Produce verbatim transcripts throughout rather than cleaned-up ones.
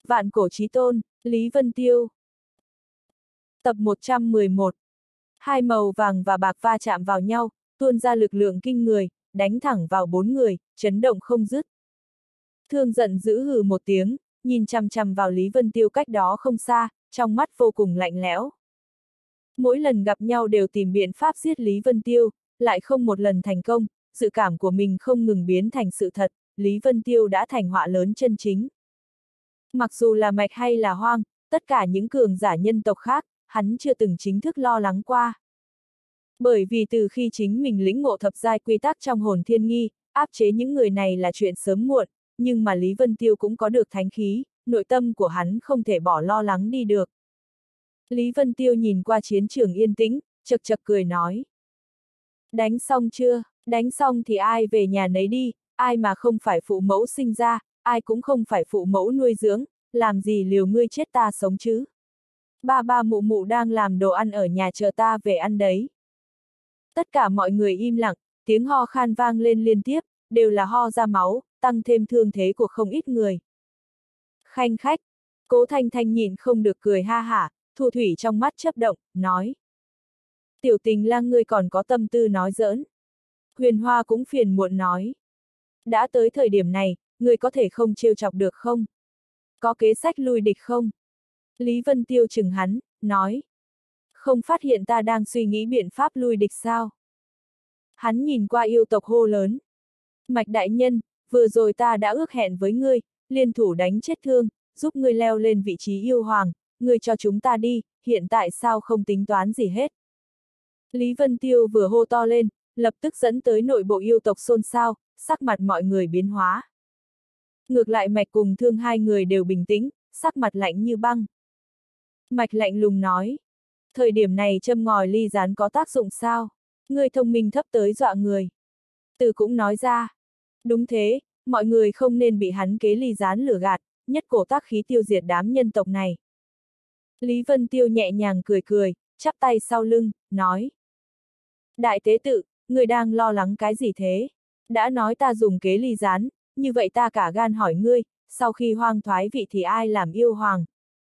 Vạn cổ chí tôn, Lý Vân Tiêu. Tập một trăm mười một. Hai màu vàng và bạc va chạm vào nhau, tuôn ra lực lượng kinh người, đánh thẳng vào bốn người, chấn động không dứt. Thương giận dữ hừ một tiếng, nhìn chằm chằm vào Lý Vân Tiêu cách đó không xa, trong mắt vô cùng lạnh lẽo. Mỗi lần gặp nhau đều tìm biện pháp giết Lý Vân Tiêu, lại không một lần thành công, dự cảm của mình không ngừng biến thành sự thật, Lý Vân Tiêu đã thành họa lớn chân chính. Mặc dù là Mạch hay là Hoang, tất cả những cường giả nhân tộc khác, hắn chưa từng chính thức lo lắng qua. Bởi vì từ khi chính mình lĩnh ngộ thập giai quy tắc trong hồn thiên nghi, áp chế những người này là chuyện sớm muộn, nhưng mà Lý Vân Tiêu cũng có được thánh khí, nội tâm của hắn không thể bỏ lo lắng đi được. Lý Vân Tiêu nhìn qua chiến trường yên tĩnh, chật chật cười nói. Đánh xong chưa, đánh xong thì ai về nhà nấy đi, ai mà không phải phụ mẫu sinh ra, ai cũng không phải phụ mẫu nuôi dưỡng, làm gì liều ngươi chết ta sống chứ. Ba ba mụ mụ đang làm đồ ăn ở nhà chờ ta về ăn đấy. Tất cả mọi người im lặng, tiếng ho khan vang lên liên tiếp, đều là ho ra máu, tăng thêm thương thế của không ít người. Khanh khách, Cố Thanh Thanh nhìn không được cười ha hả, Thu Thủy trong mắt chớp động, nói. Tiểu Tình Lang ngươi còn có tâm tư nói giỡn. Huyền Hoa cũng phiền muộn nói. Đã tới thời điểm này, ngươi có thể không trêu chọc được không? Có kế sách lui địch không? Lý Vân Tiêu chừng hắn, nói. Không phát hiện ta đang suy nghĩ biện pháp lui địch sao? Hắn nhìn qua yêu tộc hô lớn. Mạch đại nhân, vừa rồi ta đã ước hẹn với ngươi, liên thủ đánh chết Thương, giúp ngươi leo lên vị trí yêu hoàng, ngươi cho chúng ta đi, hiện tại sao không tính toán gì hết? Lý Vân Tiêu vừa hô to lên, lập tức dẫn tới nội bộ yêu tộc xôn xao, sắc mặt mọi người biến hóa. Ngược lại Mạch cùng Thương hai người đều bình tĩnh, sắc mặt lạnh như băng. Mạch lạnh lùng nói. Thời điểm này châm ngòi ly gián có tác dụng sao? Ngươi thông minh thấp tới dọa người. Từ cũng nói ra. Đúng thế, mọi người không nên bị hắn kế ly gián lửa gạt, nhất cổ tác khí tiêu diệt đám nhân tộc này. Lý Vân Tiêu nhẹ nhàng cười cười, chắp tay sau lưng, nói. Đại tế tự, người đang lo lắng cái gì thế? Đã nói ta dùng kế ly gián, như vậy ta cả gan hỏi ngươi, sau khi hoang thoái vị thì ai làm yêu hoàng?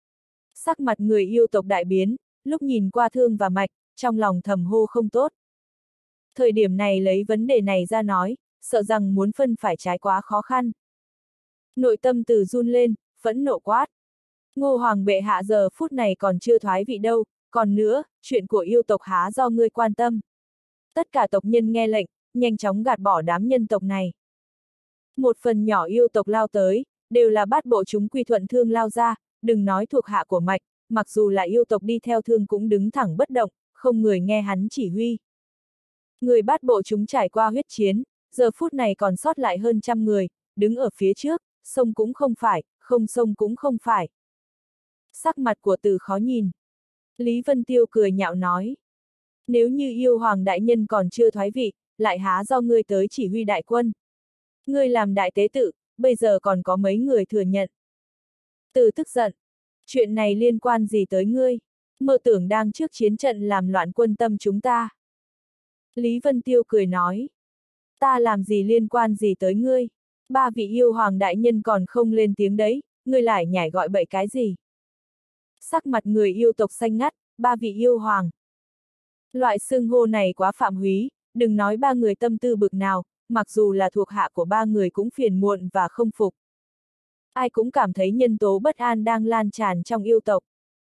Sắc mặt người yêu tộc đại biến, lúc nhìn qua Thương và Mạch, trong lòng thầm hô không tốt. Thời điểm này lấy vấn đề này ra nói, sợ rằng muốn phân phải trái quá khó khăn. Nội tâm Từ run lên, phẫn nộ quát. Ngô hoàng bệ hạ giờ phút này còn chưa thoái vị đâu, còn nữa, chuyện của yêu tộc há do ngươi quan tâm. Tất cả tộc nhân nghe lệnh, nhanh chóng gạt bỏ đám nhân tộc này. Một phần nhỏ yêu tộc lao tới, đều là bát bộ chúng quy thuận Thương lao ra, đừng nói thuộc hạ của Mạch, mặc dù là yêu tộc đi theo Thương cũng đứng thẳng bất động, không người nghe hắn chỉ huy. Người bát bộ chúng trải qua huyết chiến, giờ phút này còn sót lại hơn trăm người, đứng ở phía trước, sông cũng không phải, không sông cũng không phải. Sắc mặt của Từ khó nhìn. Lý Vân Tiêu cười nhạo nói. Nếu như yêu hoàng đại nhân còn chưa thoái vị, lại há do ngươi tới chỉ huy đại quân. Ngươi làm đại tế tự, bây giờ còn có mấy người thừa nhận. Từ tức giận. Chuyện này liên quan gì tới ngươi? Mơ tưởng đang trước chiến trận làm loạn quân tâm chúng ta. Lý Vân Tiêu cười nói. Ta làm gì liên quan gì tới ngươi? Ba vị yêu hoàng đại nhân còn không lên tiếng đấy, ngươi lại nhảy gọi bậy cái gì? Sắc mặt người yêu tộc xanh ngắt, ba vị yêu hoàng. Loại xưng hô này quá phạm húy, đừng nói ba người tâm tư bực nào, mặc dù là thuộc hạ của ba người cũng phiền muộn và không phục. Ai cũng cảm thấy nhân tố bất an đang lan tràn trong yêu tộc.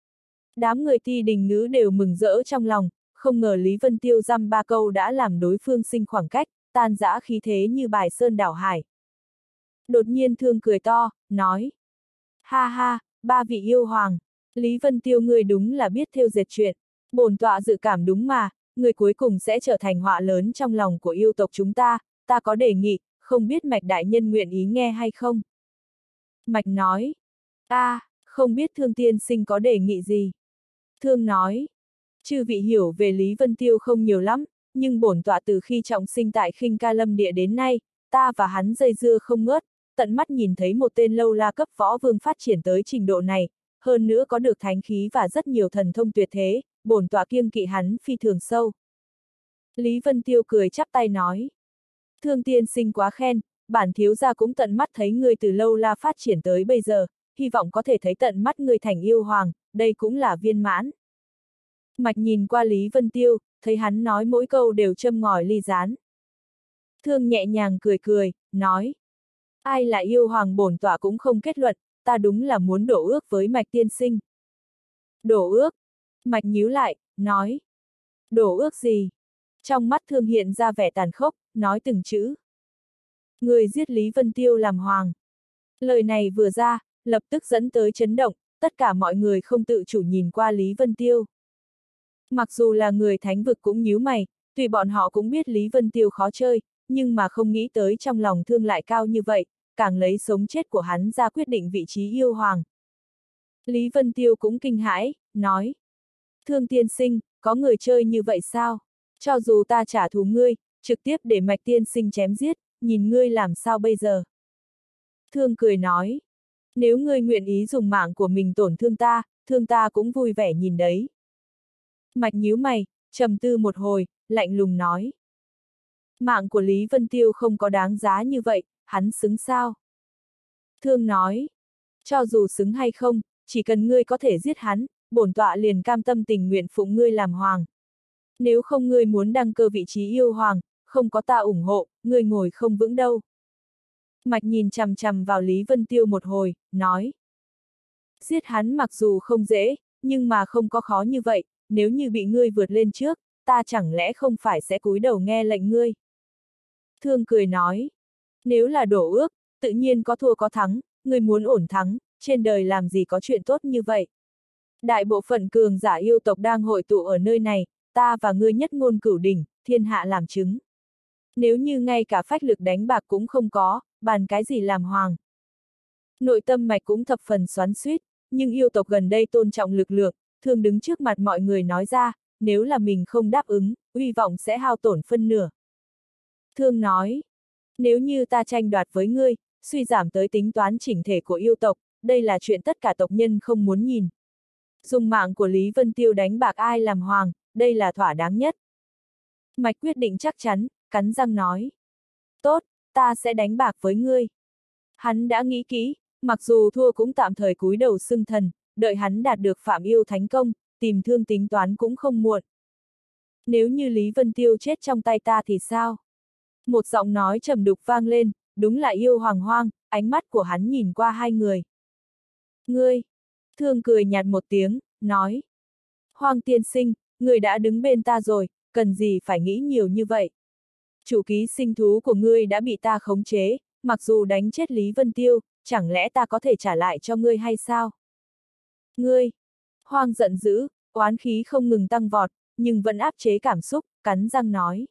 Đám người Ti Đình Ngữ đều mừng rỡ trong lòng, không ngờ Lý Vân Tiêu dăm ba câu đã làm đối phương sinh khoảng cách, tan rã khí thế như bài sơn đảo hải. Đột nhiên Thương cười to, nói. Ha ha, ba vị yêu hoàng, Lý Vân Tiêu ngươi đúng là biết thêu dệt chuyện, bổn tọa dự cảm đúng mà, người cuối cùng sẽ trở thành họa lớn trong lòng của yêu tộc chúng ta, ta có đề nghị, không biết Mạch đại nhân nguyện ý nghe hay không? Mạch nói. A, à, không biết Thương tiên sinh có đề nghị gì? Thương nói. Chư vị hiểu về Lý Vân Tiêu không nhiều lắm, nhưng bổn tọa từ khi trọng sinh tại Khinh Ca Lâm Địa đến nay, ta và hắn dây dưa không ngớt, tận mắt nhìn thấy một tên lâu la cấp võ vương phát triển tới trình độ này, hơn nữa có được thánh khí và rất nhiều thần thông tuyệt thế, bổn tọa kiêng kỵ hắn phi thường sâu. Lý Vân Tiêu cười chắp tay nói. Thương tiên sinh quá khen, bản thiếu gia cũng tận mắt thấy ngươi từ lâu la phát triển tới bây giờ, hy vọng có thể thấy tận mắt ngươi thành yêu hoàng, đây cũng là viên mãn. Mạch nhìn qua Lý Vân Tiêu, thấy hắn nói mỗi câu đều châm ngòi ly rán. Thương nhẹ nhàng cười cười, nói. Ai là yêu hoàng bổn tọa cũng không kết luận, ta đúng là muốn đổ ước với Mạch tiên sinh. Đổ ước? Mạch nhíu lại, nói. Đổ ước gì? Trong mắt Thương hiện ra vẻ tàn khốc, nói từng chữ. Người giết Lý Vân Tiêu làm hoàng. Lời này vừa ra, lập tức dẫn tới chấn động, tất cả mọi người không tự chủ nhìn qua Lý Vân Tiêu. Mặc dù là người thánh vực cũng nhíu mày, tuy bọn họ cũng biết Lý Vân Tiêu khó chơi, nhưng mà không nghĩ tới trong lòng Thương lại cao như vậy, càng lấy sống chết của hắn ra quyết định vị trí yêu hoàng. Lý Vân Tiêu cũng kinh hãi, nói. Thương tiên sinh, có người chơi như vậy sao? Cho dù ta trả thù ngươi, trực tiếp để Mạch tiên sinh chém giết, nhìn ngươi làm sao bây giờ? Thương cười nói. Nếu ngươi nguyện ý dùng mạng của mình tổn thương ta, thương ta cũng vui vẻ nhìn đấy. Mạch nhíu mày, trầm tư một hồi, lạnh lùng nói. Mạng của Lý Vân Tiêu không có đáng giá như vậy, hắn xứng sao? Thương nói. Cho dù xứng hay không, chỉ cần ngươi có thể giết hắn, bổn tọa liền cam tâm tình nguyện phụng ngươi làm hoàng. Nếu không ngươi muốn đăng cơ vị trí yêu hoàng, không có ta ủng hộ, ngươi ngồi không vững đâu. Mạch nhìn chằm chằm vào Lý Vân Tiêu một hồi, nói. Giết hắn mặc dù không dễ, nhưng mà không có khó như vậy, nếu như bị ngươi vượt lên trước, ta chẳng lẽ không phải sẽ cúi đầu nghe lệnh ngươi. Thương cười nói. Nếu là đổ ước, tự nhiên có thua có thắng, ngươi muốn ổn thắng, trên đời làm gì có chuyện tốt như vậy. Đại bộ phận cường giả yêu tộc đang hội tụ ở nơi này, ta và ngươi nhất ngôn cửu đỉnh, thiên hạ làm chứng. Nếu như ngay cả phách lực đánh bạc cũng không có, bàn cái gì làm hoàng. Nội tâm Mạch cũng thập phần xoắn xuýt, nhưng yêu tộc gần đây tôn trọng lực lượng, Thương đứng trước mặt mọi người nói ra, nếu là mình không đáp ứng, uy vọng sẽ hao tổn phân nửa. Thương nói, nếu như ta tranh đoạt với ngươi, suy giảm tới tính toán chỉnh thể của yêu tộc, đây là chuyện tất cả tộc nhân không muốn nhìn. Dùng mạng của Lý Vân Tiêu đánh bạc ai làm hoàng, đây là thỏa đáng nhất. Mạch quyết định chắc chắn, cắn răng nói. Tốt, ta sẽ đánh bạc với ngươi. Hắn đã nghĩ kỹ, mặc dù thua cũng tạm thời cúi đầu xưng thần, đợi hắn đạt được Phạm Yêu Thánh Công, tìm Thương tính toán cũng không muộn. Nếu như Lý Vân Tiêu chết trong tay ta thì sao? Một giọng nói trầm đục vang lên, đúng là Yêu Hoàng Hoang, ánh mắt của hắn nhìn qua hai người. Ngươi! Thương cười nhạt một tiếng, nói. Hoang tiên sinh, ngươi đã đứng bên ta rồi, cần gì phải nghĩ nhiều như vậy? Chủ ký sinh thú của ngươi đã bị ta khống chế, mặc dù đánh chết Lý Vân Tiêu, chẳng lẽ ta có thể trả lại cho ngươi hay sao? Ngươi! Hoang giận dữ, oán khí không ngừng tăng vọt, nhưng vẫn áp chế cảm xúc, cắn răng nói.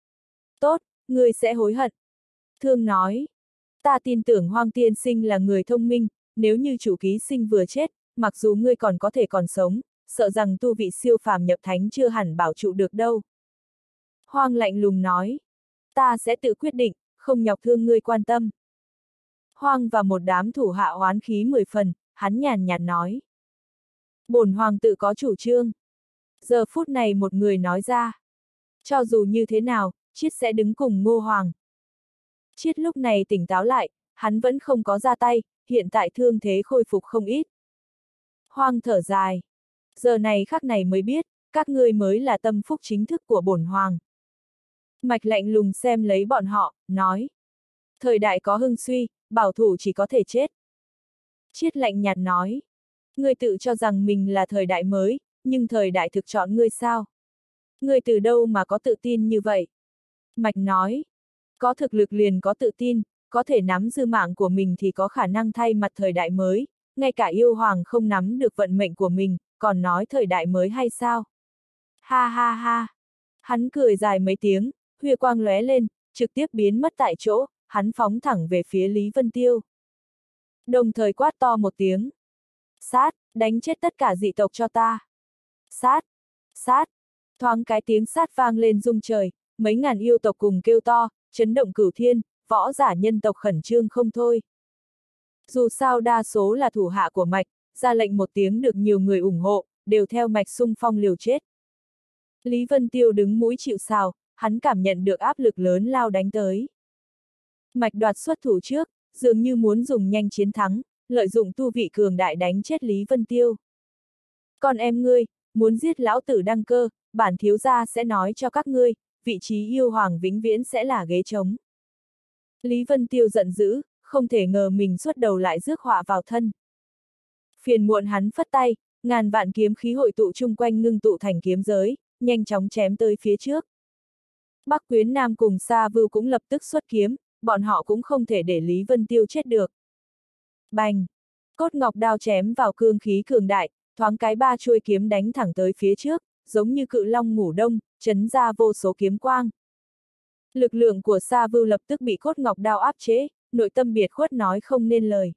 Tốt, ngươi sẽ hối hận. Thương nói. Ta tin tưởng Hoang tiên sinh là người thông minh, nếu như chủ ký sinh vừa chết, mặc dù ngươi còn có thể còn sống, sợ rằng tu vị siêu phàm nhập thánh chưa hẳn bảo trụ được đâu. Hoang lạnh lùng nói. Ta sẽ tự quyết định, không nhọc Thương ngươi quan tâm. Hoang và một đám thủ hạ oán khí mười phần, hắn nhàn nhạt nói. Bổn hoàng tự có chủ trương. Giờ phút này một người nói ra. Cho dù như thế nào, Chiết sẽ đứng cùng Ngô Hoàng. Chiết lúc này tỉnh táo lại, hắn vẫn không có ra tay, hiện tại thương thế khôi phục không ít. Hoang thở dài. Giờ này khắc này mới biết, các ngươi mới là tâm phúc chính thức của bổn hoàng. Mạch lạnh lùng xem lấy bọn họ, nói. Thời đại có hưng suy, bảo thủ chỉ có thể chết. Chiết lạnh nhạt nói. Ngươi tự cho rằng mình là thời đại mới, nhưng thời đại thực chọn ngươi sao? Ngươi từ đâu mà có tự tin như vậy? Mạch nói. Có thực lực liền có tự tin, có thể nắm dư mạng của mình thì có khả năng thay mặt thời đại mới, ngay cả yêu hoàng không nắm được vận mệnh của mình, còn nói thời đại mới hay sao? Ha ha ha! Hắn cười dài mấy tiếng, huya quang lóe lên, trực tiếp biến mất tại chỗ, hắn phóng thẳng về phía Lý Vân Tiêu. Đồng thời quát to một tiếng. Sát, đánh chết tất cả dị tộc cho ta. Sát, sát, thoáng cái tiếng sát vang lên rung trời, mấy ngàn yêu tộc cùng kêu to, chấn động cửu thiên, võ giả nhân tộc khẩn trương không thôi. Dù sao đa số là thủ hạ của Mạch, ra lệnh một tiếng được nhiều người ủng hộ, đều theo Mạch xung phong liều chết. Lý Vân Tiêu đứng mũi chịu sào, hắn cảm nhận được áp lực lớn lao đánh tới. Mạch đoạt xuất thủ trước, dường như muốn dùng nhanh chiến thắng, lợi dụng tu vị cường đại đánh chết Lý Vân Tiêu. Con em ngươi, muốn giết lão tử Đăng Cơ, bản thiếu gia sẽ nói cho các ngươi, vị trí yêu hoàng vĩnh viễn sẽ là ghế trống. Lý Vân Tiêu giận dữ, không thể ngờ mình xuất đầu lại rước họa vào thân. Phiền muộn hắn phất tay, ngàn vạn kiếm khí hội tụ chung quanh ngưng tụ thành kiếm giới, nhanh chóng chém tới phía trước. Bắc Quyến Nam cùng Sa Vưu cũng lập tức xuất kiếm, bọn họ cũng không thể để Lý Vân Tiêu chết được. Bành! Cốt ngọc đao chém vào cương khí cường đại, thoáng cái ba chuôi kiếm đánh thẳng tới phía trước, giống như cự long ngủ đông, chấn ra vô số kiếm quang. Lực lượng của Sa Vưu lập tức bị cốt ngọc đao áp chế, nội tâm biệt khuất nói không nên lời.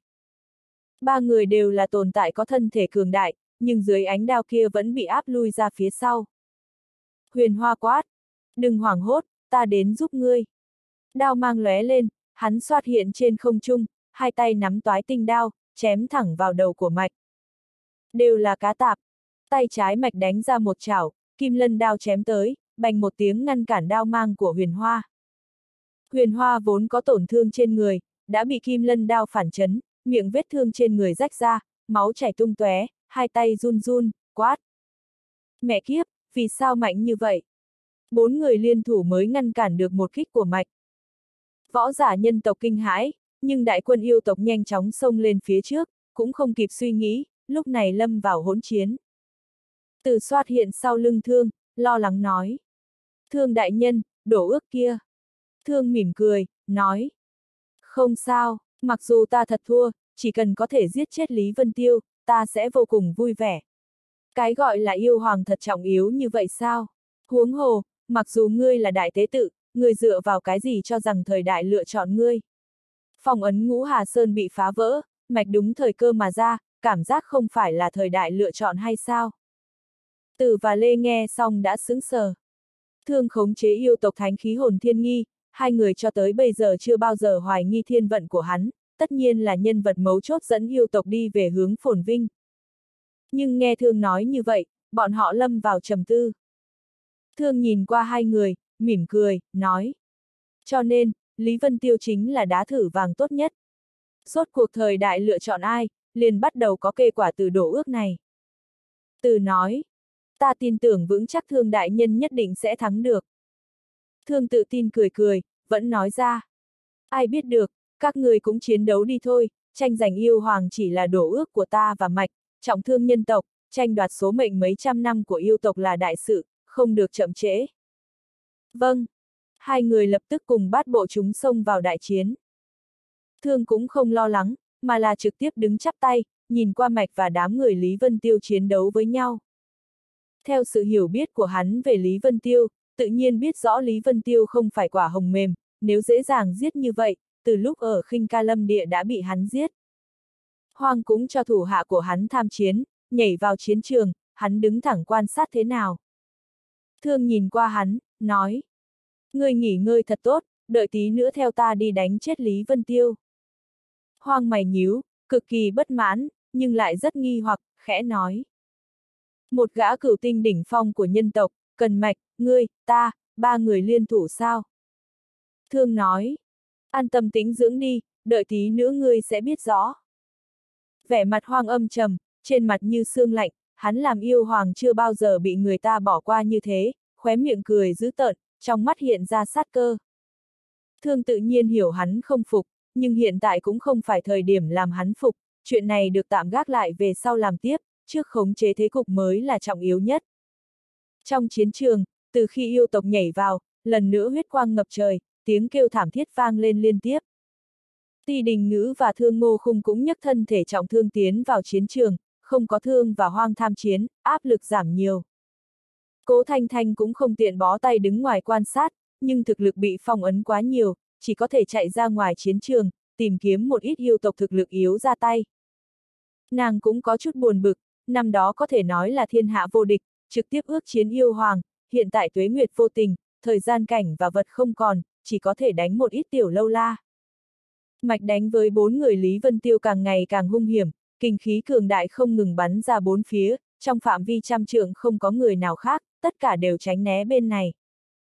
Ba người đều là tồn tại có thân thể cường đại, nhưng dưới ánh đao kia vẫn bị áp lui ra phía sau. Huyền Hoa quát, đừng hoảng hốt, ta đến giúp ngươi. Đao mang lóe lên, hắn xoát hiện trên không trung, hai tay nắm toái tinh đao, chém thẳng vào đầu của Mạch. Đều là cá tạp. Tay trái Mạch đánh ra một chảo, kim lân đao chém tới, bành một tiếng ngăn cản đao mang của Huyền Hoa. Huyền Hoa vốn có tổn thương trên người, đã bị kim lân đao phản chấn, miệng vết thương trên người rách ra, máu chảy tung tóe, hai tay run run, quát. Mẹ kiếp, vì sao mạnh như vậy? Bốn người liên thủ mới ngăn cản được một kích của Mạch. Võ giả nhân tộc kinh hãi, nhưng đại quân yêu tộc nhanh chóng xông lên phía trước, cũng không kịp suy nghĩ, lúc này lâm vào hỗn chiến. Từ Xoát hiện sau lưng Thương, lo lắng nói. Thương đại nhân, đổ ước kia. Thương mỉm cười, nói. Không sao, mặc dù ta thật thua, chỉ cần có thể giết chết Lý Vân Tiêu, ta sẽ vô cùng vui vẻ. Cái gọi là yêu hoàng thật trọng yếu như vậy sao? Huống hồ, mặc dù ngươi là đại tế tự, ngươi dựa vào cái gì cho rằng thời đại lựa chọn ngươi? Phong ấn Ngũ Hà Sơn bị phá vỡ, Mạch đúng thời cơ mà ra, cảm giác không phải là thời đại lựa chọn hay sao? Tử và Lê nghe xong đã sững sờ. Thương khống chế yêu tộc thánh khí hồn thiên nghi, hai người cho tới bây giờ chưa bao giờ hoài nghi thiên vận của hắn, tất nhiên là nhân vật mấu chốt dẫn yêu tộc đi về hướng phồn vinh. Nhưng nghe Thương nói như vậy, bọn họ lâm vào trầm tư. Thương nhìn qua hai người, mỉm cười, nói. Cho nên, Lý Vân Tiêu chính là đá thử vàng tốt nhất. Rốt cuộc thời đại lựa chọn ai, liền bắt đầu có kết quả từ đổ ước này. Từ nói. Ta tin tưởng vững chắc Thương đại nhân nhất định sẽ thắng được. Thương tự tin cười cười, vẫn nói ra. Ai biết được, các người cũng chiến đấu đi thôi, tranh giành yêu hoàng chỉ là đổ ước của ta và Mạch, trọng thương nhân tộc, tranh đoạt số mệnh mấy trăm năm của yêu tộc là đại sự, không được chậm trễ. Vâng. Hai người lập tức cùng bát bộ chúng xông vào đại chiến. Thương cũng không lo lắng, mà là trực tiếp đứng chắp tay, nhìn qua Mạch và đám người Lý Vân Tiêu chiến đấu với nhau. Theo sự hiểu biết của hắn về Lý Vân Tiêu, tự nhiên biết rõ Lý Vân Tiêu không phải quả hồng mềm, nếu dễ dàng giết như vậy, từ lúc ở Khinh Ca Lâm Địa đã bị hắn giết. Hoang cũng cho thủ hạ của hắn tham chiến, nhảy vào chiến trường, hắn đứng thẳng quan sát thế nào. Thương nhìn qua hắn, nói. Ngươi nghỉ ngơi thật tốt, đợi tí nữa theo ta đi đánh chết Lý Vân Tiêu. Hoang mày nhíu, cực kỳ bất mãn, nhưng lại rất nghi hoặc, khẽ nói. Một gã cửu tinh đỉnh phong của nhân tộc, cần Mạch, ngươi, ta, ba người liên thủ sao? Thương nói. An tâm tĩnh dưỡng đi, đợi tí nữa ngươi sẽ biết rõ. Vẻ mặt Hoang âm trầm, trên mặt như sương lạnh, hắn làm yêu hoàng chưa bao giờ bị người ta bỏ qua như thế, khóe miệng cười dữ tợn, trong mắt hiện ra sát cơ. Thương tự nhiên hiểu hắn không phục, nhưng hiện tại cũng không phải thời điểm làm hắn phục, chuyện này được tạm gác lại về sau làm tiếp, trước khống chế thế cục mới là trọng yếu nhất. Trong chiến trường, từ khi yêu tộc nhảy vào, lần nữa huyết quang ngập trời, tiếng kêu thảm thiết vang lên liên tiếp. Ti Đình Ngữ và Thương Ngô Khung cũng nhấc thân thể trọng thương tiến vào chiến trường, không có Thương và Hoang tham chiến, áp lực giảm nhiều. Cố Thanh Thanh cũng không tiện bó tay đứng ngoài quan sát, nhưng thực lực bị phong ấn quá nhiều, chỉ có thể chạy ra ngoài chiến trường, tìm kiếm một ít yêu tộc thực lực yếu ra tay. Nàng cũng có chút buồn bực, năm đó có thể nói là thiên hạ vô địch, trực tiếp ước chiến yêu hoàng, hiện tại tuế nguyệt vô tình, thời gian cảnh và vật không còn, chỉ có thể đánh một ít tiểu lâu la. Mạch đánh với bốn người Lý Vân Tiêu càng ngày càng hung hiểm, kinh khí cường đại không ngừng bắn ra bốn phía, trong phạm vi trăm trượng không có người nào khác, tất cả đều tránh né bên này.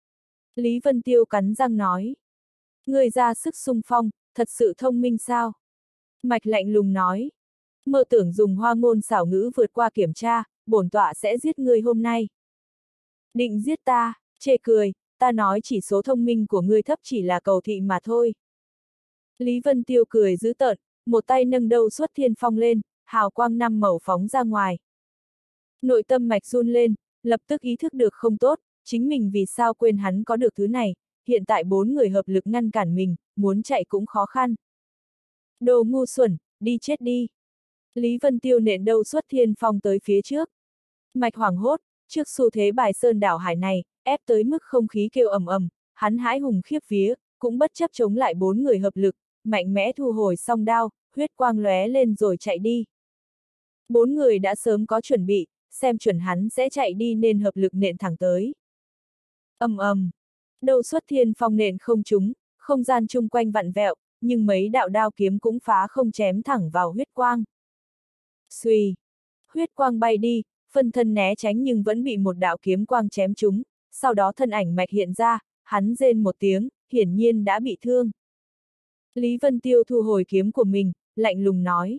Lý Vân Tiêu cắn răng nói. Người ra sức xung phong, thật sự thông minh sao? Mạch lạnh lùng nói, Mơ tưởng dùng hoa ngôn xảo ngữ vượt qua kiểm tra, bổn tọa sẽ giết ngươi hôm nay. Định giết ta, chê cười, ta nói chỉ số thông minh của ngươi thấp chỉ là cầu thị mà thôi. Lý Vân Tiêu cười dữ tợn, một tay nâng đầu xuất thiên phong lên, hào quang năm màu phóng ra ngoài. Nội tâm mạch run lên, lập tức ý thức được không tốt, chính mình vì sao quên hắn có được thứ này, hiện tại bốn người hợp lực ngăn cản mình, muốn chạy cũng khó khăn. Đồ ngu xuẩn, đi chết đi. Lý Vân Tiêu nện đầu xuất thiên phong tới phía trước. Mạch hoảng hốt, trước xu thế bài sơn đảo hải này, ép tới mức không khí kêu ầm ầm, hắn hãi hùng khiếp vía, cũng bất chấp chống lại bốn người hợp lực, mạnh mẽ thu hồi song đao, huyết quang lóe lên rồi chạy đi. Bốn người đã sớm có chuẩn bị, xem chuẩn hắn sẽ chạy đi nên hợp lực nện thẳng tới. Ầm ầm, đầu xuất thiên phong nện không trúng, không gian chung quanh vặn vẹo, nhưng mấy đạo đao kiếm cũng phá không chém thẳng vào huyết quang. Xuy, huyết quang bay đi, phân thân né tránh nhưng vẫn bị một đạo kiếm quang chém trúng, sau đó thân ảnh mạch hiện ra, hắn rên một tiếng, hiển nhiên đã bị thương. Lý Vân Tiêu thu hồi kiếm của mình, lạnh lùng nói.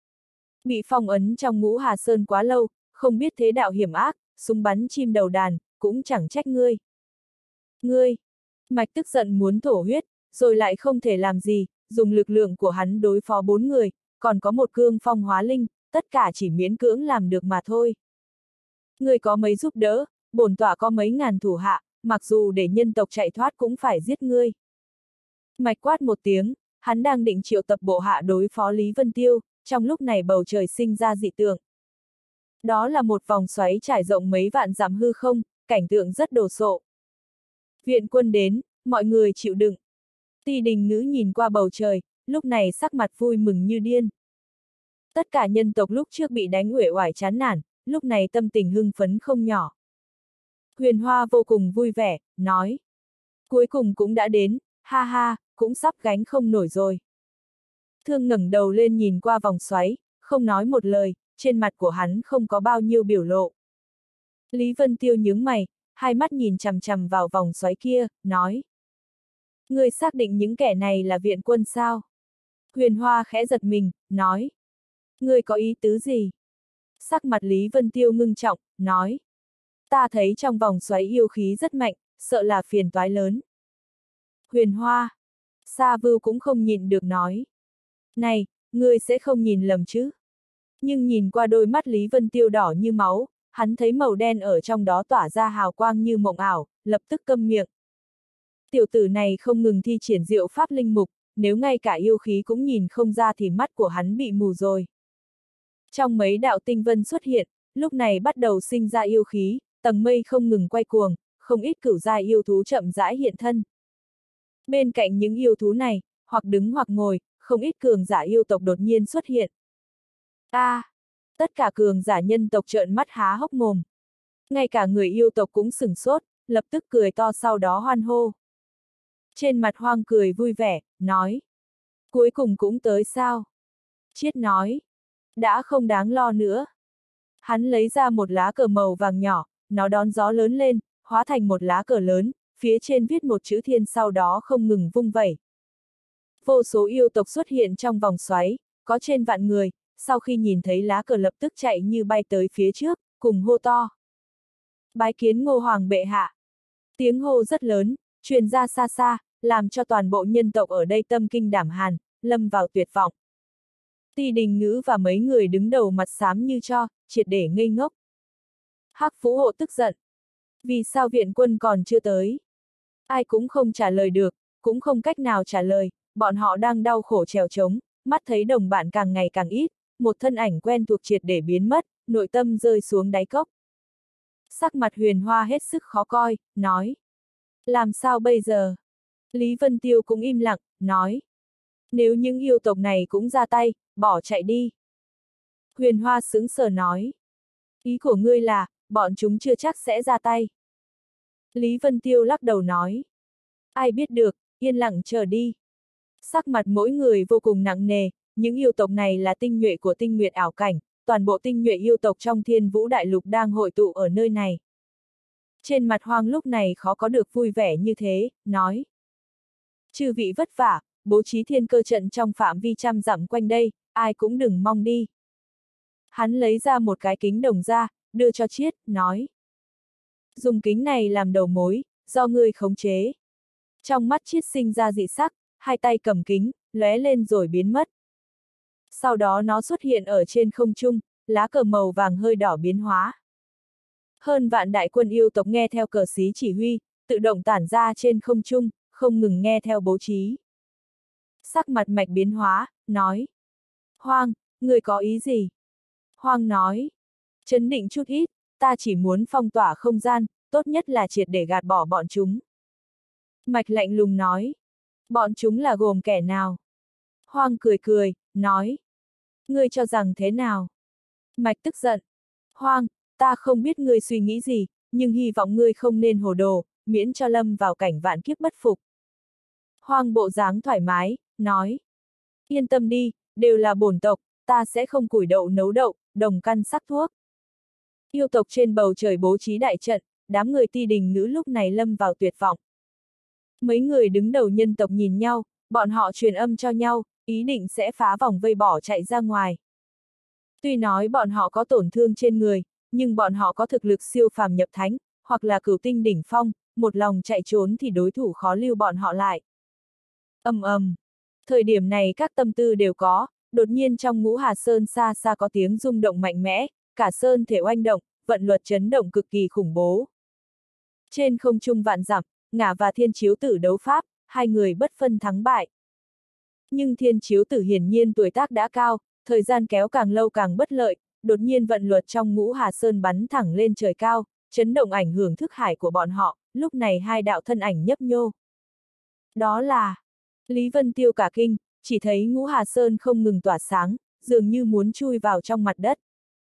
Bị phong ấn trong Ngũ Hà Sơn quá lâu, không biết thế đạo hiểm ác, súng bắn chim đầu đàn, cũng chẳng trách ngươi. Ngươi! Mạch tức giận muốn thổ huyết, rồi lại không thể làm gì, dùng lực lượng của hắn đối phó bốn người, còn có một cương phong hóa linh, tất cả chỉ miễn cưỡng làm được mà thôi. Ngươi có mấy giúp đỡ, bổn tọa có mấy ngàn thủ hạ, mặc dù để nhân tộc chạy thoát cũng phải giết ngươi. Mạch quát một tiếng, hắn đang định triệu tập bộ hạ đối phó Lý Vân Tiêu, trong lúc này bầu trời sinh ra dị tượng. Đó là một vòng xoáy trải rộng mấy vạn dặm hư không, cảnh tượng rất đồ sộ. Viện quân đến, mọi người chịu đựng. Ti Đình Ngữ nhìn qua bầu trời, lúc này sắc mặt vui mừng như điên. Tất cả nhân tộc lúc trước bị đánh uể oải chán nản, lúc này tâm tình hưng phấn không nhỏ. Huyền Hoa vô cùng vui vẻ, nói. Cuối cùng cũng đã đến, ha ha, cũng sắp gánh không nổi rồi. Thương ngẩng đầu lên nhìn qua vòng xoáy, không nói một lời, trên mặt của hắn không có bao nhiêu biểu lộ. Lý Vân Tiêu nhướng mày, hai mắt nhìn chằm chằm vào vòng xoáy kia, nói. Ngươi xác định những kẻ này là viện quân sao? Huyền Hoa khẽ giật mình, nói. Ngươi có ý tứ gì? Sắc mặt Lý Vân Tiêu ngưng trọng, nói. Ta thấy trong vòng xoáy yêu khí rất mạnh, sợ là phiền toái lớn. Huyền Hoa. Sa Vưu cũng không nhịn được nói. Này, ngươi sẽ không nhìn lầm chứ? Nhưng nhìn qua đôi mắt Lý Vân Tiêu đỏ như máu, hắn thấy màu đen ở trong đó tỏa ra hào quang như mộng ảo, lập tức câm miệng. Tiểu tử này không ngừng thi triển diệu pháp linh mục, nếu ngay cả yêu khí cũng nhìn không ra thì mắt của hắn bị mù rồi. Trong mấy đạo tinh vân xuất hiện, lúc này bắt đầu sinh ra yêu khí, tầng mây không ngừng quay cuồng, không ít cửu giai yêu thú chậm rãi hiện thân. Bên cạnh những yêu thú này, hoặc đứng hoặc ngồi, không ít cường giả yêu tộc đột nhiên xuất hiện. A! À, tất cả cường giả nhân tộc trợn mắt há hốc mồm. Ngay cả người yêu tộc cũng sửng sốt, lập tức cười to sau đó hoan hô. Trên mặt Hoang cười vui vẻ, nói. Cuối cùng cũng tới sao? Chiết nói. Đã không đáng lo nữa. Hắn lấy ra một lá cờ màu vàng nhỏ, nó đón gió lớn lên, hóa thành một lá cờ lớn, phía trên viết một chữ thiên sau đó không ngừng vung vẩy. Vô số yêu tộc xuất hiện trong vòng xoáy, có trên vạn người, sau khi nhìn thấy lá cờ lập tức chạy như bay tới phía trước, cùng hô to. Bái kiến Ngô Hoàng bệ hạ. Tiếng hô rất lớn, truyền ra xa xa, làm cho toàn bộ nhân tộc ở đây tâm kinh đảm hàn, lâm vào tuyệt vọng. Ti Đình Ngữ và mấy người đứng đầu mặt xám như tro, triệt để ngây ngốc. Hắc Phú Hộ tức giận. Vì sao viện quân còn chưa tới? Ai cũng không trả lời được, cũng không cách nào trả lời, bọn họ đang đau khổ trèo trống, mắt thấy đồng bạn càng ngày càng ít, một thân ảnh quen thuộc triệt để biến mất, nội tâm rơi xuống đáy cốc. Sắc mặt Huyền Hoa hết sức khó coi, nói. Làm sao bây giờ? Lý Vân Tiêu cũng im lặng, nói. Nếu những yêu tộc này cũng ra tay, bỏ chạy đi. Huyền Hoa sững sờ nói. Ý của ngươi là, bọn chúng chưa chắc sẽ ra tay. Lý Vân Tiêu lắc đầu nói. Ai biết được, yên lặng chờ đi. Sắc mặt mỗi người vô cùng nặng nề, những yêu tộc này là tinh nhuệ của tinh nguyệt ảo cảnh, toàn bộ tinh nhuệ yêu tộc trong Thiên Vũ Đại Lục đang hội tụ ở nơi này. Trên mặt Hoang lúc này khó có được vui vẻ như thế, nói. Chư vị vất vả, bố trí thiên cơ trận trong phạm vi trăm dặm quanh đây, ai cũng đừng mong đi. Hắn lấy ra một cái kính đồng ra, đưa cho Chiết, nói. Dùng kính này làm đầu mối, do ngươi khống chế. Trong mắt Chiết sinh ra dị sắc, hai tay cầm kính, lóe lên rồi biến mất. Sau đó nó xuất hiện ở trên không trung, lá cờ màu vàng hơi đỏ biến hóa. Hơn vạn đại quân yêu tộc nghe theo cờ xí chỉ huy, tự động tản ra trên không trung, không ngừng nghe theo bố trí. Sắc mặt Mạch biến hóa, nói. Hoang, người có ý gì? Hoang nói. Chấn định chút ít, ta chỉ muốn phong tỏa không gian, tốt nhất là triệt để gạt bỏ bọn chúng. Mạch lạnh lùng nói. Bọn chúng là gồm kẻ nào? Hoang cười cười, nói. Ngươi cho rằng thế nào? Mạch tức giận. Hoang, ta không biết ngươi suy nghĩ gì, nhưng hy vọng ngươi không nên hồ đồ, miễn cho lâm vào cảnh vạn kiếp bất phục. Hoang bộ dáng thoải mái, nói. Yên tâm đi, đều là bổn tộc, ta sẽ không củi đậu nấu đậu, đồng căn sắc thuốc. Yêu tộc trên bầu trời bố trí đại trận, đám người Ti Đình Ngữ lúc này lâm vào tuyệt vọng. Mấy người đứng đầu nhân tộc nhìn nhau, bọn họ truyền âm cho nhau, ý định sẽ phá vòng vây bỏ chạy ra ngoài. Tuy nói bọn họ có tổn thương trên người, nhưng bọn họ có thực lực siêu phàm nhập thánh, hoặc là cửu tinh đỉnh phong, một lòng chạy trốn thì đối thủ khó lưu bọn họ lại. Ầm ầm. Thời điểm này các tâm tư đều có, đột nhiên trong Ngũ Hà Sơn xa xa có tiếng rung động mạnh mẽ, cả sơn thể oanh động, vận luật chấn động cực kỳ khủng bố. Trên không trung vạn dặm, Ngả và Thiên Chiếu Tử đấu pháp, hai người bất phân thắng bại. Nhưng Thiên Chiếu Tử hiển nhiên tuổi tác đã cao, thời gian kéo càng lâu càng bất lợi, đột nhiên vận luật trong Ngũ Hà Sơn bắn thẳng lên trời cao, chấn động ảnh hưởng thức hải của bọn họ, lúc này hai đạo thân ảnh nhấp nhô. Đó là Lý Vân Tiêu cả kinh, chỉ thấy Ngũ Hà Sơn không ngừng tỏa sáng, dường như muốn chui vào trong mặt đất.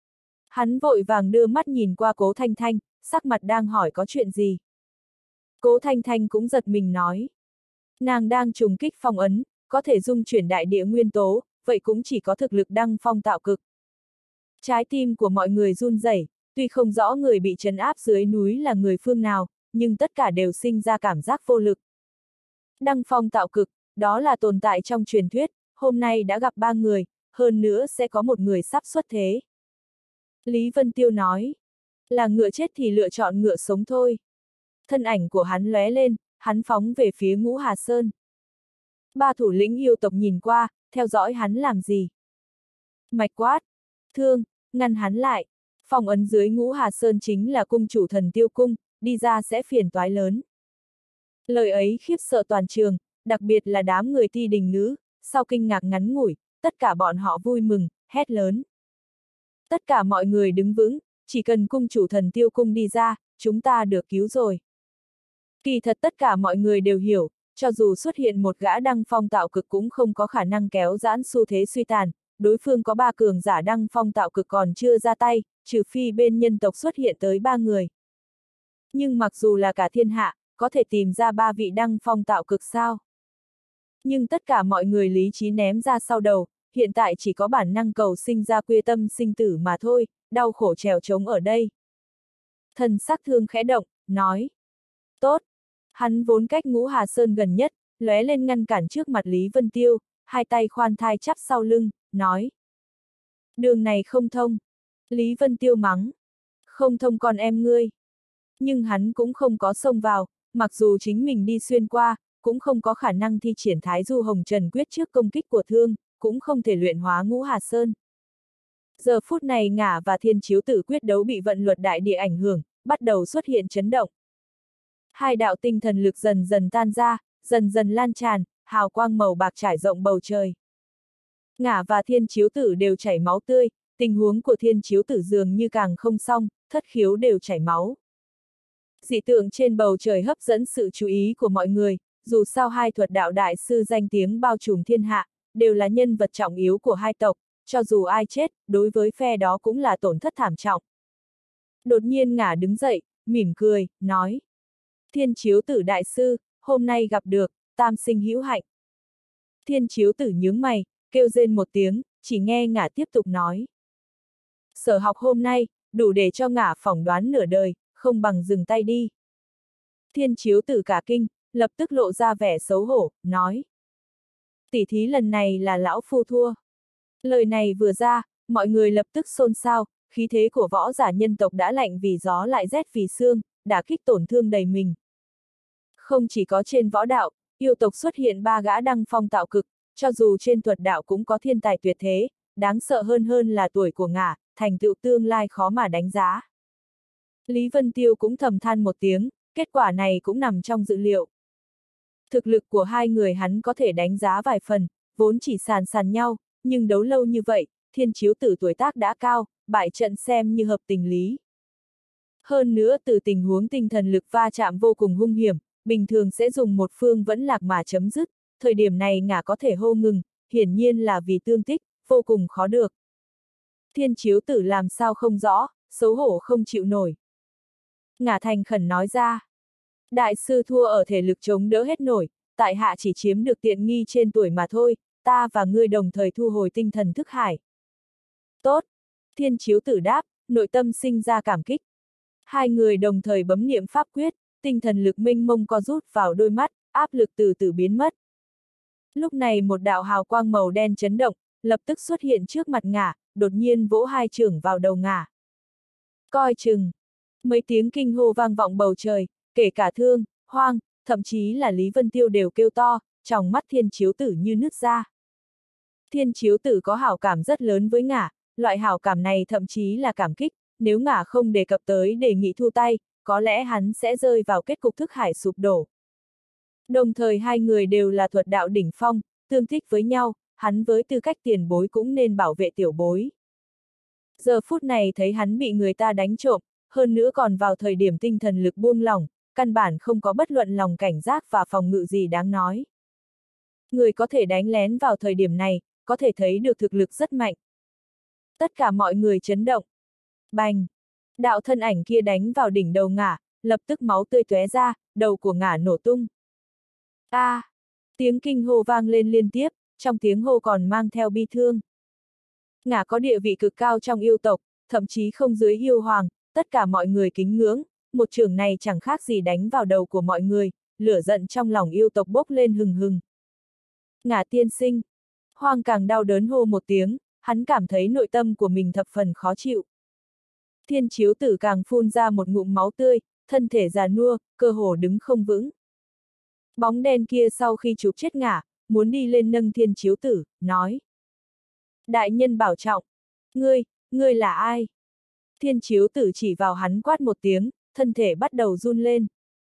Hắn vội vàng đưa mắt nhìn qua Cố Thanh Thanh, sắc mặt đang hỏi có chuyện gì. Cố Thanh Thanh cũng giật mình nói. Nàng đang trùng kích phong ấn, có thể dung chuyển đại địa nguyên tố, vậy cũng chỉ có thực lực đăng phong tạo cực. Trái tim của mọi người run rẩy, tuy không rõ người bị trấn áp dưới núi là người phương nào, nhưng tất cả đều sinh ra cảm giác vô lực. Đăng phong tạo cực, đó là tồn tại trong truyền thuyết, hôm nay đã gặp ba người, hơn nữa sẽ có một người sắp xuất thế. Lý Vân Tiêu nói, là ngựa chết thì lựa chọn ngựa sống thôi. Thân ảnh của hắn lóe lên, hắn phóng về phía Ngũ Hà Sơn. Ba thủ lĩnh yêu tộc nhìn qua, theo dõi hắn làm gì? Mạch quát, Thương, ngăn hắn lại. Phong ấn dưới Ngũ Hà Sơn chính là cung chủ Thần Tiêu Cung, đi ra sẽ phiền toái lớn. Lời ấy khiếp sợ toàn trường, đặc biệt là đám người Ti Đình Ngữ, sau kinh ngạc ngắn ngủi, tất cả bọn họ vui mừng, hét lớn. Tất cả mọi người đứng vững, chỉ cần cung chủ Thần Tiêu Cung đi ra, chúng ta được cứu rồi. Kỳ thật tất cả mọi người đều hiểu, cho dù xuất hiện một gã đăng phong tạo cực cũng không có khả năng kéo giãn xu thế suy tàn, đối phương có ba cường giả đăng phong tạo cực còn chưa ra tay, trừ phi bên nhân tộc xuất hiện tới ba người. Nhưng mặc dù là cả thiên hạ, có thể tìm ra ba vị đăng phong tạo cực sao? Nhưng tất cả mọi người lý trí ném ra sau đầu, hiện tại chỉ có bản năng cầu sinh ra quy tâm sinh tử mà thôi, đau khổ trèo trống ở đây. Thần sắc Thương khẽ động, nói. Tốt. Hắn vốn cách Ngũ Hà Sơn gần nhất, lóe lên ngăn cản trước mặt Lý Vân Tiêu, hai tay khoan thai chắp sau lưng, nói. Đường này không thông. Lý Vân Tiêu mắng. Không thông con em ngươi. Nhưng hắn cũng không có xông vào, mặc dù chính mình đi xuyên qua, cũng không có khả năng thi triển Thái Du Hồng Trần quyết trước công kích của Thương, cũng không thể luyện hóa Ngũ Hà Sơn. Giờ phút này Ngả và Thiên Chiếu Tử quyết đấu bị vận luật đại địa ảnh hưởng, bắt đầu xuất hiện chấn động. Hai đạo tinh thần lực dần dần tan ra, dần dần lan tràn, hào quang màu bạc trải rộng bầu trời. Ngả và Thiên Chiếu Tử đều chảy máu tươi, tình huống của Thiên Chiếu Tử dường như càng không xong, thất khiếu đều chảy máu. Dị tượng trên bầu trời hấp dẫn sự chú ý của mọi người, dù sao hai thuật đạo đại sư danh tiếng bao trùm thiên hạ, đều là nhân vật trọng yếu của hai tộc, cho dù ai chết, đối với phe đó cũng là tổn thất thảm trọng. Đột nhiên Ngả đứng dậy, mỉm cười, nói. Thiên Chiếu Tử đại sư, hôm nay gặp được, tam sinh hữu hạnh. Thiên Chiếu Tử nhướng mày, kêu rên một tiếng, chỉ nghe Ngả tiếp tục nói. Sở học hôm nay, đủ để cho Ngả phỏng đoán nửa đời, không bằng dừng tay đi. Thiên Chiếu Tử cả kinh, lập tức lộ ra vẻ xấu hổ, nói. Tỉ thí lần này là lão phu thua. Lời này vừa ra, Mọi người lập tức xôn xao, khí thế của võ giả nhân tộc đã lạnh vì gió lại rét vì xương, đả kích tổn thương đầy mình. Không chỉ có trên võ đạo, yêu tộc xuất hiện ba gã đăng phong tạo cực, cho dù trên thuật đạo cũng có thiên tài tuyệt thế, đáng sợ hơn hơn là tuổi của ngả, thành tựu tương lai khó mà đánh giá. Lý Vân Tiêu cũng thầm than một tiếng, kết quả này cũng nằm trong dự liệu. Thực lực của hai người hắn có thể đánh giá vài phần, vốn chỉ sàn sàn nhau, nhưng đấu lâu như vậy, Thiên Chiếu Tử tuổi tác đã cao, bại trận xem như hợp tình lý. Hơn nữa từ tình huống tinh thần lực va chạm vô cùng hung hiểm, bình thường sẽ dùng một phương vẫn lạc mà chấm dứt, thời điểm này ngả có thể hô ngừng, hiển nhiên là vì tương tích, vô cùng khó được. Thiên Chiếu Tử làm sao không rõ, xấu hổ không chịu nổi. Ngả thành khẩn nói ra, đại sư thua ở thể lực chống đỡ hết nổi, tại hạ chỉ chiếm được tiện nghi trên tuổi mà thôi, ta và ngươi đồng thời thu hồi tinh thần thức hải. Tốt, Thiên Chiếu Tử đáp, nội tâm sinh ra cảm kích. Hai người đồng thời bấm niệm pháp quyết, tinh thần lực minh mông co rút vào đôi mắt, áp lực từ từ biến mất. Lúc này một đạo hào quang màu đen chấn động, lập tức xuất hiện trước mặt ngả, đột nhiên vỗ hai chưởng vào đầu ngả. Coi chừng! Mấy tiếng kinh hô vang vọng bầu trời, kể cả Thương, Hoang, thậm chí là Lý Vân Tiêu đều kêu to, trong mắt Thiên Chiếu Tử như nứt ra. Thiên Chiếu Tử có hảo cảm rất lớn với ngả, loại hảo cảm này thậm chí là cảm kích, nếu ngả không đề cập tới đề nghị thu tay, có lẽ hắn sẽ rơi vào kết cục thức hải sụp đổ. Đồng thời hai người đều là thuật đạo đỉnh phong, tương thích với nhau, hắn với tư cách tiền bối cũng nên bảo vệ tiểu bối. Giờ phút này thấy hắn bị người ta đánh trộm, hơn nữa còn vào thời điểm tinh thần lực buông lỏng, căn bản không có bất luận lòng cảnh giác và phòng ngự gì đáng nói. Người có thể đánh lén vào thời điểm này, có thể thấy được thực lực rất mạnh. Tất cả mọi người chấn động. Bành! Đạo thân ảnh kia đánh vào đỉnh đầu ngả, lập tức máu tươi tóe ra, đầu của ngả nổ tung. A! À, tiếng kinh hô vang lên liên tiếp, trong tiếng hô còn mang theo bi thương. Ngả có địa vị cực cao trong yêu tộc, thậm chí không dưới yêu hoàng, tất cả mọi người kính ngưỡng, một chưởng này chẳng khác gì đánh vào đầu của mọi người, lửa giận trong lòng yêu tộc bốc lên hừng hừng. Ngả tiên sinh! Hoang càng đau đớn hô một tiếng, hắn cảm thấy nội tâm của mình thập phần khó chịu. Thiên Chiếu Tử càng phun ra một ngụm máu tươi, thân thể già nua, cơ hồ đứng không vững. Bóng đen kia sau khi chụp chết ngả, muốn đi lên nâng Thiên Chiếu Tử, nói. Đại nhân bảo trọng. Ngươi, ngươi là ai? Thiên Chiếu Tử chỉ vào hắn quát một tiếng, thân thể bắt đầu run lên.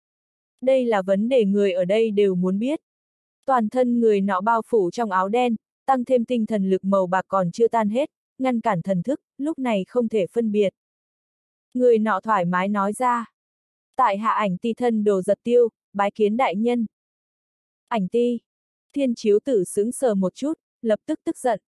Đây là vấn đề người ở đây đều muốn biết. Toàn thân người nọ bao phủ trong áo đen, tăng thêm tinh thần lực màu bạc còn chưa tan hết, ngăn cản thần thức, lúc này không thể phân biệt. Người nọ thoải mái nói ra. Tại hạ Ảnh Ti thân Đồ Giật Tiêu, bái kiến đại nhân. Ảnh Ti. Thiên Chiếu Tử sững sờ một chút, lập tức tức giận.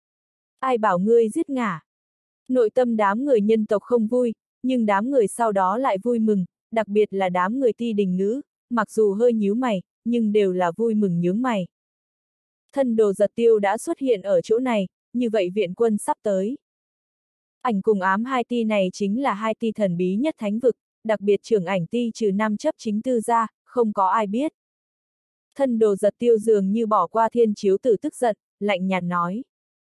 Ai bảo ngươi giết ngả? Nội tâm đám người nhân tộc không vui, nhưng đám người sau đó lại vui mừng, đặc biệt là đám người Ti Đình nữ, mặc dù hơi nhíu mày, nhưng đều là vui mừng nhướng mày. Thân Đồ Giật Tiêu đã xuất hiện ở chỗ này, như vậy viện quân sắp tới. Ảnh cùng ám hai ti này chính là hai ti thần bí nhất thánh vực, đặc biệt trưởng Ảnh ti trừ năm chấp chính tư ra, không có ai biết. Thân Đồ Giật Tiêu dường như bỏ qua Thiên Chiếu Tử tức giận, lạnh nhạt nói.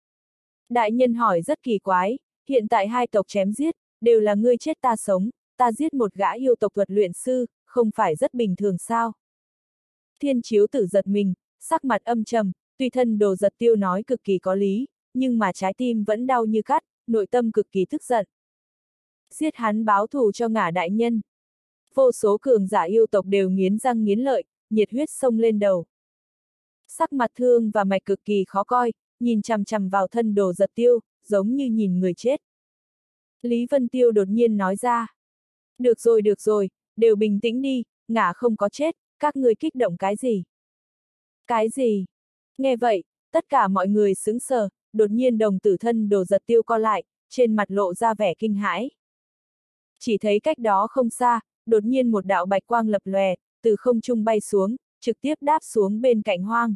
Đại nhân hỏi rất kỳ quái, hiện tại hai tộc chém giết, đều là ngươi chết ta sống, ta giết một gã yêu tộc thuật luyện sư, không phải rất bình thường sao? Thiên Chiếu Tử giật mình, sắc mặt âm trầm, tuy Thân Đồ Giật Tiêu nói cực kỳ có lý, nhưng mà trái tim vẫn đau như cắt, nội tâm cực kỳ tức giận. Giết hắn báo thù cho ngả đại nhân. Vô số cường giả yêu tộc đều nghiến răng nghiến lợi, nhiệt huyết sông lên đầu. Sắc mặt Thương và Mạch cực kỳ khó coi, nhìn chằm chằm vào Thân Đồ Giật Tiêu, giống như nhìn người chết. Lý Vân Tiêu đột nhiên nói ra. Được rồi được rồi, đều bình tĩnh đi, ngả không có chết, các ngươi kích động cái gì? Cái gì? Nghe vậy, tất cả mọi người sững sờ, đột nhiên đồng tử Thân Đồ Giật Tiêu co lại, trên mặt lộ ra vẻ kinh hãi. Chỉ thấy cách đó không xa, đột nhiên một đạo bạch quang lập lòe, từ không trung bay xuống, trực tiếp đáp xuống bên cạnh Hoang.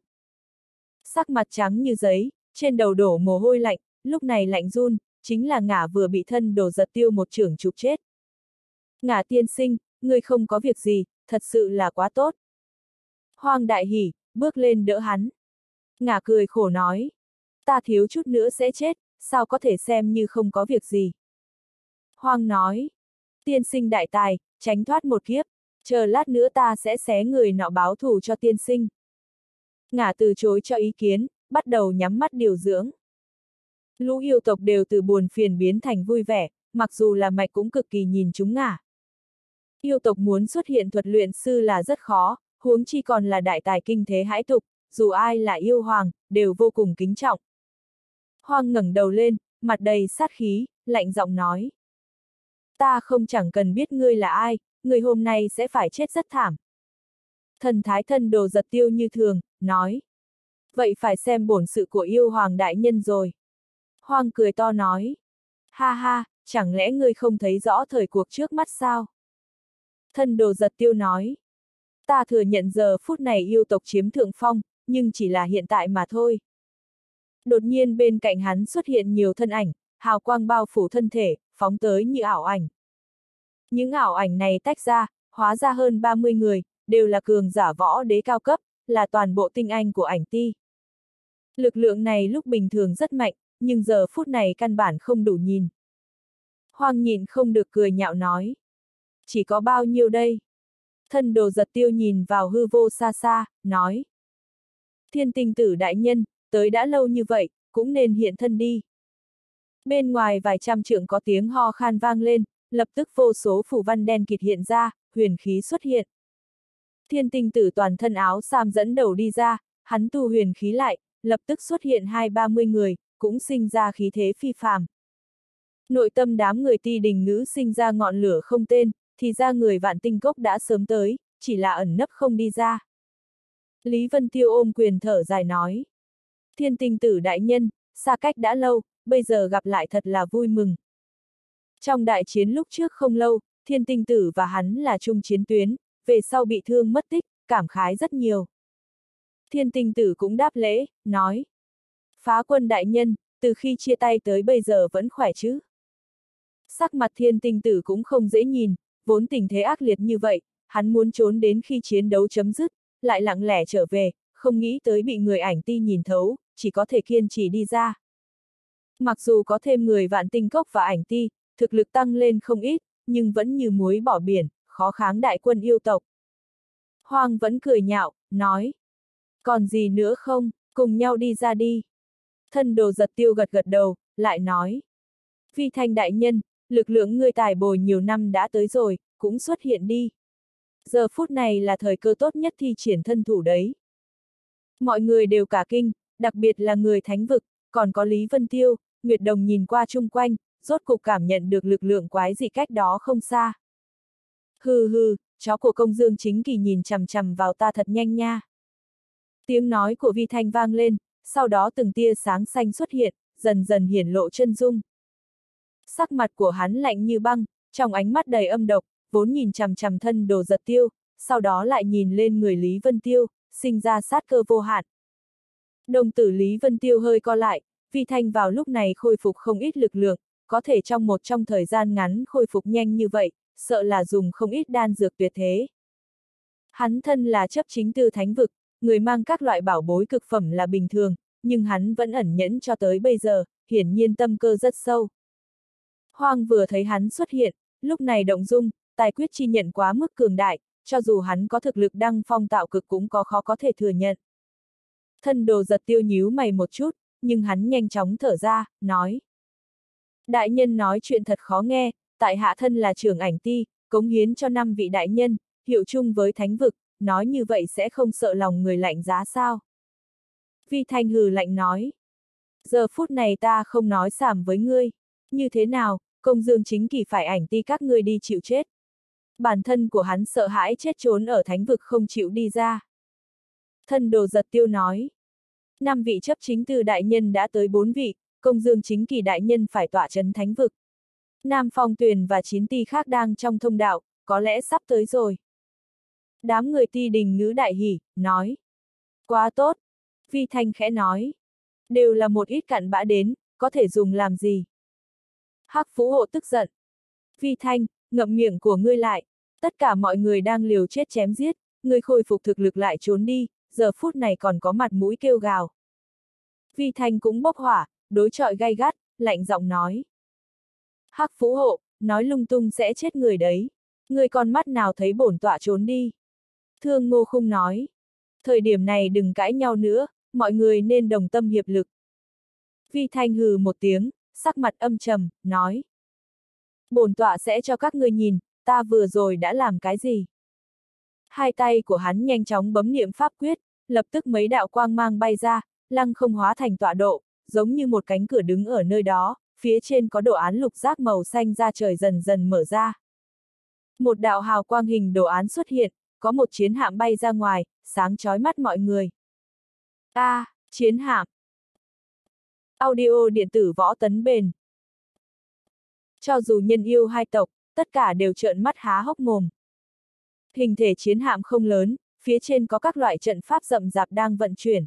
Sắc mặt trắng như giấy, trên đầu đổ mồ hôi lạnh, lúc này lạnh run, chính là ngả vừa bị Thân Đồ Giật Tiêu một chưởng chụp chết. Ngả tiên sinh, ngươi không có việc gì, thật sự là quá tốt. Hoang đại hỉ, bước lên đỡ hắn. Ngả cười khổ nói. Ta thiếu chút nữa sẽ chết, sao có thể xem như không có việc gì. Hoang nói, tiên sinh đại tài, tránh thoát một kiếp, chờ lát nữa ta sẽ xé người nọ báo thù cho tiên sinh. Ngả từ chối cho ý kiến, bắt đầu nhắm mắt điều dưỡng. Lũ yêu tộc đều từ buồn phiền biến thành vui vẻ, mặc dù là mạch cũng cực kỳ nhìn chúng ngả. Yêu tộc muốn xuất hiện thuật luyện sư là rất khó, huống chi còn là đại tài kinh thế hãi tục, dù ai là yêu hoàng, đều vô cùng kính trọng. Hoang ngẩng đầu lên, mặt đầy sát khí, lạnh giọng nói. Ta không chẳng cần biết ngươi là ai, người hôm nay sẽ phải chết rất thảm. Thần thái thân đồ giật tiêu như thường, nói. Vậy phải xem bổn sự của yêu hoàng đại nhân rồi. Hoang cười to nói. Ha ha, chẳng lẽ ngươi không thấy rõ thời cuộc trước mắt sao? Thân đồ giật tiêu nói. Ta thừa nhận giờ phút này yêu tộc chiếm thượng phong, nhưng chỉ là hiện tại mà thôi. Đột nhiên bên cạnh hắn xuất hiện nhiều thân ảnh, hào quang bao phủ thân thể, phóng tới như ảo ảnh. Những ảo ảnh này tách ra, hóa ra hơn ba mươi người, đều là cường giả võ đế cao cấp, là toàn bộ tinh anh của ảnh ti. Lực lượng này lúc bình thường rất mạnh, nhưng giờ phút này căn bản không đủ nhìn. Hoang nhịn không được cười nhạo nói. Chỉ có bao nhiêu đây? Thân đồ giật tiêu nhìn vào hư vô xa xa, nói. Thiên tinh tử đại nhân, tới đã lâu như vậy, cũng nên hiện thân đi. Bên ngoài vài trăm trượng có tiếng ho khan vang lên, lập tức vô số phủ văn đen kịt hiện ra, huyền khí xuất hiện. Thiên tinh tử toàn thân áo sam dẫn đầu đi ra, hắn tu huyền khí lại, lập tức xuất hiện hai ba mươi người, cũng sinh ra khí thế phi phàm. Nội tâm đám người ti đình ngữ sinh ra ngọn lửa không tên, thì ra người vạn tinh cốc đã sớm tới, chỉ là ẩn nấp không đi ra. Lý Vân Tiêu ôm quyền thở dài nói. Thiên tinh tử đại nhân, xa cách đã lâu, bây giờ gặp lại thật là vui mừng. Trong đại chiến lúc trước không lâu, thiên tinh tử và hắn là chung chiến tuyến, về sau bị thương mất tích, cảm khái rất nhiều. Thiên tinh tử cũng đáp lễ, nói. Phá quân đại nhân, từ khi chia tay tới bây giờ vẫn khỏe chứ? Sắc mặt thiên tinh tử cũng không dễ nhìn, vốn tình thế ác liệt như vậy, hắn muốn trốn đến khi chiến đấu chấm dứt, lại lặng lẽ trở về, không nghĩ tới bị người ảnh ti nhìn thấu, chỉ có thể kiên trì đi ra. Mặc dù có thêm người vạn tinh cốc và ảnh ti, thực lực tăng lên không ít, nhưng vẫn như muối bỏ biển, khó kháng đại quân yêu tộc. Hoang vẫn cười nhạo, nói. Còn gì nữa không, cùng nhau đi ra đi. Thân đồ giật tiêu gật gật đầu, lại nói. Vi Thanh đại nhân, lực lượng ngươi tài bồi nhiều năm đã tới rồi, cũng xuất hiện đi. Giờ phút này là thời cơ tốt nhất thi triển thân thủ đấy. Mọi người đều cả kinh, đặc biệt là người thánh vực, còn có Lý Vân Tiêu, Nguyệt Đồng nhìn qua chung quanh, rốt cục cảm nhận được lực lượng quái dị cách đó không xa. Hừ hừ, chó của công dương chính kỳ nhìn chằm chằm vào ta thật nhanh nha. Tiếng nói của Vi Thanh vang lên, sau đó từng tia sáng xanh xuất hiện, dần dần hiển lộ chân dung. Sắc mặt của hắn lạnh như băng, trong ánh mắt đầy âm độc, vốn nhìn chằm chằm thân đồ giật tiêu, sau đó lại nhìn lên người Lý Vân Tiêu, sinh ra sát cơ vô hạn. Đồng tử Lý Vân Tiêu hơi co lại, Vi Thanh vào lúc này khôi phục không ít lực lượng, có thể trong một trong thời gian ngắn khôi phục nhanh như vậy, sợ là dùng không ít đan dược tuyệt thế. Hắn thân là chấp chính tư thánh vực, người mang các loại bảo bối cực phẩm là bình thường, nhưng hắn vẫn ẩn nhẫn cho tới bây giờ, hiển nhiên tâm cơ rất sâu. Hoang vừa thấy hắn xuất hiện, lúc này động dung, tài quyết chi nhận quá mức cường đại, cho dù hắn có thực lực đăng phong tạo cực cũng có khó có thể thừa nhận. Thân đồ giật tiêu nhíu mày một chút, nhưng hắn nhanh chóng thở ra, nói. Đại nhân nói chuyện thật khó nghe, tại hạ thân là trưởng ảnh ti, cống hiến cho năm vị đại nhân, hiệu chung với thánh vực, nói như vậy sẽ không sợ lòng người lạnh giá sao? Vi Thanh hừ lạnh nói. Giờ phút này ta không nói xàm với ngươi, như thế nào, công dương chính kỳ phải ảnh ti các ngươi đi chịu chết. Bản thân của hắn sợ hãi chết trốn ở thánh vực không chịu đi ra. Thân đồ giật tiêu nói. Năm vị chấp chính từ đại nhân đã tới bốn vị, công dương chính kỳ đại nhân phải tọa trấn thánh vực. Nam Phong Tuyền và chín ti khác đang trong thông đạo, có lẽ sắp tới rồi. Đám người ti đình ngữ đại hỉ, nói. Quá tốt. Vi Thanh khẽ nói. Đều là một ít cặn bã đến, có thể dùng làm gì? Hắc Phú Hộ tức giận. Vi Thanh, ngậm miệng của ngươi lại. Tất cả mọi người đang liều chết chém giết, ngươi khôi phục thực lực lại trốn đi, giờ phút này còn có mặt mũi kêu gào. Vi Thanh cũng bốc hỏa, đối chọi gay gắt, lạnh giọng nói. Hắc phú hộ, nói lung tung sẽ chết người đấy. Người con mắt nào thấy bổn tọa trốn đi. Thương Ngô Khung nói. Thời điểm này đừng cãi nhau nữa, mọi người nên đồng tâm hiệp lực. Vi Thanh hừ một tiếng, sắc mặt âm trầm, nói. Bổn tọa sẽ cho các ngươi nhìn, ta vừa rồi đã làm cái gì. Hai tay của hắn nhanh chóng bấm niệm pháp quyết, lập tức mấy đạo quang mang bay ra, lăng không hóa thành tọa độ, giống như một cánh cửa đứng ở nơi đó, phía trên có đồ án lục giác màu xanh ra trời dần dần mở ra. Một đạo hào quang hình đồ án xuất hiện, có một chiến hạm bay ra ngoài, sáng chói mắt mọi người. A, à, chiến hạm. Audio điện tử Võ Tấn Bền. Cho dù nhân yêu hai tộc, tất cả đều trợn mắt há hốc mồm. Hình thể chiến hạm không lớn, phía trên có các loại trận pháp rậm rạp đang vận chuyển.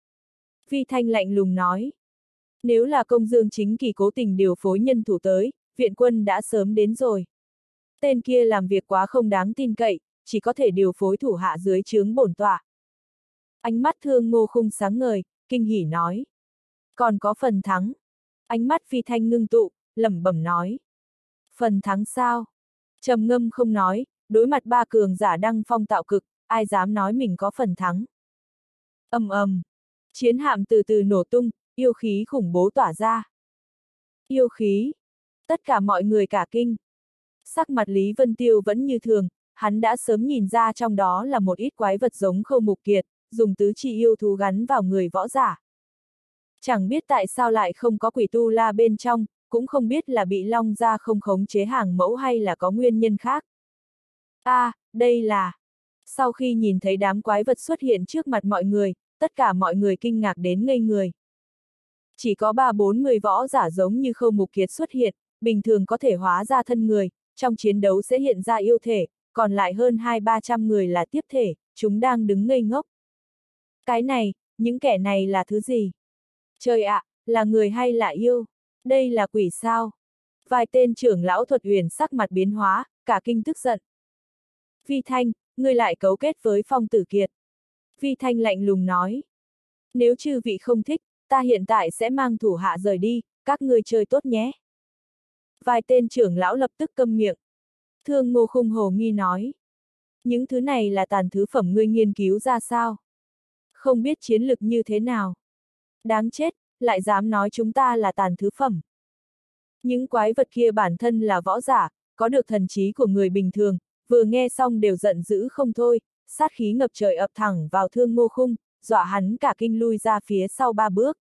Vi Thanh lạnh lùng nói. Nếu là Công Dương Chính Kỳ cố tình điều phối nhân thủ tới, viện quân đã sớm đến rồi. Tên kia làm việc quá không đáng tin cậy, chỉ có thể điều phối thủ hạ dưới trướng bổn tọa. Ánh mắt Thương Ngô Khung sáng ngời, kinh hỉ nói. Còn có phần thắng. Ánh mắt Vi Thanh ngưng tụ, lẩm bẩm nói. Phần thắng sao? Trầm ngâm không nói, đối mặt ba cường giả đăng phong tạo cực, ai dám nói mình có phần thắng. Ầm ầm, chiến hạm từ từ nổ tung, yêu khí khủng bố tỏa ra. Yêu khí. Tất cả mọi người cả kinh. Sắc mặt Lý Vân Tiêu vẫn như thường, hắn đã sớm nhìn ra trong đó là một ít quái vật giống Khâu Mục Kiệt, dùng tứ chi yêu thú gắn vào người võ giả. Chẳng biết tại sao lại không có quỷ tu la bên trong, cũng không biết là bị Long Gia không khống chế hàng mẫu hay là có nguyên nhân khác. A, à, đây là... Sau khi nhìn thấy đám quái vật xuất hiện trước mặt mọi người, tất cả mọi người kinh ngạc đến ngây người. Chỉ có ba bốn mươi võ giả giống như Khâu Mục Kiệt xuất hiện, bình thường có thể hóa ra thân người, trong chiến đấu sẽ hiện ra yêu thể, còn lại hơn hai ba trăm người là tiếp thể, chúng đang đứng ngây ngốc. Cái này, những kẻ này là thứ gì? Trời ạ, à, là người hay là yêu? Đây là quỷ sao? Vài tên trưởng lão Thuật Uyển sắc mặt biến hóa, cả kinh tức giận. Vi Thanh, ngươi lại cấu kết với Phong Tử Kiệt. Vi Thanh lạnh lùng nói. Nếu chư vị không thích, ta hiện tại sẽ mang thủ hạ rời đi, các ngươi chơi tốt nhé. Vài tên trưởng lão lập tức câm miệng. Thương Ngô Khung hồ nghi nói. Những thứ này là tàn thứ phẩm ngươi nghiên cứu ra sao? Không biết chiến lực như thế nào? Đáng chết, lại dám nói chúng ta là tàn thứ phẩm. Những quái vật kia bản thân là võ giả, có được thần trí của người bình thường, vừa nghe xong đều giận dữ không thôi, sát khí ngập trời ập thẳng vào Thương Ngô Khung, dọa hắn cả kinh lui ra phía sau ba bước.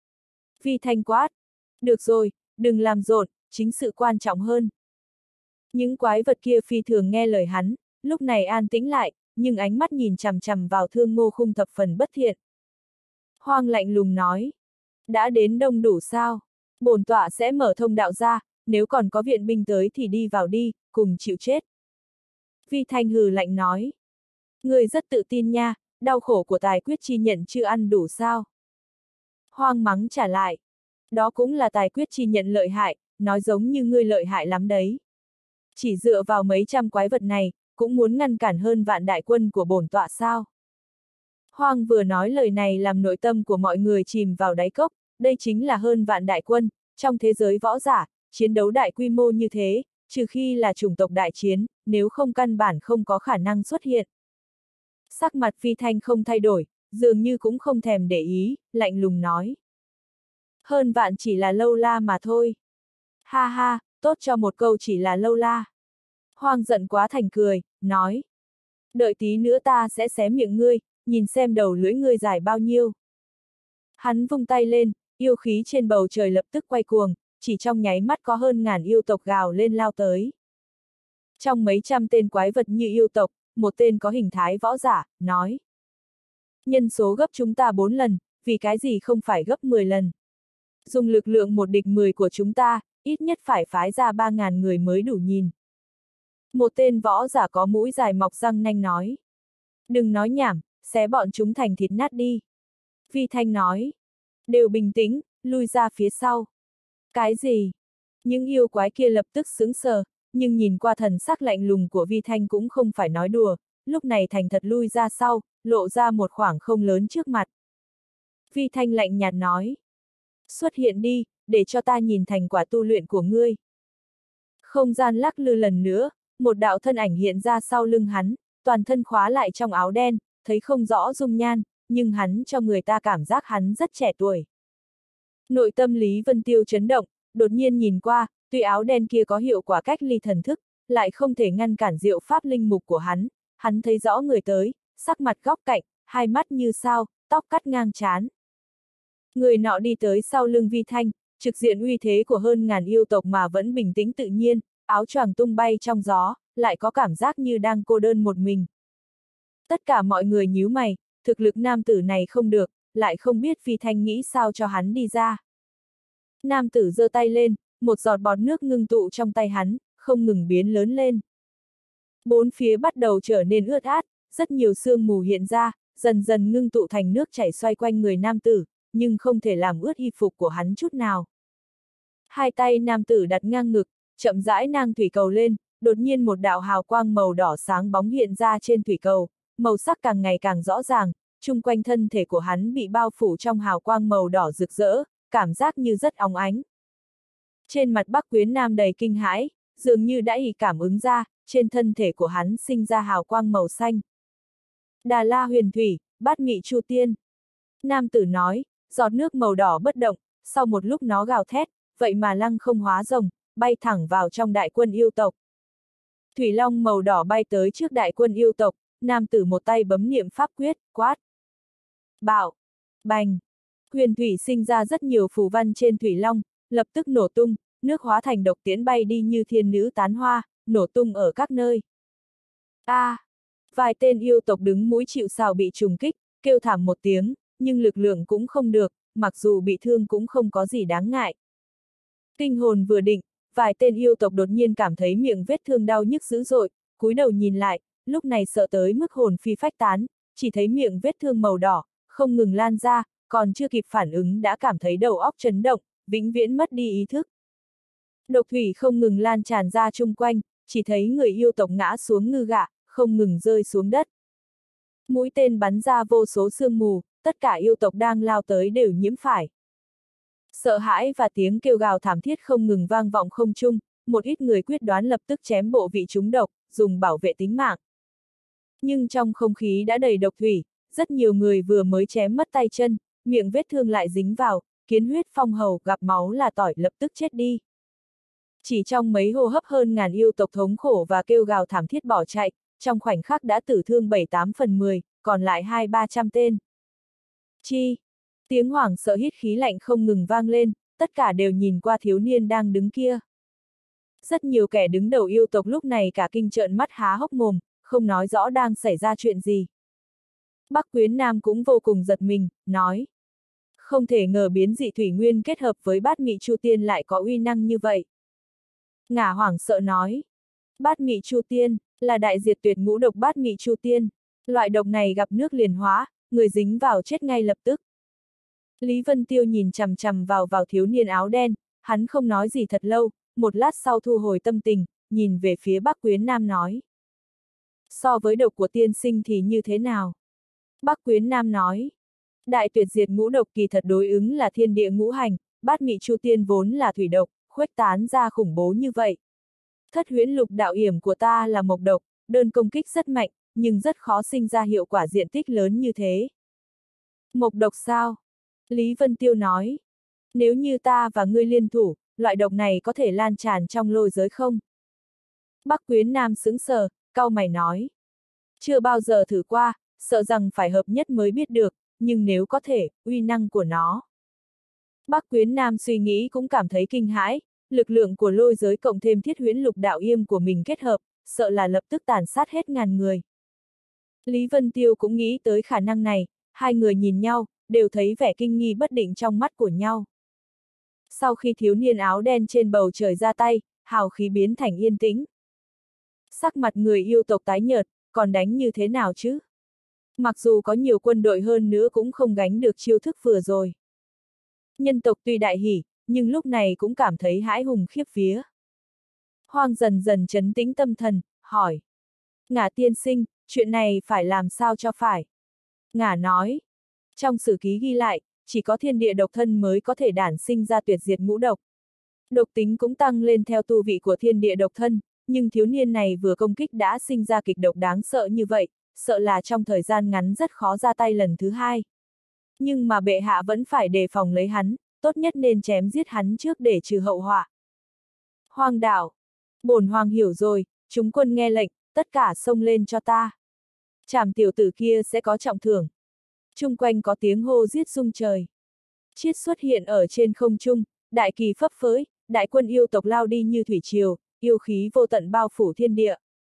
Vi Thanh quát. Được rồi, đừng làm rộn, chính sự quan trọng hơn. Những quái vật kia phi thường nghe lời hắn, lúc này an tĩnh lại, nhưng ánh mắt nhìn chằm chằm vào Thương Ngô Khung thập phần bất thiện. Hoang lạnh lùng nói. Đã đến đông đủ sao? Bổn tọa sẽ mở thông đạo ra, nếu còn có viện binh tới thì đi vào đi, cùng chịu chết. Vi Thanh hừ lạnh nói. Người rất tự tin nha, đau khổ của tài quyết chi nhận chưa ăn đủ sao? Hoang mắng trả lại. Đó cũng là tài quyết chi nhận lợi hại, nói giống như ngươi lợi hại lắm đấy. Chỉ dựa vào mấy trăm quái vật này, cũng muốn ngăn cản hơn vạn đại quân của bổn tọa sao? Hoang vừa nói lời này làm nội tâm của mọi người chìm vào đáy cốc, đây chính là hơn vạn đại quân, trong thế giới võ giả, chiến đấu đại quy mô như thế, trừ khi là chủng tộc đại chiến, nếu không căn bản không có khả năng xuất hiện. Sắc mặt Vi Thanh không thay đổi, dường như cũng không thèm để ý, lạnh lùng nói. Hơn vạn chỉ là lâu la mà thôi. Ha ha, tốt cho một câu chỉ là lâu la. Hoang giận quá thành cười, nói. Đợi tí nữa ta sẽ xé miệng ngươi, nhìn xem đầu lưỡi ngươi dài bao nhiêu. Hắn vung tay lên, yêu khí trên bầu trời lập tức quay cuồng, chỉ trong nháy mắt có hơn ngàn yêu tộc gào lên lao tới. Trong mấy trăm tên quái vật như yêu tộc, một tên có hình thái võ giả, nói. Nhân số gấp chúng ta bốn lần, vì cái gì không phải gấp mười lần. Dùng lực lượng một địch mười của chúng ta, ít nhất phải phái ra ba ngàn người mới đủ nhìn. Một tên võ giả có mũi dài mọc răng nanh nói. Đừng nói nhảm, xé bọn chúng thành thịt nát đi. Vi Thanh nói. Đều bình tĩnh, lui ra phía sau. Cái gì? Những yêu quái kia lập tức sững sờ, nhưng nhìn qua thần sắc lạnh lùng của Vi Thanh cũng không phải nói đùa, lúc này thành thật lui ra sau, lộ ra một khoảng không lớn trước mặt. Vi Thanh lạnh nhạt nói. Xuất hiện đi, để cho ta nhìn thành quả tu luyện của ngươi. Không gian lắc lư lần nữa, một đạo thân ảnh hiện ra sau lưng hắn, toàn thân khóa lại trong áo đen, thấy không rõ dung nhan, nhưng hắn cho người ta cảm giác hắn rất trẻ tuổi. Nội tâm Lý Vân Tiêu chấn động, đột nhiên nhìn qua, tuy áo đen kia có hiệu quả cách ly thần thức, lại không thể ngăn cản diệu pháp linh mục của hắn, hắn thấy rõ người tới, sắc mặt góc cạnh, hai mắt như sao, tóc cắt ngang trán. Người nọ đi tới sau lưng Vi Thanh, trực diện uy thế của hơn ngàn yêu tộc mà vẫn bình tĩnh tự nhiên, áo choàng tung bay trong gió, lại có cảm giác như đang cô đơn một mình. Tất cả mọi người nhíu mày, thực lực nam tử này không được, lại không biết Vi Thanh nghĩ sao cho hắn đi ra. Nam tử giơ tay lên, một giọt bọt nước ngưng tụ trong tay hắn, không ngừng biến lớn lên. Bốn phía bắt đầu trở nên ướt át, rất nhiều sương mù hiện ra, dần dần ngưng tụ thành nước chảy xoay quanh người nam tử, nhưng không thể làm ướt y phục của hắn chút nào. Hai tay nam tử đặt ngang ngực, chậm rãi nang thủy cầu lên, đột nhiên một đạo hào quang màu đỏ sáng bóng hiện ra trên thủy cầu, màu sắc càng ngày càng rõ ràng, chung quanh thân thể của hắn bị bao phủ trong hào quang màu đỏ rực rỡ, cảm giác như rất óng ánh. Trên mặt Bắc Quyến Nam đầy kinh hãi, dường như đã ý cảm ứng ra, trên thân thể của hắn sinh ra hào quang màu xanh. Đà La Huyền Thủy, Bát Mị Chu Tiên. Nam tử nói, giọt nước màu đỏ bất động, sau một lúc nó gào thét, vậy mà lăng không hóa rồng, bay thẳng vào trong đại quân yêu tộc. Thủy long màu đỏ bay tới trước đại quân yêu tộc, nam tử một tay bấm niệm pháp quyết, quát. Bạo, bành. Huyền thủy sinh ra rất nhiều phù văn trên thủy long, lập tức nổ tung, nước hóa thành độc tiễn bay đi như thiên nữ tán hoa, nổ tung ở các nơi. A, à, vài tên yêu tộc đứng mũi chịu sào bị trùng kích, kêu thảm một tiếng, nhưng lực lượng cũng không được, mặc dù bị thương cũng không có gì đáng ngại. Kinh hồn vừa định, vài tên yêu tộc đột nhiên cảm thấy miệng vết thương đau nhức dữ dội, cúi đầu nhìn lại, lúc này sợ tới mức hồn phi phách tán, chỉ thấy miệng vết thương màu đỏ, không ngừng lan ra, còn chưa kịp phản ứng đã cảm thấy đầu óc chấn động, vĩnh viễn mất đi ý thức. Độc thủy không ngừng lan tràn ra chung quanh, chỉ thấy người yêu tộc ngã xuống ngư gạ, không ngừng rơi xuống đất. Mũi tên bắn ra vô số sương mù, tất cả yêu tộc đang lao tới đều nhiễm phải. Sợ hãi và tiếng kêu gào thảm thiết không ngừng vang vọng không trung, một ít người quyết đoán lập tức chém bộ vị trúng độc, dùng bảo vệ tính mạng. Nhưng trong không khí đã đầy độc thủy, rất nhiều người vừa mới chém mất tay chân, miệng vết thương lại dính vào, kiến huyết phong hầu gặp máu là tỏi lập tức chết đi. Chỉ trong mấy hô hấp hơn ngàn yêu tộc thống khổ và kêu gào thảm thiết bỏ chạy, trong khoảnh khắc đã tử thương bảy tám phần mười, còn lại hai ba trăm tên. Chi! Tiếng hoảng sợ hít khí lạnh không ngừng vang lên, tất cả đều nhìn qua thiếu niên đang đứng kia. Rất nhiều kẻ đứng đầu yêu tộc lúc này cả kinh trợn mắt há hốc mồm, không nói rõ đang xảy ra chuyện gì. Bắc Quyến Nam cũng vô cùng giật mình, nói. Không thể ngờ biến dị thủy nguyên kết hợp với bát mị chu tiên lại có uy năng như vậy. Ngả hoảng sợ nói. Bát mị chu tiên, là đại diệt tuyệt ngũ độc bát mị chu tiên. Loại độc này gặp nước liền hóa, người dính vào chết ngay lập tức. Lý Vân Tiêu nhìn chằm chằm vào vào thiếu niên áo đen, hắn không nói gì thật lâu, một lát sau thu hồi tâm tình, nhìn về phía Bắc Quyến Nam nói. So với độc của tiên sinh thì như thế nào? Bắc Quyến Nam nói. Đại tuyệt diệt ngũ độc kỳ thật đối ứng là thiên địa ngũ hành, bát mị chu tiên vốn là thủy độc, khuếch tán ra khủng bố như vậy. Thất huyễn lục đạo yểm của ta là mộc độc, đơn công kích rất mạnh, nhưng rất khó sinh ra hiệu quả diện tích lớn như thế. Mộc độc sao? Lý Vân Tiêu nói. Nếu như ta và ngươi liên thủ, loại độc này có thể lan tràn trong lôi giới không? Bắc Quyến Nam sững sờ, cau mày nói. Chưa bao giờ thử qua, sợ rằng phải hợp nhất mới biết được, nhưng nếu có thể, uy năng của nó. Bắc Quyến Nam suy nghĩ cũng cảm thấy kinh hãi, lực lượng của lôi giới cộng thêm thiết huyễn lục đạo yêm của mình kết hợp, sợ là lập tức tàn sát hết ngàn người. Lý Vân Tiêu cũng nghĩ tới khả năng này, hai người nhìn nhau, đều thấy vẻ kinh nghi bất định trong mắt của nhau. Sau khi thiếu niên áo đen trên bầu trời ra tay, hào khí biến thành yên tĩnh. Sắc mặt người yêu tộc tái nhợt, còn đánh như thế nào chứ? Mặc dù có nhiều quân đội hơn nữa cũng không gánh được chiêu thức vừa rồi. Nhân tộc tuy đại hỉ, nhưng lúc này cũng cảm thấy hãi hùng khiếp vía. Hoang dần dần trấn tĩnh tâm thần, hỏi. Ngả tiên sinh, chuyện này phải làm sao cho phải? Ngả nói. Trong sử ký ghi lại, chỉ có thiên địa độc thân mới có thể đản sinh ra tuyệt diệt ngũ độc. Độc tính cũng tăng lên theo tu vị của thiên địa độc thân, nhưng thiếu niên này vừa công kích đã sinh ra kịch độc đáng sợ như vậy, sợ là trong thời gian ngắn rất khó ra tay lần thứ hai. Nhưng mà bệ hạ vẫn phải đề phòng lấy hắn, tốt nhất nên chém giết hắn trước để trừ hậu họa. Hoàng đảo, bổn hoàng hiểu rồi, chúng quân nghe lệnh, tất cả xông lên cho ta. Trảm tiểu tử kia sẽ có trọng thưởng. Chung quanh có tiếng hô giết rung trời. Chiết xuất hiện ở trên không trung, đại kỳ phấp phới, đại quân yêu tộc lao đi như thủy triều, yêu khí vô tận bao phủ thiên địa.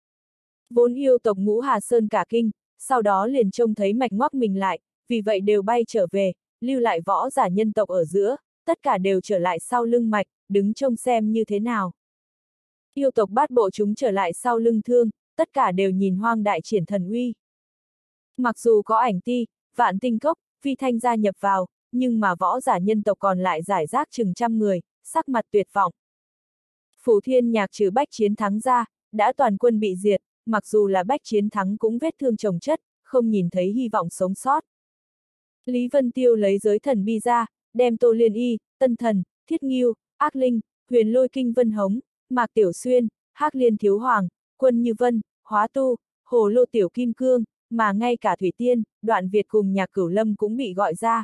Vốn yêu tộc Ngũ Hà Sơn cả kinh, sau đó liền trông thấy mạch ngoác mình lại, vì vậy đều bay trở về, lưu lại võ giả nhân tộc ở giữa, tất cả đều trở lại sau lưng mạch, đứng trông xem như thế nào. Yêu tộc bát bộ chúng trở lại sau lưng thương, tất cả đều nhìn Hoang đại triển thần uy. Mặc dù có Ảnh Ti, Vạn Tinh Cốc, Phi Thanh gia nhập vào, nhưng mà võ giả nhân tộc còn lại giải rác chừng trăm người, sắc mặt tuyệt vọng. Phủ Thiên Nhạc trừ Bách Chiến Thắng ra, đã toàn quân bị diệt, mặc dù là Bách Chiến Thắng cũng vết thương chồng chất, không nhìn thấy hy vọng sống sót. Lý Vân Tiêu lấy giới thần bi ra, đem Tô Liên Y, Tân Thần, Thiết Nghiêu, Ác Linh, Huyền Lôi Kinh Vân Hống, Mạc Tiểu Xuyên, Hắc Liên Thiếu Hoàng, Quân Như Vân, Hóa Tu, Hồ Lô Tiểu Kim Cương, mà ngay cả Thủy Tiên, Đoạn Việt cùng Nhạc Cửu Lâm cũng bị gọi ra.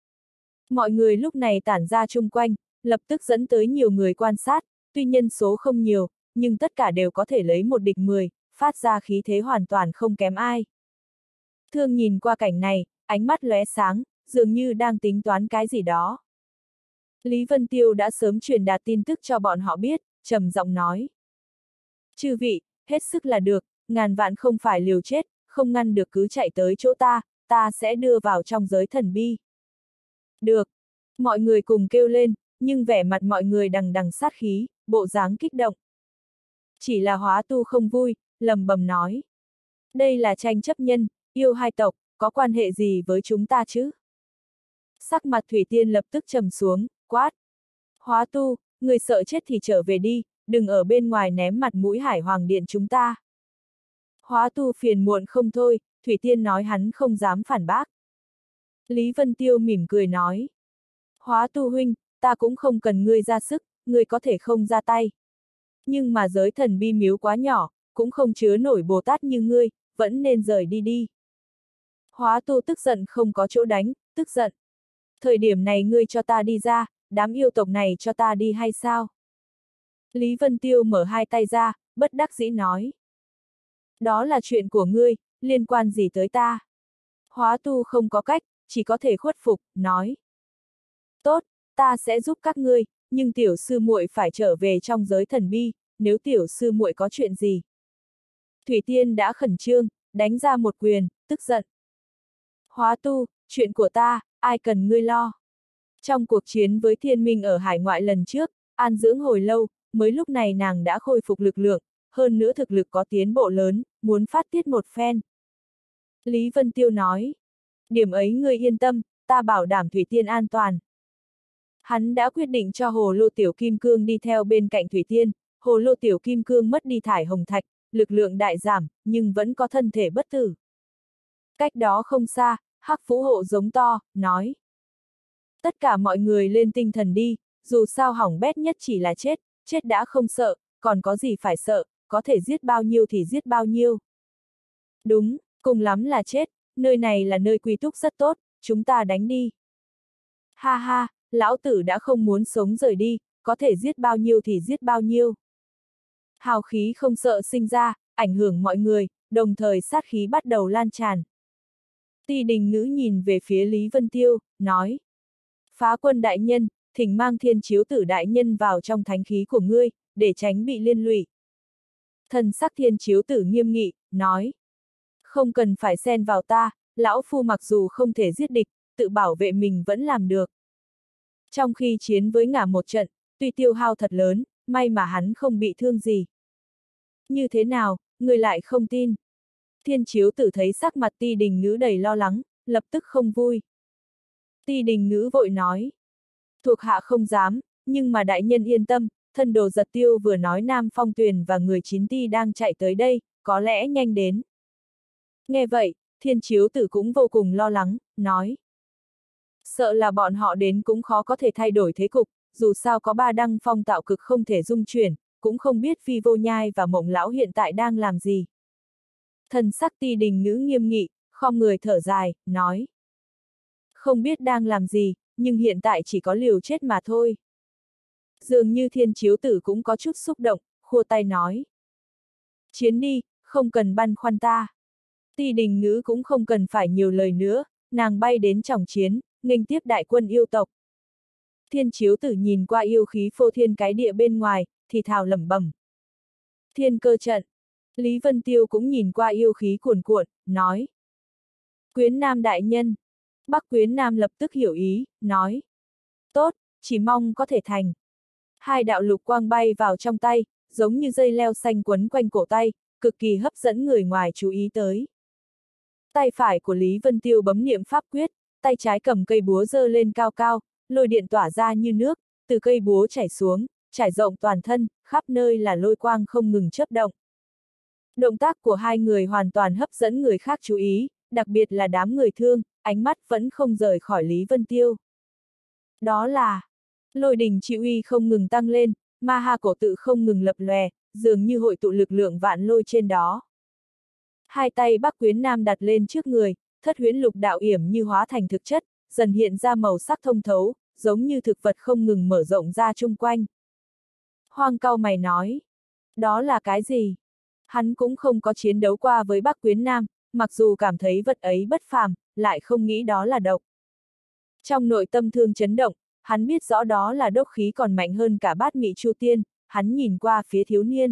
Mọi người lúc này tản ra chung quanh, lập tức dẫn tới nhiều người quan sát, tuy nhân số không nhiều, nhưng tất cả đều có thể lấy một địch mười, phát ra khí thế hoàn toàn không kém ai. Thương nhìn qua cảnh này, ánh mắt lóe sáng, dường như đang tính toán cái gì đó. Lý Vân Tiêu đã sớm truyền đạt tin tức cho bọn họ biết, trầm giọng nói. Chư vị, hết sức là được, ngàn vạn không phải liều chết, không ngăn được cứ chạy tới chỗ ta, ta sẽ đưa vào trong giới thần bi. Được. Mọi người cùng kêu lên, nhưng vẻ mặt mọi người đằng đằng sát khí, bộ dáng kích động. Chỉ là Hóa Tu không vui, lầm bầm nói. Đây là tranh chấp nhân, yêu hai tộc, có quan hệ gì với chúng ta chứ? Sắc mặt Thủy Tiên lập tức trầm xuống, quát. Hóa Tu, người sợ chết thì trở về đi, đừng ở bên ngoài ném mặt mũi Hải Hoàng Điện chúng ta. Hóa Tu phiền muộn không thôi, Thủy Tiên nói hắn không dám phản bác. Lý Vân Tiêu mỉm cười nói. Hóa Tu huynh, ta cũng không cần ngươi ra sức, ngươi có thể không ra tay. Nhưng mà giới thần bi miếu quá nhỏ, cũng không chứa nổi Bồ Tát như ngươi, vẫn nên rời đi đi. Hóa Tu tức giận không có chỗ đánh, tức giận. Thời điểm này ngươi cho ta đi ra, đám yêu tộc này cho ta đi hay sao? Lý Vân Tiêu mở hai tay ra, bất đắc dĩ nói. Đó là chuyện của ngươi, liên quan gì tới ta? Hóa Tu không có cách, chỉ có thể khuất phục, nói. Tốt, ta sẽ giúp các ngươi, nhưng tiểu sư muội phải trở về trong giới thần bi, nếu tiểu sư muội có chuyện gì. Thủy Tiên đã khẩn trương, đánh ra một quyền, tức giận. Hóa Tu, chuyện của ta, ai cần ngươi lo. Trong cuộc chiến với thiên minh ở hải ngoại lần trước, an dưỡng hồi lâu, mới lúc này nàng đã khôi phục lực lượng, hơn nữa thực lực có tiến bộ lớn, muốn phát tiết một phen. Lý Vân Tiêu nói, điểm ấy ngươi yên tâm, ta bảo đảm Thủy Tiên an toàn. Hắn đã quyết định cho Hồ Lô Tiểu Kim Cương đi theo bên cạnh Thủy Tiên, Hồ Lô Tiểu Kim Cương mất đi thải hồng thạch, lực lượng đại giảm, nhưng vẫn có thân thể bất tử. Cách đó không xa, Hắc Phú Hộ giống to, nói. Tất cả mọi người lên tinh thần đi, dù sao hỏng bét nhất chỉ là chết, chết đã không sợ, còn có gì phải sợ, có thể giết bao nhiêu thì giết bao nhiêu. Đúng, cùng lắm là chết, nơi này là nơi quy túc rất tốt, chúng ta đánh đi. Ha ha, lão tử đã không muốn sống rời đi, có thể giết bao nhiêu thì giết bao nhiêu. Hào khí không sợ sinh ra, ảnh hưởng mọi người, đồng thời sát khí bắt đầu lan tràn. Ti Đình Ngữ nhìn về phía Lý Vân Tiêu, nói. Phá Quân đại nhân, thỉnh mang Thiên Chiếu Tử đại nhân vào trong thánh khí của ngươi, để tránh bị liên lụy. Thần sắc Thiên Chiếu Tử nghiêm nghị, nói. Không cần phải xen vào ta, lão phu mặc dù không thể giết địch, tự bảo vệ mình vẫn làm được. Trong khi chiến với ngả một trận, tuy tiêu hao thật lớn, may mà hắn không bị thương gì. Như thế nào, người lại không tin? Thiên Chiếu Tử thấy sắc mặt Ti Đình Ngữ đầy lo lắng, lập tức không vui. Ti Đình Ngữ vội nói. Thuộc hạ không dám, nhưng mà đại nhân yên tâm, thân đồ Giật Tiêu vừa nói Nam Phong Tuyền và người chín ti đang chạy tới đây, có lẽ nhanh đến. Nghe vậy, Thiên Chiếu Tử cũng vô cùng lo lắng, nói. Sợ là bọn họ đến cũng khó có thể thay đổi thế cục, dù sao có ba đăng phong tạo cực không thể dung chuyển, cũng không biết Phi Vô Nhai và Mộng Lão hiện tại đang làm gì. Thần sắc Ti Đình Ngữ nghiêm nghị, khom người thở dài, nói. Không biết đang làm gì, nhưng hiện tại chỉ có liều chết mà thôi. Dường như Thiên Chiếu Tử cũng có chút xúc động, khua tay nói. Chiến đi, không cần băn khoăn ta. Ti Đình Ngữ cũng không cần phải nhiều lời nữa, nàng bay đến chòng chiến, nghênh tiếp đại quân yêu tộc. Thiên Chiếu Tử nhìn qua yêu khí phô thiên cái địa bên ngoài, thì thào lẩm bẩm. Thiên cơ trận. Lý Vân Tiêu cũng nhìn qua yêu khí cuồn cuộn, nói. Quyến Nam đại nhân. Bắc Quyến Nam lập tức hiểu ý, nói. Tốt, chỉ mong có thể thành. Hai đạo lục quang bay vào trong tay, giống như dây leo xanh quấn quanh cổ tay, cực kỳ hấp dẫn người ngoài chú ý tới. Tay phải của Lý Vân Tiêu bấm niệm pháp quyết, tay trái cầm cây búa giơ lên cao cao, lôi điện tỏa ra như nước, từ cây búa chảy xuống, trải rộng toàn thân, khắp nơi là lôi quang không ngừng chớp động. Động tác của hai người hoàn toàn hấp dẫn người khác chú ý, đặc biệt là đám người thương, ánh mắt vẫn không rời khỏi Lý Vân Tiêu. Đó là, lôi đình chi uy không ngừng tăng lên, ma ha cổ tự không ngừng lập lòe, dường như hội tụ lực lượng vạn lôi trên đó. Hai tay Bắc Quyến Nam đặt lên trước người, thất huyễn lục đạo yểm như hóa thành thực chất, dần hiện ra màu sắc thông thấu, giống như thực vật không ngừng mở rộng ra chung quanh. Hoang cau mày nói, đó là cái gì? Hắn cũng không có chiến đấu qua với Bắc Quyến Nam, mặc dù cảm thấy vật ấy bất phàm, lại không nghĩ đó là độc. Trong nội tâm Thương chấn động, hắn biết rõ đó là độc khí còn mạnh hơn cả bát mị chu tiên, hắn nhìn qua phía thiếu niên.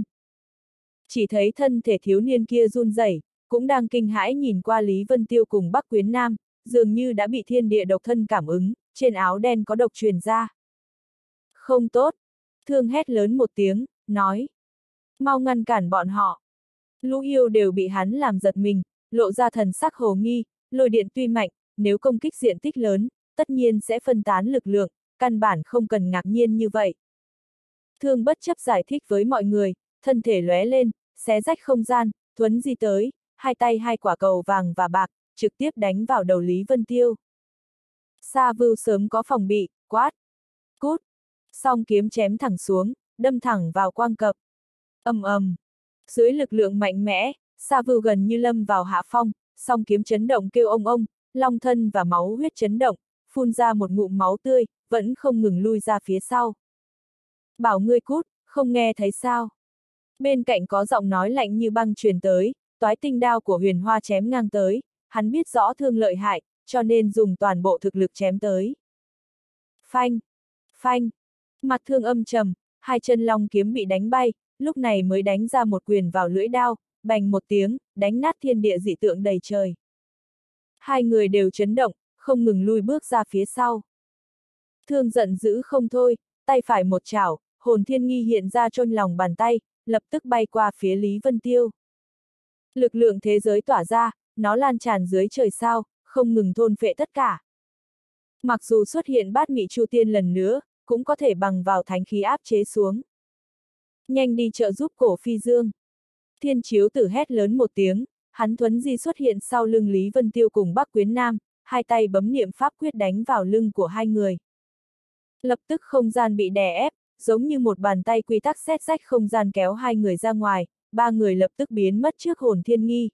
Chỉ thấy thân thể thiếu niên kia run rẩy, cũng đang kinh hãi nhìn qua Lý Vân Tiêu cùng Bắc Quyến Nam, dường như đã bị thiên địa độc thân cảm ứng, trên áo đen có độc truyền ra. Không tốt! Thương hét lớn một tiếng, nói. Mau ngăn cản bọn họ. Lũ yêu đều bị hắn làm giật mình, lộ ra thần sắc hồ nghi, lôi điện tuy mạnh, nếu công kích diện tích lớn, tất nhiên sẽ phân tán lực lượng, căn bản không cần ngạc nhiên như vậy. Thương bất chấp giải thích với mọi người, thân thể lóe lên, xé rách không gian, thuấn di tới, hai tay hai quả cầu vàng và bạc, trực tiếp đánh vào đầu Lý Vân Tiêu. Sa Vưu sớm có phòng bị, quát. Cút! Song kiếm chém thẳng xuống, đâm thẳng vào quang cập. Ầm ầm. Dưới lực lượng mạnh mẽ, Sa Vưu gần như lâm vào hạ phong, song kiếm chấn động kêu ông ông, long thân và máu huyết chấn động, phun ra một ngụm máu tươi, vẫn không ngừng lui ra phía sau. Bảo ngươi cút, không nghe thấy sao? Bên cạnh có giọng nói lạnh như băng truyền tới, toái tinh đao của Huyền Hoa chém ngang tới, hắn biết rõ Thương lợi hại, cho nên dùng toàn bộ thực lực chém tới. Phanh! Phanh! Mặt Thương âm trầm, hai chân long kiếm bị đánh bay, lúc này mới đánh ra một quyền vào lưỡi đao, bành một tiếng, đánh nát thiên địa dị tượng đầy trời. Hai người đều chấn động, không ngừng lui bước ra phía sau. Thương giận dữ không thôi, tay phải một chảo, hồn thiên nghi hiện ra trong lòng bàn tay, lập tức bay qua phía Lý Vân Tiêu. Lực lượng thế giới tỏa ra, nó lan tràn dưới trời sao, không ngừng thôn phệ tất cả. Mặc dù xuất hiện bát mị chu tiên lần nữa, cũng có thể bằng vào thánh khí áp chế xuống. Nhanh đi trợ giúp Cổ Phi Dương. Thiên Chiếu Tử hét lớn một tiếng, hắn thuấn di xuất hiện sau lưng Lý Vân Tiêu cùng Bắc Quyến Nam, hai tay bấm niệm pháp quyết đánh vào lưng của hai người. Lập tức không gian bị đè ép, giống như một bàn tay quy tắc xé rách không gian kéo hai người ra ngoài, ba người lập tức biến mất trước hồn thiên nghi.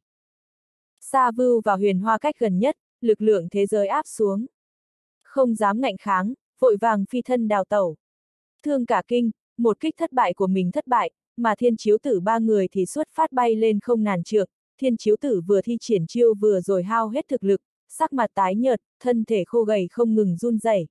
Sa Vưu và Huyền Hoa cách gần nhất, lực lượng thế giới áp xuống. Không dám ngạnh kháng, vội vàng phi thân đào tẩu. Thương cả kinh, một kích thất bại của mình thất bại, mà Thiên Chiếu Tử ba người thì xuất phát bay lên không ngàn trượng. Thiên Chiếu Tử vừa thi triển chiêu vừa rồi hao hết thực lực, sắc mặt tái nhợt, thân thể khô gầy không ngừng run rẩy.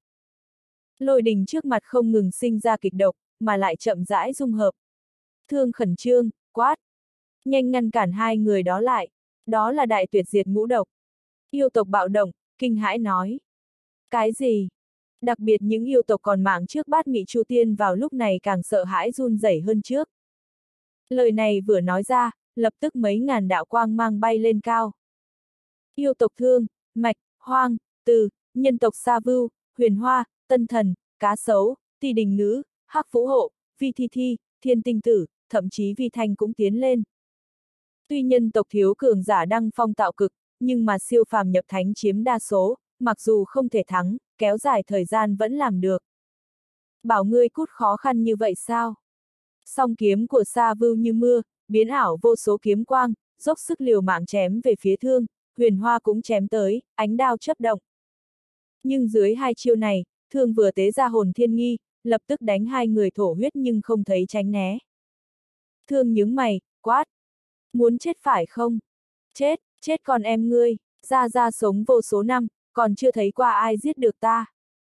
Lôi đình trước mặt không ngừng sinh ra kịch độc, mà lại chậm rãi dung hợp. Thương khẩn trương, quát. Nhanh ngăn cản hai người đó lại. Đó là đại tuyệt diệt ngũ độc. Yêu tộc bạo động, kinh hãi nói. Cái gì? Đặc biệt những yêu tộc còn mạng trước bát mị chu tiên vào lúc này càng sợ hãi run rẩy hơn trước. Lời này vừa nói ra, lập tức mấy ngàn đạo quang mang bay lên cao. Yêu tộc Thương, Mạch, Hoang, Từ, nhân tộc Sa Vưu, Huyền Hoa, Tân Thần, Cá Sấu, Ti Đình Ngữ, Hắc Vũ Hộ, Vi Thi Thi, Thiên Tinh Tử, thậm chí Vi Thanh cũng tiến lên. Tuy nhân tộc thiếu cường giả đăng phong tạo cực, nhưng mà siêu phàm nhập thánh chiếm đa số, mặc dù không thể thắng, kéo dài thời gian vẫn làm được. Bảo ngươi cút khó khăn như vậy sao? Song kiếm của Sa Vưu như mưa, biến ảo vô số kiếm quang, dốc sức liều mạng chém về phía Thương, Huyền Hoa cũng chém tới, ánh đao chớp động. Nhưng dưới hai chiêu này, Thương vừa tế ra hồn thiên nghi, lập tức đánh hai người thổ huyết nhưng không thấy tránh né. Thương nhướng mày, quát. Muốn chết phải không? Chết, chết con em ngươi, Gia Gia sống vô số năm, còn chưa thấy qua ai giết được ta.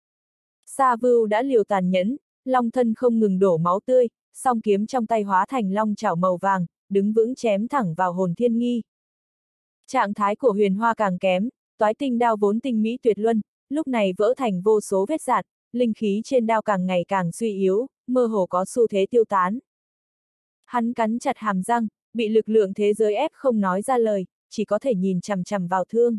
Sa Vưu đã liều tàn nhẫn, long thân không ngừng đổ máu tươi, song kiếm trong tay hóa thành long chảo màu vàng, đứng vững chém thẳng vào hồn thiên nghi. Trạng thái của Huyền Hoa càng kém, toái tinh đao vốn tinh mỹ tuyệt luân, lúc này vỡ thành vô số vết rạn, linh khí trên đao càng ngày càng suy yếu, mơ hồ có xu thế tiêu tán. Hắn cắn chặt hàm răng, bị lực lượng thế giới ép không nói ra lời, chỉ có thể nhìn chằm chằm vào Thương.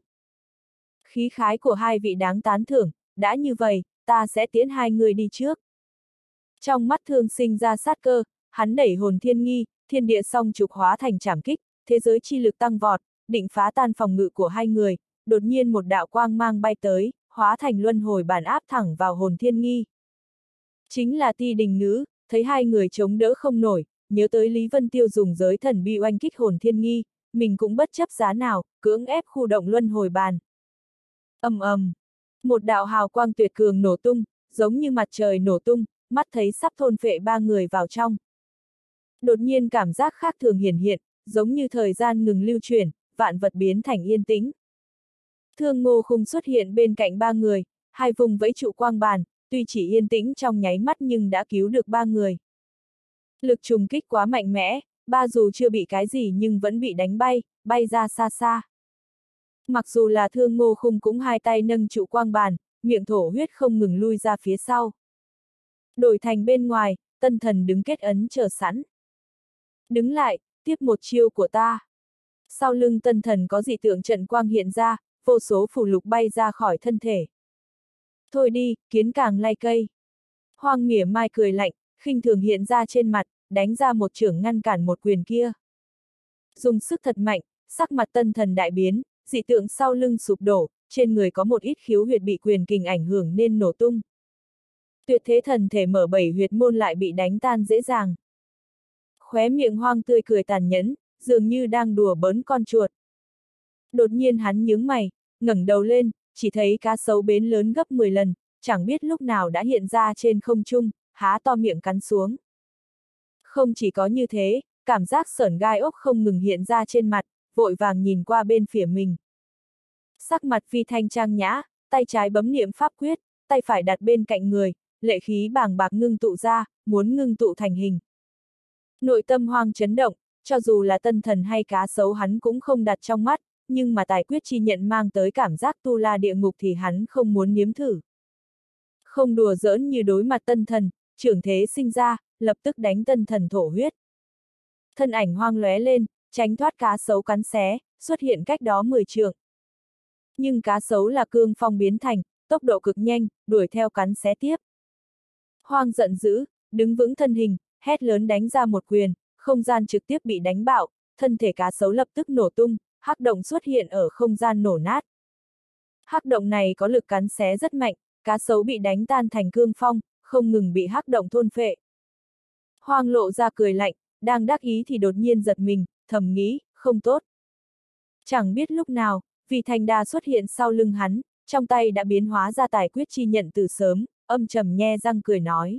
Khí khái của hai vị đáng tán thưởng, đã như vậy, ta sẽ tiễn hai người đi trước. Trong mắt Thương sinh ra sát cơ, hắn đẩy hồn thiên nghi, thiên địa song trục hóa thành trảm kích, thế giới chi lực tăng vọt, định phá tan phòng ngự của hai người, đột nhiên một đạo quang mang bay tới, hóa thành luân hồi bản áp thẳng vào hồn thiên nghi. Chính là Ti Đình Ngữ, thấy hai người chống đỡ không nổi, nhớ tới Lý Vân Tiêu dùng giới thần bi oanh kích hồn thiên nghi, mình cũng bất chấp giá nào, cưỡng ép khu động luân hồi bàn. Ầm ầm, một đạo hào quang tuyệt cường nổ tung, giống như mặt trời nổ tung, mắt thấy sắp thôn phệ ba người vào trong. Đột nhiên cảm giác khác thường hiển hiện, giống như thời gian ngừng lưu chuyển, vạn vật biến thành yên tĩnh. Thương Ngô Khung xuất hiện bên cạnh ba người, hai vùng vẫy trụ quang bàn, tuy chỉ yên tĩnh trong nháy mắt nhưng đã cứu được ba người. Lực trùng kích quá mạnh mẽ, ba dù chưa bị cái gì nhưng vẫn bị đánh bay, bay ra xa xa. Mặc dù là Thương Ngô Khung cũng hai tay nâng trụ quang bàn, miệng thổ huyết không ngừng lui ra phía sau. Đổi thành bên ngoài, Tân Thần đứng kết ấn chờ sẵn. Đứng lại, tiếp một chiêu của ta. Sau lưng Tân Thần có dị tượng trận quang hiện ra, vô số phù lục bay ra khỏi thân thể. Thôi đi, kiến càng lai cây. Hoang mỉa mai cười lạnh, khinh thường hiện ra trên mặt, đánh ra một chưởng ngăn cản một quyền kia. Dùng sức thật mạnh, sắc mặt Tân Thần đại biến, dị tượng sau lưng sụp đổ, trên người có một ít khiếu huyệt bị quyền kình ảnh hưởng nên nổ tung. Tuyệt thế thần thể mở bảy huyệt môn lại bị đánh tan dễ dàng. Khóe miệng Hoang tươi cười tàn nhẫn, dường như đang đùa bỡn con chuột. Đột nhiên hắn nhướng mày, ngẩng đầu lên, chỉ thấy cá sấu bến lớn gấp mười lần, chẳng biết lúc nào đã hiện ra trên không trung, há to miệng cắn xuống. Không chỉ có như thế, cảm giác sởn gai ốc không ngừng hiện ra trên mặt, vội vàng nhìn qua bên phía mình. Sắc mặt Phi Thanh trang nhã, tay trái bấm niệm pháp quyết, tay phải đặt bên cạnh người, lệ khí bàng bạc ngưng tụ ra, muốn ngưng tụ thành hình. Nội tâm Hoang chấn động, cho dù là Tân Thần hay cá sấu hắn cũng không đặt trong mắt, nhưng mà tài quyết chi nhận mang tới cảm giác tu la địa ngục thì hắn không muốn nếm thử. Không đùa giỡn như đối mặt Tân Thần, trưởng thế sinh ra, lập tức đánh Tân Thần thổ huyết. Thân ảnh Hoang lóe lên, tránh thoát cá sấu cắn xé, xuất hiện cách đó mười trượng. Nhưng cá sấu là cương phong biến thành, tốc độ cực nhanh, đuổi theo cắn xé tiếp. Hoang giận dữ, đứng vững thân hình, hét lớn đánh ra một quyền, không gian trực tiếp bị đánh bạo, thân thể cá sấu lập tức nổ tung, hắc động xuất hiện ở không gian nổ nát. Hắc động này có lực cắn xé rất mạnh, cá sấu bị đánh tan thành cương phong, không ngừng bị hắc động thôn phệ. Hoang lộ ra cười lạnh, đang đắc ý thì đột nhiên giật mình, thầm nghĩ, không tốt. Chẳng biết lúc nào, vì Thanh Đa xuất hiện sau lưng hắn, trong tay đã biến hóa ra tài quyết chi nhận từ sớm, âm trầm nhe răng cười nói.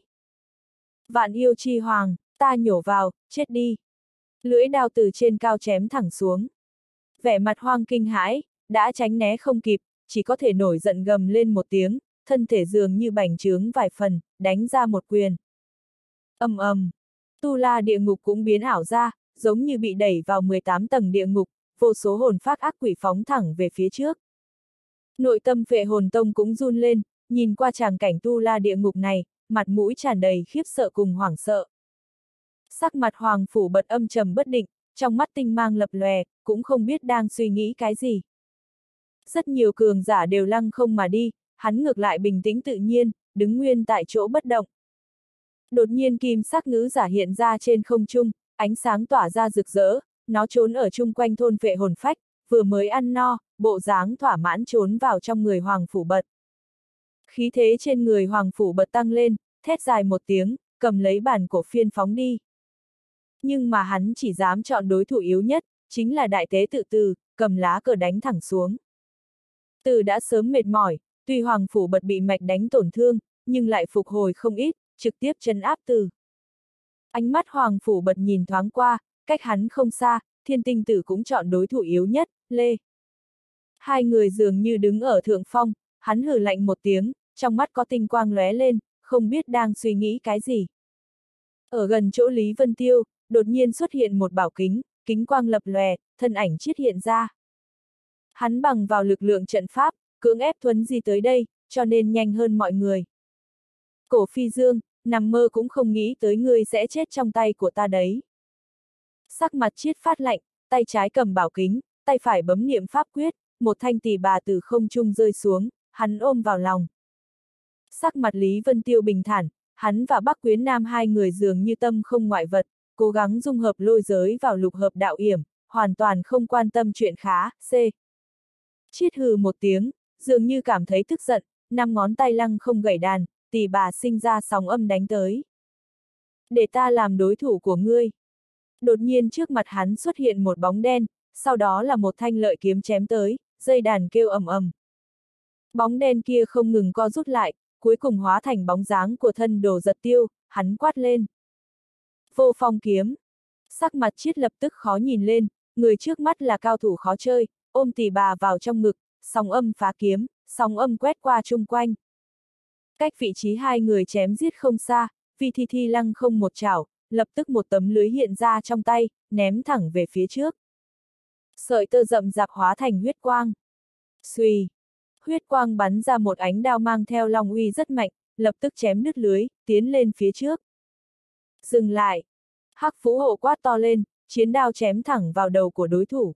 Vạn yêu chi hoàng, ta nhổ vào, chết đi. Lưỡi đao từ trên cao chém thẳng xuống. Vẻ mặt Hoang kinh hãi, đã tránh né không kịp, chỉ có thể nổi giận gầm lên một tiếng, thân thể dường như bành trướng vài phần, đánh ra một quyền. Ầm ầm, tu la địa ngục cũng biến ảo ra, giống như bị đẩy vào mười tám tầng địa ngục, vô số hồn phác ác quỷ phóng thẳng về phía trước. Nội tâm Phệ Hồn Tông cũng run lên, nhìn qua tràng cảnh tu la địa ngục này, mặt mũi tràn đầy khiếp sợ cùng hoảng sợ. Sắc mặt Hoàng Phủ bật âm trầm bất định, trong mắt tinh mang lập lòe, cũng không biết đang suy nghĩ cái gì. Rất nhiều cường giả đều lăng không mà đi, hắn ngược lại bình tĩnh tự nhiên, đứng nguyên tại chỗ bất động. Đột nhiên kim sắc ngữ giả hiện ra trên không trung, ánh sáng tỏa ra rực rỡ, nó trốn ở chung quanh thôn Phệ Hồn Phách, vừa mới ăn no, bộ dáng thỏa mãn trốn vào trong người Hoàng Phủ Bật. Khí thế trên người Hoàng Phủ Bật tăng lên, thét dài một tiếng, cầm lấy bản cổ phiên phóng đi. Nhưng mà hắn chỉ dám chọn đối thủ yếu nhất, chính là đại tế tự Từ, cầm lá cờ đánh thẳng xuống. Từ đã sớm mệt mỏi, tuy Hoàng Phủ Bật bị mạch đánh tổn thương, nhưng lại phục hồi không ít, trực tiếp trấn áp Từ. Ánh mắt Hoàng Phủ Bật nhìn thoáng qua, cách hắn không xa, Thiên Tinh Tử cũng chọn đối thủ yếu nhất, Lê. Hai người dường như đứng ở thượng phong, hắn hừ lạnh một tiếng, trong mắt có tinh quang lóe lên, không biết đang suy nghĩ cái gì. Ở gần chỗ Lý Vân Tiêu, đột nhiên xuất hiện một bảo kính, kính quang lập lòe, thân ảnh chiết hiện ra. Hắn bằng vào lực lượng trận pháp, cưỡng ép thuấn di tới đây, cho nên nhanh hơn mọi người. Cổ Phi Dương, nằm mơ cũng không nghĩ tới ngươi sẽ chết trong tay của ta đấy. Sắc mặt chiết phát lạnh, tay trái cầm bảo kính, tay phải bấm niệm pháp quyết, một thanh tỳ bà từ không trung rơi xuống, hắn ôm vào lòng. Sắc mặt Lý Vân Tiêu bình thản, hắn và Bắc Quyến Nam hai người dường như tâm không ngoại vật, cố gắng dung hợp lôi giới vào lục hợp đạo yểm, hoàn toàn không quan tâm chuyện khá, c. Chiết hừ một tiếng, dường như cảm thấy tức giận, năm ngón tay lăng không gảy đàn, tỳ bà sinh ra sóng âm đánh tới. Để ta làm đối thủ của ngươi. Đột nhiên trước mặt hắn xuất hiện một bóng đen, sau đó là một thanh lợi kiếm chém tới, dây đàn kêu ầm ầm. Bóng đen kia không ngừng co rút lại, cuối cùng hóa thành bóng dáng của thân Đồ Giật Tiêu, hắn quát lên. Vô phong kiếm. Sắc mặt Chiết lập tức khó nhìn lên, người trước mắt là cao thủ khó chơi, ôm tỳ bà vào trong ngực, sóng âm phá kiếm, sóng âm quét qua chung quanh. Cách vị trí hai người chém giết không xa, Vi Thi Thi lăng không một chảo, lập tức một tấm lưới hiện ra trong tay, ném thẳng về phía trước. Sợi tơ rậm rạp hóa thành huyết quang. Xuy. Huyết quang bắn ra một ánh đao mang theo long uy rất mạnh, lập tức chém đứt lưới, tiến lên phía trước. Dừng lại. Hắc Phú Hộ quát to lên, chiến đao chém thẳng vào đầu của đối thủ.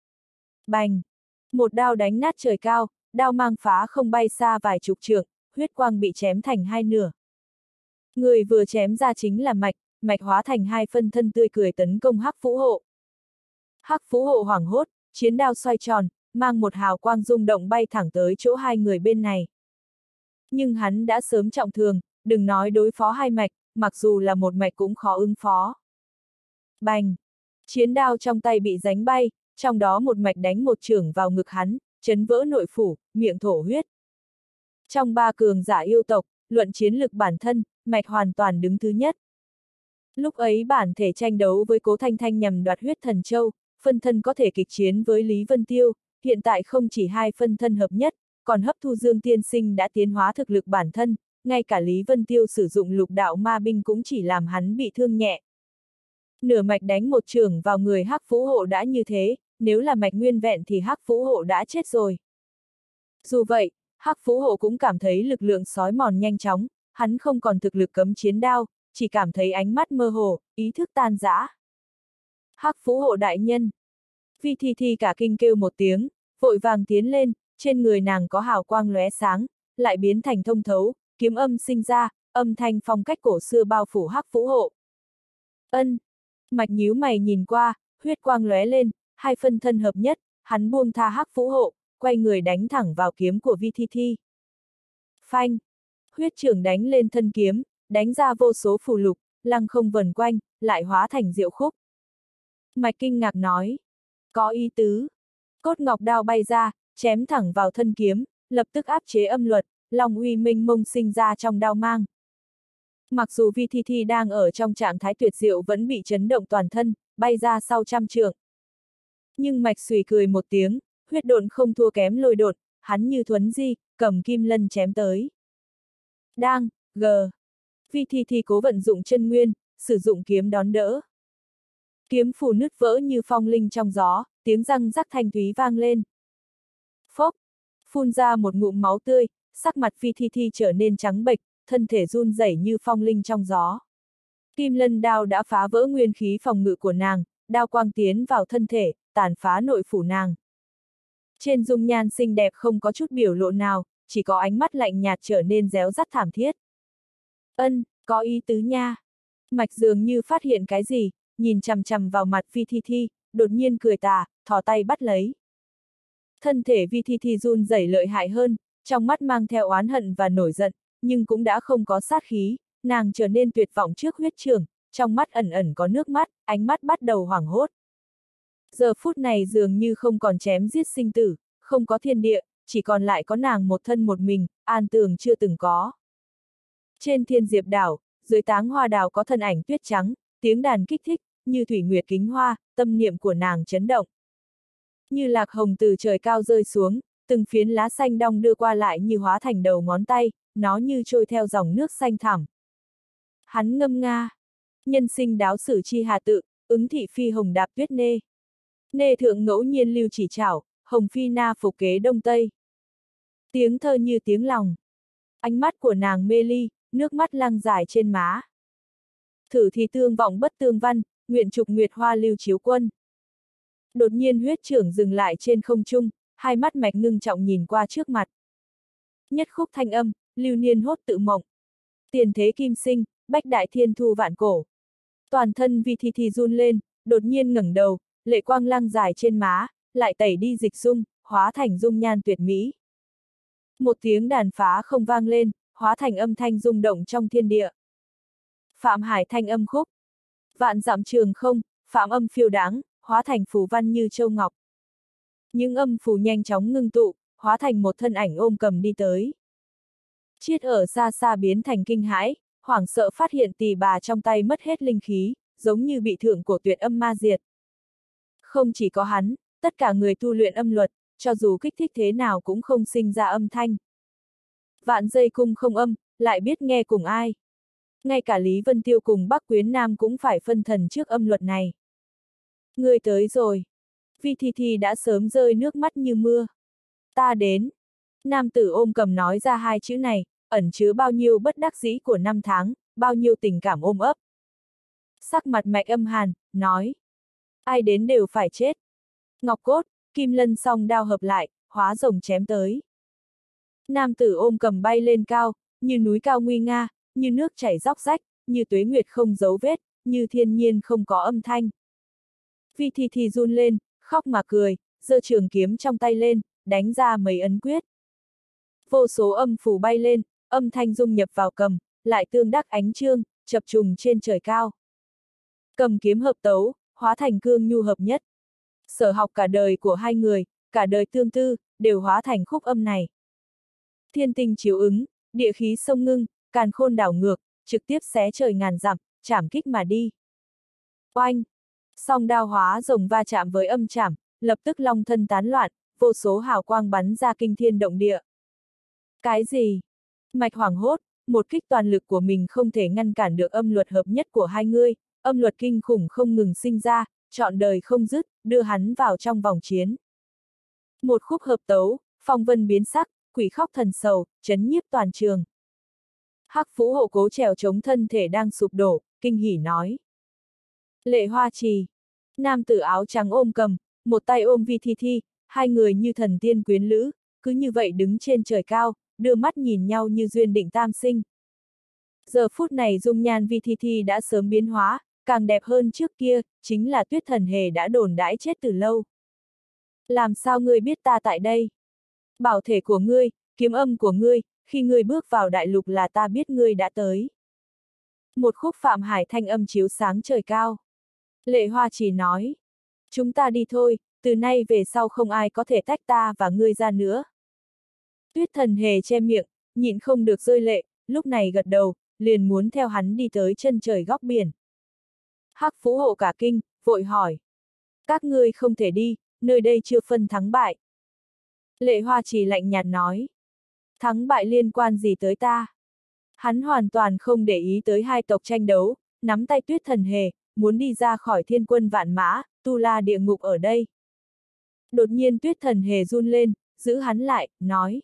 Bành. Một đao đánh nát trời cao, đao mang phá không bay xa vài chục trượng, huyết quang bị chém thành hai nửa. Người vừa chém ra chính là Mạch, Mạch hóa thành hai phân thân tươi cười tấn công Hắc Phú Hộ. Hắc Phú Hộ hoảng hốt, chiến đao xoay tròn, mang một hào quang rung động bay thẳng tới chỗ hai người bên này. Nhưng hắn đã sớm trọng thương, đừng nói đối phó hai mạch, mặc dù là một mạch cũng khó ứng phó. Bành! Chiến đao trong tay bị đánh bay, trong đó một mạch đánh một chưởng vào ngực hắn, chấn vỡ nội phủ, miệng thổ huyết. Trong ba cường giả yêu tộc, luận chiến lực bản thân, Mạch hoàn toàn đứng thứ nhất. Lúc ấy bản thể tranh đấu với Cố Thanh Thanh nhằm đoạt huyết thần châu, phân thân có thể kịch chiến với Lý Vân Tiêu, hiện tại không chỉ hai phân thân hợp nhất, còn hấp thu Dương Tiên Sinh đã tiến hóa thực lực bản thân, ngay cả Lý Vân Tiêu sử dụng lục đạo ma binh cũng chỉ làm hắn bị thương nhẹ. Nửa mạch đánh một chưởng vào người Hắc Phú Hộ đã như thế, nếu là mạch nguyên vẹn thì Hắc Phú Hộ đã chết rồi. Dù vậy, Hắc Phú Hộ cũng cảm thấy lực lượng sói mòn nhanh chóng, hắn không còn thực lực cấm chiến đao, chỉ cảm thấy ánh mắt mơ hồ, ý thức tan rã. Hắc Phú Hộ đại nhân. Vi Thi Thi cả kinh kêu một tiếng, vội vàng tiến lên, trên người nàng có hào quang lóe sáng, lại biến thành thông thấu, kiếm âm sinh ra, âm thanh phong cách cổ xưa bao phủ Hắc Phú Hộ. Ân. Mạch nhíu mày nhìn qua, huyết quang lóe lên, hai phân thân hợp nhất, hắn buông tha Hắc Phú Hộ, quay người đánh thẳng vào kiếm của Vi Thi Thi. Phanh! Huyết chưởng đánh lên thân kiếm, đánh ra vô số phù lục, lăng không vần quanh, lại hóa thành diệu khúc. Mạch kinh ngạc nói. Có ý tứ. Cốt ngọc đao bay ra, chém thẳng vào thân kiếm, lập tức áp chế âm luật, long uy minh mông sinh ra trong đao mang. Mặc dù Vi Thi Thi đang ở trong trạng thái tuyệt diệu vẫn bị chấn động toàn thân, bay ra sau trăm trượng. Nhưng Mạch xùy cười một tiếng, huyết độn không thua kém lôi độn, hắn như thuấn di, cầm kim lân chém tới. Đang, gờ. Vi Thi Thi cố vận dụng chân nguyên, sử dụng kiếm đón đỡ. Kiếm phù nứt vỡ như phong linh trong gió, tiếng răng rắc thanh thúy vang lên. Phốc! Phun ra một ngụm máu tươi, sắc mặt Vi Thi Thi trở nên trắng bệch, thân thể run rẩy như phong linh trong gió. Kim lân đao đã phá vỡ nguyên khí phòng ngự của nàng, đao quang tiến vào thân thể, tàn phá nội phủ nàng. Trên dung nhan xinh đẹp không có chút biểu lộ nào, chỉ có ánh mắt lạnh nhạt trở nên réo rắt thảm thiết. Ân, có ý tứ nha. Mạch dường như phát hiện cái gì, nhìn chằm chằm vào mặt Vi Thi Thi, đột nhiên cười tà, thò tay bắt lấy. Thân thể Vi Thi Thi run rẩy lợi hại hơn, trong mắt mang theo oán hận và nổi giận, nhưng cũng đã không có sát khí, nàng trở nên tuyệt vọng trước huyết trưởng, trong mắt ẩn ẩn có nước mắt, ánh mắt bắt đầu hoảng hốt. Giờ phút này dường như không còn chém giết sinh tử, không có thiên địa, chỉ còn lại có nàng một thân một mình, an tường chưa từng có. Trên thiên diệp đảo, dưới táng hoa đào có thân ảnh tuyết trắng, tiếng đàn kích thích, như thủy nguyệt kính hoa, tâm niệm của nàng chấn động. Như lạc hồng từ trời cao rơi xuống, từng phiến lá xanh đong đưa qua lại như hóa thành đầu ngón tay, nó như trôi theo dòng nước xanh thẳm. Hắn ngâm nga, nhân sinh đáo sử chi hà tự, ứng thị phi hồng đạp tuyết nê. Nê thượng ngẫu nhiên lưu chỉ trảo, hồng phi na phục kế đông tây. Tiếng thơ như tiếng lòng. Ánh mắt của nàng mê ly, nước mắt lăng dài trên má. Thử thì tương vọng bất tương văn, nguyện trục nguyệt hoa lưu chiếu quân. Đột nhiên huyết trưởng dừng lại trên không trung, hai mắt mạch ngưng trọng nhìn qua trước mặt. Nhất khúc thanh âm, lưu niên hốt tự mộng. Tiền thế kim sinh, bách đại thiên thu vạn cổ. Toàn thân Vi Thi Thi run lên, đột nhiên ngẩng đầu, lệ quang lăng dài trên má, lại tẩy đi dịch dung, hóa thành dung nhan tuyệt mỹ. Một tiếng đàn phá không vang lên, hóa thành âm thanh rung động trong thiên địa. Phạm Hải thanh âm khúc. Vạn dặm trường không, phạm âm phiêu đáng, hóa thành phù văn như châu ngọc. Những âm phù nhanh chóng ngưng tụ, hóa thành một thân ảnh ôm cầm đi tới. Chiết ở xa xa biến thành kinh hãi, hoảng sợ phát hiện tỳ bà trong tay mất hết linh khí, giống như bị thượng cổ tuyệt âm ma diệt. Không chỉ có hắn, tất cả người tu luyện âm luật, cho dù kích thích thế nào cũng không sinh ra âm thanh. Vạn dây cung không âm, lại biết nghe cùng ai. Ngay cả Lý Vân Tiêu cùng Bắc Quyến Nam cũng phải phân thần trước âm luật này. Người tới rồi. Vi Thi Thi đã sớm rơi nước mắt như mưa. Ta đến. Nam tử ôm cầm nói ra hai chữ này, ẩn chứa bao nhiêu bất đắc dĩ của năm tháng, bao nhiêu tình cảm ôm ấp. Sắc mặt mạch âm hàn, nói. Ai đến đều phải chết. Ngọc cốt, kim lân song đao hợp lại, hóa rồng chém tới. Nam tử ôm cầm bay lên cao, như núi cao nguy nga, như nước chảy róc rách, như tuế nguyệt không dấu vết, như thiên nhiên không có âm thanh. Vi Thi Thi run lên, khóc mà cười, giơ trường kiếm trong tay lên, đánh ra mấy ấn quyết. Vô số âm phù bay lên, âm thanh dung nhập vào cầm, lại tương đắc ánh trương, chập trùng trên trời cao. Cầm kiếm hợp tấu, hóa thành cương nhu hợp nhất. Sở học cả đời của hai người, cả đời tương tư, đều hóa thành khúc âm này. Thiên tình chiếu ứng, địa khí sông ngưng, càn khôn đảo ngược, trực tiếp xé trời ngàn dặm, chảm kích mà đi. Oanh! Song đao hóa rồng va chạm với âm chảm, lập tức long thân tán loạn, vô số hào quang bắn ra kinh thiên động địa. Cái gì? Mạch hoảng hốt, một kích toàn lực của mình không thể ngăn cản được âm luật hợp nhất của hai người, âm luật kinh khủng không ngừng sinh ra, trọn đời không dứt, đưa hắn vào trong vòng chiến. Một khúc hợp tấu, phong vân biến sắc, quỷ khóc thần sầu, chấn nhiếp toàn trường. Hắc Phú Hộ cố trèo chống thân thể đang sụp đổ, kinh hỉ nói. Lệ Hoa Trì. Nam tử áo trắng ôm cầm, một tay ôm Vi Thi Thi, hai người như thần tiên quyến lữ, cứ như vậy đứng trên trời cao, đưa mắt nhìn nhau như duyên định tam sinh. Giờ phút này dung nhan Vi Thi Thi đã sớm biến hóa, càng đẹp hơn trước kia, chính là Tuyết Thần Hề đã đồn đãi chết từ lâu. Làm sao ngươi biết ta tại đây? Bảo thể của ngươi, kiếm âm của ngươi, khi ngươi bước vào đại lục là ta biết ngươi đã tới. Một khúc Phạm Hải thanh âm chiếu sáng trời cao. Lệ Hoa chỉ nói. Chúng ta đi thôi, từ nay về sau không ai có thể tách ta và ngươi ra nữa. Tuyết Thần Hề che miệng, nhịn không được rơi lệ, lúc này gật đầu, liền muốn theo hắn đi tới chân trời góc biển. Hắc Phú Hộ cả kinh, vội hỏi. Các ngươi không thể đi, nơi đây chưa phân thắng bại. Lệ Hoa chỉ lạnh nhạt nói. Thắng bại liên quan gì tới ta? Hắn hoàn toàn không để ý tới hai tộc tranh đấu, nắm tay Tuyết Thần Hề, muốn đi ra khỏi thiên quân vạn mã, tu la địa ngục ở đây. Đột nhiên Tuyết Thần Hề run lên, giữ hắn lại, nói.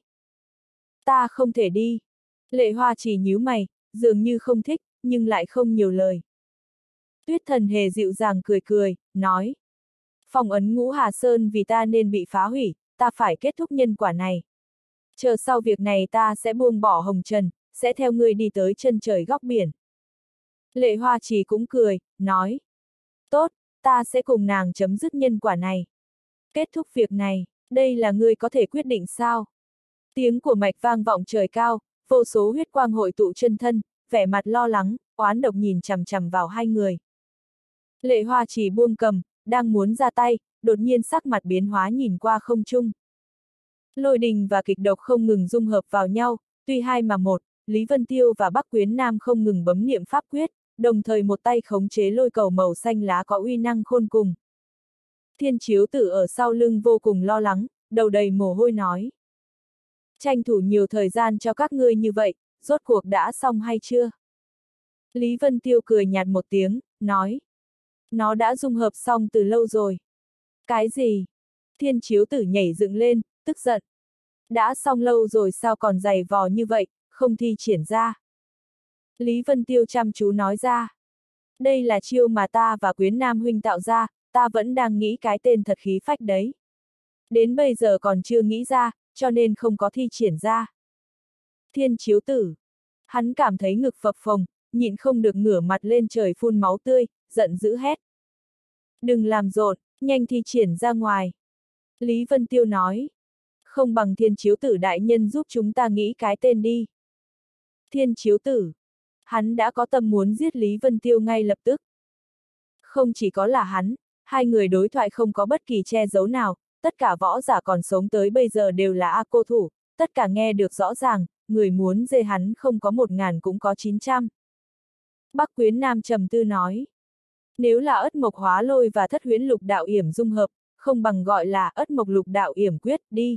Ta không thể đi. Lệ Hoa chỉ nhíu mày, dường như không thích, nhưng lại không nhiều lời. Tuyết Thần Hề dịu dàng cười cười, nói. Phong ấn Ngũ Hà Sơn vì ta nên bị phá hủy, ta phải kết thúc nhân quả này. Chờ sau việc này ta sẽ buông bỏ hồng trần, sẽ theo ngươi đi tới chân trời góc biển. Lệ Hoa Trì cũng cười, nói. Tốt, ta sẽ cùng nàng chấm dứt nhân quả này. Kết thúc việc này, Đây là ngươi có thể quyết định sao? Tiếng của mạch vang vọng trời cao, vô số huyết quang hội tụ chân thân, vẻ mặt lo lắng, oán độc nhìn chằm chằm vào hai người. Lệ Hoa Chỉ buông cầm, đang muốn ra tay, đột nhiên sắc mặt biến hóa nhìn qua không trung. Lôi đình và kịch độc không ngừng dung hợp vào nhau, tuy hai mà một, Lý Vân Tiêu và Bắc Quyến Nam không ngừng bấm niệm pháp quyết, đồng thời một tay khống chế lôi cầu màu xanh lá có uy năng khôn cùng. Thiên Chiếu Tử ở sau lưng vô cùng lo lắng, đầu đầy mồ hôi nói. Tranh thủ nhiều thời gian cho các ngươi như vậy, rốt cuộc đã xong hay chưa? Lý Vân Tiêu cười nhạt một tiếng, nói. Nó đã dung hợp xong từ lâu rồi. Cái gì? Thiên Chiếu Tử nhảy dựng lên, tức giận. Đã xong lâu rồi sao còn dày vò như vậy, không thi triển ra. Lý Vân Tiêu chăm chú nói ra. Đây là chiêu mà ta và Quyến Nam huynh tạo ra, ta vẫn đang nghĩ cái tên thật khí phách đấy. Đến bây giờ còn chưa nghĩ ra, cho nên không có thi triển ra. Thiên Chiếu Tử. Hắn cảm thấy ngực phập phồng, nhịn không được ngửa mặt lên trời phun máu tươi, giận dữ hét. Đừng làm rộn, nhanh thi triển ra ngoài. Lý Vân Tiêu nói. Không bằng Thiên Chiếu Tử đại nhân giúp chúng ta nghĩ cái tên đi. Thiên Chiếu Tử. Hắn đã có tâm muốn giết Lý Vân Tiêu ngay lập tức. Không chỉ có là hắn, hai người đối thoại không có bất kỳ che giấu nào, tất cả võ giả còn sống tới bây giờ đều là A cô thủ, tất cả nghe được rõ ràng, người muốn dê hắn không có một ngàn cũng có chín trăm. Bắc Quyến Nam trầm tư nói. Nếu là ất mộc hóa lôi và thất huyễn lục đạo yểm dung hợp, không bằng gọi là ất mộc lục đạo yểm quyết đi.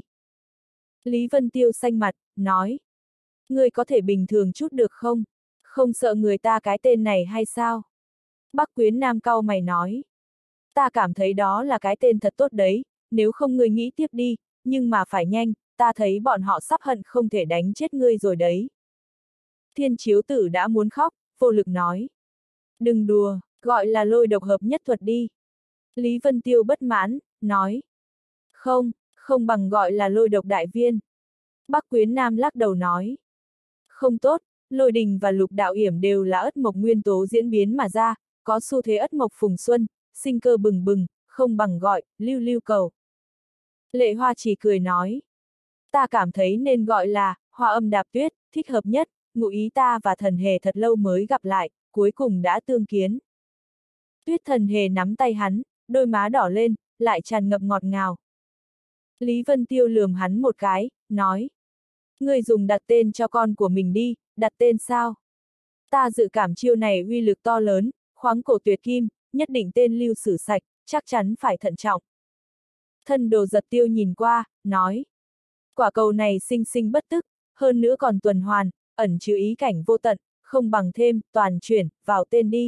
Lý Vân Tiêu xanh mặt, nói. Người có thể bình thường chút được không? Không sợ người ta cái tên này hay sao? Bắc Quyến Nam cau mày nói. Ta cảm thấy đó là cái tên thật tốt đấy, nếu không ngươi nghĩ tiếp đi, nhưng mà phải nhanh, ta thấy bọn họ sắp hận không thể đánh chết ngươi rồi đấy. Thiên Chiếu Tử đã muốn khóc, vô lực nói. Đừng đùa, gọi là lôi độc hợp nhất thuật đi. Lý Vân Tiêu bất mãn, nói. Không, không bằng gọi là lôi độc đại viên. Bắc Quyến Nam lắc đầu nói. Không tốt, lôi đình và lục đạo yểm đều là ất mộc nguyên tố diễn biến mà ra, có xu thế ất mộc phùng xuân, sinh cơ bừng bừng, không bằng gọi, lưu lưu cầu. Lệ Hoa Chỉ cười nói. Ta cảm thấy nên gọi là, hoa âm đạp tuyết, thích hợp nhất, ngụ ý ta và thần hề thật lâu mới gặp lại, cuối cùng đã tương kiến. Tuyết thần hề nắm tay hắn, đôi má đỏ lên, lại tràn ngập ngọt ngào. Lý Vân Tiêu lườm hắn một cái, nói. Ngươi dùng đặt tên cho con của mình đi, đặt tên sao? Ta dự cảm chiêu này uy lực to lớn, khoáng cổ tuyệt kim, nhất định tên lưu sử sạch, chắc chắn phải thận trọng. Thân Đồ Giật Tiêu nhìn qua, nói. Quả cầu này sinh sinh bất tức, hơn nữa còn tuần hoàn, ẩn chứa ý cảnh vô tận, không bằng thêm, toàn chuyển, vào tên đi.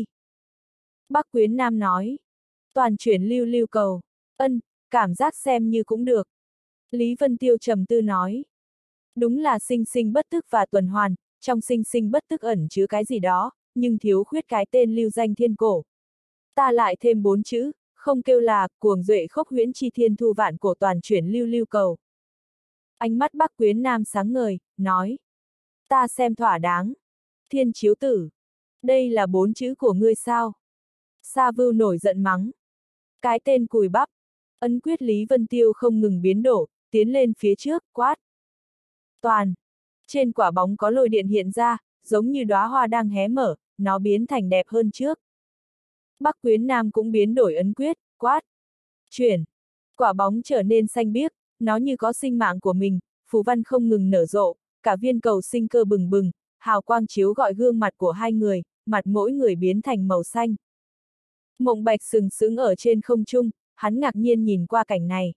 Bắc Quyến Nam nói. Toàn chuyển lưu lưu cầu, ân, cảm giác xem như cũng được. Lý Vân Tiêu trầm tư nói. Đúng là sinh sinh bất tức và tuần hoàn, trong sinh sinh bất tức ẩn chứa cái gì đó, nhưng thiếu khuyết cái tên lưu danh thiên cổ. Ta lại thêm bốn chữ, không kêu là, cuồng duệ khốc huyễn chi thiên thu vạn cổ toàn chuyển lưu lưu cầu. Ánh mắt Bắc Quyến Nam sáng ngời, nói. Ta xem thỏa đáng. Thiên Chiếu Tử. Đây là bốn chữ của ngươi sao? Sa Vưu nổi giận mắng. Cái tên cùi bắp. Ấn quyết Lý Vân Tiêu không ngừng biến đổi, tiến lên phía trước, quát. Toàn. Trên quả bóng có lôi điện hiện ra, giống như đóa hoa đang hé mở, nó biến thành đẹp hơn trước. Bắc Quyến Nam cũng biến đổi ấn quyết, quát. Chuyển. Quả bóng trở nên xanh biếc, nó như có sinh mạng của mình, phù văn không ngừng nở rộ, cả viên cầu sinh cơ bừng bừng, hào quang chiếu gọi gương mặt của hai người, mặt mỗi người biến thành màu xanh. Mộng Bạch sừng sững ở trên không trung, hắn ngạc nhiên nhìn qua cảnh này.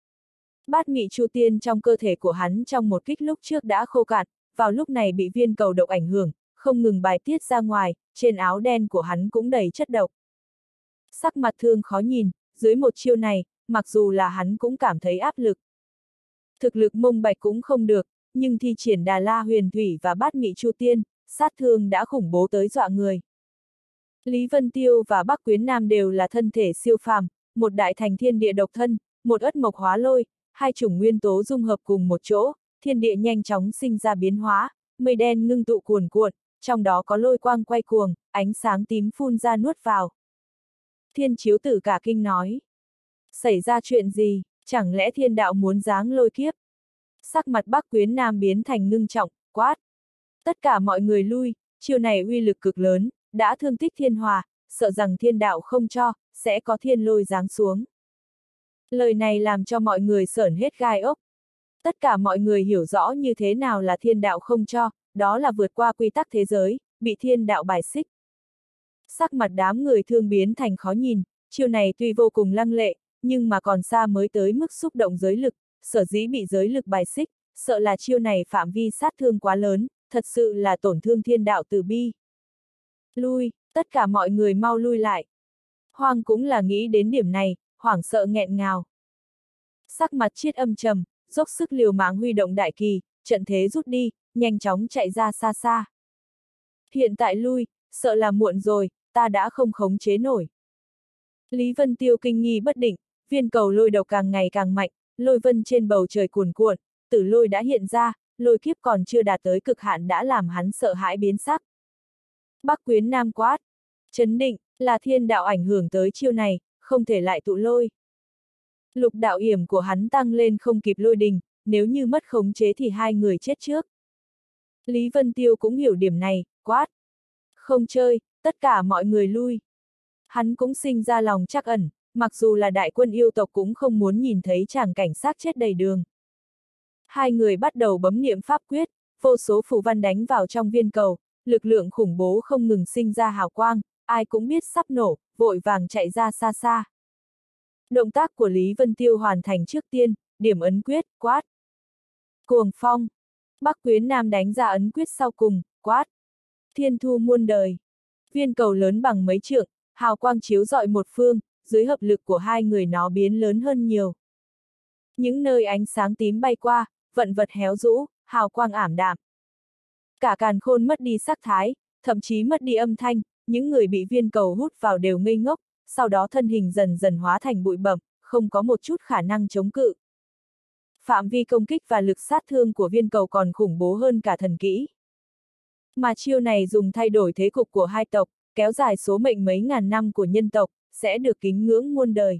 Bát Mị Chu Tiên trong cơ thể của hắn trong một kích lúc trước đã khô cạn, vào lúc này bị viên cầu độc ảnh hưởng, không ngừng bài tiết ra ngoài, trên áo đen của hắn cũng đầy chất độc. Sắc mặt thương khó nhìn, dưới một chiêu này, mặc dù là hắn cũng cảm thấy áp lực. Thực lực Mông Bạch cũng không được, nhưng thi triển Đà La Huyền Thủy và Bát Mị Chu Tiên, sát thương đã khủng bố tới dọa người. Lý Vân Tiêu và Bắc Quyến Nam đều là thân thể siêu phàm, một đại thành thiên địa độc thân, một ất mộc hóa lôi, hai chủng nguyên tố dung hợp cùng một chỗ, thiên địa nhanh chóng sinh ra biến hóa, mây đen ngưng tụ cuồn cuộn, trong đó có lôi quang quay cuồng, ánh sáng tím phun ra nuốt vào. Thiên Chiếu Tử cả kinh nói. Xảy ra chuyện gì? Chẳng lẽ thiên đạo muốn giáng lôi kiếp? Sắc mặt Bắc Quyến Nam biến thành ngưng trọng, quát. Tất cả mọi người lui, chiêu này uy lực cực lớn, đã thương tích thiên hòa, sợ rằng thiên đạo không cho, sẽ có thiên lôi giáng xuống. Lời này làm cho mọi người sởn hết gai ốc. Tất cả mọi người hiểu rõ như thế nào là thiên đạo không cho, đó là vượt qua quy tắc thế giới, bị thiên đạo bài xích. Sắc mặt đám người thương biến thành khó nhìn, chiêu này tuy vô cùng lăng lệ, nhưng mà còn xa mới tới mức xúc động giới lực, sở dĩ bị giới lực bài xích, sợ là chiêu này phạm vi sát thương quá lớn, thật sự là tổn thương thiên đạo từ bi. Lui, tất cả mọi người mau lui lại. Hoang cũng là nghĩ đến điểm này, hoảng sợ nghẹn ngào. Sắc mặt Triết âm trầm, dốc sức liều mạng huy động đại kỳ, trận thế rút đi, nhanh chóng chạy ra xa xa. Hiện tại lui, sợ là muộn rồi, ta đã không khống chế nổi. Lý Vân Tiêu kinh nghi bất định, viên cầu lôi độc càng ngày càng mạnh, lôi vân trên bầu trời cuồn cuộn, tử lôi đã hiện ra, lôi kiếp còn chưa đạt tới cực hạn đã làm hắn sợ hãi biến sắc. Bắc Quyến Nam quát, chấn định, là thiên đạo ảnh hưởng tới chiêu này, không thể lại tụ lôi. Lục đạo yểm của hắn tăng lên không kịp lôi đình, nếu như mất khống chế thì hai người chết trước. Lý Vân Tiêu cũng hiểu điểm này, quát. Không chơi, tất cả mọi người lui. Hắn cũng sinh ra lòng trắc ẩn, mặc dù là đại quân yêu tộc cũng không muốn nhìn thấy chàng cảnh xác chết đầy đường. Hai người bắt đầu bấm niệm pháp quyết, vô số phù văn đánh vào trong viên cầu, lực lượng khủng bố không ngừng sinh ra hào quang, ai cũng biết sắp nổ, vội vàng chạy ra xa xa. Động tác của Lý Vân Tiêu hoàn thành trước tiên, điểm ấn quyết, quát. Cuồng phong. Bắc Quyến Nam đánh ra ấn quyết sau cùng, quát. Thiên thu muôn đời. Viên cầu lớn bằng mấy trượng, hào quang chiếu rọi một phương, dưới hợp lực của hai người nó biến lớn hơn nhiều. Những nơi ánh sáng tím bay qua, vận vật héo rũ, hào quang ảm đạm. Cả càn khôn mất đi sắc thái, thậm chí mất đi âm thanh, những người bị viên cầu hút vào đều ngây ngốc, sau đó thân hình dần dần hóa thành bụi bẩm, không có một chút khả năng chống cự. Phạm vi công kích và lực sát thương của viên cầu còn khủng bố hơn cả thần kỹ. Mà chiêu này dùng thay đổi thế cục của hai tộc, kéo dài số mệnh mấy ngàn năm của nhân tộc, sẽ được kính ngưỡng muôn đời.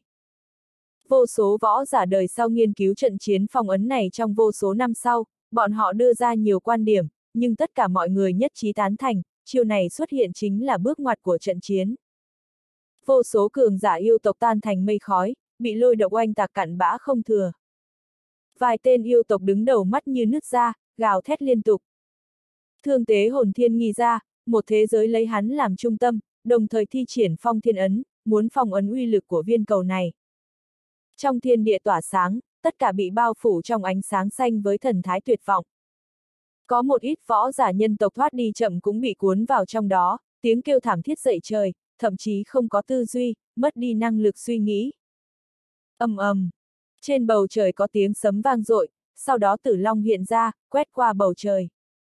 Vô số võ giả đời sau nghiên cứu trận chiến phong ấn này trong vô số năm sau, bọn họ đưa ra nhiều quan điểm, nhưng tất cả mọi người nhất trí tán thành, chiêu này xuất hiện chính là bước ngoặt của trận chiến. Vô số cường giả yêu tộc tan thành mây khói, bị lôi độc oanh tạc cặn bã không thừa. Vài tên yêu tộc đứng đầu mắt như nứt ra, gào thét liên tục. Thương tế hồn thiên nghi ra, một thế giới lấy hắn làm trung tâm, đồng thời thi triển phong thiên ấn, muốn phong ấn uy lực của viên cầu này. Trong thiên địa tỏa sáng, tất cả bị bao phủ trong ánh sáng xanh với thần thái tuyệt vọng. Có một ít võ giả nhân tộc thoát đi chậm cũng bị cuốn vào trong đó, tiếng kêu thảm thiết dậy trời, thậm chí không có tư duy, mất đi năng lực suy nghĩ. Ầm ầm, trên bầu trời có tiếng sấm vang dội, sau đó Tử Long hiện ra, quét qua bầu trời.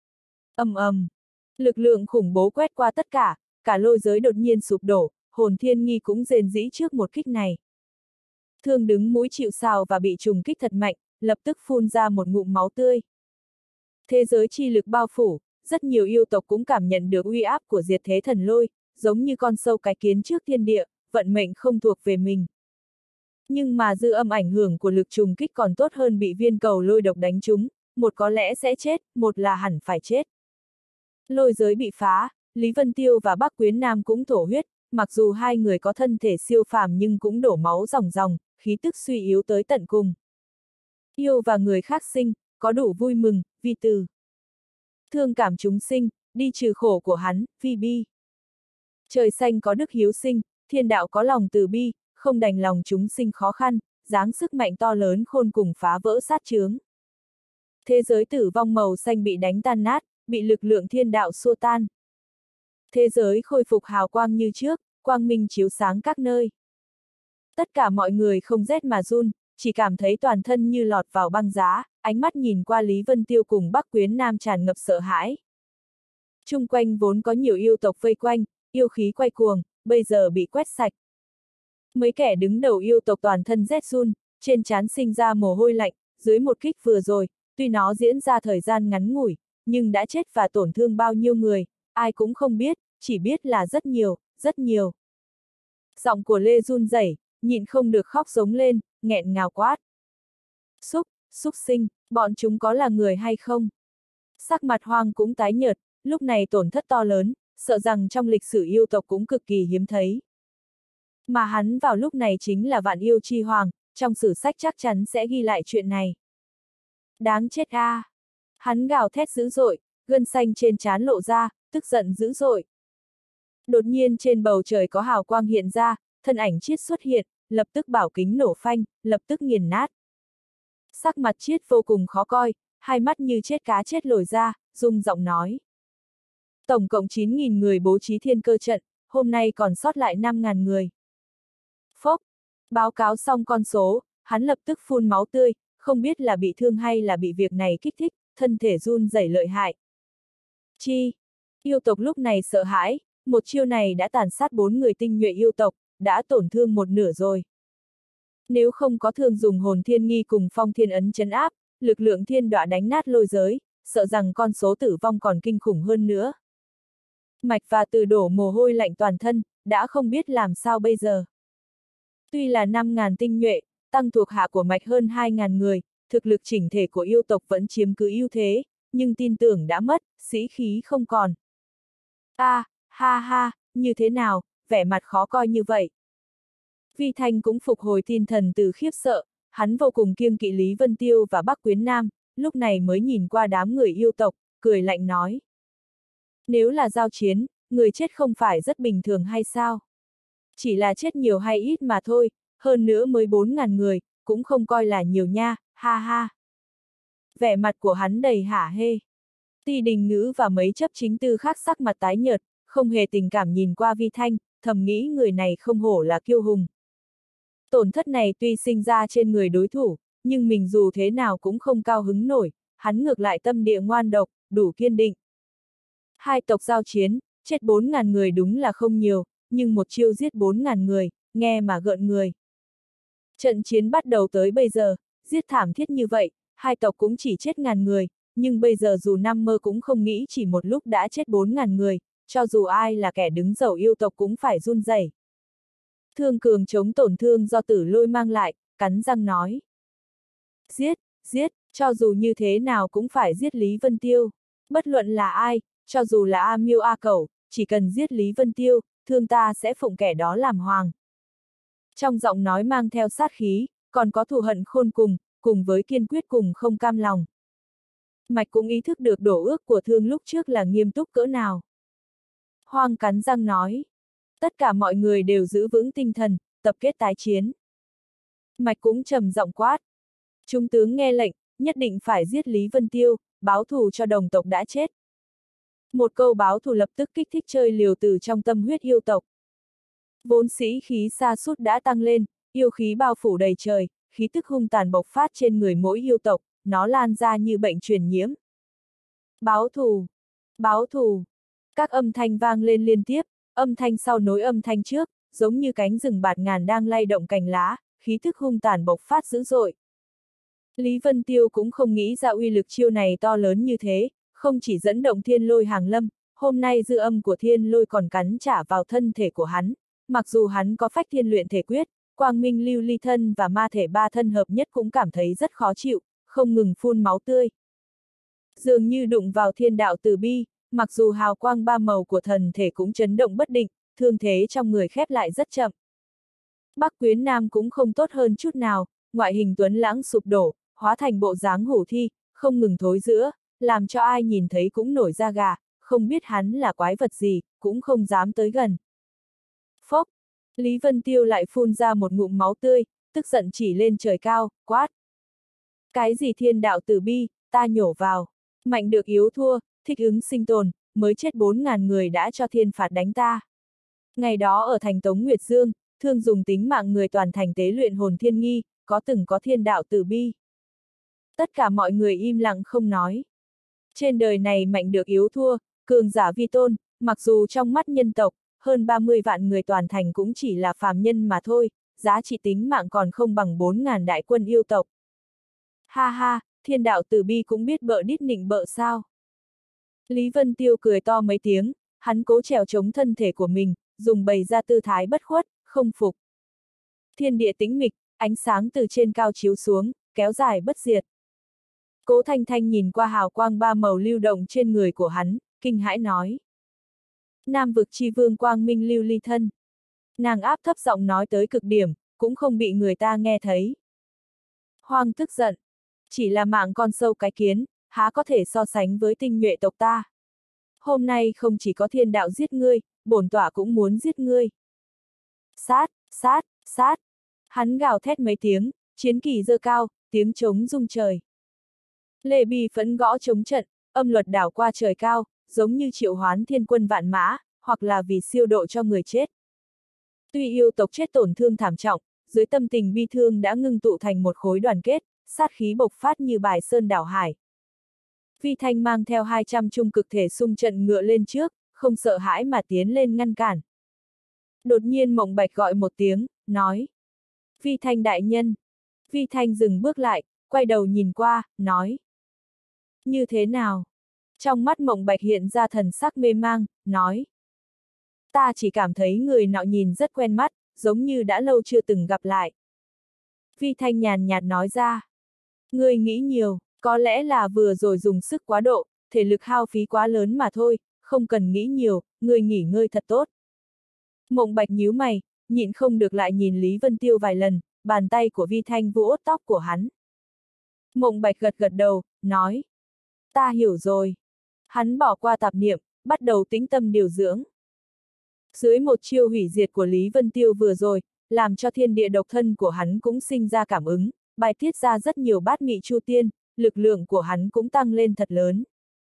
Ầm ầm, lực lượng khủng bố quét qua tất cả, cả lôi giới đột nhiên sụp đổ, hồn thiên nghi cũng rền rĩ trước một kích này. Thương đứng mũi chịu sào và bị trùng kích thật mạnh, lập tức phun ra một ngụm máu tươi. Thế giới chi lực bao phủ, rất nhiều yêu tộc cũng cảm nhận được uy áp của diệt thế thần lôi, giống như con sâu cái kiến trước thiên địa, vận mệnh không thuộc về mình. Nhưng mà dư âm ảnh hưởng của lực trùng kích còn tốt hơn bị viên cầu lôi độc đánh trúng, một có lẽ sẽ chết, một là hẳn phải chết. Lôi giới bị phá, Lý Vân Tiêu và Bắc Quyến Nam cũng thổ huyết, mặc dù hai người có thân thể siêu phàm nhưng cũng đổ máu ròng ròng, khí tức suy yếu tới tận cùng. Yêu và người khác sinh, có đủ vui mừng, vi từ. Thương cảm chúng sinh, đi trừ khổ của hắn, vi bi. Trời xanh có đức hiếu sinh, thiên đạo có lòng từ bi, không đành lòng chúng sinh khó khăn, giáng sức mạnh to lớn khôn cùng phá vỡ sát chướng. Thế giới tử vong màu xanh bị đánh tan nát, bị lực lượng thiên đạo xua tan. Thế giới khôi phục hào quang như trước, quang minh chiếu sáng các nơi. Tất cả mọi người không rét mà run, chỉ cảm thấy toàn thân như lọt vào băng giá, ánh mắt nhìn qua Lý Vân Tiêu cùng Bắc Quyến Nam tràn ngập sợ hãi. Chung quanh vốn có nhiều yêu tộc vây quanh, yêu khí quay cuồng, bây giờ bị quét sạch. Mấy kẻ đứng đầu yêu tộc toàn thân rét run, trên trán sinh ra mồ hôi lạnh, dưới một kích vừa rồi, tuy nó diễn ra thời gian ngắn ngủi, nhưng đã chết và tổn thương bao nhiêu người, ai cũng không biết, chỉ biết là rất nhiều, rất nhiều. Giọng của Lê run rẩy, nhịn không được khóc giống lên, nghẹn ngào quát. Xúc, xúc sinh, bọn chúng có là người hay không? Sắc mặt Hoang cũng tái nhợt, lúc này tổn thất to lớn, sợ rằng trong lịch sử yêu tộc cũng cực kỳ hiếm thấy. Mà hắn vào lúc này chính là vạn yêu chi hoàng, trong sử sách chắc chắn sẽ ghi lại chuyện này. Đáng chết a! À. Hắn gào thét dữ dội, gân xanh trên trán lộ ra, tức giận dữ dội. Đột nhiên trên bầu trời có hào quang hiện ra, thân ảnh Chiết xuất hiện, lập tức bảo kính nổ phanh, lập tức nghiền nát. Sắc mặt Chiết vô cùng khó coi, hai mắt như chết cá chết lồi ra, rung giọng nói. Tổng cộng chín nghìn người bố trí thiên cơ trận, hôm nay còn sót lại năm nghìn người. Phốc, báo cáo xong con số, hắn lập tức phun máu tươi, không biết là bị thương hay là bị việc này kích thích, thân thể run rẩy lợi hại. Chi, yêu tộc lúc này sợ hãi, một chiêu này đã tàn sát bốn người tinh nhuệ yêu tộc, đã tổn thương một nửa rồi. Nếu không có thương dùng hồn thiên nghi cùng phong thiên ấn chấn áp, lực lượng thiên đọa đánh nát lôi giới, sợ rằng con số tử vong còn kinh khủng hơn nữa. Mạch và Từ đổ mồ hôi lạnh toàn thân, đã không biết làm sao bây giờ. Tuy là năm nghìn tinh nhuệ, tăng thuộc hạ của Mạch hơn hai nghìn người, thực lực chỉnh thể của yêu tộc vẫn chiếm cứ ưu thế, nhưng tin tưởng đã mất, sĩ khí không còn. A, à, ha ha, như thế nào, vẻ mặt khó coi như vậy. Vi Thanh cũng phục hồi tinh thần từ khiếp sợ, hắn vô cùng kiêng kỵ Lý Vân Tiêu và Bắc Quyến Nam, lúc này mới nhìn qua đám người yêu tộc, cười lạnh nói. Nếu là giao chiến, người chết không phải rất bình thường hay sao? Chỉ là chết nhiều hay ít mà thôi, hơn nữa mới bốn nghìn người, cũng không coi là nhiều nha, ha ha. Vẻ mặt của hắn đầy hả hê. Ti Đình Ngữ và mấy chấp chính tư khác sắc mặt tái nhợt, không hề tình cảm nhìn qua Vi Thanh, thầm nghĩ người này không hổ là kiêu hùng. Tổn thất này tuy sinh ra trên người đối thủ, nhưng mình dù thế nào cũng không cao hứng nổi, hắn ngược lại tâm địa ngoan độc, đủ kiên định. Hai tộc giao chiến, chết bốn nghìn người đúng là không nhiều, nhưng một chiêu giết bốn nghìn người, nghe mà gợn người. Trận chiến bắt đầu tới bây giờ, giết thảm thiết như vậy, hai tộc cũng chỉ chết ngàn người, nhưng bây giờ dù năm mơ cũng không nghĩ chỉ một lúc đã chết bốn nghìn người, cho dù ai là kẻ đứng đầu yêu tộc cũng phải run rẩy. Thương Cường chống tổn thương do Tử Lôi mang lại, cắn răng nói. Giết, giết, cho dù như thế nào cũng phải giết Lý Vân Tiêu. Bất luận là ai, cho dù là A Miêu A Cẩu, chỉ cần giết Lý Vân Tiêu, thương ta sẽ phụng kẻ đó làm hoàng. Trong giọng nói mang theo sát khí, còn có thù hận khôn cùng, cùng với kiên quyết cùng không cam lòng. Mạch cũng ý thức được đổ ước của Thương lúc trước là nghiêm túc cỡ nào. Hoang cắn răng nói. Tất cả mọi người đều giữ vững tinh thần, tập kết tái chiến. Mạch cũng trầm giọng quát. Trung tướng nghe lệnh, nhất định phải giết Lý Vân Tiêu, báo thù cho đồng tộc đã chết. Một câu báo thù lập tức kích thích chơi liều từ trong tâm huyết yêu tộc. Vốn sĩ khí sa sút đã tăng lên, yêu khí bao phủ đầy trời, khí tức hung tàn bộc phát trên người mỗi yêu tộc, nó lan ra như bệnh truyền nhiễm. Báo thù! Báo thù! Các âm thanh vang lên liên tiếp, âm thanh sau nối âm thanh trước, giống như cánh rừng bạt ngàn đang lay động cành lá, khí thức hung tàn bộc phát dữ dội. Lý Vân Tiêu cũng không nghĩ ra uy lực chiêu này to lớn như thế, không chỉ dẫn động thiên lôi hàng lâm, hôm nay dư âm của thiên lôi còn cắn trả vào thân thể của hắn, mặc dù hắn có phách thiên luyện thể quyết, quang minh lưu ly thân và ma thể ba thân hợp nhất cũng cảm thấy rất khó chịu, không ngừng phun máu tươi. Dường như đụng vào thiên đạo từ bi, mặc dù hào quang ba màu của thần thể cũng chấn động bất định, thương thế trong người khép lại rất chậm. Bắc Quyến Nam cũng không tốt hơn chút nào, ngoại hình tuấn lãng sụp đổ, hóa thành bộ dáng hủ thi, không ngừng thối rữa, làm cho ai nhìn thấy cũng nổi da gà, không biết hắn là quái vật gì, cũng không dám tới gần. Phốc! Lý Vân Tiêu lại phun ra một ngụm máu tươi, tức giận chỉ lên trời cao, quát. Cái gì thiên đạo từ bi, ta nhổ vào. Mạnh được yếu thua, thích ứng sinh tồn, mới chết bốn nghìn người đã cho thiên phạt đánh ta. Ngày đó ở thành Tống Nguyệt Dương, Thương dùng tính mạng người toàn thành tế luyện hồn thiên nghi, có từng có thiên đạo từ bi. Tất cả mọi người im lặng không nói. Trên đời này mạnh được yếu thua, cường giả vi tôn, mặc dù trong mắt nhân tộc, hơn ba mươi vạn người toàn thành cũng chỉ là phàm nhân mà thôi, giá trị tính mạng còn không bằng bốn nghìn đại quân yêu tộc. Ha ha, thiên đạo từ bi cũng biết bợ đít nịnh bợ sao. Lý Vân Tiêu cười to mấy tiếng, hắn cố trèo chống thân thể của mình, dùng bày ra tư thái bất khuất, không phục. Thiên địa tĩnh mịch, ánh sáng từ trên cao chiếu xuống, kéo dài bất diệt. Cố Thanh Thanh nhìn qua hào quang ba màu lưu động trên người của hắn, kinh hãi nói. Nam vực chi vương quang minh lưu ly thân. Nàng áp thấp giọng nói tới cực điểm, cũng không bị người ta nghe thấy. Hoang tức giận. Chỉ là mạng con sâu cái kiến, há có thể so sánh với tinh nhuệ tộc ta. Hôm nay không chỉ có thiên đạo giết ngươi, bổn tỏa cũng muốn giết ngươi. Sát, sát, sát. Hắn gào thét mấy tiếng, chiến kỳ giơ cao, tiếng trống rung trời. Lệ Bì phẫn gõ trống trận, âm luật đảo qua trời cao, giống như triệu hoán thiên quân vạn mã, hoặc là vì siêu độ cho người chết. Tuy yêu tộc chết tổn thương thảm trọng, dưới tâm tình bi thương đã ngưng tụ thành một khối đoàn kết, sát khí bộc phát như bài sơn đảo hải. Vi Thanh mang theo hai trăm trung cực thể xung trận ngựa lên trước, không sợ hãi mà tiến lên ngăn cản. Đột nhiên Mộng Bạch gọi một tiếng, nói. Vi Thanh đại nhân. Vi Thanh dừng bước lại, quay đầu nhìn qua, nói. Như thế nào? Trong mắt Mộng Bạch hiện ra thần sắc mê mang, nói. Ta chỉ cảm thấy người nọ nhìn rất quen mắt, giống như đã lâu chưa từng gặp lại. Vi Thanh nhàn nhạt nói ra. Ngươi nghĩ nhiều, có lẽ là vừa rồi dùng sức quá độ, thể lực hao phí quá lớn mà thôi, không cần nghĩ nhiều, ngươi nghỉ ngơi thật tốt. Mộng Bạch nhíu mày, nhịn không được lại nhìn Lý Vân Tiêu vài lần, bàn tay của Vi Thanh vuốt tóc của hắn. Mộng Bạch gật gật đầu, nói. Ta hiểu rồi. Hắn bỏ qua tạp niệm, bắt đầu tĩnh tâm điều dưỡng. Dưới một chiêu hủy diệt của Lý Vân Tiêu vừa rồi, làm cho thiên địa độc thân của hắn cũng sinh ra cảm ứng, bài tiết ra rất nhiều bát mị chu tiên, lực lượng của hắn cũng tăng lên thật lớn.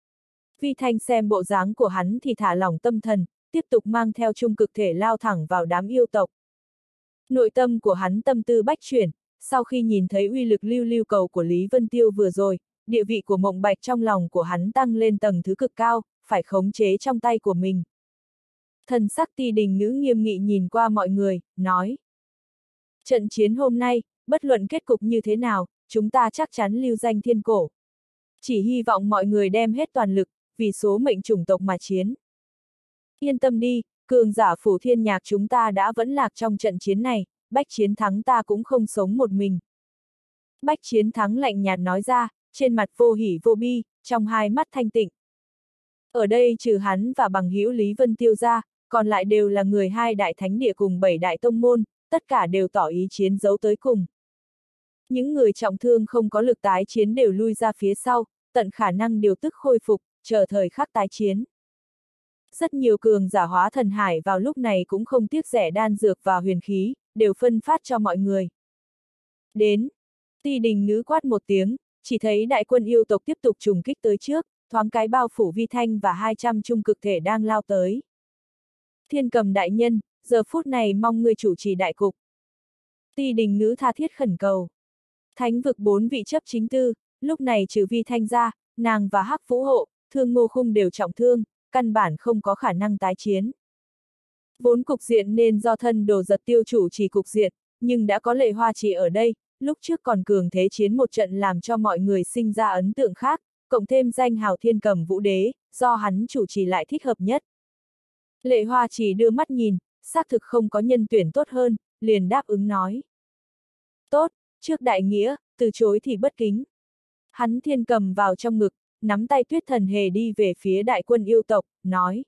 Vi Thanh xem bộ dáng của hắn thì thả lỏng tâm thần, tiếp tục mang theo trung cực thể lao thẳng vào đám yêu tộc. Nội tâm của hắn tâm tư bách chuyển, sau khi nhìn thấy uy lực lưu lưu cầu của Lý Vân Tiêu vừa rồi, địa vị của Mộng Bạch trong lòng của hắn tăng lên tầng thứ cực cao, phải khống chế trong tay của mình. Thần sắc Ti Đình Nữ nghiêm nghị nhìn qua mọi người, nói. Trận chiến hôm nay, bất luận kết cục như thế nào, chúng ta chắc chắn lưu danh thiên cổ. Chỉ hy vọng mọi người đem hết toàn lực, vì số mệnh chủng tộc mà chiến. Yên tâm đi, cường giả phủ thiên nhạc chúng ta đã vẫn lạc trong trận chiến này, Bách Chiến Thắng ta cũng không sống một mình. Bách Chiến Thắng lạnh nhạt nói ra, trên mặt vô hỉ vô bi, trong hai mắt thanh tịnh. Ở đây trừ hắn và bằng hữu Lý Vân Tiêu ra, còn lại đều là người hai đại thánh địa cùng bảy đại tông môn, tất cả đều tỏ ý chiến đấu tới cùng. Những người trọng thương không có lực tái chiến đều lui ra phía sau, tận khả năng điều tức khôi phục, chờ thời khắc tái chiến. Rất nhiều cường giả hóa thần hải vào lúc này cũng không tiếc rẻ đan dược và huyền khí, đều phân phát cho mọi người. Đến, Ti Đình Nữ quát một tiếng, chỉ thấy đại quân yêu tộc tiếp tục trùng kích tới trước, thoáng cái bao phủ Vi Thanh và hai trăm trung cực thể đang lao tới. Thiên Cầm đại nhân, giờ phút này mong ngươi chủ trì đại cục. Ti Đình Nữ tha thiết khẩn cầu. Thánh vực bốn vị chấp chính tư, lúc này trừ Vi Thanh ra, nàng và Hắc Vũ Hộ, Thương Ngô Khung đều trọng thương, căn bản không có khả năng tái chiến. Vốn cục diện nên do thân Đồ Giật Tiêu chủ trì cục diện, nhưng đã có Lệ Hoa Chỉ ở đây, lúc trước còn cường thế chiến một trận làm cho mọi người sinh ra ấn tượng khác, cộng thêm danh hào Thiên Cầm Vũ Đế, do hắn chủ trì lại thích hợp nhất. Lệ Hoa Chỉ đưa mắt nhìn, xác thực không có nhân tuyển tốt hơn, liền đáp ứng nói. Tốt, trước đại nghĩa, từ chối thì bất kính. Hắn thiên cầm vào trong ngực, nắm tay Tuyết Thần Hề đi về phía đại quân yêu tộc, nói.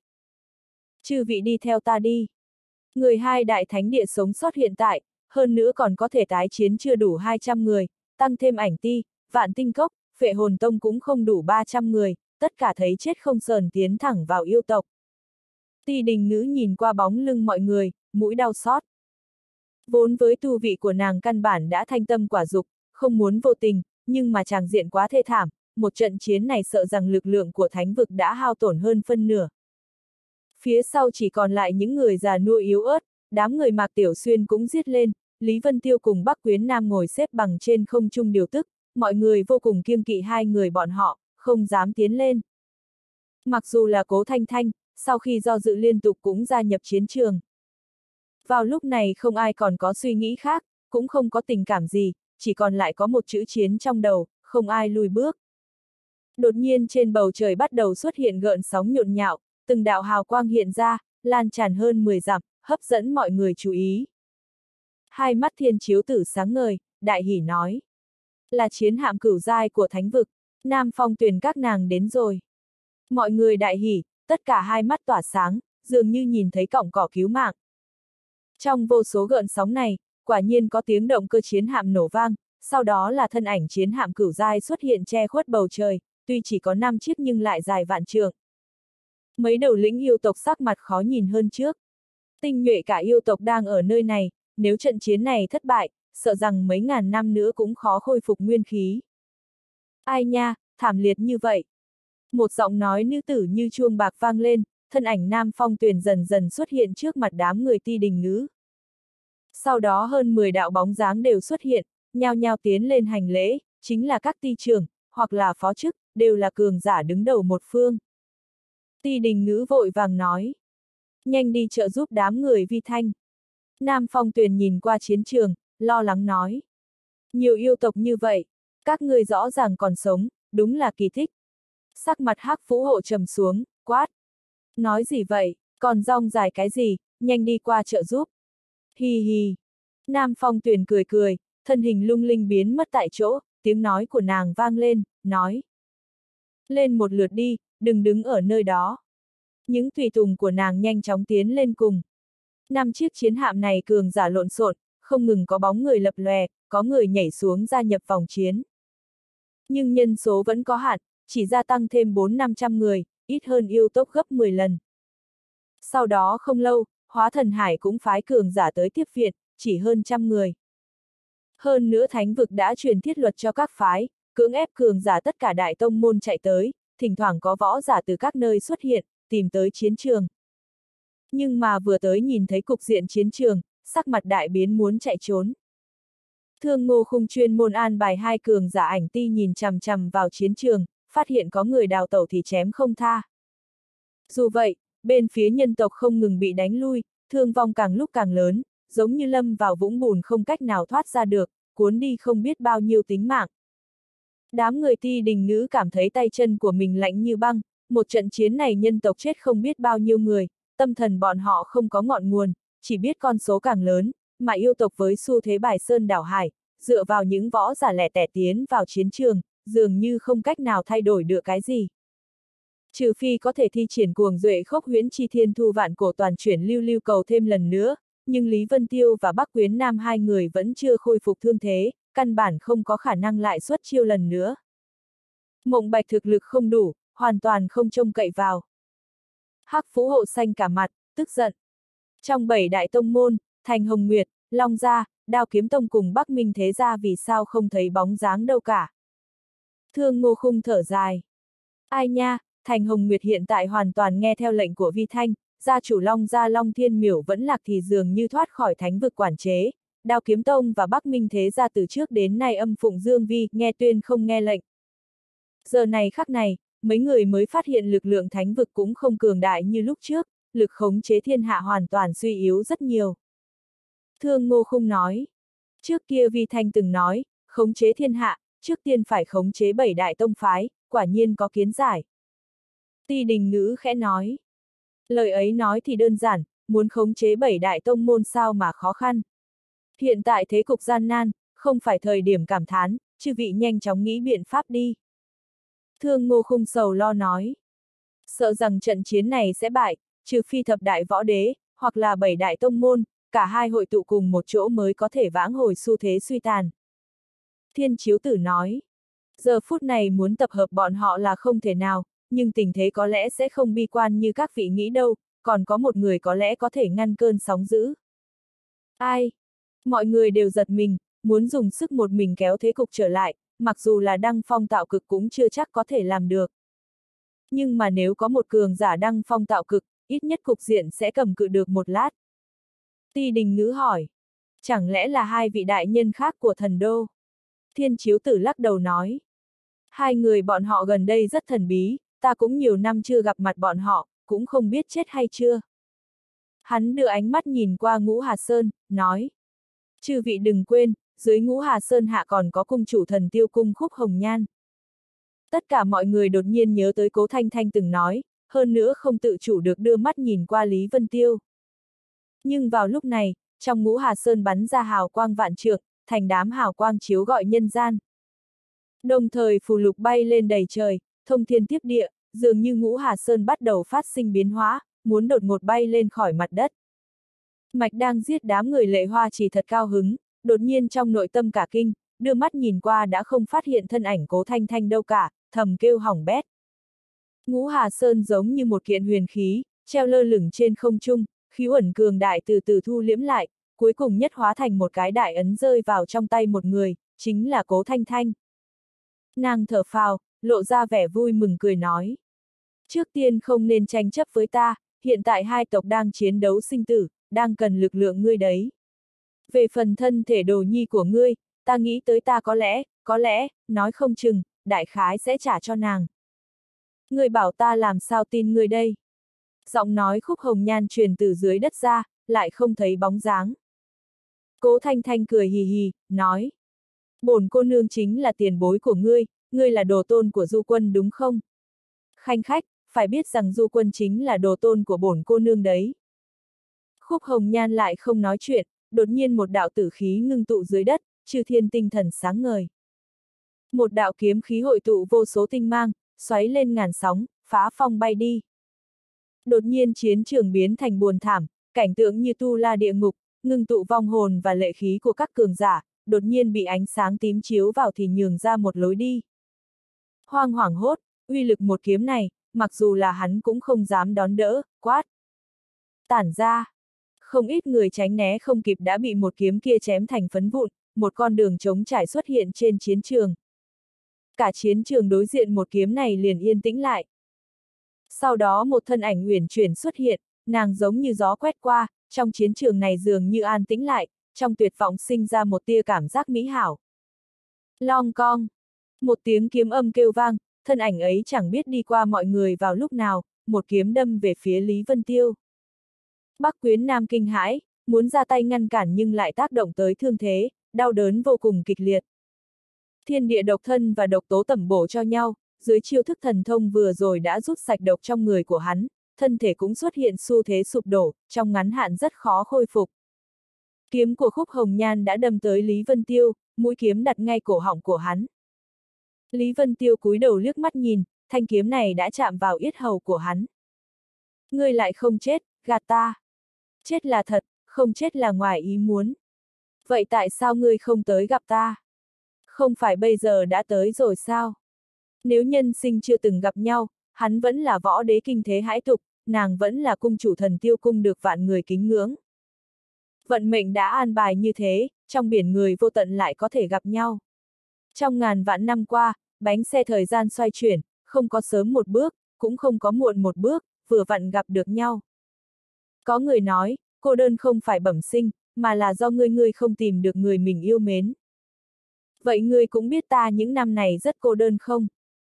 Chư vị đi theo ta đi. Người hai đại thánh địa sống sót hiện tại, hơn nữa còn có thể tái chiến chưa đủ hai trăm người, tăng thêm ảnh ti, vạn tinh cốc, phệ hồn tông cũng không đủ ba trăm người, tất cả thấy chết không sờn tiến thẳng vào yêu tộc. Ti Đình Nữ nhìn qua bóng lưng mọi người, mũi đau xót. Vốn với tu vị của nàng căn bản đã thanh tâm quả dục, không muốn vô tình, nhưng mà tràng diện quá thê thảm, một trận chiến này sợ rằng lực lượng của thánh vực đã hao tổn hơn phân nửa. Phía sau chỉ còn lại những người già nua yếu ớt, đám người Mạc Tiểu Xuyên cũng giết lên, Lý Vân Tiêu cùng Bắc Quyến Nam ngồi xếp bằng trên không trung điều tức, mọi người vô cùng kiêng kỵ hai người bọn họ, không dám tiến lên. Mặc dù là Cố Thanh Thanh, sau khi do dự liên tục cũng gia nhập chiến trường. Vào lúc này không ai còn có suy nghĩ khác, cũng không có tình cảm gì, chỉ còn lại có một chữ chiến trong đầu, không ai lùi bước. Đột nhiên trên bầu trời bắt đầu xuất hiện gợn sóng nhộn nhạo, từng đạo hào quang hiện ra, lan tràn hơn mười dặm, hấp dẫn mọi người chú ý. Hai mắt Thiên Chiếu Tử sáng ngời, đại hỉ nói. Là chiến hạm cửu giai của thánh vực, Nam Phong Tuyền các nàng đến rồi. Mọi người đại hỉ, tất cả hai mắt tỏa sáng, dường như nhìn thấy cọng cỏ cứu mạng. Trong vô số gợn sóng này, quả nhiên có tiếng động cơ chiến hạm nổ vang, sau đó là thân ảnh chiến hạm cửu giai xuất hiện che khuất bầu trời, tuy chỉ có năm chiếc nhưng lại dài vạn trượng. Mấy đầu lĩnh yêu tộc sắc mặt khó nhìn hơn trước. Tinh nhuệ cả yêu tộc đang ở nơi này, nếu trận chiến này thất bại, sợ rằng mấy ngàn năm nữa cũng khó khôi phục nguyên khí. Ai nha, thảm liệt như vậy. Một giọng nói nữ tử như chuông bạc vang lên, thân ảnh Nam Phong Tuyền dần dần xuất hiện trước mặt đám người Ti Đình Ngữ. Sau đó hơn mười đạo bóng dáng đều xuất hiện, nhao nhao tiến lên hành lễ, chính là các ti trưởng, hoặc là phó chức, đều là cường giả đứng đầu một phương. Ti Đình Ngữ vội vàng nói. Nhanh đi trợ giúp đám người Vi Thanh. Nam Phong Tuyền nhìn qua chiến trường, lo lắng nói. Nhiều yêu tộc như vậy, các người rõ ràng còn sống, đúng là kỳ tích. Sắc mặt Hắc Phú Hộ trầm xuống, quát. Nói gì vậy, còn rong dài cái gì, nhanh đi qua trợ giúp. Hi hi. Nam Phong Tuyền cười cười, thân hình lung linh biến mất tại chỗ, tiếng nói của nàng vang lên, nói. Lên một lượt đi, đừng đứng ở nơi đó. Những tùy tùng của nàng nhanh chóng tiến lên cùng. Năm chiếc chiến hạm này cường giả lộn xộn, không ngừng có bóng người lập lòe, có người nhảy xuống gia nhập vòng chiến. Nhưng nhân số vẫn có hạn, chỉ gia tăng thêm bốn năm trăm người, ít hơn yêu tốc gấp mười lần. Sau đó không lâu, Hóa Thần Hải cũng phái cường giả tới tiếp viện, chỉ hơn trăm người. Hơn nữa thánh vực đã truyền thiết luật cho các phái, cưỡng ép cường giả tất cả đại tông môn chạy tới, thỉnh thoảng có võ giả từ các nơi xuất hiện, tìm tới chiến trường. Nhưng mà vừa tới nhìn thấy cục diện chiến trường, sắc mặt đại biến muốn chạy trốn. Thương Ngô Khung chuyên môn an bài hai cường giả ảnh ti nhìn chằm chằm vào chiến trường, phát hiện có người đào tẩu thì chém không tha. Dù vậy, bên phía nhân tộc không ngừng bị đánh lui, thương vong càng lúc càng lớn, giống như lâm vào vũng bùn không cách nào thoát ra được, cuốn đi không biết bao nhiêu tính mạng. Đám người Ti Đình Ngữ cảm thấy tay chân của mình lạnh như băng, một trận chiến này nhân tộc chết không biết bao nhiêu người, tâm thần bọn họ không có ngọn nguồn, chỉ biết con số càng lớn, mà yêu tộc với xu thế bài sơn đảo hải, dựa vào những võ giả lẻ tẻ tiến vào chiến trường, dường như không cách nào thay đổi được cái gì. Trừ phi có thể thi triển cuồng duệ khốc huyễn chi thiên thu vạn cổ toàn chuyển lưu lưu cầu thêm lần nữa, nhưng Lý Vân Tiêu và Bắc Quyến Nam hai người vẫn chưa khôi phục thương thế, căn bản không có khả năng lại xuất chiêu lần nữa. Mộng Bạch thực lực không đủ, hoàn toàn không trông cậy vào. Hắc Phú Hộ xanh cả mặt, tức giận. Trong bảy đại tông môn, Thành Hồng Nguyệt, Long Gia, Đao Kiếm Tông cùng Bắc Minh Thế Gia vì sao không thấy bóng dáng đâu cả. Thương Ngô Khung thở dài. Ai nha, Thành Hồng Nguyệt hiện tại hoàn toàn nghe theo lệnh của Vi Thanh, gia chủ Long Gia Long Thiên Miểu vẫn lạc thì dường như thoát khỏi thánh vực quản chế. Đao Kiếm Tông và Bắc Minh Thế Gia từ trước đến nay âm phụng Dương Vi, nghe tuyên không nghe lệnh. Giờ này khắc này, mấy người mới phát hiện lực lượng thánh vực cũng không cường đại như lúc trước, lực khống chế thiên hạ hoàn toàn suy yếu rất nhiều. Thương Ngô Khung nói, trước kia Vi Thanh từng nói, khống chế thiên hạ, trước tiên phải khống chế bảy đại tông phái, quả nhiên có kiến giải. Ti Đình Ngữ khẽ nói, lời ấy nói thì đơn giản, muốn khống chế bảy đại tông môn sao mà khó khăn. Hiện tại thế cục gian nan, không phải thời điểm cảm thán, chư vị nhanh chóng nghĩ biện pháp đi. Thương Ngô Khung sầu lo nói, sợ rằng trận chiến này sẽ bại, trừ phi thập đại võ đế, hoặc là bảy đại tông môn, cả hai hội tụ cùng một chỗ mới có thể vãng hồi xu thế suy tàn. Thiên Chiếu Tử nói, giờ phút này muốn tập hợp bọn họ là không thể nào, nhưng tình thế có lẽ sẽ không bi quan như các vị nghĩ đâu, còn có một người có lẽ có thể ngăn cơn sóng dữ. Ai? Mọi người đều giật mình, muốn dùng sức một mình kéo thế cục trở lại, mặc dù là đăng phong tạo cực cũng chưa chắc có thể làm được. Nhưng mà nếu có một cường giả đăng phong tạo cực, ít nhất cục diện sẽ cầm cự được một lát. Ti Đình Ngữ hỏi, chẳng lẽ là hai vị đại nhân khác của thần đô? Thiên Chiếu Tử lắc đầu nói, hai người bọn họ gần đây rất thần bí, ta cũng nhiều năm chưa gặp mặt bọn họ, cũng không biết chết hay chưa. Hắn đưa ánh mắt nhìn qua Ngũ Hà Sơn, nói, chư vị đừng quên, dưới Ngũ Hà Sơn hạ còn có cung chủ thần tiêu cung Khúc Hồng Nhan. Tất cả mọi người đột nhiên nhớ tới Cố Thanh Thanh từng nói, hơn nữa không tự chủ được đưa mắt nhìn qua Lý Vân Tiêu. Nhưng vào lúc này, trong Ngũ Hà Sơn bắn ra hào quang vạn trượng, thành đám hào quang chiếu gọi nhân gian. Đồng thời phù lục bay lên đầy trời, thông thiên tiếp địa, dường như Ngũ Hà Sơn bắt đầu phát sinh biến hóa, muốn đột ngột bay lên khỏi mặt đất. Mạch đang giết đám người Lệ Hoa Chỉ thật cao hứng, đột nhiên trong nội tâm cả kinh, đưa mắt nhìn qua đã không phát hiện thân ảnh Cố Thanh Thanh đâu cả, thầm kêu hỏng bét. Ngũ Hà Sơn giống như một kiện huyền khí, treo lơ lửng trên không trung, khí uẩn cường đại từ từ thu liễm lại, cuối cùng nhất hóa thành một cái đại ấn rơi vào trong tay một người, chính là Cố Thanh Thanh. Nàng thở phào, lộ ra vẻ vui mừng cười nói. Trước tiên không nên tranh chấp với ta, hiện tại hai tộc đang chiến đấu sinh tử, đang cần lực lượng ngươi đấy. Về phần thân thể đồ nhi của ngươi, ta nghĩ tới ta có lẽ, có lẽ, nói không chừng, đại khái sẽ trả cho nàng. Ngươi bảo ta làm sao tin ngươi đây? Giọng nói Khúc Hồng Nhan truyền từ dưới đất ra, lại không thấy bóng dáng. Cố Thanh Thanh cười hì hì, nói. Bổn cô nương chính là tiền bối của ngươi, ngươi là đồ tôn của Du Quân đúng không? Khanh khách, phải biết rằng Du Quân chính là đồ tôn của bổn cô nương đấy. Khúc Hồng Nhan lại không nói chuyện, đột nhiên một đạo tử khí ngưng tụ dưới đất, chư thiên tinh thần sáng ngời. Một đạo kiếm khí hội tụ vô số tinh mang, xoáy lên ngàn sóng, phá phong bay đi. Đột nhiên chiến trường biến thành buồn thảm, cảnh tượng như tu la địa ngục, ngưng tụ vong hồn và lệ khí của các cường giả, đột nhiên bị ánh sáng tím chiếu vào thì nhường ra một lối đi. Hoang hoảng hốt, uy lực một kiếm này, mặc dù là hắn cũng không dám đón đỡ, quát. Tản ra. Không ít người tránh né không kịp đã bị một kiếm kia chém thành phấn vụn, một con đường trống trải xuất hiện trên chiến trường. Cả chiến trường đối diện một kiếm này liền yên tĩnh lại. Sau đó một thân ảnh uyển chuyển xuất hiện, nàng giống như gió quét qua, trong chiến trường này dường như an tĩnh lại, trong tuyệt vọng sinh ra một tia cảm giác mỹ hảo. Long cong. Một tiếng kiếm âm kêu vang, thân ảnh ấy chẳng biết đi qua mọi người vào lúc nào, một kiếm đâm về phía Lý Vân Tiêu. Bắc Quyến Nam kinh hãi, muốn ra tay ngăn cản nhưng lại tác động tới thương thế, đau đớn vô cùng kịch liệt. Thiên địa độc thân và độc tố tẩm bổ cho nhau, dưới chiêu thức thần thông vừa rồi đã rút sạch độc trong người của hắn, thân thể cũng xuất hiện xu thế sụp đổ, trong ngắn hạn rất khó khôi phục. Kiếm của Khúc Hồng Nhan đã đâm tới Lý Vân Tiêu, mũi kiếm đặt ngay cổ họng của hắn. Lý Vân Tiêu cúi đầu liếc mắt nhìn, thanh kiếm này đã chạm vào yết hầu của hắn. Ngươi lại không chết, gạt ta. Chết là thật, không chết là ngoài ý muốn. Vậy tại sao ngươi không tới gặp ta? Không phải bây giờ đã tới rồi sao? Nếu nhân sinh chưa từng gặp nhau, hắn vẫn là võ đế kinh thế hãi tục, nàng vẫn là cung chủ Thần Tiêu cung được vạn người kính ngưỡng. Vận mệnh đã an bài như thế, trong biển người vô tận lại có thể gặp nhau. Trong ngàn vạn năm qua, bánh xe thời gian xoay chuyển, không có sớm một bước, cũng không có muộn một bước, vừa vặn gặp được nhau. Có người nói, cô đơn không phải bẩm sinh, mà là do ngươi ngươi không tìm được người mình yêu mến. Vậy ngươi cũng biết ta những năm này rất cô đơn không?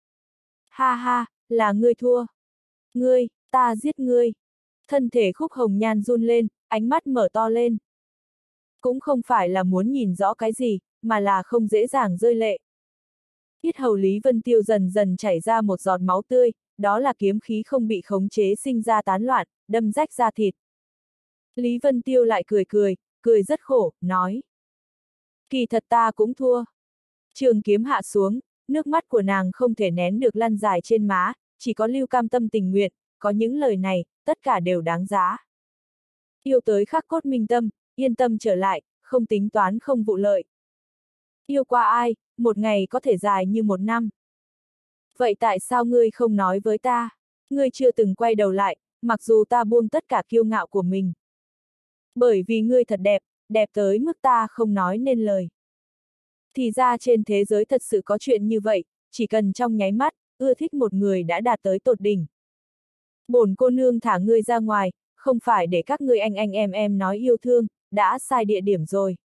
Ha ha, là ngươi thua. Ngươi, ta giết ngươi. Thân thể Khúc Hồng Nhan run lên, ánh mắt mở to lên. Cũng không phải là muốn nhìn rõ cái gì, mà là không dễ dàng rơi lệ. Yết hầu Lý Vân Tiêu dần dần chảy ra một giọt máu tươi, đó là kiếm khí không bị khống chế sinh ra tán loạn, đâm rách da thịt. Lý Vân Tiêu lại cười cười, cười rất khổ, nói. Kỳ thật ta cũng thua. Trường kiếm hạ xuống, nước mắt của nàng không thể nén được lăn dài trên má, chỉ có lưu cam tâm tình nguyện, có những lời này, tất cả đều đáng giá. Yêu tới khắc cốt minh tâm, yên tâm trở lại, không tính toán không vụ lợi. Yêu qua ai, một ngày có thể dài như một năm. Vậy tại sao ngươi không nói với ta? Ngươi chưa từng quay đầu lại, mặc dù ta buông tất cả kiêu ngạo của mình. Bởi vì ngươi thật đẹp, đẹp tới mức ta không nói nên lời. Thì ra trên thế giới thật sự có chuyện như vậy, chỉ cần trong nháy mắt, ưa thích một người đã đạt tới tột đỉnh. Bổn cô nương thả ngươi ra ngoài, không phải để các ngươi anh anh em em nói yêu thương, đã sai địa điểm rồi.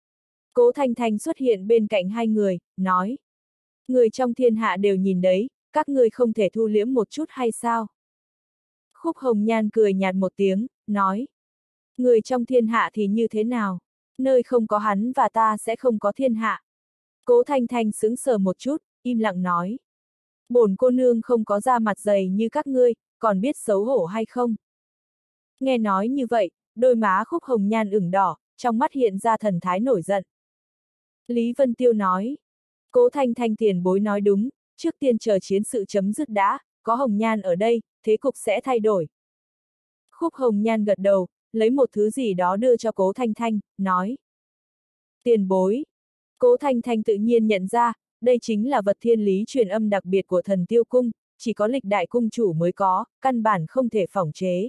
Cố Thanh Thanh xuất hiện bên cạnh hai người, nói. Người trong thiên hạ đều nhìn đấy, các ngươi không thể thu liễm một chút hay sao? Khúc Hồng Nhan cười nhạt một tiếng, nói. Người trong thiên hạ thì như thế nào? Nơi không có hắn và ta sẽ không có thiên hạ. Cố Thanh Thanh sững sờ một chút, im lặng nói. Bổn cô nương không có da mặt dày như các ngươi, còn biết xấu hổ hay không? Nghe nói như vậy, đôi má Khúc Hồng Nhan ửng đỏ, trong mắt hiện ra thần thái nổi giận. Lý Vân Tiêu nói. Cố Thanh Thanh tiền bối nói đúng, trước tiên chờ chiến sự chấm dứt đã, có Hồng Nhan ở đây, thế cục sẽ thay đổi. Khúc Hồng Nhan gật đầu, lấy một thứ gì đó đưa cho Cố Thanh Thanh, nói. Tiền bối. Cố Thanh Thanh tự nhiên nhận ra, đây chính là vật thiên lý truyền âm đặc biệt của Thần Tiêu Cung, chỉ có lịch đại cung chủ mới có, căn bản không thể phỏng chế.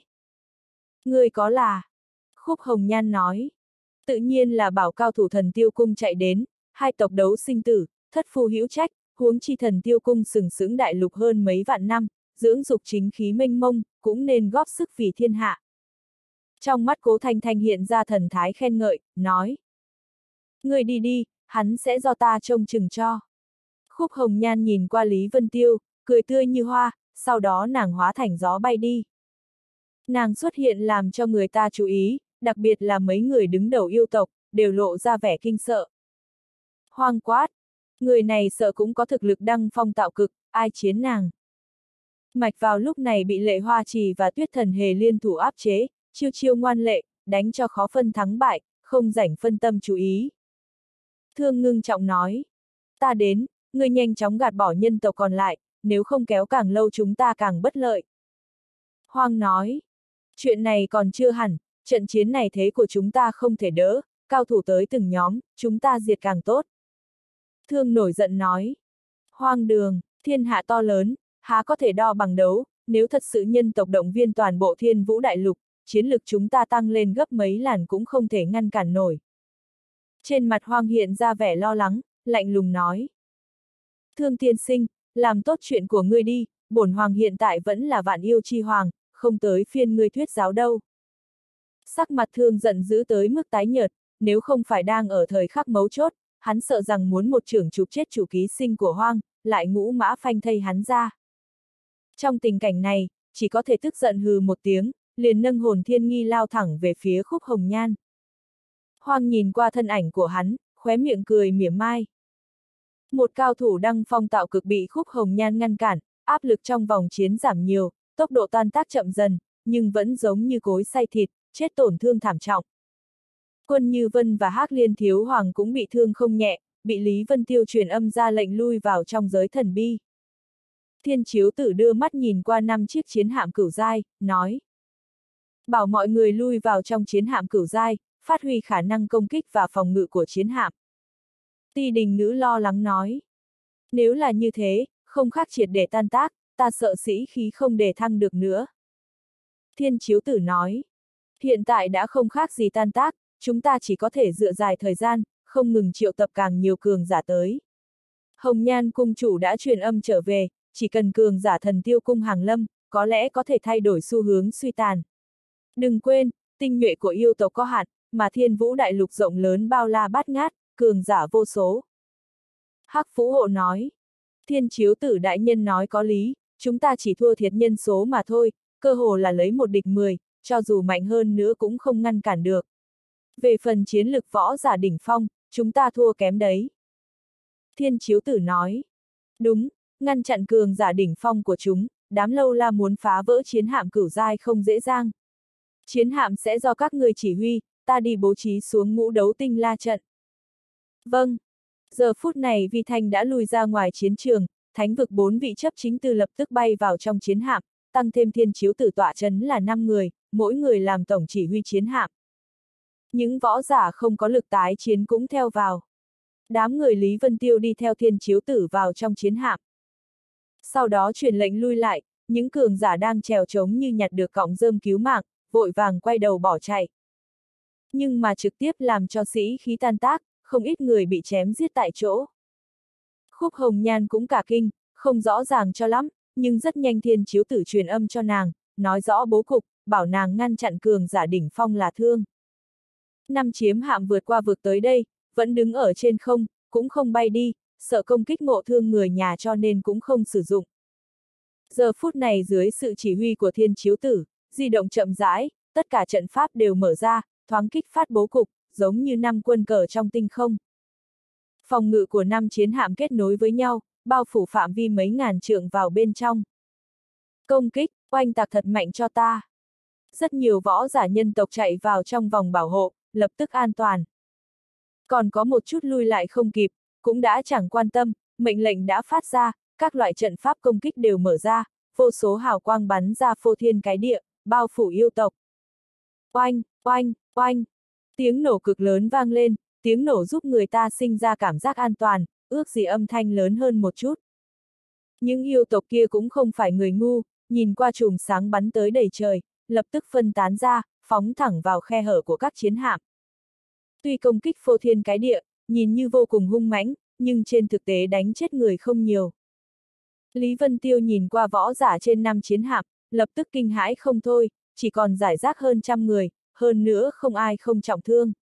Người có là. Khúc Hồng Nhan nói. Tự nhiên là bảo cao thủ Thần Tiêu Cung chạy đến, hai tộc đấu sinh tử, thất phu hữu trách, huống chi Thần Tiêu Cung sừng sững đại lục hơn mấy vạn năm, dưỡng dục chính khí mênh mông, cũng nên góp sức vì thiên hạ. Trong mắt Cố Thanh Thanh hiện ra thần thái khen ngợi, nói. Người đi đi, hắn sẽ do ta trông chừng cho. Khúc Hồng Nhan nhìn qua Lý Vân Tiêu, cười tươi như hoa, sau đó nàng hóa thành gió bay đi. Nàng xuất hiện làm cho người ta chú ý, đặc biệt là mấy người đứng đầu yêu tộc, đều lộ ra vẻ kinh sợ. Hoang quát! Người này sợ cũng có thực lực đăng phong tạo cực, ai chiến nàng. Mạch vào lúc này bị Lệ Hoa Trì và Tuyết Thần Hề liên thủ áp chế, chiêu chiêu ngoan lệ, đánh cho khó phân thắng bại, không rảnh phân tâm chú ý. Thương ngưng trọng nói. Ta đến, người nhanh chóng gạt bỏ nhân tộc còn lại, nếu không kéo càng lâu chúng ta càng bất lợi. Hoang nói. Chuyện này còn chưa hẳn, trận chiến này thế của chúng ta không thể đỡ, cao thủ tới từng nhóm, chúng ta diệt càng tốt. Thương nổi giận nói. Hoang đường, thiên hạ to lớn, há có thể đo bằng đấu, nếu thật sự nhân tộc động viên toàn bộ Thiên Vũ Đại Lục, chiến lực chúng ta tăng lên gấp mấy lần cũng không thể ngăn cản nổi. Trên mặt Hoang hiện ra vẻ lo lắng, lạnh lùng nói. Thương tiên sinh, làm tốt chuyện của ngươi đi, bổn Hoàng hiện tại vẫn là vạn yêu chi hoàng, không tới phiên ngươi thuyết giáo đâu. Sắc mặt Thương giận dữ tới mức tái nhợt, nếu không phải đang ở thời khắc mấu chốt, hắn sợ rằng muốn một trưởng chụp chết chủ ký sinh của Hoang, lại ngũ mã phanh thây hắn ra. Trong tình cảnh này, chỉ có thể tức giận hừ một tiếng, liền nâng hồn thiên nghi lao thẳng về phía Khúc Hồng Nhan. Hoang nhìn qua thân ảnh của hắn, khóe miệng cười mỉa mai. Một cao thủ đăng phong tạo cực bị Khúc Hồng Nhan ngăn cản, áp lực trong vòng chiến giảm nhiều, tốc độ tan tác chậm dần, nhưng vẫn giống như cối xay thịt, chết tổn thương thảm trọng. Quân Như Vân và Hắc Liên Thiếu Hoàng cũng bị thương không nhẹ, bị Lý Vân Tiêu truyền âm ra lệnh lui vào trong giới thần bi. Thiên Chiếu Tử đưa mắt nhìn qua năm chiếc chiến hạm cửu giai, nói. Bảo mọi người lui vào trong chiến hạm cửu giai, phát huy khả năng công kích và phòng ngự của chiến hạm. Ti Đình Ngữ lo lắng nói. Nếu là như thế, không khác triệt để tan tác, ta sợ sĩ khí không để thăng được nữa. Thiên Chiếu Tử nói. Hiện tại đã không khác gì tan tác, chúng ta chỉ có thể dựa dài thời gian, không ngừng triệu tập càng nhiều cường giả tới. Hồng Nhan cung chủ đã truyền âm trở về, chỉ cần cường giả Thần Tiêu Cung hàng lâm, có lẽ có thể thay đổi xu hướng suy tàn. Đừng quên, tinh nhuệ của yêu tộc có hạn, mà Thiên Vũ Đại Lục rộng lớn bao la bát ngát, cường giả vô số. Hắc Phú Hộ nói. Thiên Chiếu Tử đại nhân nói có lý, chúng ta chỉ thua thiệt nhân số mà thôi, cơ hồ là lấy một địch mười, cho dù mạnh hơn nữa cũng không ngăn cản được. Về phần chiến lực võ giả đỉnh phong, chúng ta thua kém đấy. Thiên Chiếu Tử nói. Đúng, ngăn chặn cường giả đỉnh phong của chúng, đám lâu la muốn phá vỡ chiến hạm cửu giai không dễ dàng. Chiến hạm sẽ do các người chỉ huy, ta đi bố trí xuống ngũ đấu tinh la trận. Vâng. Giờ phút này Vi Thanh đã lùi ra ngoài chiến trường, thánh vực bốn vị chấp chính tư lập tức bay vào trong chiến hạm, tăng thêm Thiên Chiếu Tử tọa chấn là năm người, mỗi người làm tổng chỉ huy chiến hạm. Những võ giả không có lực tái chiến cũng theo vào. Đám người Lý Vân Tiêu đi theo Thiên Chiếu Tử vào trong chiến hạm. Sau đó truyền lệnh lui lại, những cường giả đang trèo trống như nhặt được cọng rơm cứu mạng, vội vàng quay đầu bỏ chạy. Nhưng mà trực tiếp làm cho sĩ khí tan tác, không ít người bị chém giết tại chỗ. Khúc Hồng Nhan cũng cả kinh, không rõ ràng cho lắm, nhưng rất nhanh Thiên Chiếu Tử truyền âm cho nàng, nói rõ bố cục, bảo nàng ngăn chặn cường giả đỉnh phong là Thương. Năm chiếm hạm vượt qua vực tới đây, vẫn đứng ở trên không, cũng không bay đi, sợ công kích ngộ thương người nhà cho nên cũng không sử dụng. Giờ phút này dưới sự chỉ huy của Thiên Chiếu Tử, di động chậm rãi, tất cả trận pháp đều mở ra, thoáng kích phát bố cục, giống như năm quân cờ trong tinh không. Phòng ngự của năm chiến hạm kết nối với nhau, bao phủ phạm vi mấy ngàn trượng vào bên trong. Công kích, oanh tạc thật mạnh cho ta. Rất nhiều võ giả nhân tộc chạy vào trong vòng bảo hộ, lập tức an toàn. Còn có một chút lui lại không kịp, cũng đã chẳng quan tâm, mệnh lệnh đã phát ra, các loại trận pháp công kích đều mở ra, vô số hào quang bắn ra phô thiên cái địa, bao phủ yêu tộc. Oanh, oanh, oanh, tiếng nổ cực lớn vang lên, tiếng nổ giúp người ta sinh ra cảm giác an toàn, ước gì âm thanh lớn hơn một chút. Những yêu tộc kia cũng không phải người ngu, nhìn qua chùm sáng bắn tới đầy trời, lập tức phân tán ra, phóng thẳng vào khe hở của các chiến hạm. Tuy công kích phô thiên cái địa, nhìn như vô cùng hung mãnh, nhưng trên thực tế đánh chết người không nhiều. Lý Vân Tiêu nhìn qua võ giả trên năm chiến hạm, lập tức kinh hãi không thôi, chỉ còn giải rác hơn trăm người, hơn nữa không ai không trọng thương.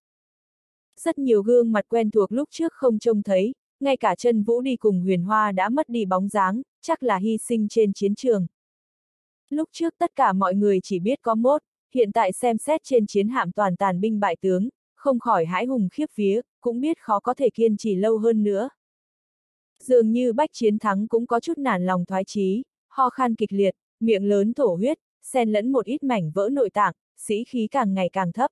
Rất nhiều gương mặt quen thuộc lúc trước không trông thấy, ngay cả Chân Vũ đi cùng Huyền Hoa đã mất đi bóng dáng, chắc là hy sinh trên chiến trường. Lúc trước tất cả mọi người chỉ biết có mốt, hiện tại xem xét trên chiến hạm toàn tàn binh bại tướng, không khỏi hãi hùng khiếp vía, cũng biết khó có thể kiên trì lâu hơn nữa. Dường như Bách Chiến Thắng cũng có chút nản lòng thoái chí, ho khan kịch liệt, miệng lớn thổ huyết, xen lẫn một ít mảnh vỡ nội tạng, sĩ khí càng ngày càng thấp.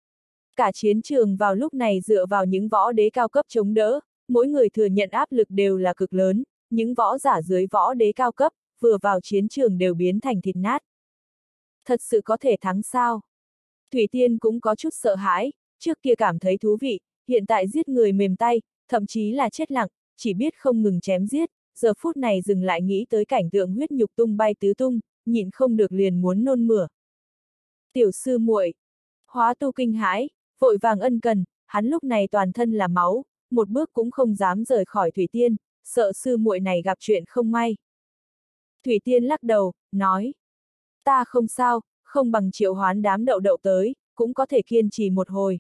Cả chiến trường vào lúc này dựa vào những võ đế cao cấp chống đỡ, mỗi người thừa nhận áp lực đều là cực lớn, những võ giả dưới võ đế cao cấp, vừa vào chiến trường đều biến thành thịt nát. Thật sự có thể thắng sao? Thủy Tiên cũng có chút sợ hãi, trước kia cảm thấy thú vị, hiện tại giết người mềm tay, thậm chí là chết lặng, chỉ biết không ngừng chém giết, giờ phút này dừng lại nghĩ tới cảnh tượng huyết nhục tung bay tứ tung, nhịn không được liền muốn nôn mửa. Tiểu sư muội, Hóa Tu kinh hãi, vội vàng ân cần, hắn lúc này toàn thân là máu, một bước cũng không dám rời khỏi Thủy Tiên, sợ sư muội này gặp chuyện không may. Thủy Tiên lắc đầu, nói, ta không sao, không bằng triệu hoán đám đậu đậu tới, cũng có thể kiên trì một hồi.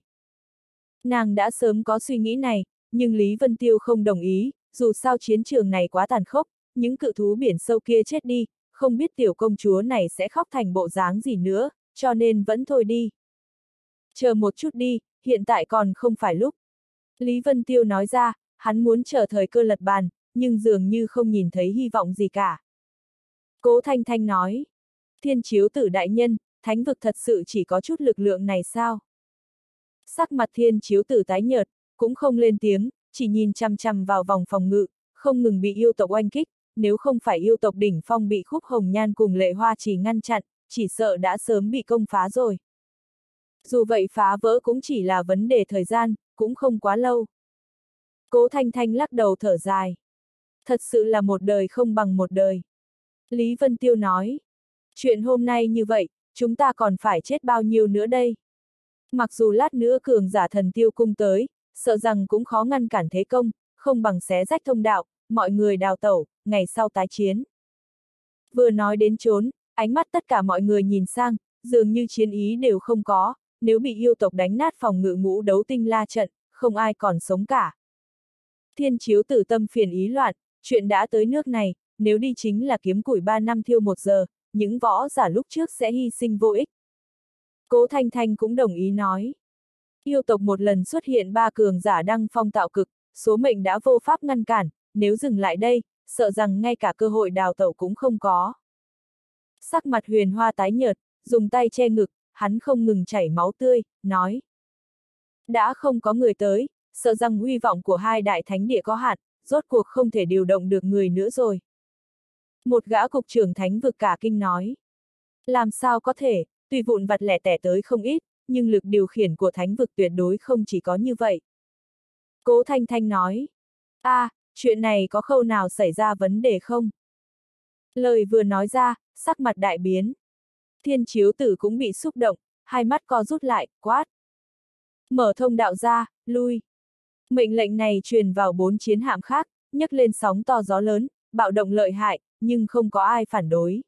Nàng đã sớm có suy nghĩ này, nhưng Lý Vân Tiêu không đồng ý, dù sao chiến trường này quá tàn khốc, những cự thú biển sâu kia chết đi, không biết tiểu công chúa này sẽ khóc thành bộ dáng gì nữa, cho nên vẫn thôi đi. Chờ một chút đi, hiện tại còn không phải lúc. Lý Vân Tiêu nói ra, hắn muốn chờ thời cơ lật bàn, nhưng dường như không nhìn thấy hy vọng gì cả. Cố Thanh Thanh nói, Thiên Chiếu Tử đại nhân, thánh vực thật sự chỉ có chút lực lượng này sao? Sắc mặt Thiên Chiếu Tử tái nhợt, cũng không lên tiếng, chỉ nhìn chằm chằm vào vòng phòng ngự, không ngừng bị yêu tộc oanh kích, nếu không phải yêu tộc đỉnh phong bị Khúc Hồng Nhan cùng Lệ Hoa Chỉ ngăn chặn, chỉ sợ đã sớm bị công phá rồi. Dù vậy phá vỡ cũng chỉ là vấn đề thời gian, cũng không quá lâu. Cố Thanh Thanh lắc đầu thở dài. Thật sự là một đời không bằng một đời. Lý Vân Tiêu nói, chuyện hôm nay như vậy, chúng ta còn phải chết bao nhiêu nữa đây? Mặc dù lát nữa cường giả Thần Tiêu cung tới, sợ rằng cũng khó ngăn cản thế công, không bằng xé rách thông đạo, mọi người đào tẩu, ngày sau tái chiến. Vừa nói đến trốn, ánh mắt tất cả mọi người nhìn sang, dường như chiến ý đều không có, nếu bị yêu tộc đánh nát phòng ngự ngũ đấu tinh la trận, không ai còn sống cả. Thiên Chiếu Tử tâm phiền ý loạn, chuyện đã tới nước này, nếu đi chính là kiếm củi ba năm thiêu một giờ, những võ giả lúc trước sẽ hy sinh vô ích. Cố Thanh Thanh cũng đồng ý nói. Yêu tộc một lần xuất hiện ba cường giả đăng phong tạo cực, số mệnh đã vô pháp ngăn cản, nếu dừng lại đây, sợ rằng ngay cả cơ hội đào tẩu cũng không có. Sắc mặt Huyền Hoa tái nhợt, dùng tay che ngực, hắn không ngừng chảy máu tươi, nói. Đã không có người tới, sợ rằng huy vọng của hai đại thánh địa có hạn, rốt cuộc không thể điều động được người nữa rồi. Một gã cục trưởng thánh vực cả kinh nói. Làm sao có thể, tuy vụn vặt lẻ tẻ tới không ít, nhưng lực điều khiển của thánh vực tuyệt đối không chỉ có như vậy. Cố Thanh Thanh nói. a à, chuyện này có khâu nào xảy ra vấn đề không? Lời vừa nói ra, sắc mặt đại biến. Thiên Chiếu Tử cũng bị xúc động, hai mắt co rút lại, quát. Mở thông đạo ra, lui. Mệnh lệnh này truyền vào bốn chiến hạm khác, nhấc lên sóng to gió lớn, bạo động lợi hại, nhưng không có ai phản đối.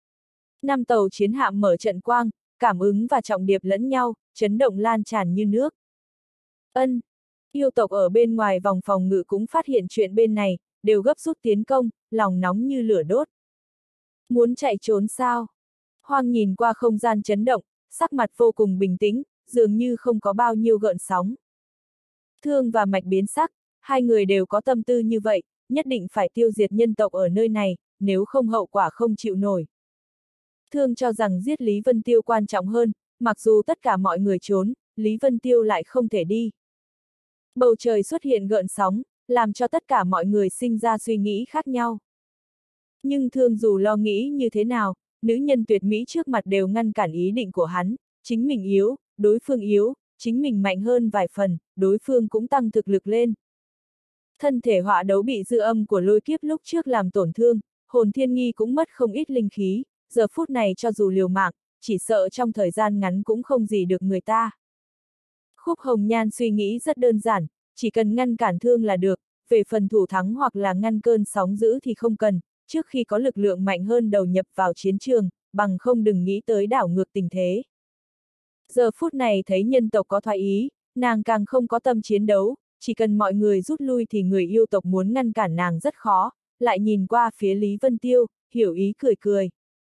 Năm tàu chiến hạm mở trận quang, cảm ứng và trọng điệp lẫn nhau, chấn động lan tràn như nước. Ân, yêu tộc ở bên ngoài vòng phòng ngự cũng phát hiện chuyện bên này, đều gấp rút tiến công, lòng nóng như lửa đốt. Muốn chạy trốn sao? Hoang nhìn qua không gian chấn động, sắc mặt vô cùng bình tĩnh, dường như không có bao nhiêu gợn sóng. Thương và Mạch biến sắc, hai người đều có tâm tư như vậy, nhất định phải tiêu diệt nhân tộc ở nơi này, nếu không hậu quả không chịu nổi. Thương cho rằng giết Lý Vân Tiêu quan trọng hơn, mặc dù tất cả mọi người trốn, Lý Vân Tiêu lại không thể đi. Bầu trời xuất hiện gợn sóng, làm cho tất cả mọi người sinh ra suy nghĩ khác nhau. Nhưng Thương dù lo nghĩ như thế nào, nữ nhân tuyệt mỹ trước mặt đều ngăn cản ý định của hắn, chính mình yếu, đối phương yếu, chính mình mạnh hơn vài phần, đối phương cũng tăng thực lực lên. Thân thể họa đấu bị dư âm của lôi kiếp lúc trước làm tổn thương, hồn thiên nghi cũng mất không ít linh khí, giờ phút này cho dù liều mạng, chỉ sợ trong thời gian ngắn cũng không gì được người ta. Khúc Hồng Nhan suy nghĩ rất đơn giản, chỉ cần ngăn cản thương là được, về phần thủ thắng hoặc là ngăn cơn sóng dữ thì không cần, trước khi có lực lượng mạnh hơn đầu nhập vào chiến trường, bằng không đừng nghĩ tới đảo ngược tình thế. Giờ phút này thấy nhân tộc có thoái ý, nàng càng không có tâm chiến đấu, chỉ cần mọi người rút lui thì người yêu tộc muốn ngăn cản nàng rất khó, lại nhìn qua phía Lý Vân Tiêu, hiểu ý cười cười.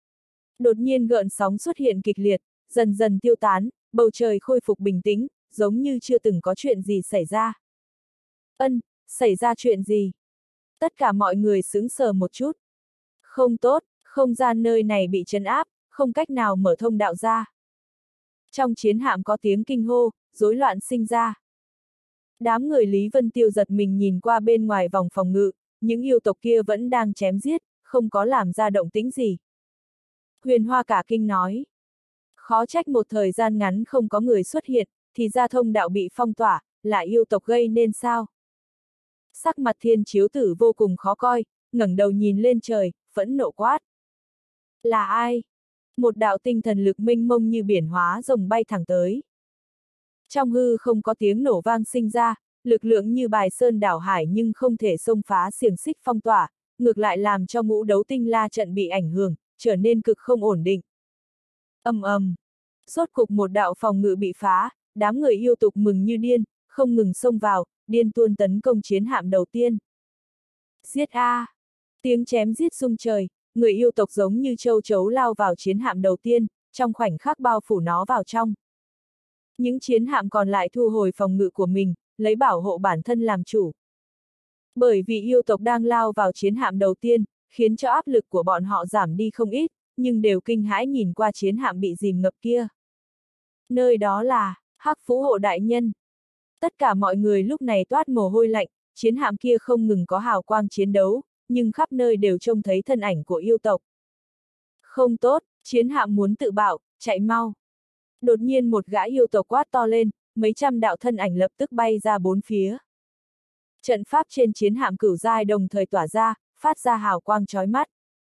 Đột nhiên gợn sóng xuất hiện kịch liệt, dần dần tiêu tán, bầu trời khôi phục bình tĩnh, giống như chưa từng có chuyện gì xảy ra. Ân, xảy ra chuyện gì? Tất cả mọi người sững sờ một chút. Không tốt, không gian nơi này bị trấn áp, không cách nào mở thông đạo ra. Trong chiến hạm có tiếng kinh hô, rối loạn sinh ra. Đám người Lý Vân Tiêu giật mình nhìn qua bên ngoài vòng phòng ngự, những yêu tộc kia vẫn đang chém giết, không có làm ra động tĩnh gì. Huyền Hoa cả kinh nói. Khó trách một thời gian ngắn không có người xuất hiện, thì ra thông đạo bị phong tỏa, là yêu tộc gây nên sao? Sắc mặt Thiên Chiếu Tử vô cùng khó coi, ngẩng đầu nhìn lên trời, phẫn nộ quát. Là ai? Một đạo tinh thần lực mênh mông như biển hóa rồng bay thẳng tới. Trong hư không có tiếng nổ vang sinh ra, lực lượng như bài sơn đảo hải nhưng không thể xông phá xiềng xích phong tỏa, ngược lại làm cho ngũ đấu tinh la trận bị ảnh hưởng, trở nên cực không ổn định. Ầm ầm, rốt cục một đạo phòng ngự bị phá, đám người yêu tục mừng như điên, không ngừng xông vào, điên tuôn tấn công chiến hạm đầu tiên. Giết a! Tiếng chém giết rung trời, người yêu tộc giống như châu chấu lao vào chiến hạm đầu tiên, trong khoảnh khắc bao phủ nó vào trong. Những chiến hạm còn lại thu hồi phòng ngự của mình, lấy bảo hộ bản thân làm chủ. Bởi vì yêu tộc đang lao vào chiến hạm đầu tiên, khiến cho áp lực của bọn họ giảm đi không ít, nhưng đều kinh hãi nhìn qua chiến hạm bị dìm ngập kia. Nơi đó là Hắc Phú Hộ đại nhân. Tất cả mọi người lúc này toát mồ hôi lạnh, chiến hạm kia không ngừng có hào quang chiến đấu, nhưng khắp nơi đều trông thấy thân ảnh của yêu tộc. Không tốt, chiến hạm muốn tự bạo, chạy mau. Đột nhiên một gã yêu tộc quát to lên, mấy trăm đạo thân ảnh lập tức bay ra bốn phía. Trận pháp trên chiến hạm cửu giai đồng thời tỏa ra, phát ra hào quang chói mắt.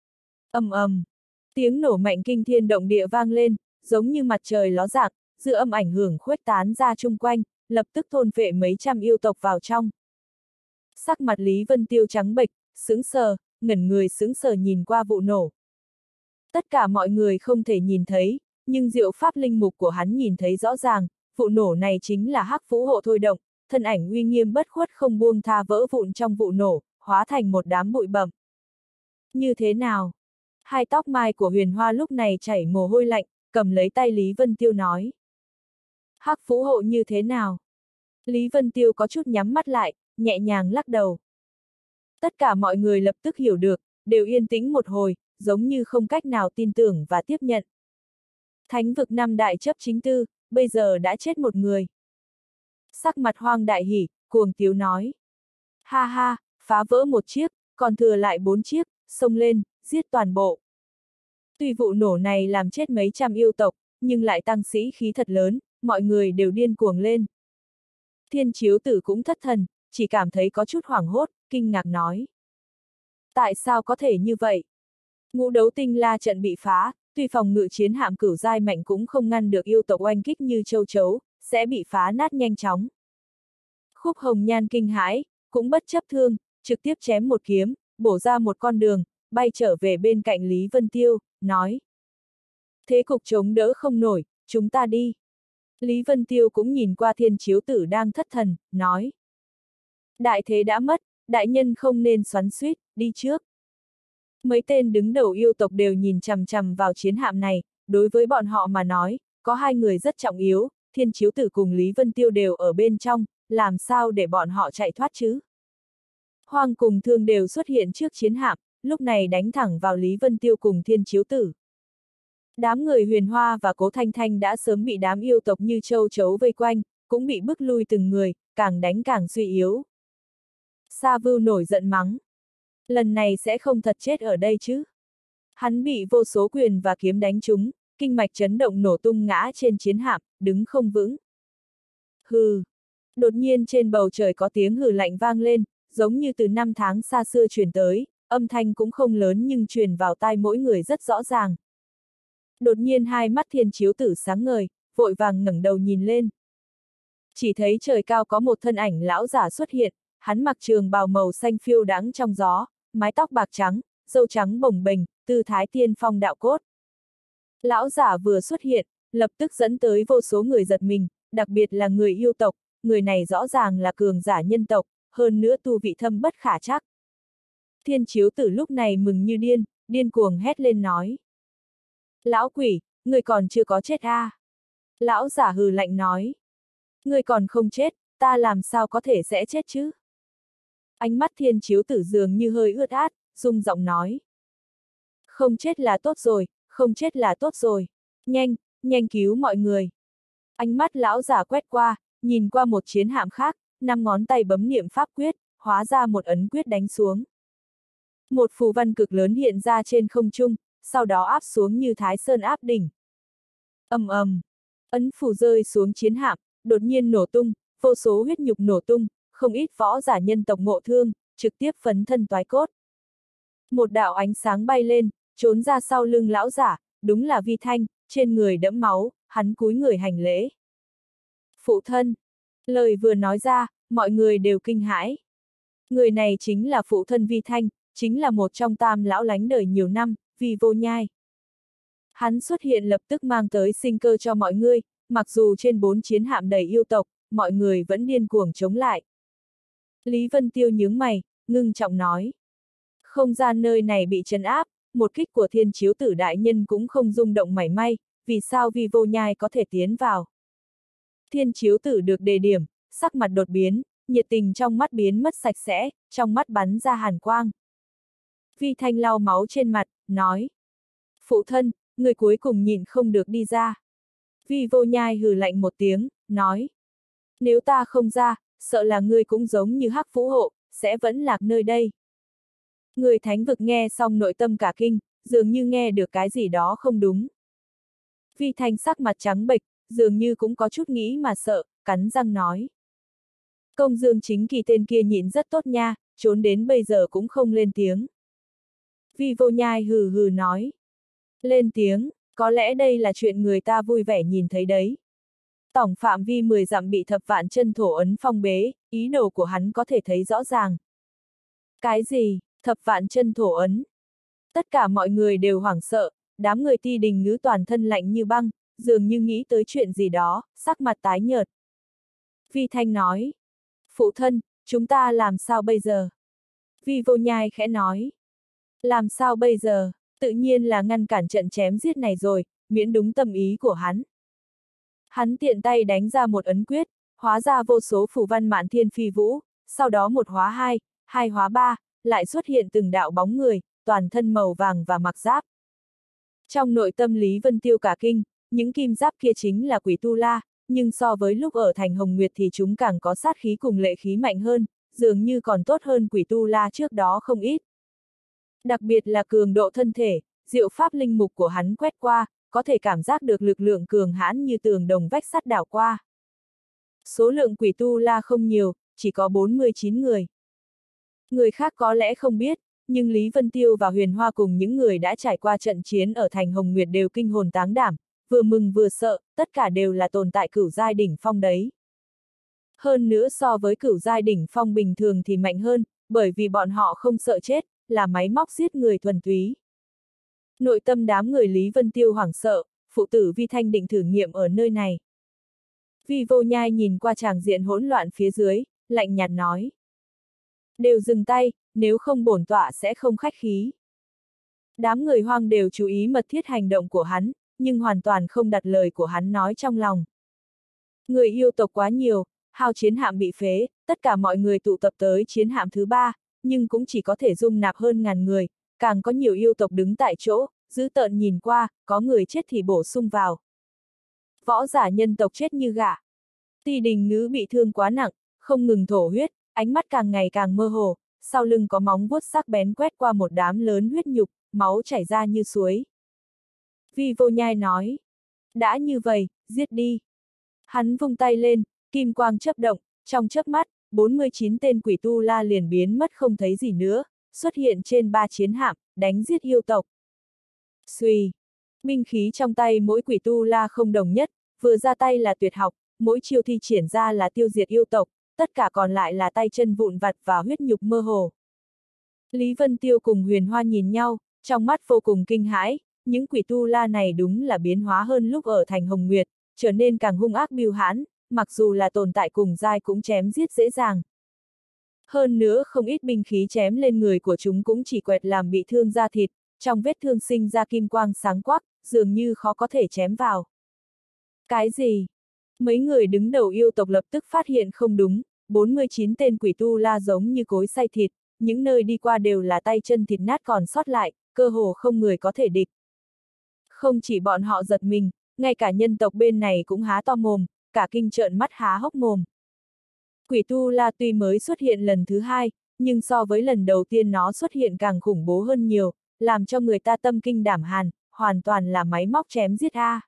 Ầm ầm, tiếng nổ mạnh kinh thiên động địa vang lên, giống như mặt trời ló dạng, dư âm ảnh hưởng khuếch tán ra chung quanh, lập tức thôn phệ mấy trăm yêu tộc vào trong. Sắc mặt Lý Vân Tiêu trắng bệch, sững sờ, ngẩn người sững sờ nhìn qua vụ nổ. Tất cả mọi người không thể nhìn thấy, nhưng diệu pháp linh mục của hắn nhìn thấy rõ ràng, vụ nổ này chính là Hắc Phú Hộ thôi động, thân ảnh uy nghiêm bất khuất không buông tha vỡ vụn trong vụ nổ, hóa thành một đám bụi bặm. Như thế nào? Hai tóc mai của Huyền Hoa lúc này chảy mồ hôi lạnh, cầm lấy tay Lý Vân Tiêu nói. Hắc Phú Hộ như thế nào? Lý Vân Tiêu có chút nhắm mắt lại, nhẹ nhàng lắc đầu. Tất cả mọi người lập tức hiểu được, đều yên tĩnh một hồi, giống như không cách nào tin tưởng và tiếp nhận. Thánh vực năm đại chấp chính tư, bây giờ đã chết một người. Sắc mặt Hoang đại hỉ, cuồng tiếu nói. Ha ha, phá vỡ một chiếc, còn thừa lại bốn chiếc, xông lên, giết toàn bộ. Tuy vụ nổ này làm chết mấy trăm yêu tộc, nhưng lại tăng sĩ khí thật lớn, mọi người đều điên cuồng lên. Thiên Chiếu Tử cũng thất thần, chỉ cảm thấy có chút hoảng hốt, kinh ngạc nói. Tại sao có thể như vậy? Ngũ đấu tinh la trận bị phá, tuy phòng ngự chiến hạm cửu giai mạnh cũng không ngăn được yêu tộc oanh kích như châu chấu, sẽ bị phá nát nhanh chóng. Khúc Hồng Nhan kinh hãi, cũng bất chấp thương, trực tiếp chém một kiếm, bổ ra một con đường, bay trở về bên cạnh Lý Vân Tiêu, nói. Thế cục chống đỡ không nổi, chúng ta đi. Lý Vân Tiêu cũng nhìn qua Thiên Chiếu Tử đang thất thần, nói. Đại thế đã mất, đại nhân không nên xoắn xuýt, đi trước. Mấy tên đứng đầu yêu tộc đều nhìn chằm chằm vào chiến hạm này, đối với bọn họ mà nói, có hai người rất trọng yếu, Thiên Chiếu Tử cùng Lý Vân Tiêu đều ở bên trong, làm sao để bọn họ chạy thoát chứ? Hoang cùng Thương đều xuất hiện trước chiến hạm, lúc này đánh thẳng vào Lý Vân Tiêu cùng Thiên Chiếu Tử. Đám người Huyền Hoa và Cố Thanh Thanh đã sớm bị đám yêu tộc như châu chấu vây quanh, cũng bị bức lui từng người, càng đánh càng suy yếu. Sa Vưu nổi giận mắng. Lần này sẽ không thật chết ở đây chứ. Hắn bị vô số quyền và kiếm đánh trúng, kinh mạch chấn động nổ tung ngã trên chiến hạm, đứng không vững. Hừ. Đột nhiên trên bầu trời có tiếng hừ lạnh vang lên, giống như từ năm tháng xa xưa truyền tới, âm thanh cũng không lớn nhưng truyền vào tai mỗi người rất rõ ràng. Đột nhiên hai mắt Thiên Chiếu Tử sáng ngời, vội vàng ngẩng đầu nhìn lên. Chỉ thấy trời cao có một thân ảnh lão giả xuất hiện, hắn mặc trường bào màu xanh phiêu đãng trong gió, mái tóc bạc trắng, râu trắng bồng bềnh, tư thái tiên phong đạo cốt. Lão giả vừa xuất hiện, lập tức dẫn tới vô số người giật mình, đặc biệt là người yêu tộc, người này rõ ràng là cường giả nhân tộc, hơn nữa tu vị thâm bất khả trắc. Thiên Chiếu Tử lúc này mừng như điên, điên cuồng hét lên nói. Lão quỷ, người còn chưa có chết à? Lão giả hừ lạnh nói. Người còn không chết, ta làm sao có thể sẽ chết chứ? Ánh mắt Thiên Chiếu Tử dường như hơi ướt át, rung giọng nói. Không chết là tốt rồi, không chết là tốt rồi. Nhanh, nhanh cứu mọi người. Ánh mắt lão giả quét qua, nhìn qua một chiến hạm khác, năm ngón tay bấm niệm pháp quyết, hóa ra một ấn quyết đánh xuống. Một phù văn cực lớn hiện ra trên không trung, sau đó áp xuống như Thái Sơn áp đỉnh. Ầm ầm, ấn phù rơi xuống chiến hạm, đột nhiên nổ tung, vô số huyết nhục nổ tung, không ít võ giả nhân tộc ngộ thương, trực tiếp phấn thân toái cốt. Một đạo ánh sáng bay lên, trốn ra sau lưng lão giả, đúng là Vi Thanh, trên người đẫm máu, hắn cúi người hành lễ. Phụ thân. Lời vừa nói ra, mọi người đều kinh hãi. Người này chính là phụ thân Vi Thanh, chính là một trong tam lão lánh đời nhiều năm, Vi Vô Nhai. Hắn xuất hiện lập tức mang tới sinh cơ cho mọi người, mặc dù trên bốn chiến hạm đầy yêu tộc, mọi người vẫn điên cuồng chống lại. Lý Vân Tiêu nhướng mày, ngưng trọng nói. Không gian nơi này bị trấn áp, một kích của Thiên Chiếu Tử đại nhân cũng không rung động mảy may, vì sao Vi Vô Nhai có thể tiến vào? Thiên Chiếu Tử được đề điểm, sắc mặt đột biến, nhiệt tình trong mắt biến mất sạch sẽ, trong mắt bắn ra hàn quang. Vi Thanh lau máu trên mặt, nói. Phụ thân, người cuối cùng nhịn không được đi ra. Vi Vô Nhai hừ lạnh một tiếng, nói. Nếu ta không ra, sợ là ngươi cũng giống như Hắc Vũ Hộ, sẽ vẫn lạc nơi đây. Người thánh vực nghe xong nội tâm cả kinh, dường như nghe được cái gì đó không đúng. Vi Thanh sắc mặt trắng bệch, dường như cũng có chút nghĩ mà sợ, cắn răng nói. Công Dương Chính Kỳ tên kia nhịn rất tốt nha, trốn đến bây giờ cũng không lên tiếng. Vi Vô Nhai hừ hừ nói. Lên tiếng, có lẽ đây là chuyện người ta vui vẻ nhìn thấy đấy. Tổng phạm vi mười dặm bị thập vạn chân thổ ấn phong bế, ý đồ của hắn có thể thấy rõ ràng. Cái gì, thập vạn chân thổ ấn? Tất cả mọi người đều hoảng sợ, đám người Ti Đình Ngữ toàn thân lạnh như băng, dường như nghĩ tới chuyện gì đó, sắc mặt tái nhợt. Vi Thanh nói. Phụ thân, chúng ta làm sao bây giờ? Vi Vô Nhai khẽ nói. Làm sao bây giờ? Tự nhiên là ngăn cản trận chém giết này rồi, miễn đúng tâm ý của hắn. Hắn tiện tay đánh ra một ấn quyết, hóa ra vô số phù văn mạn thiên phi vũ, sau đó một hóa hai, hai hóa ba, lại xuất hiện từng đạo bóng người, toàn thân màu vàng và mặc giáp. Trong nội tâm Lý Vân Tiêu cả kinh, những kim giáp kia chính là quỷ tu la, nhưng so với lúc ở thành Hồng Nguyệt thì chúng càng có sát khí cùng lệ khí mạnh hơn, dường như còn tốt hơn quỷ tu la trước đó không ít. Đặc biệt là cường độ thân thể, diệu pháp linh mục của hắn quét qua, có thể cảm giác được lực lượng cường hãn như tường đồng vách sắt đảo qua. Số lượng quỷ tu la không nhiều, chỉ có bốn mươi chín người. Người khác có lẽ không biết, nhưng Lý Vân Tiêu và Huyền Hoa cùng những người đã trải qua trận chiến ở thành Hồng Nguyệt đều kinh hồn táng đảm, vừa mừng vừa sợ, tất cả đều là tồn tại cửu giai đỉnh phong đấy. Hơn nữa so với cửu giai đỉnh phong bình thường thì mạnh hơn, bởi vì bọn họ không sợ chết, là máy móc giết người thuần túy. Nội tâm đám người Lý Vân Tiêu hoảng sợ, phụ tử Vi Thanh định thử nghiệm ở nơi này. Vi Vô Nhai nhìn qua tràng diện hỗn loạn phía dưới, lạnh nhạt nói. Đều dừng tay, nếu không bổn tọa sẽ không khách khí. Đám người Hoang đều chú ý mật thiết hành động của hắn, nhưng hoàn toàn không đặt lời của hắn nói trong lòng. Người yêu tộc quá nhiều, hao chiến hạm bị phế, tất cả mọi người tụ tập tới chiến hạm thứ ba, nhưng cũng chỉ có thể dung nạp hơn ngàn người, càng có nhiều yêu tộc đứng tại chỗ, dữ tợn nhìn qua, có người chết thì bổ sung vào. Võ giả nhân tộc chết như gà. Ti Đình Ngữ bị thương quá nặng, không ngừng thổ huyết, ánh mắt càng ngày càng mơ hồ, sau lưng có móng vuốt sắc bén quét qua một đám lớn huyết nhục, máu chảy ra như suối. Vi Vô Nhai nói, đã như vậy, giết đi. Hắn vung tay lên, kim quang chớp động, trong chớp mắt, bốn mươi chín tên quỷ tu la liền biến mất không thấy gì nữa, xuất hiện trên ba chiến hạm, đánh giết yêu tộc. Xuy, binh khí trong tay mỗi quỷ tu la không đồng nhất, vừa ra tay là tuyệt học, mỗi chiêu thi triển ra là tiêu diệt yêu tộc, tất cả còn lại là tay chân vụn vặt và huyết nhục mơ hồ. Lý Vân Tiêu cùng Huyền Hoa nhìn nhau, trong mắt vô cùng kinh hãi, những quỷ tu la này đúng là biến hóa hơn lúc ở thành Hồng Nguyệt, trở nên càng hung ác bưu hãn, mặc dù là tồn tại cùng giai cũng chém giết dễ dàng. Hơn nữa không ít binh khí chém lên người của chúng cũng chỉ quẹt làm bị thương da thịt, trong vết thương sinh ra kim quang sáng quắc, dường như khó có thể chém vào. Cái gì? Mấy người đứng đầu yêu tộc lập tức phát hiện không đúng, bốn mươi chín tên quỷ tu la giống như cối xay thịt, những nơi đi qua đều là tay chân thịt nát còn sót lại, cơ hồ không người có thể địch. Không chỉ bọn họ giật mình, ngay cả nhân tộc bên này cũng há to mồm, cả kinh trợn mắt há hốc mồm. Quỷ tu la tuy mới xuất hiện lần thứ hai, nhưng so với lần đầu tiên nó xuất hiện càng khủng bố hơn nhiều, làm cho người ta tâm kinh đảm hàn, hoàn toàn là máy móc chém giết a.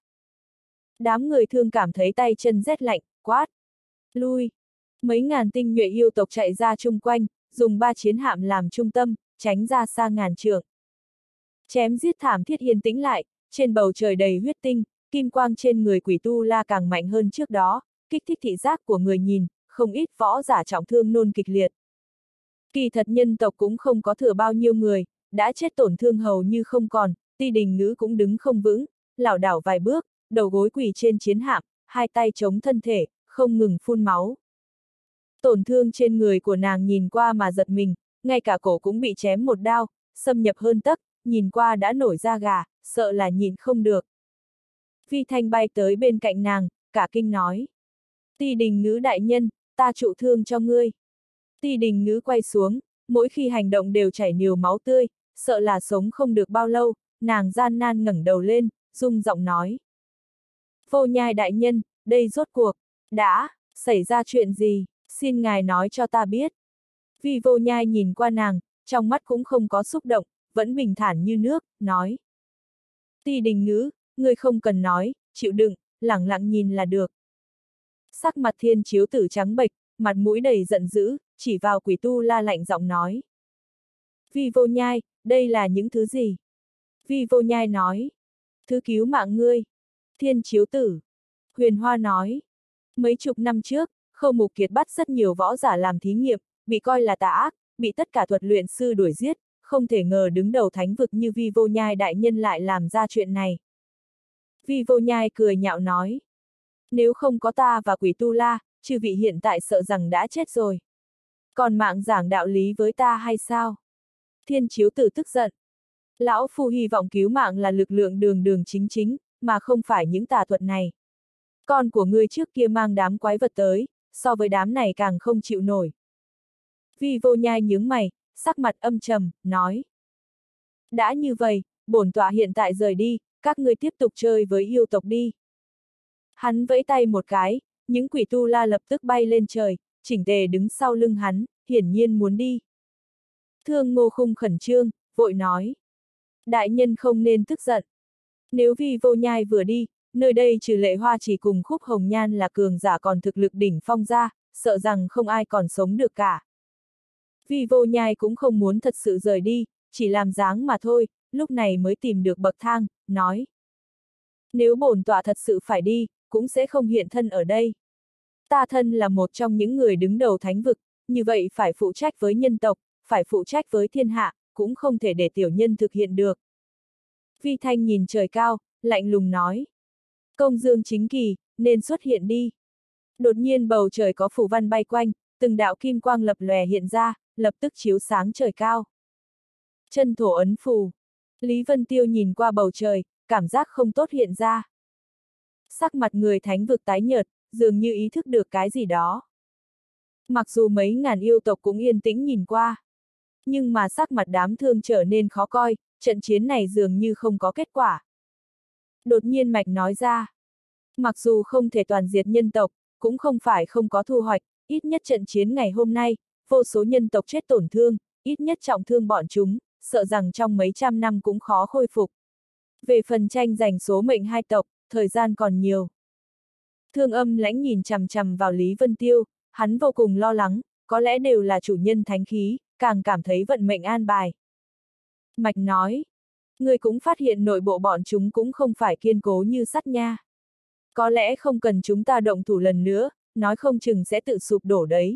Đám người thương cảm thấy tay chân rét lạnh, quát. Lui! Mấy ngàn tinh nhuệ yêu tộc chạy ra chung quanh, dùng ba chiến hạm làm trung tâm, tránh ra xa ngàn trượng. Chém giết thảm thiết yên tĩnh lại, trên bầu trời đầy huyết tinh, kim quang trên người quỷ tu la càng mạnh hơn trước đó, kích thích thị giác của người nhìn, không ít võ giả trọng thương nôn kịch liệt. Kỳ thật nhân tộc cũng không có thừa bao nhiêu người, đã chết tổn thương hầu như không còn, Ti Đình Ngữ cũng đứng không vững, lảo đảo vài bước, đầu gối quỳ trên chiến hạm, hai tay chống thân thể, không ngừng phun máu. Tổn thương trên người của nàng nhìn qua mà giật mình, ngay cả cổ cũng bị chém một đao, xâm nhập hơn tấc, nhìn qua đã nổi da gà, sợ là nhìn không được. Phi Thanh bay tới bên cạnh nàng, cả kinh nói. Ti Đình Ngữ đại nhân, ta trụ thương cho ngươi. Ti Đình Ngữ quay xuống, mỗi khi hành động đều chảy nhiều máu tươi, sợ là sống không được bao lâu, nàng gian nan ngẩng đầu lên, rung giọng nói. Vô Nhai đại nhân, đây rốt cuộc, đã, xảy ra chuyện gì, xin ngài nói cho ta biết. Vi Vô Nhai nhìn qua nàng, trong mắt cũng không có xúc động, vẫn bình thản như nước, nói. Ti Đình Ngữ, ngươi không cần nói, chịu đựng, lẳng lặng nhìn là được. Sắc mặt Thiên Chiếu Tử trắng bệch, mặt mũi đầy giận dữ, chỉ vào quỷ tu la lạnh giọng nói. Vi Vô Nhai, đây là những thứ gì? Vi Vô Nhai nói. Thứ cứu mạng ngươi. Thiên Chiếu Tử. Huyền Hoa nói. Mấy chục năm trước, Khâu Mục Kiệt bắt rất nhiều võ giả làm thí nghiệm, bị coi là tà ác, bị tất cả thuật luyện sư đuổi giết, không thể ngờ đứng đầu thánh vực như Vi Vô Nhai đại nhân lại làm ra chuyện này. Vi Vô Nhai cười nhạo nói. Nếu không có ta và quỷ tu la, chư vị hiện tại sợ rằng đã chết rồi. Còn mạng giảng đạo lý với ta hay sao? Thiên Chiếu Tử tức giận. Lão Phu hy vọng cứu mạng là lực lượng đường đường chính chính, mà không phải những tà thuật này. Con của ngươi trước kia mang đám quái vật tới, so với đám này càng không chịu nổi. Vi Vô Nhai nhướng mày, sắc mặt âm trầm, nói. Đã như vậy, bổn tọa hiện tại rời đi, các ngươi tiếp tục chơi với yêu tộc đi. Hắn vẫy tay một cái, những quỷ tu la lập tức bay lên trời, chỉnh tề đứng sau lưng hắn, hiển nhiên muốn đi. Thương Ngô Khung khẩn trương, vội nói. Đại nhân không nên tức giận. Nếu Vi Vô Nhai vừa đi, nơi đây trừ Lệ Hoa chỉ cùng Khúc Hồng Nhan là cường giả còn thực lực đỉnh phong ra, sợ rằng không ai còn sống được cả. Vi Vô Nhai cũng không muốn thật sự rời đi, chỉ làm dáng mà thôi, lúc này mới tìm được bậc thang, nói. Nếu bổn tọa thật sự phải đi, cũng sẽ không hiện thân ở đây. Ta thân là một trong những người đứng đầu thánh vực, như vậy phải phụ trách với nhân tộc, phải phụ trách với thiên hạ, cũng không thể để tiểu nhân thực hiện được. Vi Thanh nhìn trời cao, lạnh lùng nói. Công dương chính kỳ, nên xuất hiện đi. Đột nhiên bầu trời có phù văn bay quanh, từng đạo kim quang lập lòe hiện ra, lập tức chiếu sáng trời cao. Chân thổ ấn phù. Lý Vân Tiêu nhìn qua bầu trời, cảm giác không tốt hiện ra. Sắc mặt người thánh vực tái nhợt, dường như ý thức được cái gì đó. Mặc dù mấy ngàn yêu tộc cũng yên tĩnh nhìn qua, nhưng mà sắc mặt đám thương trở nên khó coi, trận chiến này dường như không có kết quả. Đột nhiên Mạch nói ra, mặc dù không thể toàn diệt nhân tộc, cũng không phải không có thu hoạch, ít nhất trận chiến ngày hôm nay, vô số nhân tộc chết tổn thương, ít nhất trọng thương bọn chúng, sợ rằng trong mấy trăm năm cũng khó khôi phục. Về phần tranh giành số mệnh hai tộc, thời gian còn nhiều. Thương Âm Lãnh nhìn chằm chằm vào Lý Vân Tiêu, hắn vô cùng lo lắng, có lẽ đều là chủ nhân thánh khí, càng cảm thấy vận mệnh an bài. Mạch nói, người cũng phát hiện nội bộ bọn chúng cũng không phải kiên cố như sắt nha. Có lẽ không cần chúng ta động thủ lần nữa, nói không chừng sẽ tự sụp đổ đấy.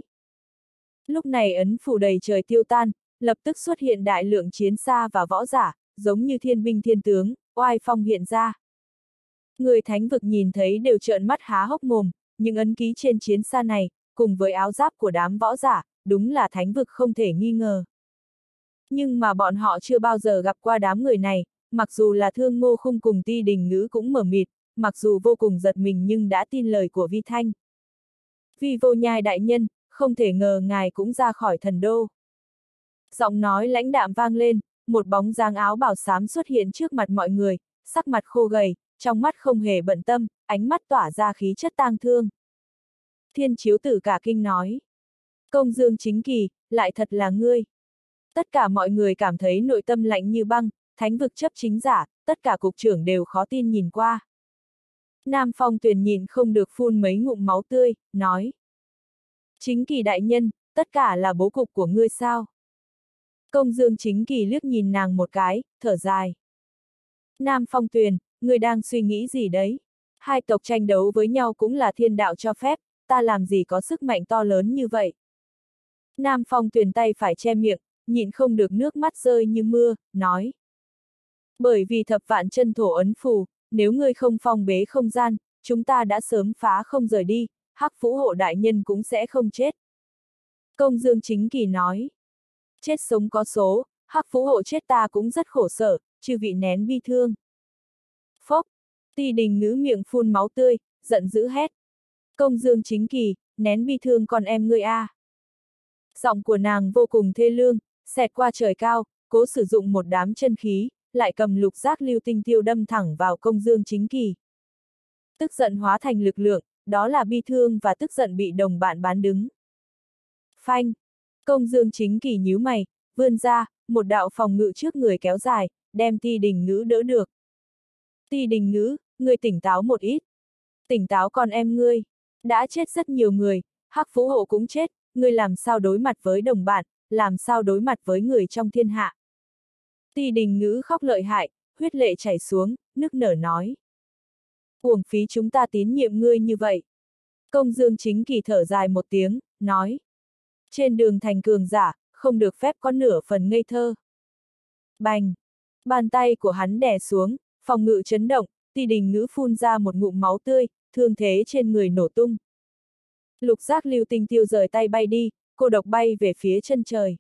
Lúc này ấn phủ đầy trời tiêu tan, lập tức xuất hiện đại lượng chiến xa và võ giả, giống như thiên binh thiên tướng, oai phong hiện ra. Người thánh vực nhìn thấy đều trợn mắt há hốc mồm, những ấn ký trên chiến xa này, cùng với áo giáp của đám võ giả, đúng là thánh vực không thể nghi ngờ. Nhưng mà bọn họ chưa bao giờ gặp qua đám người này, mặc dù là Thương Ngô Khung cùng Ti Đình Ngữ cũng mờ mịt, mặc dù vô cùng giật mình nhưng đã tin lời của Vi Thanh. Vi Vô Nhai đại nhân, không thể ngờ ngài cũng ra khỏi thần đô. Giọng nói lãnh đạm vang lên, một bóng dáng áo bào xám xuất hiện trước mặt mọi người, sắc mặt khô gầy, trong mắt không hề bận tâm, ánh mắt tỏa ra khí chất tang thương. Thiên Chiếu Tử cả kinh nói. Công Dương Chính Kỳ, lại thật là ngươi. Tất cả mọi người cảm thấy nội tâm lạnh như băng, thánh vực chấp chính giả, tất cả cục trưởng đều khó tin nhìn qua. Nam Phong Tuyền nhìn không được phun mấy ngụm máu tươi, nói. Chính Kỳ đại nhân, tất cả là bố cục của ngươi sao? Công Dương Chính Kỳ liếc nhìn nàng một cái, thở dài. Nam Phong Tuyền, ngươi đang suy nghĩ gì đấy? Hai tộc tranh đấu với nhau cũng là thiên đạo cho phép, ta làm gì có sức mạnh to lớn như vậy? Nam Phong Tuyền tay phải che miệng, nhịn không được nước mắt rơi như mưa, nói. Bởi vì thập vạn chân thổ ấn phù, nếu ngươi không phong bế không gian, chúng ta đã sớm phá không rời đi, Hắc Phú Hộ đại nhân cũng sẽ không chết. Công Dương Chính Kỳ nói. Chết sống có số, Hắc Phú Hộ chết ta cũng rất khổ sở, chư vị nén bi thương. Phốc, Ti Đình Ngữ miệng phun máu tươi, giận dữ hét. Công Dương Chính Kỳ, nén bi thương con em ngươi a. À. Giọng của nàng vô cùng thê lương, xẹt qua trời cao, cố sử dụng một đám chân khí, lại cầm lục giác lưu tinh tiêu đâm thẳng vào Công Dương Chính Kỳ. Tức giận hóa thành lực lượng, đó là bi thương và tức giận bị đồng bạn bán đứng. Phanh! Công Dương Chính Kỳ nhíu mày, vươn ra, một đạo phòng ngự trước người kéo dài, đem Ti Đình Ngữ đỡ được. Ti Đình Ngữ, ngươi tỉnh táo một ít. Tỉnh táo con em ngươi. Đã chết rất nhiều người, Hắc Phú Hộ cũng chết, ngươi làm sao đối mặt với đồng bạn, làm sao đối mặt với người trong thiên hạ. Ti Đình Ngữ khóc lợi hại, huyết lệ chảy xuống, nức nở nói. Uổng phí chúng ta tín nhiệm ngươi như vậy. Công Dương Chính Kỳ thở dài một tiếng, nói. Trên đường thành cường giả, không được phép có nửa phần ngây thơ. Bành! Bàn tay của hắn đè xuống, phòng ngự chấn động, Ti Đình Ngữ phun ra một ngụm máu tươi, thương thế trên người nổ tung. Lục giác lưu tinh tiêu rời tay bay đi, cô độc bay về phía chân trời.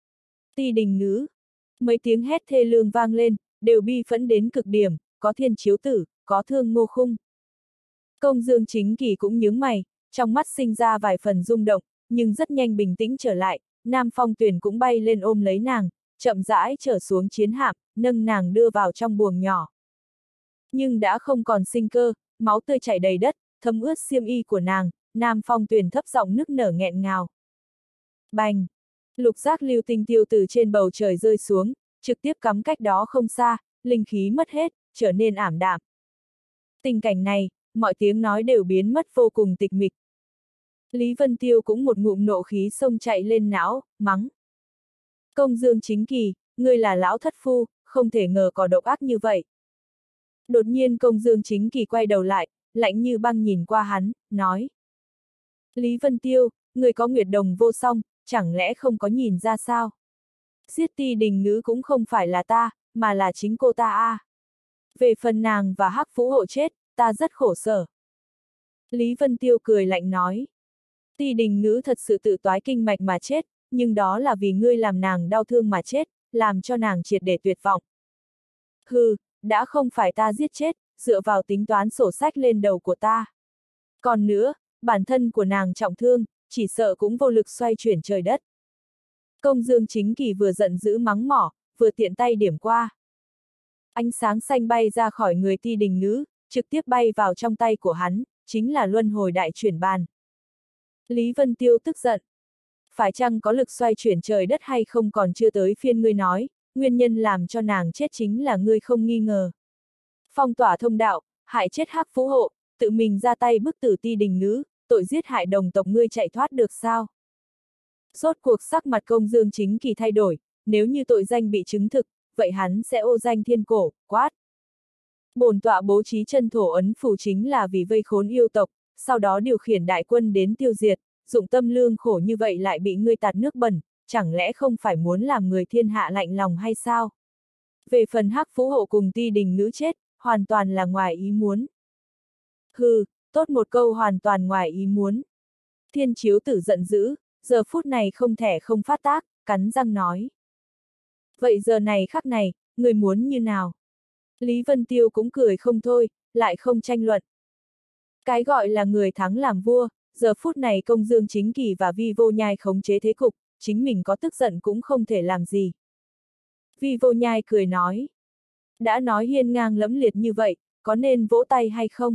Ti Đình Ngữ! Mấy tiếng hét thê lương vang lên, đều bi phẫn đến cực điểm, có Thiên Chiếu Tử, có Thương Ngô Khung. Công Dương Chính Kỳ cũng nhướng mày, trong mắt sinh ra vài phần rung động, nhưng rất nhanh bình tĩnh trở lại, Nam Phong Tuyền cũng bay lên ôm lấy nàng, chậm rãi trở xuống chiến hạm, nâng nàng đưa vào trong buồng nhỏ. Nhưng đã không còn sinh cơ, máu tươi chảy đầy đất, thấm ướt xiêm y của nàng, Nam Phong Tuyền thấp giọng nức nở nghẹn ngào. Bành! Lục giác lưu tinh tiêu từ trên bầu trời rơi xuống, trực tiếp cắm cách đó không xa, linh khí mất hết, trở nên ảm đạm. Tình cảnh này, mọi tiếng nói đều biến mất vô cùng tịch mịch. Lý Vân Tiêu cũng một ngụm nộ khí xông chạy lên não, mắng. Công Dương Chính Kỳ, ngươi là lão thất phu, không thể ngờ có độc ác như vậy. Đột nhiên Công Dương Chính Kỳ quay đầu lại, lạnh như băng nhìn qua hắn, nói. Lý Vân Tiêu, ngươi có Nguyệt Đồng vô song, chẳng lẽ không có nhìn ra sao? Giết Ti Đình Ngữ cũng không phải là ta, mà là chính cô ta a. À. Về phần nàng và Hắc Phú Hộ chết, ta rất khổ sở. Lý Vân Tiêu cười lạnh nói. Ti Đình Ngữ thật sự tự toái kinh mạch mà chết, nhưng đó là vì ngươi làm nàng đau thương mà chết, làm cho nàng triệt để tuyệt vọng. Hừ, đã không phải ta giết chết, dựa vào tính toán sổ sách lên đầu của ta. Còn nữa, bản thân của nàng trọng thương, chỉ sợ cũng vô lực xoay chuyển trời đất. Công Dương Chính Kỳ vừa giận dữ mắng mỏ, vừa tiện tay điểm qua. Ánh sáng xanh bay ra khỏi người Ti Đình Ngữ, trực tiếp bay vào trong tay của hắn, chính là luân hồi đại chuyển bàn. Lý Vân Tiêu tức giận. phải chăng có lực xoay chuyển trời đất hay không còn chưa tới phiên ngươi nói, nguyên nhân làm cho nàng chết chính là ngươi không nghi ngờ. Phong tỏa thông đạo, hại chết Hắc Phú Hộ, tự mình ra tay bức tử Ti Đình Nữ, tội giết hại đồng tộc ngươi chạy thoát được sao? Rốt cuộc sắc mặt Công Dương Chính Kỳ thay đổi, nếu như tội danh bị chứng thực, vậy hắn sẽ ô danh thiên cổ, quát. Bổn tọa bố trí chân thổ ấn phù chính là vì vây khốn yêu tộc, sau đó điều khiển đại quân đến tiêu diệt, dụng tâm lương khổ như vậy lại bị ngươi tạt nước bẩn, chẳng lẽ không phải muốn làm người thiên hạ lạnh lòng hay sao? Về phần Hắc Phú Hộ cùng Ti Đình Nữ chết, hoàn toàn là ngoài ý muốn. Hừ, tốt một câu hoàn toàn ngoài ý muốn. Thiên Chiếu Tử giận dữ, giờ phút này không thể không phát tác, cắn răng nói. Vậy giờ này khắc này, người muốn như nào? Lý Vân Tiêu cũng cười không thôi, lại không tranh luận. Cái gọi là người thắng làm vua, giờ phút này Công Dương Chính Kỳ và Vi Vô Nhai khống chế thế cục, chính mình có tức giận cũng không thể làm gì. Vi Vô Nhai cười nói. Đã nói hiên ngang lẫm liệt như vậy, có nên vỗ tay hay không?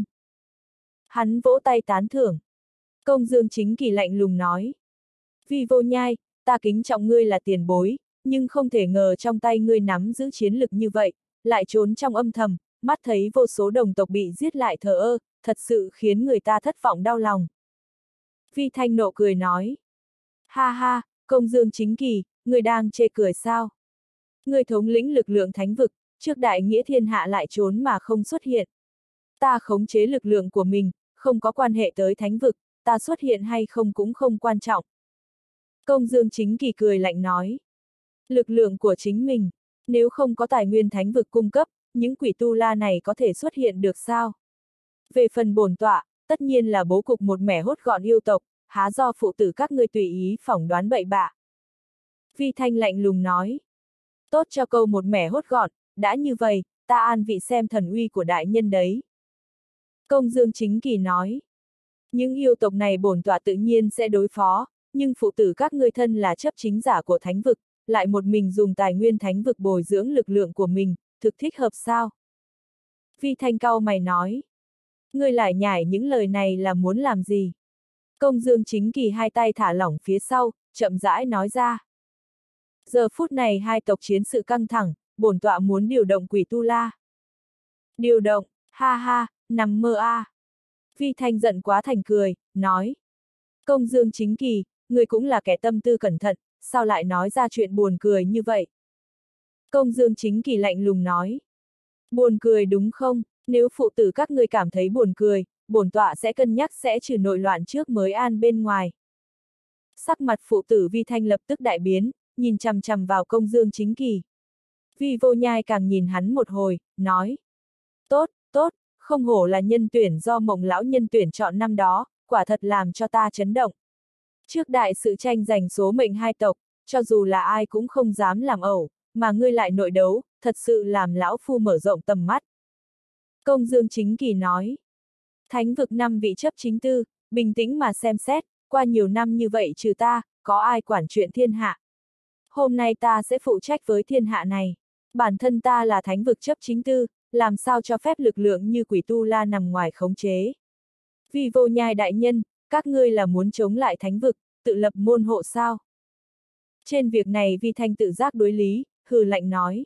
Hắn vỗ tay tán thưởng. Công Dương Chính Kỳ lạnh lùng nói. Vi Vô Nhai, ta kính trọng ngươi là tiền bối, nhưng không thể ngờ trong tay ngươi nắm giữ chiến lực như vậy, lại trốn trong âm thầm, mắt thấy vô số đồng tộc bị giết lại thờ ơ, thật sự khiến người ta thất vọng đau lòng. Vi Thanh nộ cười nói. Ha ha, Công Dương Chính Kỳ, ngươi đang chê cười sao? Ngươi thống lĩnh lực lượng thánh vực, trước đại nghĩa thiên hạ lại trốn mà không xuất hiện. Ta khống chế lực lượng của mình, không có quan hệ tới thánh vực, ta xuất hiện hay không cũng không quan trọng. Công Dương Chính Kỳ cười lạnh nói. Lực lượng của chính mình, nếu không có tài nguyên thánh vực cung cấp, những quỷ tu la này có thể xuất hiện được sao? Về phần bổn tọa, tất nhiên là bố cục một mẻ hốt gọn yêu tộc, há do phụ tử các ngươi tùy ý phỏng đoán bậy bạ. Vi Thanh lạnh lùng nói. Tốt cho câu một mẻ hốt gọn, đã như vậy, ta an vị xem thần uy của đại nhân đấy. Công Dương Chính Kỳ nói. Những yêu tộc này bổn tọa tự nhiên sẽ đối phó, nhưng phụ tử các ngươi thân là chấp chính giả của thánh vực, lại một mình dùng tài nguyên thánh vực bồi dưỡng lực lượng của mình, thực thích hợp sao? Vi Thanh cau mày nói. Ngươi lại nhải những lời này là muốn làm gì? Công Dương Chính Kỳ hai tay thả lỏng phía sau, chậm rãi nói ra. Giờ phút này hai tộc chiến sự căng thẳng, bổn tọa muốn điều động quỷ tu la. Điều động, ha ha, nằm mơ a. À. Vi Thanh giận quá thành cười, nói. Công Dương Chính Kỳ, người cũng là kẻ tâm tư cẩn thận, sao lại nói ra chuyện buồn cười như vậy? Công Dương Chính Kỳ lạnh lùng nói. Buồn cười đúng không? Nếu phụ tử các ngươi cảm thấy buồn cười, bổn tọa sẽ cân nhắc sẽ trừ nội loạn trước mới an bên ngoài. Sắc mặt phụ tử Vi Thanh lập tức đại biến, nhìn chằm chằm vào Công Dương Chính Kỳ. Vi Vô Nhai càng nhìn hắn một hồi, nói. Tốt, tốt, không hổ là nhân tuyển do Mộng lão nhân tuyển chọn năm đó, quả thật làm cho ta chấn động. Trước đại sự tranh giành số mệnh hai tộc, cho dù là ai cũng không dám làm ẩu, mà ngươi lại nội đấu, thật sự làm lão phu mở rộng tầm mắt. Công Dương Chính Kỳ nói. Thánh vực năm vị chấp chính tư, bình tĩnh mà xem xét, qua nhiều năm như vậy trừ ta, có ai quản chuyện thiên hạ. Hôm nay ta sẽ phụ trách với thiên hạ này. Bản thân ta là thánh vực chấp chính tư, làm sao cho phép lực lượng như quỷ tu la nằm ngoài khống chế. Vi Vô Nhai đại nhân, các ngươi là muốn chống lại thánh vực, tự lập môn hộ sao? Trên việc này Vi Thanh tự giác đối lý, hừ lạnh nói.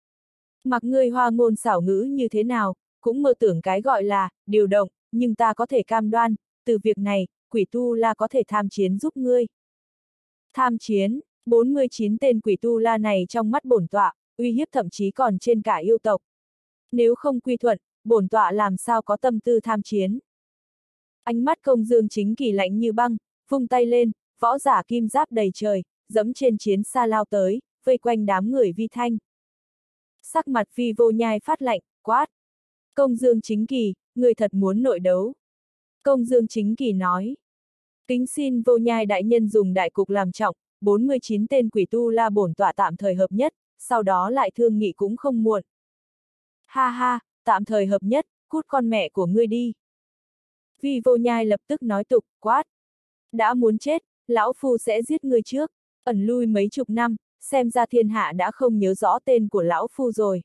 Mặc ngươi hoa ngôn xảo ngữ như thế nào, cũng mơ tưởng cái gọi là, điều động, nhưng ta có thể cam đoan, từ việc này, quỷ tu la có thể tham chiến giúp ngươi. Tham chiến, bốn mươi chín tên quỷ tu la này trong mắt bổn tọa, uy hiếp thậm chí còn trên cả yêu tộc. Nếu không quy thuận, bổn tọa làm sao có tâm tư tham chiến. Ánh mắt Công Dương Chính Kỳ lạnh như băng, vung tay lên, võ giả kim giáp đầy trời, dẫm trên chiến xa lao tới, vây quanh đám người Vi Thanh. Sắc mặt Vi Vô Nhai phát lạnh, quát. Công Dương Chính Kỳ, người thật muốn nội đấu. Công Dương Chính Kỳ nói. Kính xin Vô Nhai đại nhân dùng đại cục làm trọng, bốn mươi chín tên quỷ tu la bổn tọa tạm thời hợp nhất, sau đó lại thương nghị cũng không muộn. Ha ha, tạm thời hợp nhất, cút con mẹ của ngươi đi. Vi Vô Nhai lập tức nói tục, quát. Đã muốn chết, lão phu sẽ giết ngươi trước, ẩn lui mấy chục năm, xem ra thiên hạ đã không nhớ rõ tên của lão phu rồi.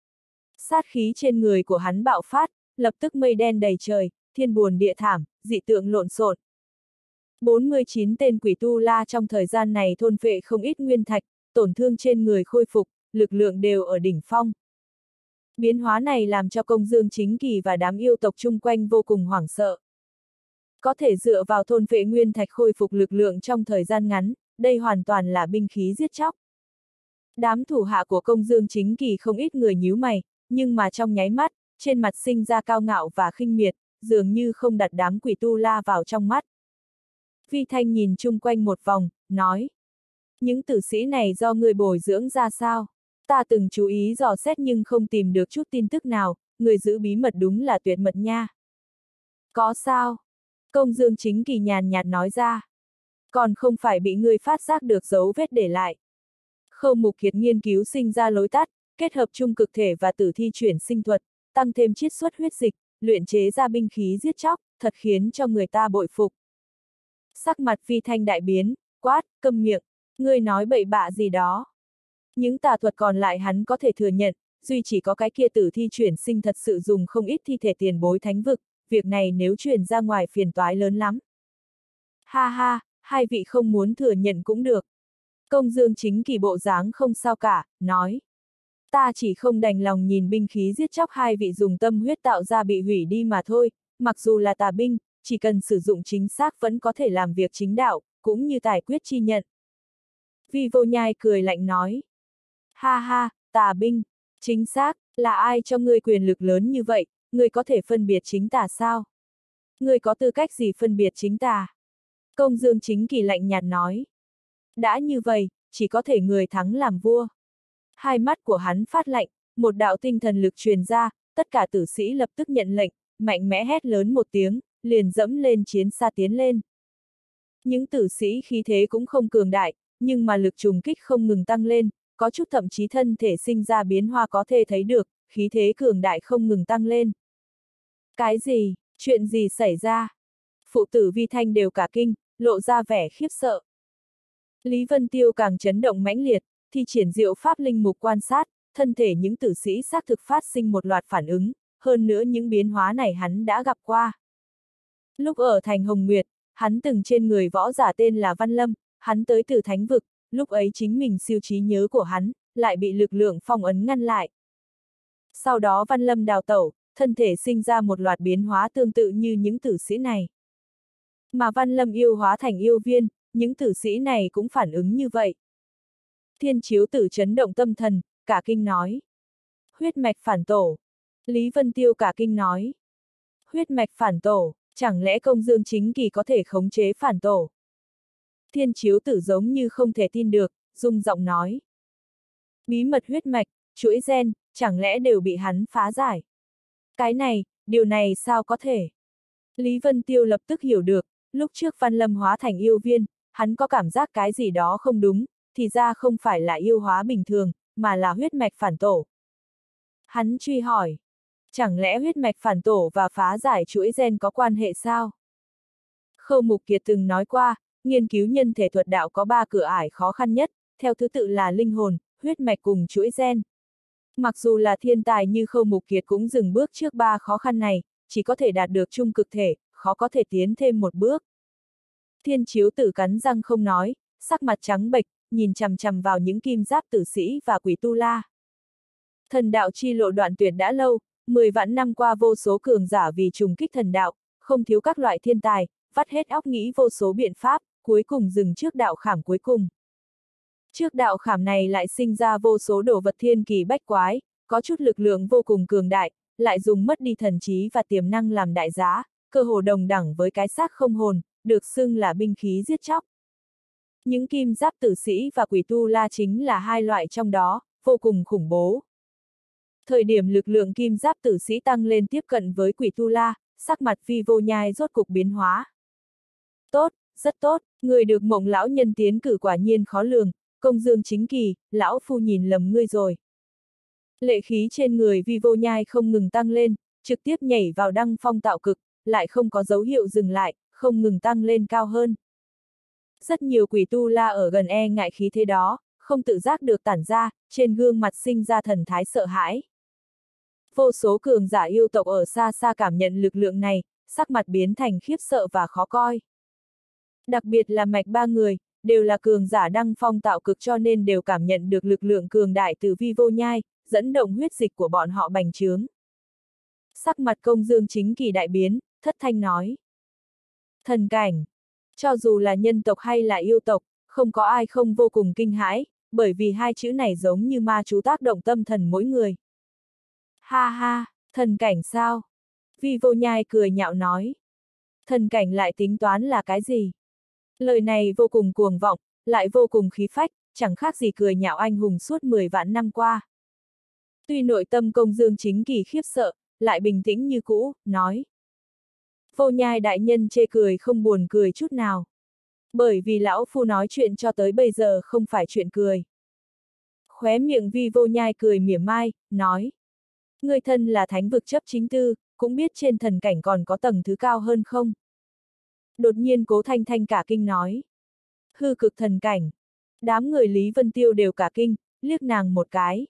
Sát khí trên người của hắn bạo phát, lập tức mây đen đầy trời, thiên buồn địa thảm, dị tượng lộn xộn. bốn mươi chín tên quỷ tu la trong thời gian này thôn phệ không ít nguyên thạch, tổn thương trên người khôi phục, lực lượng đều ở đỉnh phong. Biến hóa này làm cho Công Dương Chính Kỳ và đám yêu tộc chung quanh vô cùng hoảng sợ. Có thể dựa vào thôn phệ nguyên thạch khôi phục lực lượng trong thời gian ngắn, đây hoàn toàn là binh khí giết chóc. Đám thủ hạ của Công Dương Chính Kỳ không ít người nhíu mày, nhưng mà trong nháy mắt, trên mặt sinh ra cao ngạo và khinh miệt, dường như không đặt đám quỷ tu la vào trong mắt. Vi Thanh nhìn chung quanh một vòng, nói. Những tử sĩ này do người bồi dưỡng ra sao? Ta từng chú ý dò xét nhưng không tìm được chút tin tức nào, người giữ bí mật đúng là tuyệt mật nha. Có sao? Công Dương Chính Kỳ nhàn nhạt nói ra. Còn không phải bị người phát giác được dấu vết để lại. Khâu Mục Kiệt nghiên cứu sinh ra lối tắt, kết hợp trung cực thể và tử thi chuyển sinh thuật, tăng thêm chiết xuất huyết dịch, luyện chế ra binh khí giết chóc, thật khiến cho người ta bội phục. Sắc mặt Vi Thanh đại biến, quát, câm miệng, ngươi nói bậy bạ gì đó. Những tà thuật còn lại hắn có thể thừa nhận, duy chỉ có cái kia tử thi chuyển sinh thật sự dùng không ít thi thể tiền bối thánh vực, việc này nếu truyền ra ngoài phiền toái lớn lắm. Ha ha, hai vị không muốn thừa nhận cũng được. Công Dương Chính Kỳ bộ dáng không sao cả, nói. Ta chỉ không đành lòng nhìn binh khí giết chóc hai vị dùng tâm huyết tạo ra bị hủy đi mà thôi, mặc dù là tà binh, chỉ cần sử dụng chính xác vẫn có thể làm việc chính đạo, cũng như tài quyết chi nhận. Vi Vô Nhai cười lạnh nói. Ha ha, tà binh, chính xác, là ai cho ngươi quyền lực lớn như vậy, ngươi có thể phân biệt chính tà sao? Ngươi có tư cách gì phân biệt chính tà? Công Dương Chính Kỳ lạnh nhạt nói. Đã như vậy, chỉ có thể người thắng làm vua. Hai mắt của hắn phát lạnh, một đạo tinh thần lực truyền ra, tất cả tử sĩ lập tức nhận lệnh, mạnh mẽ hét lớn một tiếng, liền dẫm lên chiến xa tiến lên. Những tử sĩ khí thế cũng không cường đại, nhưng mà lực trùng kích không ngừng tăng lên, có chút thậm chí thân thể sinh ra biến hóa có thể thấy được, khí thế cường đại không ngừng tăng lên. Cái gì, chuyện gì xảy ra? Phụ tử Vi Thanh đều cả kinh, lộ ra vẻ khiếp sợ. Lý Vân Tiêu càng chấn động mãnh liệt, thi triển diệu pháp linh mục quan sát, thân thể những tử sĩ xác thực phát sinh một loạt phản ứng, hơn nữa những biến hóa này hắn đã gặp qua. Lúc ở thành Hồng Nguyệt, hắn từng trên người võ giả tên là Văn Lâm, hắn tới từ thánh vực, lúc ấy chính mình siêu trí nhớ của hắn, lại bị lực lượng phong ấn ngăn lại. Sau đó Văn Lâm đào tẩu, thân thể sinh ra một loạt biến hóa tương tự như những tử sĩ này. Mà Văn Lâm yêu hóa thành yêu viên, những tử sĩ này cũng phản ứng như vậy. Thiên Chiếu Tử chấn động tâm thần, cả kinh nói. Huyết mạch phản tổ. Lý Vân Tiêu cả kinh nói. Huyết mạch phản tổ, chẳng lẽ Công Dương Chính Kỳ có thể khống chế phản tổ? Thiên Chiếu Tử giống như không thể tin được, rung giọng nói. Bí mật huyết mạch, chuỗi gen, chẳng lẽ đều bị hắn phá giải? Cái này, điều này sao có thể? Lý Vân Tiêu lập tức hiểu được, lúc trước Văn Lâm hóa thành yêu viên, hắn có cảm giác cái gì đó không đúng, thì ra không phải là yêu hóa bình thường, mà là huyết mạch phản tổ. Hắn truy hỏi, chẳng lẽ huyết mạch phản tổ và phá giải chuỗi gen có quan hệ sao? Khâu Mục Kiệt từng nói qua, nghiên cứu nhân thể thuật đạo có ba cửa ải khó khăn nhất, theo thứ tự là linh hồn, huyết mạch cùng chuỗi gen. Mặc dù là thiên tài như Khâu Mục Kiệt cũng dừng bước trước ba khó khăn này, chỉ có thể đạt được trung cực thể, khó có thể tiến thêm một bước. Thiên Chiếu Tử cắn răng không nói, sắc mặt trắng bệch, nhìn chằm chằm vào những kim giáp tử sĩ và quỷ tu la. Thần đạo chi lộ đoạn tuyệt đã lâu, mười vạn năm qua vô số cường giả vì trùng kích thần đạo, không thiếu các loại thiên tài, vắt hết óc nghĩ vô số biện pháp, cuối cùng dừng trước đạo khảm cuối cùng. Trước đạo khảm này lại sinh ra vô số đồ vật thiên kỳ bách quái, có chút lực lượng vô cùng cường đại, lại dùng mất đi thần trí và tiềm năng làm đại giá, cơ hồ đồng đẳng với cái xác không hồn, được xưng là binh khí giết chóc. Những kim giáp tử sĩ và quỷ tu la chính là hai loại trong đó, vô cùng khủng bố. Thời điểm lực lượng kim giáp tử sĩ tăng lên tiếp cận với quỷ tu la, sắc mặt Vi Vô Nhai rốt cục biến hóa. Tốt, rất tốt, người được Mộng lão nhân tiến cử quả nhiên khó lường, Công Dương Chính Kỳ, lão phu nhìn lầm ngươi rồi. Lệ khí trên người Vi Vô Nhai không ngừng tăng lên, trực tiếp nhảy vào đăng phong tạo cực, lại không có dấu hiệu dừng lại, không ngừng tăng lên cao hơn. Rất nhiều quỷ tu la ở gần e ngại khí thế đó, không tự giác được tản ra, trên gương mặt sinh ra thần thái sợ hãi. Vô số cường giả yêu tộc ở xa xa cảm nhận lực lượng này, sắc mặt biến thành khiếp sợ và khó coi. Đặc biệt là mạch ba người, đều là cường giả đăng phong tạo cực cho nên đều cảm nhận được lực lượng cường đại từ Vi Vô Nhai, dẫn động huyết dịch của bọn họ bành trướng. Sắc mặt Công Dương Chính Kỳ đại biến, thất thanh nói. Thần cảnh. Cho dù là nhân tộc hay là yêu tộc, không có ai không vô cùng kinh hãi, bởi vì hai chữ này giống như ma chú tác động tâm thần mỗi người. Ha ha, thần cảnh sao? Vi Vô Nhai cười nhạo nói. Thần cảnh lại tính toán là cái gì? Lời này vô cùng cuồng vọng, lại vô cùng khí phách, chẳng khác gì cười nhạo anh hùng suốt mười vạn năm qua. Tuy nội tâm Công Dương Chính Kỳ khiếp sợ, lại bình tĩnh như cũ, nói. Vô Nhai đại nhân chê cười không buồn cười chút nào. Bởi vì lão phu nói chuyện cho tới bây giờ không phải chuyện cười. Khóe miệng Vi Vô Nhai cười mỉa mai, nói. Người thân là thánh vực chấp chính tư, cũng biết trên thần cảnh còn có tầng thứ cao hơn không? Đột nhiên Cố Thanh Thanh cả kinh nói. Hư cực thần cảnh. Đám người Lý Vân Tiêu đều cả kinh, liếc nàng một cái.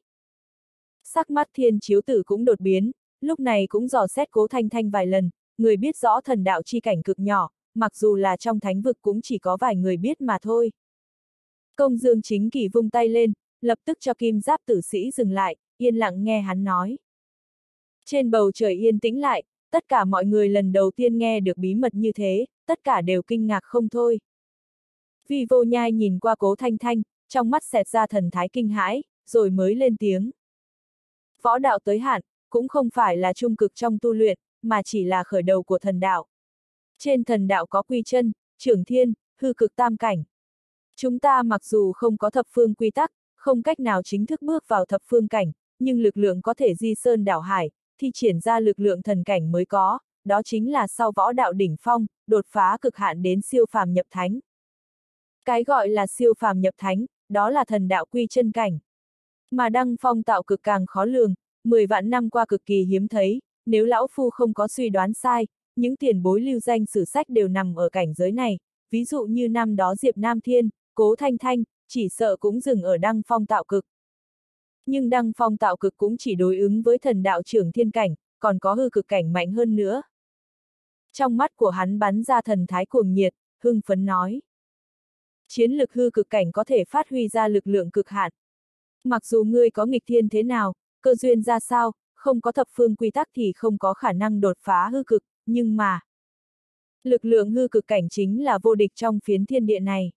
Sắc mắt Thiên Chiếu Tử cũng đột biến, lúc này cũng dò xét Cố Thanh Thanh vài lần, người biết rõ thần đạo chi cảnh cực nhỏ, mặc dù là trong thánh vực cũng chỉ có vài người biết mà thôi. Công Dương Chính Kỳ vung tay lên, lập tức cho Kim Giáp tử sĩ dừng lại, yên lặng nghe hắn nói. Trên bầu trời yên tĩnh lại, tất cả mọi người lần đầu tiên nghe được bí mật như thế, tất cả đều kinh ngạc không thôi. Vi Vô Nhai nhìn qua Cố Thanh Thanh, trong mắt xẹt ra thần thái kinh hãi, rồi mới lên tiếng. Võ đạo tới hạn, cũng không phải là trung cực trong tu luyện, mà chỉ là khởi đầu của thần đạo. Trên thần đạo có quy chân, trưởng thiên, hư cực tam cảnh. Chúng ta mặc dù không có thập phương quy tắc, không cách nào chính thức bước vào thập phương cảnh, nhưng lực lượng có thể di sơn đảo hải, thi triển ra lực lượng thần cảnh mới có, đó chính là sau võ đạo đỉnh phong, đột phá cực hạn đến siêu phàm nhập thánh. Cái gọi là siêu phàm nhập thánh, đó là thần đạo quy chân cảnh. Mà đăng phong tạo cực càng khó lường, mười vạn năm qua cực kỳ hiếm thấy, nếu lão phu không có suy đoán sai, những tiền bối lưu danh sử sách đều nằm ở cảnh giới này, ví dụ như năm đó Diệp Nam Thiên, Cố Thanh Thanh, chỉ sợ cũng dừng ở đăng phong tạo cực. Nhưng đăng phong tạo cực cũng chỉ đối ứng với thần đạo trưởng thiên cảnh, còn có hư cực cảnh mạnh hơn nữa. Trong mắt của hắn bắn ra thần thái cuồng nhiệt, hưng phấn nói. Chiến lực hư cực cảnh có thể phát huy ra lực lượng cực hạn. Mặc dù ngươi có nghịch thiên thế nào, cơ duyên ra sao, không có thập phương quy tắc thì không có khả năng đột phá hư cực, nhưng mà lực lượng hư cực cảnh chính là vô địch trong phiến thiên địa này.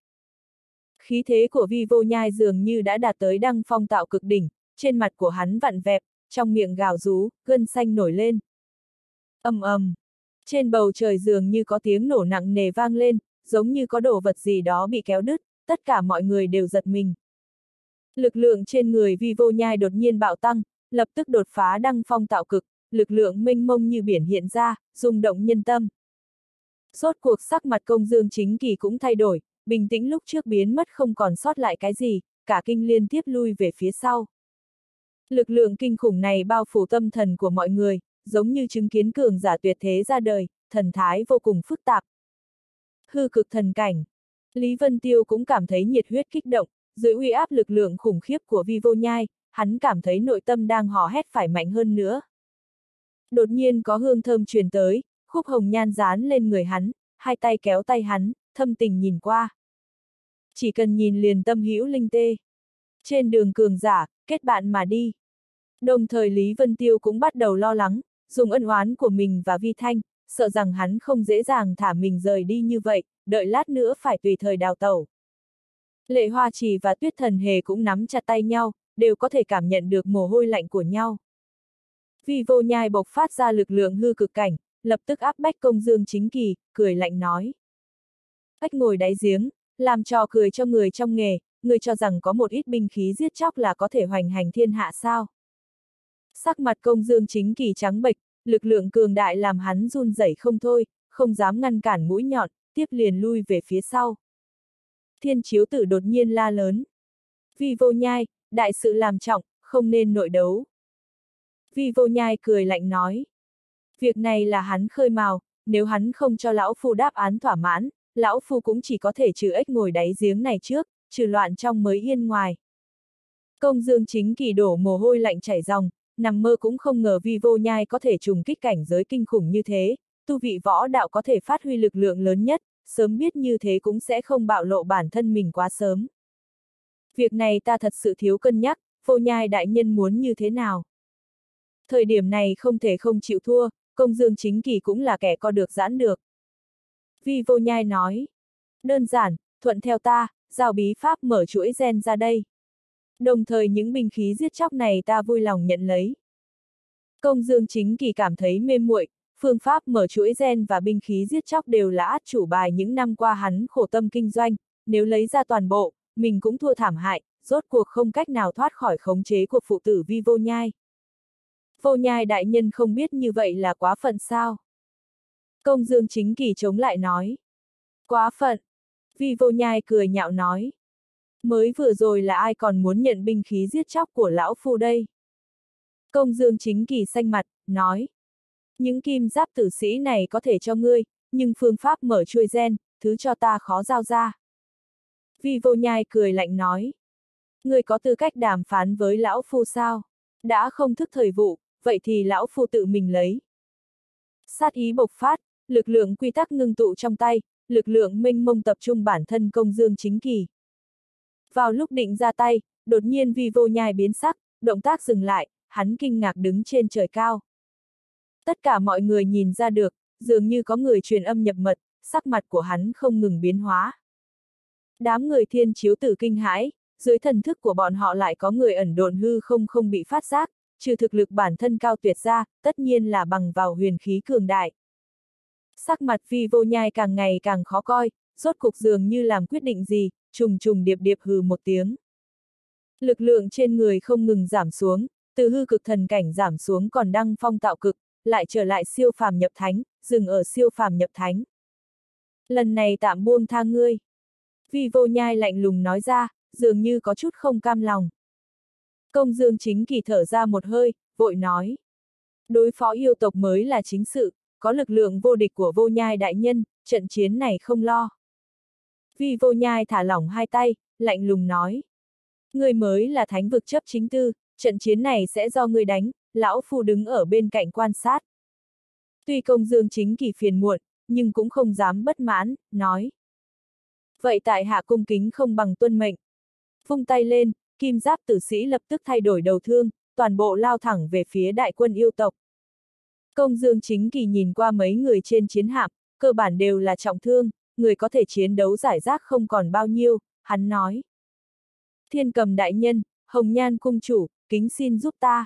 Khí thế của Vi Vô Nhai dường như đã đạt tới đăng phong tạo cực đỉnh, trên mặt của hắn vặn vẹo, trong miệng gào rú, gân xanh nổi lên. Ầm ầm, trên bầu trời dường như có tiếng nổ nặng nề vang lên, giống như có đồ vật gì đó bị kéo đứt, tất cả mọi người đều giật mình. Lực lượng trên người Vi Vô Nhai đột nhiên bạo tăng, lập tức đột phá đăng phong tạo cực, lực lượng mênh mông như biển hiện ra, rung động nhân tâm. Rốt cuộc sắc mặt Công Dương Chính Kỳ cũng thay đổi, bình tĩnh lúc trước biến mất không còn sót lại cái gì, cả kinh liên tiếp lui về phía sau. Lực lượng kinh khủng này bao phủ tâm thần của mọi người, giống như chứng kiến cường giả tuyệt thế ra đời, thần thái vô cùng phức tạp. Hư cực thần cảnh. Lý Vân Tiêu cũng cảm thấy nhiệt huyết kích động, dưới uy áp lực lượng khủng khiếp của Vi Vô Nhai, hắn cảm thấy nội tâm đang hò hét phải mạnh hơn nữa. Đột nhiên có hương thơm truyền tới, khúc hồng nhan dán lên người hắn, hai tay kéo tay hắn, thâm tình nhìn qua. Chỉ cần nhìn liền tâm hữu linh tê. Trên đường cường giả, kết bạn mà đi. Đồng thời Lý Vân Tiêu cũng bắt đầu lo lắng, dùng ân oán của mình và Vi Thanh, sợ rằng hắn không dễ dàng thả mình rời đi như vậy, đợi lát nữa phải tùy thời đào tẩu. Lệ Hoa Trì và Tuyết Thần Hề cũng nắm chặt tay nhau, đều có thể cảm nhận được mồ hôi lạnh của nhau. Vi Vô Nhai bộc phát ra lực lượng hư cực cảnh, lập tức áp bách Công Dương Chính Kỳ, cười lạnh nói. Ếch ngồi đáy giếng, làm trò cười cho người trong nghề, người cho rằng có một ít binh khí giết chóc là có thể hoành hành thiên hạ sao. Sắc mặt Công Dương Chính Kỳ trắng bệch, lực lượng cường đại làm hắn run rẩy không thôi, không dám ngăn cản mũi nhọn, tiếp liền lui về phía sau. Thiên Chiếu Tử đột nhiên la lớn. Vi Vô Nhai, đại sự làm trọng, không nên nội đấu. Vi Vô Nhai cười lạnh nói. Việc này là hắn khơi mào, nếu hắn không cho lão phu đáp án thỏa mãn, lão phu cũng chỉ có thể trừ ếch ngồi đáy giếng này trước, trừ loạn trong mới yên ngoài. Công Dương Chính Kỳ đổ mồ hôi lạnh chảy ròng, nằm mơ cũng không ngờ Vi Vô Nhai có thể trùng kích cảnh giới kinh khủng như thế, tu vị võ đạo có thể phát huy lực lượng lớn nhất, sớm biết như thế cũng sẽ không bạo lộ bản thân mình quá sớm. Việc này ta thật sự thiếu cân nhắc, Vô Nhai đại nhân muốn như thế nào? Thời điểm này không thể không chịu thua, Công Dương Chính Kỳ cũng là kẻ co được giãn được. Vi Vô Nhai nói, đơn giản, thuận theo ta, giao bí pháp mở chuỗi gen ra đây. Đồng thời những binh khí giết chóc này ta vui lòng nhận lấy. Công Dương Chính Kỳ cảm thấy mê muội, phương pháp mở chuỗi gen và binh khí giết chóc đều là át chủ bài những năm qua hắn khổ tâm kinh doanh, nếu lấy ra toàn bộ, mình cũng thua thảm hại, rốt cuộc không cách nào thoát khỏi khống chế của phụ tử Vi Vô Nhai. Vô Nhai đại nhân không biết như vậy là quá phận sao? Công Dương Chính Kỳ chống lại nói. Quá phận. Vi Vô Nhai cười nhạo nói. Mới vừa rồi là ai còn muốn nhận binh khí giết chóc của lão phu đây? Công Dương Chính Kỳ xanh mặt, nói. Những kim giáp tử sĩ này có thể cho ngươi, nhưng phương pháp mở chuôi gen, thứ cho ta khó giao ra. Vi Vô Nhai cười lạnh nói. Ngươi có tư cách đàm phán với lão phu sao? Đã không thức thời vụ, vậy thì lão phu tự mình lấy. Sát ý bộc phát, lực lượng quy tắc ngưng tụ trong tay, lực lượng mênh mông tập trung bản thân Công Dương Chính Kỳ. Vào lúc định ra tay, đột nhiên Vi Vô Nhai biến sắc, động tác dừng lại, hắn kinh ngạc đứng trên trời cao. Tất cả mọi người nhìn ra được, dường như có người truyền âm nhập mật, sắc mặt của hắn không ngừng biến hóa. Đám người thiên chiếu tử kinh hãi, dưới thần thức của bọn họ lại có người ẩn độn hư không không bị phát giác, trừ thực lực bản thân cao tuyệt ra, tất nhiên là bằng vào huyền khí cường đại. Sắc mặt Vi Vô Nhai càng ngày càng khó coi, rốt cục dường như làm quyết định gì, trùng trùng điệp điệp hừ một tiếng. Lực lượng trên người không ngừng giảm xuống, từ hư cực thần cảnh giảm xuống còn đăng phong tạo cực, lại trở lại siêu phàm nhập thánh, dừng ở siêu phàm nhập thánh. Lần này tạm buông tha ngươi. Vi Vô Nhai lạnh lùng nói ra, dường như có chút không cam lòng. Công Dương Chính Kỳ thở ra một hơi, vội nói. Đối phó yêu tộc mới là chính sự, có lực lượng vô địch của Vô Nhai đại nhân, trận chiến này không lo. Vi Vô Nhai thả lỏng hai tay, lạnh lùng nói. Ngươi mới là thánh vực chấp chính tư, trận chiến này sẽ do ngươi đánh, lão phu đứng ở bên cạnh quan sát. Tuy Công Dương Chính Kỳ phiền muộn, nhưng cũng không dám bất mãn, nói. Vậy tại hạ cung kính không bằng tuân mệnh. Vung tay lên, kim giáp tử sĩ lập tức thay đổi đầu thương, toàn bộ lao thẳng về phía đại quân yêu tộc. Công Dương Chính Kỳ nhìn qua mấy người trên chiến hạm, cơ bản đều là trọng thương, người có thể chiến đấu giải rác không còn bao nhiêu, hắn nói. Thiên Cầm đại nhân, Hồng Nhan cung chủ, kính xin giúp ta.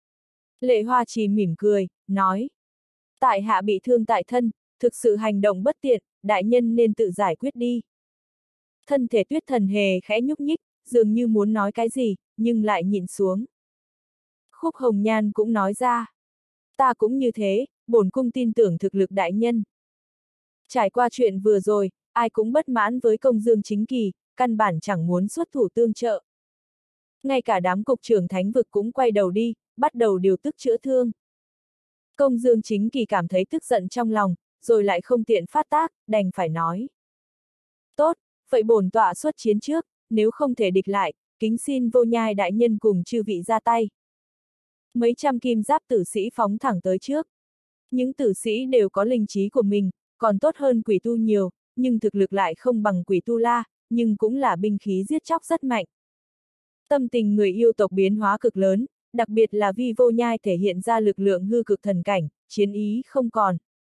Lệ Hoa Trì mỉm cười, nói. Tại hạ bị thương tại thân, thực sự hành động bất tiện, đại nhân nên tự giải quyết đi. Thân thể Tuyết Thần Hề khẽ nhúc nhích, dường như muốn nói cái gì, nhưng lại nhịn xuống. Khúc Hồng Nhan cũng nói ra. Ta cũng như thế, bổn cung tin tưởng thực lực đại nhân. Trải qua chuyện vừa rồi, ai cũng bất mãn với Công Dương Chính Kỳ, căn bản chẳng muốn xuất thủ tương trợ. Ngay cả đám cục trưởng thánh vực cũng quay đầu đi, bắt đầu điều tức chữa thương. Công Dương Chính Kỳ cảm thấy tức giận trong lòng, rồi lại không tiện phát tác, đành phải nói. Tốt, vậy bổn tọa xuất chiến trước, nếu không thể địch lại, kính xin Vô Nhai đại nhân cùng chư vị ra tay. Mấy trăm kim giáp tử sĩ phóng thẳng tới trước. Những tử sĩ đều có linh trí của mình, còn tốt hơn quỷ tu nhiều, nhưng thực lực lại không bằng quỷ tu la, nhưng cũng là binh khí giết chóc rất mạnh. Tâm tình người yêu tộc biến hóa cực lớn, đặc biệt là Vi Vô Nhai thể hiện ra lực lượng hư cực thần cảnh, chiến ý không còn.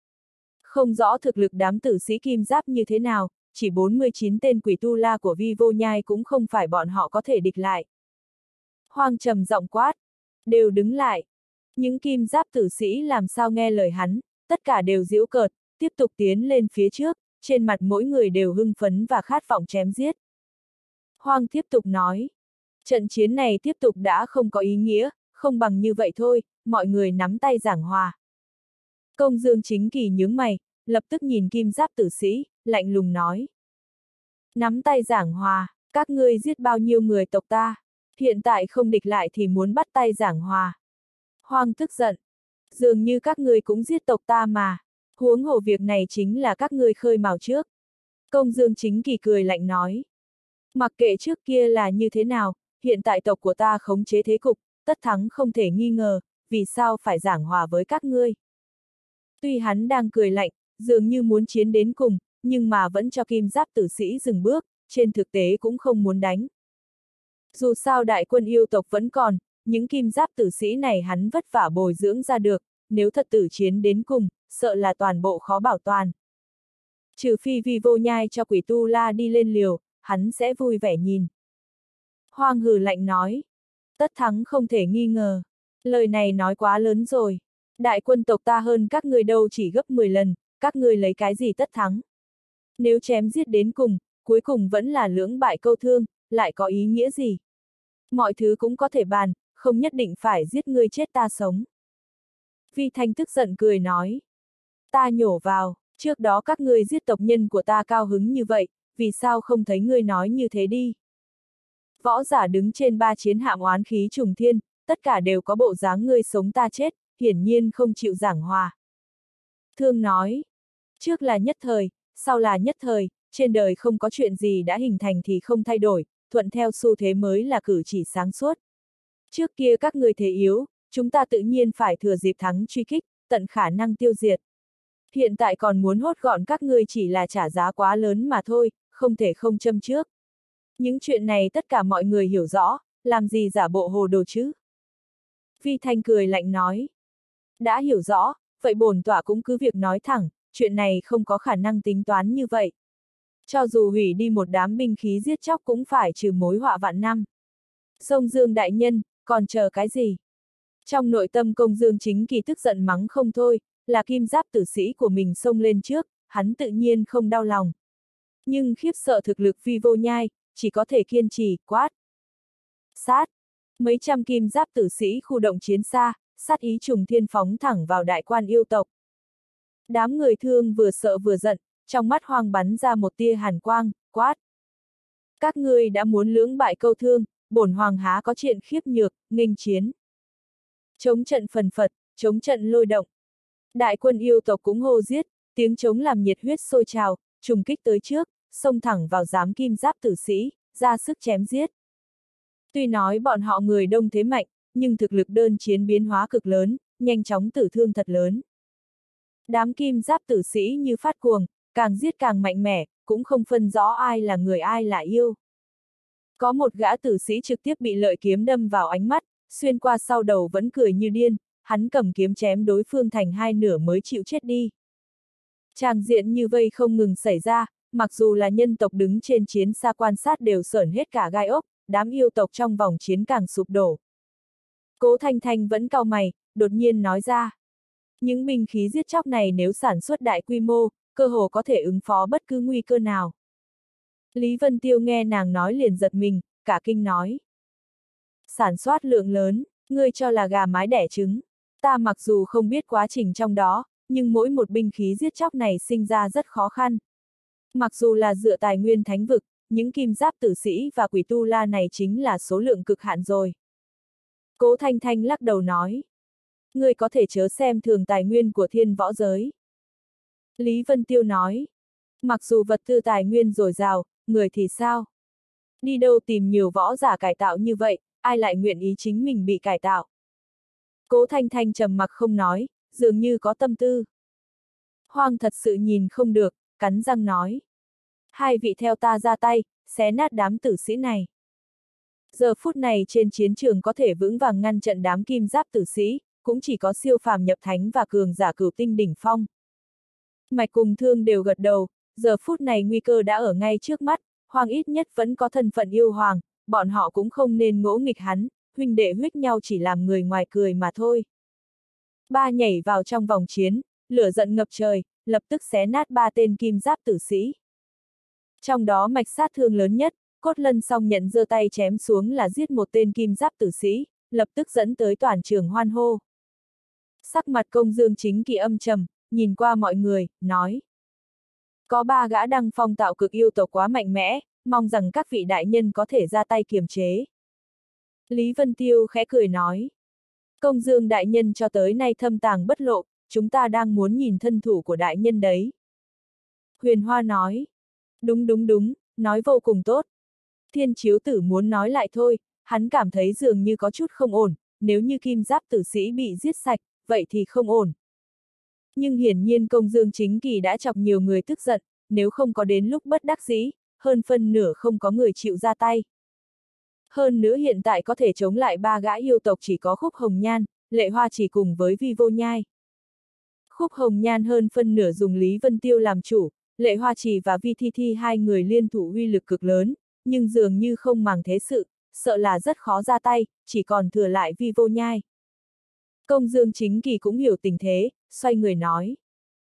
Không rõ thực lực đám tử sĩ kim giáp như thế nào, chỉ bốn mươi chín tên quỷ tu la của Vi Vô Nhai cũng không phải bọn họ có thể địch lại. Hoang trầm giọng quát, đều đứng lại. Những kim giáp tử sĩ làm sao nghe lời hắn, tất cả đều giễu cợt, tiếp tục tiến lên phía trước, trên mặt mỗi người đều hưng phấn và khát vọng chém giết. Hoang tiếp tục nói, trận chiến này tiếp tục đã không có ý nghĩa, không bằng như vậy thôi, mọi người nắm tay giảng hòa. Công Dương Chính Kỳ nhướng mày, lập tức nhìn kim giáp tử sĩ, lạnh lùng nói. Nắm tay giảng hòa, các ngươi giết bao nhiêu người tộc ta, hiện tại không địch lại thì muốn bắt tay giảng hòa. Hoang tức giận, dường như các ngươi cũng giết tộc ta mà, huống hồ việc này chính là các ngươi khơi mào trước. Công Dương Chính Kỳ cười lạnh nói. Mặc kệ trước kia là như thế nào, hiện tại tộc của ta khống chế thế cục, tất thắng không thể nghi ngờ, vì sao phải giảng hòa với các ngươi. Tuy hắn đang cười lạnh, dường như muốn chiến đến cùng, nhưng mà vẫn cho kim giáp tử sĩ dừng bước, trên thực tế cũng không muốn đánh. Dù sao đại quân yêu tộc vẫn còn, những kim giáp tử sĩ này hắn vất vả bồi dưỡng ra được, nếu thật tử chiến đến cùng, sợ là toàn bộ khó bảo toàn. Trừ phi vì vô nhai cho quỷ tu la đi lên liều, hắn sẽ vui vẻ nhìn. Hoang hừ lạnh nói. Tất thắng không thể nghi ngờ. Lời này nói quá lớn rồi. Đại quân tộc ta hơn các ngươi đâu chỉ gấp mười lần, các ngươi lấy cái gì tất thắng. Nếu chém giết đến cùng, cuối cùng vẫn là lưỡng bại câu thương, lại có ý nghĩa gì? Mọi thứ cũng có thể bàn, không nhất định phải giết ngươi chết ta sống. Vi Thanh tức giận cười nói. Ta nhổ vào, trước đó các ngươi giết tộc nhân của ta cao hứng như vậy, vì sao không thấy ngươi nói như thế đi? Võ giả đứng trên ba chiến hạm oán khí trùng thiên, tất cả đều có bộ dáng ngươi sống ta chết, hiển nhiên không chịu giảng hòa. Thương nói, trước là nhất thời, sau là nhất thời, trên đời không có chuyện gì đã hình thành thì không thay đổi, thuận theo xu thế mới là cử chỉ sáng suốt. Trước kia các ngươi thế yếu, chúng ta tự nhiên phải thừa dịp thắng truy kích, tận khả năng tiêu diệt. Hiện tại còn muốn hốt gọn các ngươi chỉ là trả giá quá lớn mà thôi, không thể không châm trước. Những chuyện này tất cả mọi người hiểu rõ, làm gì giả bộ hồ đồ chứ? Vi Thanh cười lạnh nói. Đã hiểu rõ, vậy bổn tọa cũng cứ việc nói thẳng, chuyện này không có khả năng tính toán như vậy. Cho dù hủy đi một đám binh khí giết chóc cũng phải trừ mối họa vạn năm. Sông Dương đại nhân, còn chờ cái gì? Trong nội tâm Công Dương Chính Kỳ tức giận mắng không thôi, là kim giáp tử sĩ của mình xông lên trước, hắn tự nhiên không đau lòng. Nhưng khiếp sợ thực lực Vi Vô Nhai, chỉ có thể kiên trì, quát. Sát! Mấy trăm kim giáp tử sĩ khu động chiến xa, sát ý trùng thiên phóng thẳng vào đại quan yêu tộc. Đám người Thương vừa sợ vừa giận, trong mắt Hoang bắn ra một tia hàn quang, quát. Các ngươi đã muốn lưỡng bại câu thương, bổn Hoàng há có chuyện khiếp nhược, nghênh chiến. Chống trận phần phật, chống trận lôi động. Đại quân yêu tộc cũng hô giết, tiếng chống làm nhiệt huyết sôi trào, trùng kích tới trước, xông thẳng vào giám kim giáp tử sĩ, ra sức chém giết. Tuy nói bọn họ người đông thế mạnh, nhưng thực lực đơn chiến biến hóa cực lớn, nhanh chóng tử thương thật lớn. Đám kim giáp tử sĩ như phát cuồng, càng giết càng mạnh mẽ, cũng không phân rõ ai là người ai là yêu. Có một gã tử sĩ trực tiếp bị lợi kiếm đâm vào ánh mắt, xuyên qua sau đầu vẫn cười như điên, hắn cầm kiếm chém đối phương thành hai nửa mới chịu chết đi. Tràng diện như vây không ngừng xảy ra, mặc dù là nhân tộc đứng trên chiến xa quan sát đều sởn hết cả gai ốc, đám yêu tộc trong vòng chiến càng sụp đổ. Cố Thanh Thanh vẫn cau mày, đột nhiên nói ra. Những binh khí giết chóc này nếu sản xuất đại quy mô, cơ hồ có thể ứng phó bất cứ nguy cơ nào. Lý Vân Tiêu nghe nàng nói liền giật mình, cả kinh nói. Sản xuất lượng lớn, ngươi cho là gà mái đẻ trứng. Ta mặc dù không biết quá trình trong đó, nhưng mỗi một binh khí giết chóc này sinh ra rất khó khăn. Mặc dù là dựa tài nguyên thánh vực, những kim giáp tử sĩ và quỷ tu la này chính là số lượng cực hạn rồi. Cố Thanh Thanh lắc đầu nói. Ngươi có thể chớ xem thường tài nguyên của thiên võ giới. Lý Vân Tiêu nói. Mặc dù vật tư tài nguyên dồi dào, người thì sao? Đi đâu tìm nhiều võ giả cải tạo như vậy, ai lại nguyện ý chính mình bị cải tạo? Cố Thanh Thanh trầm mặc không nói, dường như có tâm tư. Hoang thật sự nhìn không được, cắn răng nói. Hai vị theo ta ra tay, xé nát đám tử sĩ này. Giờ phút này trên chiến trường có thể vững vàng ngăn trận đám kim giáp tử sĩ, cũng chỉ có siêu phàm nhập thánh và cường giả cửu tinh đỉnh phong. Mạch cùng Thương đều gật đầu, giờ phút này nguy cơ đã ở ngay trước mắt, Hoang ít nhất vẫn có thân phận yêu hoàng, bọn họ cũng không nên ngỗ nghịch hắn, huynh đệ huyết nhau chỉ làm người ngoài cười mà thôi. Ba nhảy vào trong vòng chiến, lửa giận ngập trời, lập tức xé nát ba tên kim giáp tử sĩ. Trong đó Mạch sát thương lớn nhất, Cốt Lân song nhận giơ tay chém xuống là giết một tên kim giáp tử sĩ, lập tức dẫn tới toàn trường hoan hô. Sắc mặt Công Dương Chính Kỳ âm trầm, nhìn qua mọi người, nói. Có ba gã đăng phong tạo cực yêu tộc quá mạnh mẽ, mong rằng các vị đại nhân có thể ra tay kiềm chế. Lý Vân Tiêu khẽ cười nói. Công Dương đại nhân cho tới nay thâm tàng bất lộ, chúng ta đang muốn nhìn thân thủ của đại nhân đấy. Huyền Hoa nói. Đúng đúng đúng, nói vô cùng tốt. Thiên Chiếu Tử muốn nói lại thôi, hắn cảm thấy dường như có chút không ổn, nếu như kim giáp tử sĩ bị giết sạch, vậy thì không ổn. Nhưng hiển nhiên Công Dương Chính Kỳ đã chọc nhiều người tức giận, nếu không có đến lúc bất đắc dĩ, hơn phân nửa không có người chịu ra tay. Hơn nữa hiện tại có thể chống lại ba gã yêu tộc chỉ có Khúc Hồng Nhan, Lệ Hoa Chỉ cùng với Vi Vô Nhai. Khúc Hồng Nhan hơn phân nửa dùng Lý Vân Tiêu làm chủ, Lệ Hoa Chỉ và Vi Thi Thi hai người liên thủ uy lực cực lớn, nhưng dường như không màng thế sự, sợ là rất khó ra tay, chỉ còn thừa lại Vi Vô Nhai. Công Dương Chính Kỳ cũng hiểu tình thế, xoay người nói.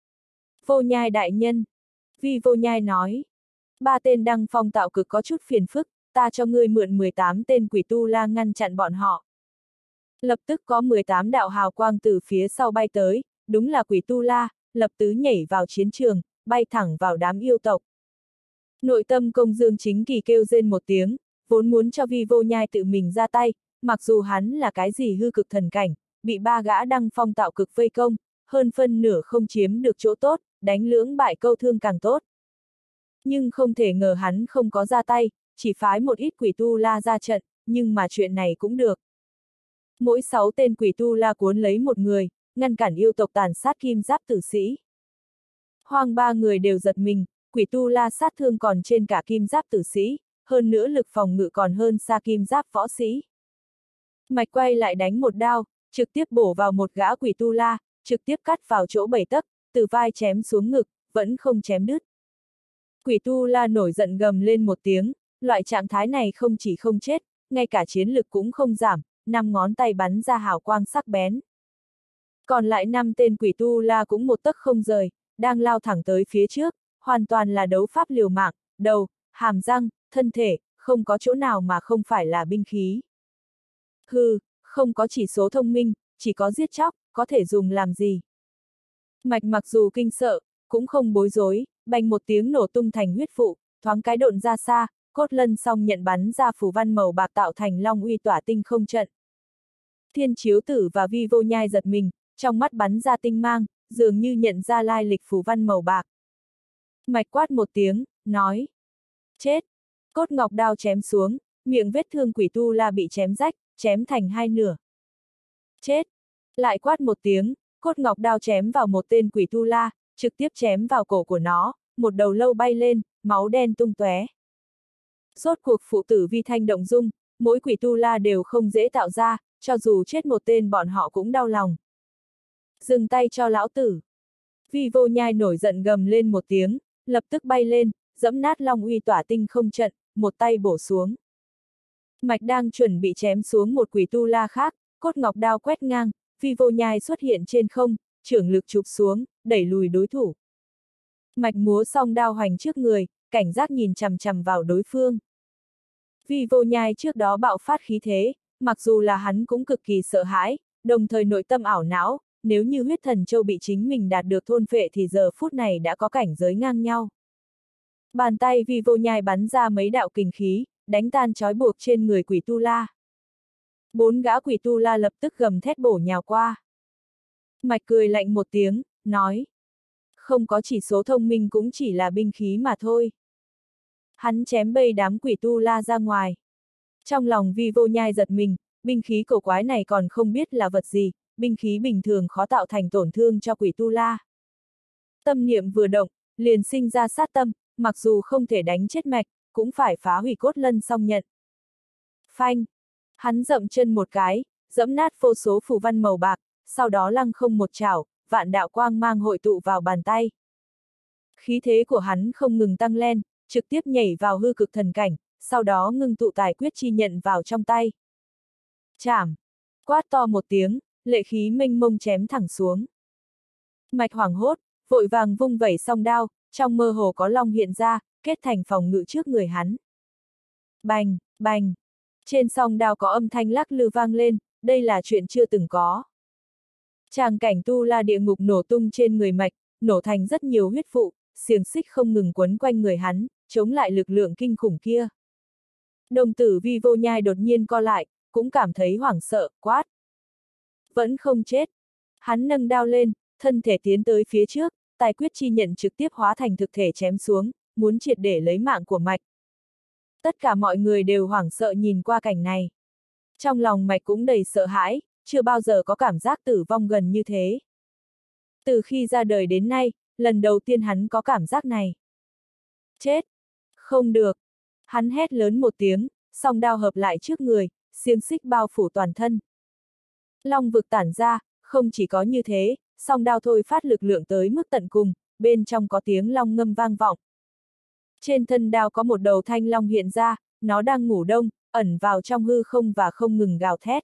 Vô Nhai đại nhân. Vi Vô Nhai nói. Ba tên Đăng Phong tạo cực có chút phiền phức, ta cho ngươi mượn mười tám tên quỷ tu la ngăn chặn bọn họ. Lập tức có mười tám đạo hào quang từ phía sau bay tới, đúng là quỷ tu la, lập tứ nhảy vào chiến trường, bay thẳng vào đám yêu tộc. Nội tâm Công Dương Chính Kỳ kêu rên một tiếng, vốn muốn cho Vi Vô Nhai tự mình ra tay, mặc dù hắn là cái gì hư cực thần cảnh, bị ba gã Đăng Phong tạo cực vây công, hơn phân nửa không chiếm được chỗ tốt, đánh lưỡng bại câu thương càng tốt. Nhưng không thể ngờ hắn không có ra tay, chỉ phái một ít quỷ tu la ra trận, nhưng mà chuyện này cũng được. Mỗi sáu tên quỷ tu la cuốn lấy một người, ngăn cản yêu tộc tàn sát kim giáp tử sĩ. Hoang ba người đều giật mình, quỷ tu la sát thương còn trên cả kim giáp tử sĩ, hơn nữa lực phòng ngự còn hơn xa kim giáp võ sĩ. Mạch quay lại đánh một đao, trực tiếp bổ vào một gã quỷ tu la, trực tiếp cắt vào chỗ bảy tấc, từ vai chém xuống ngực, vẫn không chém đứt. Quỷ tu la nổi giận gầm lên một tiếng, loại trạng thái này không chỉ không chết, ngay cả chiến lực cũng không giảm, năm ngón tay bắn ra hào quang sắc bén. Còn lại năm tên quỷ tu la cũng một tấc không rời, đang lao thẳng tới phía trước, hoàn toàn là đấu pháp liều mạng, đầu, hàm răng, thân thể, không có chỗ nào mà không phải là binh khí. Hừ, không có chỉ số thông minh, chỉ có giết chóc, có thể dùng làm gì. Mạch mặc dù kinh sợ, cũng không bối rối, bành một tiếng nổ tung thành huyết vụ, thoáng cái độn ra xa, cốt lân song nhận bắn ra phù văn màu bạc tạo thành long uy tỏa tinh không trận. Thiên Chiếu Tử và Vi Vô Nhai giật mình, trong mắt bắn ra tinh mang, dường như nhận ra lai lịch phù văn màu bạc. Mạch quát một tiếng, nói. Chết! Cốt ngọc đao chém xuống, miệng vết thương quỷ tu la bị chém rách, chém thành hai nửa. Chết! Lại quát một tiếng, cốt ngọc đao chém vào một tên quỷ tu la, trực tiếp chém vào cổ của nó, một đầu lâu bay lên, máu đen tung tóe. Rốt cuộc phụ tử vi thanh động dung, mỗi quỷ tu la đều không dễ tạo ra, cho dù chết một tên bọn họ cũng đau lòng. Dừng tay cho lão tử. Vi Vô Nhai nổi giận gầm lên một tiếng, lập tức bay lên, dẫm nát long uy tỏa tinh không trận, một tay bổ xuống. Mạch đang chuẩn bị chém xuống một quỷ tu la khác, cốt ngọc đao quét ngang, Vi Vô Nhai xuất hiện trên không, trưởng lực chụp xuống, đẩy lùi đối thủ. Mạch múa song đao hoành trước người, cảnh giác nhìn chằm chằm vào đối phương. Vi Vô Nhai trước đó bạo phát khí thế, mặc dù là hắn cũng cực kỳ sợ hãi, đồng thời nội tâm ảo não, nếu như huyết thần châu bị chính mình đạt được thôn phệ thì giờ phút này đã có cảnh giới ngang nhau. Bàn tay Vi Vô Nhai bắn ra mấy đạo kình khí, đánh tan trói buộc trên người quỷ tu la. Bốn gã quỷ tu la lập tức gầm thét bổ nhào qua. Mạch cười lạnh một tiếng, nói. Không có chỉ số thông minh cũng chỉ là binh khí mà thôi. Hắn chém bay đám quỷ tu la ra ngoài. Trong lòng Vi Vô Nhai giật mình, binh khí cổ quái này còn không biết là vật gì, binh khí bình thường khó tạo thành tổn thương cho quỷ tu la. Tâm niệm vừa động, liền sinh ra sát tâm, mặc dù không thể đánh chết mạch, cũng phải phá hủy cốt lân song nhận. Phanh! Hắn dậm chân một cái, dẫm nát vô số phù văn màu bạc, sau đó lăng không một chảo, vạn đạo quang mang hội tụ vào bàn tay. Khí thế của hắn không ngừng tăng lên, trực tiếp nhảy vào hư cực thần cảnh, sau đó ngưng tụ tài quyết chi nhận vào trong tay. Chảm! Quát to một tiếng, lệ khí mênh mông chém thẳng xuống. Mạch hoảng hốt, vội vàng vung vẩy song đao, trong mơ hồ có long hiện ra, kết thành phòng ngự trước người hắn. Bành, bành! Trên song đao có âm thanh lắc lư vang lên, đây là chuyện chưa từng có. Tràng cảnh tu la địa ngục nổ tung trên người mạch, nổ thành rất nhiều huyết vụ, xiềng xích không ngừng quấn quanh người hắn, chống lại lực lượng kinh khủng kia. Đồng tử Vi Vô Nhai đột nhiên co lại, cũng cảm thấy hoảng sợ, quát. Vẫn không chết. Hắn nâng đao lên, thân thể tiến tới phía trước, tài quyết chi nhận trực tiếp hóa thành thực thể chém xuống, muốn triệt để lấy mạng của mạch. Tất cả mọi người đều hoảng sợ nhìn qua cảnh này. Trong lòng mạch cũng đầy sợ hãi, chưa bao giờ có cảm giác tử vong gần như thế. Từ khi ra đời đến nay, lần đầu tiên hắn có cảm giác này. Chết! Không được! Hắn hét lớn một tiếng, song đao hợp lại trước người, xiềng xích bao phủ toàn thân. Long vực tản ra, không chỉ có như thế, song đao thôi phát lực lượng tới mức tận cùng, bên trong có tiếng long ngâm vang vọng. Trên thân đao có một đầu thanh long hiện ra, nó đang ngủ đông, ẩn vào trong hư không và không ngừng gào thét.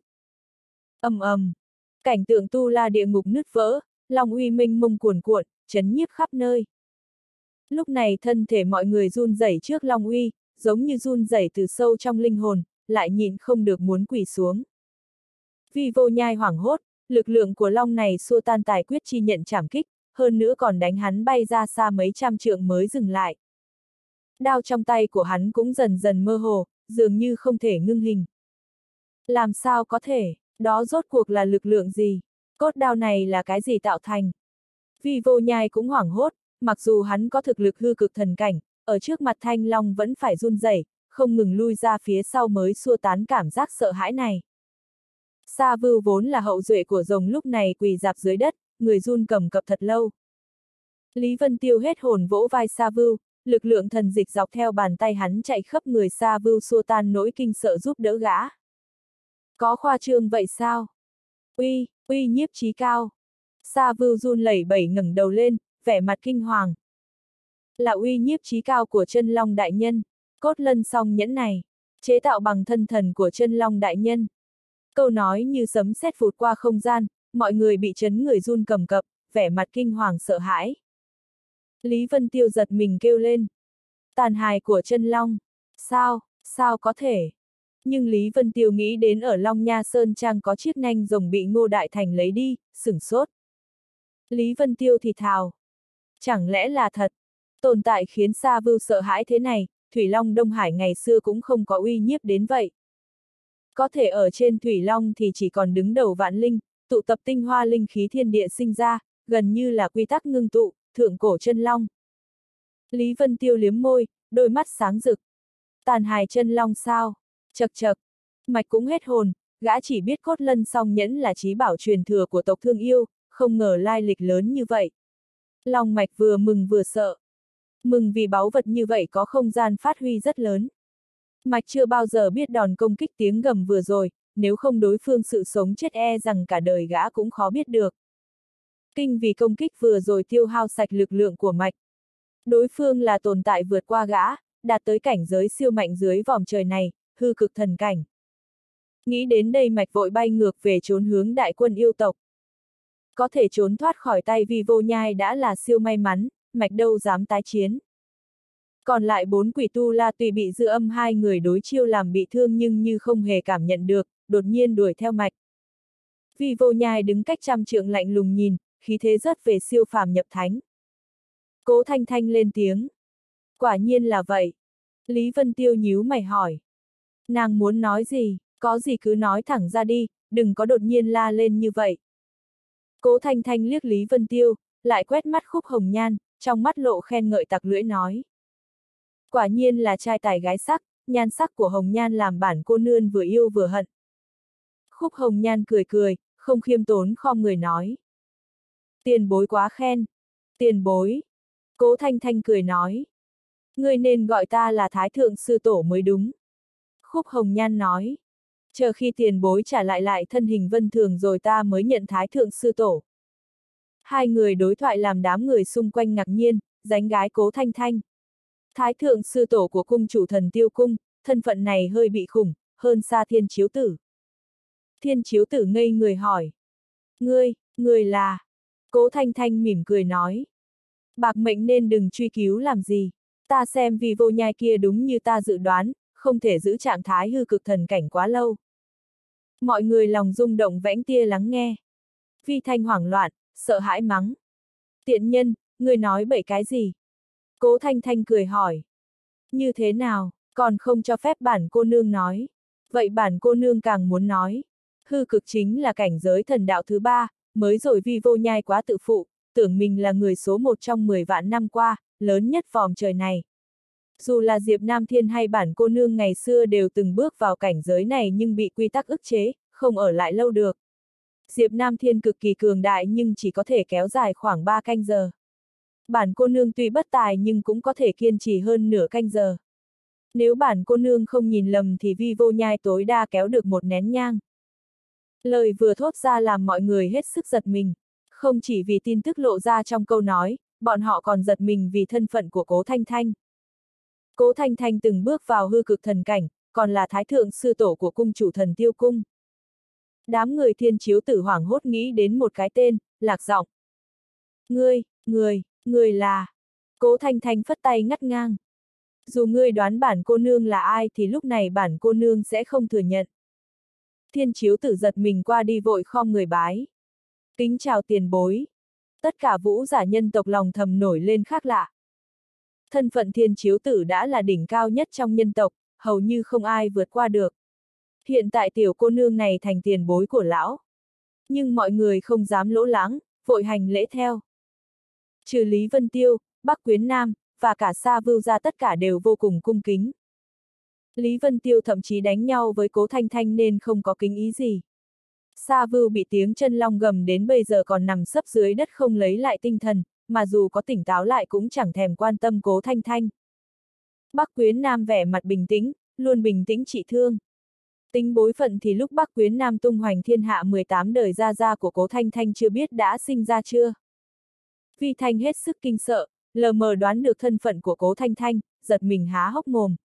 Ầm ầm, cảnh tượng tu la địa ngục nứt vỡ, long uy minh mông cuồn cuộn, chấn nhiếp khắp nơi. Lúc này thân thể mọi người run rẩy trước long uy, giống như run rẩy từ sâu trong linh hồn, lại nhịn không được muốn quỳ xuống. Vi Vô Nhai hoảng hốt, lực lượng của long này xua tan tài quyết chi nhận trảm kích, hơn nữa còn đánh hắn bay ra xa mấy trăm trượng mới dừng lại. Đao trong tay của hắn cũng dần dần mơ hồ, dường như không thể ngưng hình. Làm sao có thể, đó rốt cuộc là lực lượng gì? Cốt đao này là cái gì tạo thành? Vi Vô Nhai cũng hoảng hốt, mặc dù hắn có thực lực hư cực thần cảnh, ở trước mặt thanh long vẫn phải run rẩy, không ngừng lui ra phía sau mới xua tán cảm giác sợ hãi này. Sa Vưu vốn là hậu duệ của rồng lúc này quỳ rạp dưới đất, người run cầm cập thật lâu. Lý Vân Tiêu hết hồn vỗ vai Sa Vưu, lực lượng thần dịch dọc theo bàn tay hắn chạy khắp người Sa Vưu xua tan nỗi kinh sợ giúp đỡ gã. Có khoa trương vậy sao? Uy, uy nhiếp chí cao. Sa Vưu run lẩy bẩy ngẩng đầu lên, vẻ mặt kinh hoàng. Là uy nhiếp chí cao của chân long đại nhân, cốt lân song nhẫn này, chế tạo bằng thân thần của chân long đại nhân. Câu nói như sấm sét vụt qua không gian, mọi người bị chấn người run cầm cập, vẻ mặt kinh hoàng sợ hãi. Lý Vân Tiêu giật mình kêu lên. Tàn hài của chân long. Sao, sao có thể? Nhưng Lý Vân Tiêu nghĩ đến ở Long Nha Sơn Trang có chiếc nanh rồng bị Ngô Đại Thành lấy đi, sửng sốt. Lý Vân Tiêu thì thào. Chẳng lẽ là thật? Tồn tại khiến Sa Vưu sợ hãi thế này, Thủy Long Đông Hải ngày xưa cũng không có uy nhiếp đến vậy. Có thể ở trên Thủy Long thì chỉ còn đứng đầu vạn linh, tụ tập tinh hoa linh khí thiên địa sinh ra, gần như là quy tắc ngưng tụ, thượng cổ chân long. Lý Vân Tiêu liếm môi, đôi mắt sáng rực. Tàn hài chân long sao? Chậc chậc. Mạch cũng hết hồn, gã chỉ biết cốt lân song nhẫn là chí bảo truyền thừa của tộc Thương Yêu, không ngờ lai lịch lớn như vậy. Long mạch vừa mừng vừa sợ. Mừng vì báu vật như vậy có không gian phát huy rất lớn. Mạch chưa bao giờ biết đòn công kích tiếng gầm vừa rồi, nếu không đối phương sự sống chết e rằng cả đời gã cũng khó biết được. Kinh vì công kích vừa rồi tiêu hao sạch lực lượng của Mạch. Đối phương là tồn tại vượt qua gã, đạt tới cảnh giới siêu mạnh dưới vòm trời này, hư cực thần cảnh. Nghĩ đến đây Mạch vội bay ngược về trốn hướng đại quân yêu tộc. Có thể trốn thoát khỏi tay Vi Vô Nhai đã là siêu may mắn, Mạch đâu dám tái chiến. Còn lại bốn quỷ tu la tuy bị dư âm hai người đối chiêu làm bị thương nhưng như không hề cảm nhận được, đột nhiên đuổi theo Mạch. Vi Vô Nhai đứng cách trăm trượng lạnh lùng nhìn, khí thế rất về siêu phàm nhập thánh. Cố Thanh Thanh lên tiếng. Quả nhiên là vậy. Lý Vân Tiêu nhíu mày hỏi. Nàng muốn nói gì, có gì cứ nói thẳng ra đi, đừng có đột nhiên la lên như vậy. Cố Thanh Thanh liếc Lý Vân Tiêu, lại quét mắt Khúc Hồng Nhan, trong mắt lộ khen ngợi tặc lưỡi nói. Quả nhiên là trai tài gái sắc, nhan sắc của Hồng Nhan làm bản cô nương vừa yêu vừa hận. Khúc Hồng Nhan cười cười, không khiêm tốn khom người nói. Tiền bối quá khen. Tiền bối. Cố Thanh Thanh cười nói. Ngươi nên gọi ta là Thái Thượng Sư Tổ mới đúng. Khúc Hồng Nhan nói. Chờ khi tiền bối trả lại lại thân hình vân thường rồi ta mới nhận Thái Thượng Sư Tổ. Hai người đối thoại làm đám người xung quanh ngạc nhiên, dánh gái Cố Thanh Thanh. Thái Thượng Sư Tổ của cung chủ Thần Tiêu Cung, thân phận này hơi bị khủng, hơn xa Thiên Chiếu Tử. Thiên Chiếu Tử ngây người hỏi. Ngươi, ngươi là... Cố Thanh Thanh mỉm cười nói. Bạc mệnh nên đừng truy cứu làm gì. Ta xem Vi Vô Nhai kia đúng như ta dự đoán, không thể giữ trạng thái hư cực thần cảnh quá lâu. Mọi người lòng rung động vãnh tia lắng nghe. Vi Thanh hoảng loạn, sợ hãi mắng. Tiện nhân, ngươi nói bậy cái gì? Cố Thanh Thanh cười hỏi. Như thế nào, còn không cho phép bản cô nương nói. Vậy bản cô nương càng muốn nói. Hư cực chính là cảnh giới thần đạo thứ ba, mới rồi Vi Vô Nhai quá tự phụ, tưởng mình là người số một trong mười vạn năm qua, lớn nhất vòm trời này. Dù là Diệp Nam Thiên hay bản cô nương ngày xưa đều từng bước vào cảnh giới này nhưng bị quy tắc ức chế, không ở lại lâu được. Diệp Nam Thiên cực kỳ cường đại nhưng chỉ có thể kéo dài khoảng ba canh giờ. Bản cô nương tuy bất tài nhưng cũng có thể kiên trì hơn nửa canh giờ. Nếu bản cô nương không nhìn lầm thì Vi Vô Nhai tối đa kéo được một nén nhang. Lời vừa thốt ra làm mọi người hết sức giật mình. Không chỉ vì tin tức lộ ra trong câu nói, bọn họ còn giật mình vì thân phận của Cố Thanh Thanh. Cố Thanh Thanh từng bước vào hư cực thần cảnh, còn là thái thượng sư tổ của cung chủ Thần Tiêu Cung. Đám người Thiên Chiếu Tử hoảng hốt nghĩ đến một cái tên, Lạc Giọng. Ngươi, người, người là... Cố Thanh Thanh phất tay ngắt ngang. Dù ngươi đoán bản cô nương là ai thì lúc này bản cô nương sẽ không thừa nhận. Thiên Chiếu Tử giật mình qua đi vội khom người bái. Kính chào tiền bối. Tất cả vũ giả nhân tộc lòng thầm nổi lên khác lạ. Thân phận Thiên Chiếu Tử đã là đỉnh cao nhất trong nhân tộc, hầu như không ai vượt qua được. Hiện tại tiểu cô nương này thành tiền bối của lão. Nhưng mọi người không dám lỗ lãng, vội hành lễ theo. Trừ Lý Vân Tiêu, Bắc Quyến Nam, và cả Sa Vưu gia tất cả đều vô cùng cung kính. Lý Vân Tiêu thậm chí đánh nhau với Cố Thanh Thanh nên không có kính ý gì. Sa Vưu bị tiếng chân long gầm đến bây giờ còn nằm sấp dưới đất không lấy lại tinh thần, mà dù có tỉnh táo lại cũng chẳng thèm quan tâm Cố Thanh Thanh. Bắc Quyến Nam vẻ mặt bình tĩnh, luôn bình tĩnh trị thương. Tính bối phận thì lúc Bắc Quyến Nam tung hoành thiên hạ mười tám đời gia gia của Cố Thanh Thanh chưa biết đã sinh ra chưa. Vi Thanh hết sức kinh sợ, lờ mờ đoán được thân phận của Cố Thanh Thanh, giật mình há hốc mồm.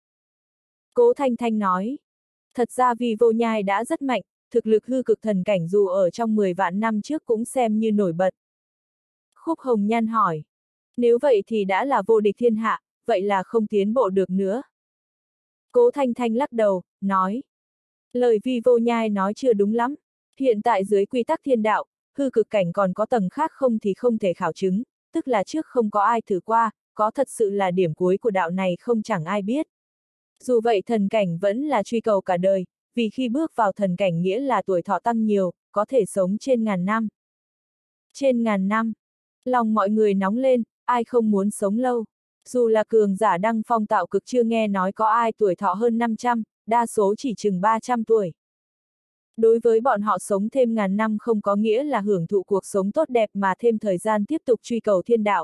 Cố Thanh Thanh nói, thật ra Vi Vô Nhai đã rất mạnh, thực lực hư cực thần cảnh dù ở trong mười vạn năm trước cũng xem như nổi bật. Khúc Hồng Nhan hỏi, nếu vậy thì đã là vô địch thiên hạ, vậy là không tiến bộ được nữa. Cố Thanh Thanh lắc đầu, nói, lời Vi Vô Nhai nói chưa đúng lắm, hiện tại dưới quy tắc thiên đạo, hư cực cảnh còn có tầng khác không thì không thể khảo chứng, tức là trước không có ai thử qua, có thật sự là điểm cuối của đạo này không chẳng ai biết. Dù vậy thần cảnh vẫn là truy cầu cả đời, vì khi bước vào thần cảnh nghĩa là tuổi thọ tăng nhiều, có thể sống trên ngàn năm. Trên ngàn năm, lòng mọi người nóng lên, ai không muốn sống lâu. Dù là cường giả đăng phong tạo cực chưa nghe nói có ai tuổi thọ hơn năm trăm, đa số chỉ chừng ba trăm tuổi. Đối với bọn họ sống thêm ngàn năm không có nghĩa là hưởng thụ cuộc sống tốt đẹp mà thêm thời gian tiếp tục truy cầu thiên đạo.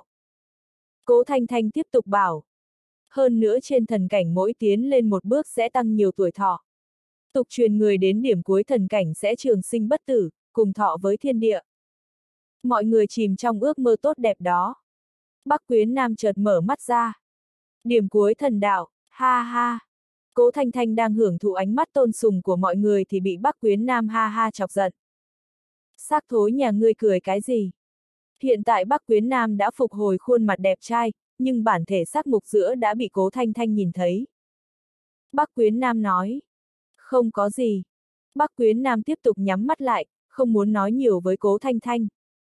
Cố Thanh Thanh tiếp tục bảo. Hơn nữa trên thần cảnh mỗi tiến lên một bước sẽ tăng nhiều tuổi thọ. Tục truyền người đến điểm cuối thần cảnh sẽ trường sinh bất tử, cùng thọ với thiên địa. Mọi người chìm trong ước mơ tốt đẹp đó. Bắc Quyến Nam chợt mở mắt ra. Điểm cuối thần đạo, ha ha. Cố Thanh Thanh đang hưởng thụ ánh mắt tôn sùng của mọi người thì bị Bắc Quyến Nam ha ha chọc giận. Xác thối nhà ngươi cười cái gì? Hiện tại Bắc Quyến Nam đã phục hồi khuôn mặt đẹp trai, nhưng bản thể xác mục giữa đã bị Cố Thanh Thanh nhìn thấy. Bắc Quyến Nam nói. Không có gì. Bắc Quyến Nam tiếp tục nhắm mắt lại, không muốn nói nhiều với Cố Thanh Thanh.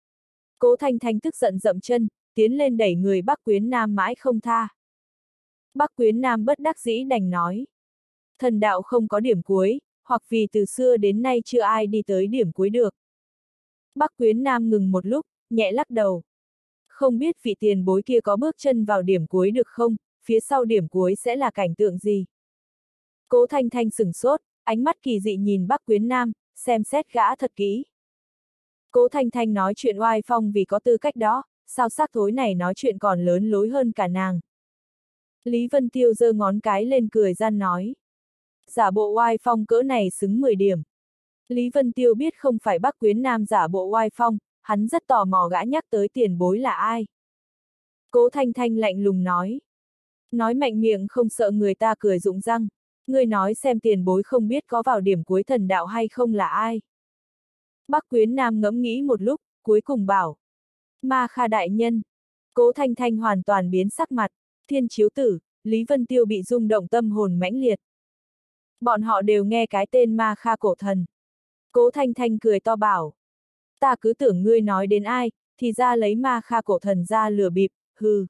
Cố Thanh Thanh tức giận dậm chân, tiến lên đẩy người Bắc Quyến Nam mãi không tha. Bắc Quyến Nam bất đắc dĩ đành nói. Thần đạo không có điểm cuối, hoặc vì từ xưa đến nay chưa ai đi tới điểm cuối được. Bắc Quyến Nam ngừng một lúc, nhẹ lắc đầu. Không biết vị tiền bối kia có bước chân vào điểm cuối được không, phía sau điểm cuối sẽ là cảnh tượng gì? Cố Thanh Thanh sửng sốt, ánh mắt kỳ dị nhìn Bắc Quyến Nam, xem xét gã thật kỹ. Cố Thanh Thanh nói chuyện oai phong vì có tư cách đó, sao xác thối này nói chuyện còn lớn lối hơn cả nàng. Lý Vân Tiêu giơ ngón cái lên cười gian nói. Giả bộ oai phong cỡ này xứng mười điểm. Lý Vân Tiêu biết không phải Bắc Quyến Nam giả bộ oai phong, hắn rất tò mò gã nhắc tới tiền bối là ai. Cố Thanh Thanh lạnh lùng nói. Nói mạnh miệng không sợ người ta cười rụng răng. Ngươi nói xem tiền bối không biết có vào điểm cuối thần đạo hay không là ai. Bắc Quyến Nam ngẫm nghĩ một lúc, cuối cùng bảo. Ma Kha đại nhân. Cố Thanh Thanh hoàn toàn biến sắc mặt. Thiên Chiếu Tử, Lý Vân Tiêu bị rung động tâm hồn mãnh liệt. Bọn họ đều nghe cái tên Ma Kha cổ thần. Cố Thanh Thanh cười to bảo. Ta cứ tưởng ngươi nói đến ai, thì ra lấy Ma Kha cổ thần ra lừa bịp, hừ.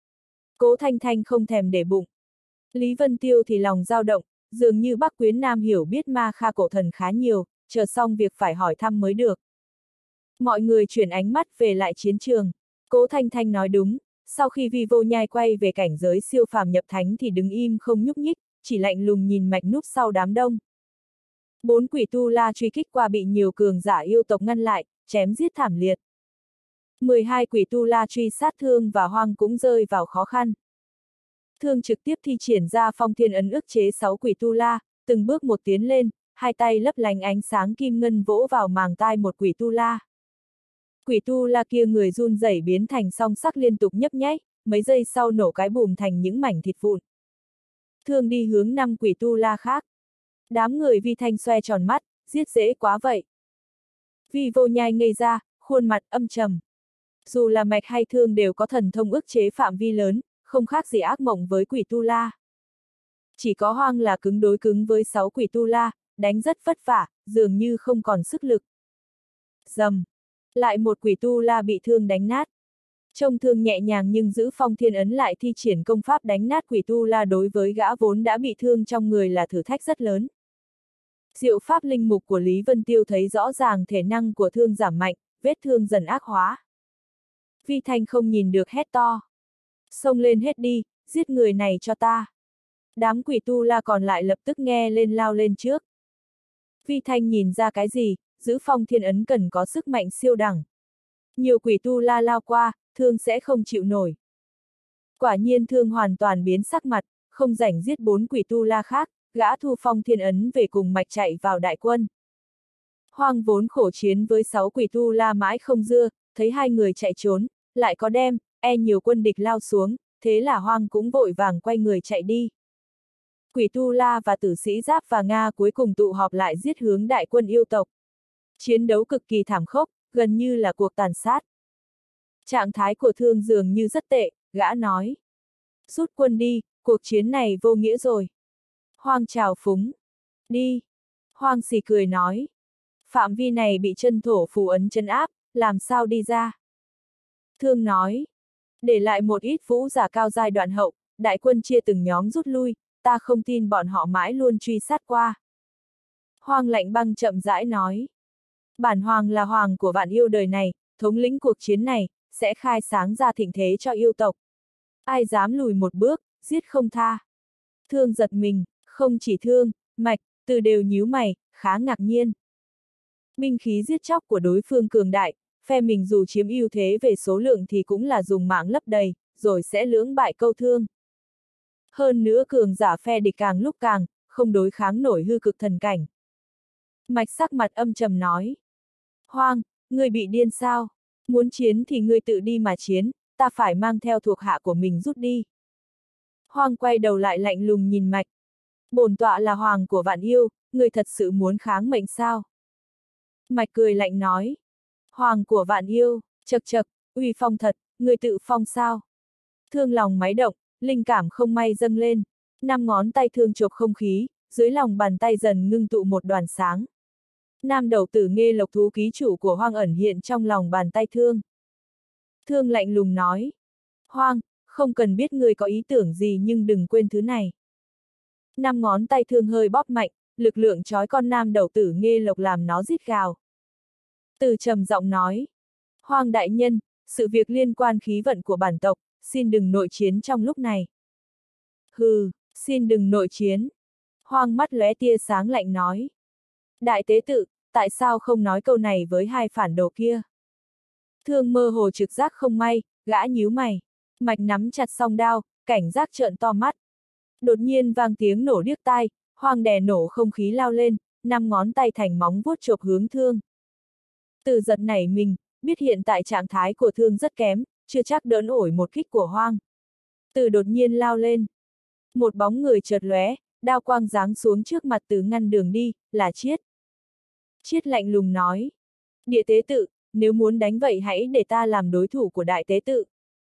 Cố Thanh Thanh không thèm để bụng. Lý Vân Tiêu thì lòng dao động, dường như Bắc Quyến Nam hiểu biết Ma Kha cổ thần khá nhiều, chờ xong việc phải hỏi thăm mới được. Mọi người chuyển ánh mắt về lại chiến trường. Cố Thanh Thanh nói đúng, sau khi Vi Vô Nhai quay về cảnh giới siêu phàm nhập thánh thì đứng im không nhúc nhích, chỉ lạnh lùng nhìn mạch núp sau đám đông. Bốn quỷ tu la truy kích qua bị nhiều cường giả yêu tộc ngăn lại, chém giết thảm liệt. mười hai quỷ tu la truy sát Thương và Hoang cũng rơi vào khó khăn. Thương trực tiếp thi triển ra phong thiên ấn ức chế sáu quỷ tu la, từng bước một tiến lên, hai tay lấp lánh ánh sáng kim ngân vỗ vào màng tai một quỷ tu la. Quỷ tu la kia người run rẩy biến thành song sắc liên tục nhấp nháy, mấy giây sau nổ cái bùm thành những mảnh thịt vụn. Thương đi hướng năm quỷ tu la khác. Đám người Vi Thanh xoe tròn mắt, giết dễ quá vậy. Vi Vô Nhai ngây ra, khuôn mặt âm trầm. Dù là Mạch hay Thương đều có thần thông ức chế phạm vi lớn, không khác gì ác mộng với quỷ tu la. Chỉ có Hoang là cứng đối cứng với sáu quỷ tu la, đánh rất vất vả, dường như không còn sức lực. Dầm! Lại một quỷ tu la bị Thương đánh nát. Trông Thương nhẹ nhàng nhưng giữ phong thiên ấn lại thi triển công pháp đánh nát quỷ tu la đối với gã vốn đã bị thương trong người là thử thách rất lớn. Diệu pháp linh mục của Lý Vân Tiêu thấy rõ ràng thể năng của Thương giảm mạnh, vết thương dần ác hóa. Vi Thanh không nhìn được hét to. Xông lên hết đi, giết người này cho ta. Đám quỷ tu la còn lại lập tức nghe lên lao lên trước. Vi Thanh nhìn ra cái gì, giữ phong thiên ấn cần có sức mạnh siêu đẳng. Nhiều quỷ tu la lao qua, Thương sẽ không chịu nổi. Quả nhiên Thương hoàn toàn biến sắc mặt, không rảnh giết bốn quỷ tu la khác, gã thu phong thiên ấn về cùng Mạch chạy vào đại quân. Hoang vốn khổ chiến với sáu quỷ tu la mãi không dưa, thấy hai người chạy trốn, lại có đem, e nhiều quân địch lao xuống, thế là Hoang cũng vội vàng quay người chạy đi. Quỷ tu la và tử sĩ Giáp và Nga cuối cùng tụ họp lại giết hướng đại quân yêu tộc. Chiến đấu cực kỳ thảm khốc, gần như là cuộc tàn sát. Trạng thái của Thương dường như rất tệ, gã nói. Rút quân đi, cuộc chiến này vô nghĩa rồi. Hoang trào phúng. Đi. Hoang xì cười nói. Phạm vi này bị chân thổ phù ấn chân áp, làm sao đi ra? Thương nói. Để lại một ít vũ giả cao giai đoạn hậu, đại quân chia từng nhóm rút lui, ta không tin bọn họ mãi luôn truy sát qua. Hoang lạnh băng chậm rãi nói. Bản Hoàng là Hoàng của vạn yêu đời này, thống lĩnh cuộc chiến này, sẽ khai sáng ra thịnh thế cho yêu tộc. Ai dám lùi một bước, giết không tha. Thương giật mình, không chỉ Thương, Mạch, Từ đều nhíu mày, khá ngạc nhiên. Binh khí giết chóc của đối phương cường đại, phe mình dù chiếm ưu thế về số lượng thì cũng là dùng mạng lấp đầy, rồi sẽ lưỡng bại câu thương. Hơn nữa cường giả phe địch càng lúc càng, không đối kháng nổi hư cực thần cảnh. Mạch sắc mặt âm trầm nói. Hoang, ngươi bị điên sao? Muốn chiến thì ngươi tự đi mà chiến, ta phải mang theo thuộc hạ của mình rút đi. Hoang quay đầu lại lạnh lùng nhìn Mạch. Bổn tọa là Hoàng của vạn yêu, ngươi thật sự muốn kháng mệnh sao? Mạch cười lạnh nói. Hoàng của vạn yêu, chật chật, uy phong thật, ngươi tự phong sao? Thương lòng máy động, linh cảm không may dâng lên. Năm ngón tay Thương chộp không khí, dưới lòng bàn tay dần ngưng tụ một đoàn sáng. Nam đầu tử Nghê Lộc thú ký chủ của Hoang ẩn hiện trong lòng bàn tay Thương. Thương lạnh lùng nói. Hoang, không cần biết người có ý tưởng gì nhưng đừng quên thứ này. Năm ngón tay Thương hơi bóp mạnh, lực lượng trói con nam đầu tử Nghê Lộc làm nó rít gào. Từ trầm giọng nói. Hoang đại nhân, sự việc liên quan khí vận của bản tộc, xin đừng nội chiến trong lúc này. Hừ, xin đừng nội chiến. Hoang mắt lóe tia sáng lạnh nói. Đại tế tự, tại sao không nói câu này với hai phản đồ kia? Thương mơ hồ trực giác không may, gã nhíu mày. Mạch nắm chặt song đao, cảnh giác trợn to mắt. Đột nhiên vang tiếng nổ điếc tai, Hoang đè nổ không khí lao lên, năm ngón tay thành móng vuốt chộp hướng Thương. Từ giật nảy mình, biết hiện tại trạng thái của Thương rất kém, chưa chắc đỡ nổi một kích của Hoang. Từ đột nhiên lao lên. Một bóng người chợt lóe, đao quang giáng xuống trước mặt Từ ngăn đường đi, là Chiết. Chiết lạnh lùng nói. Địa tế tự, nếu muốn đánh vậy hãy để ta làm đối thủ của đại tế tự.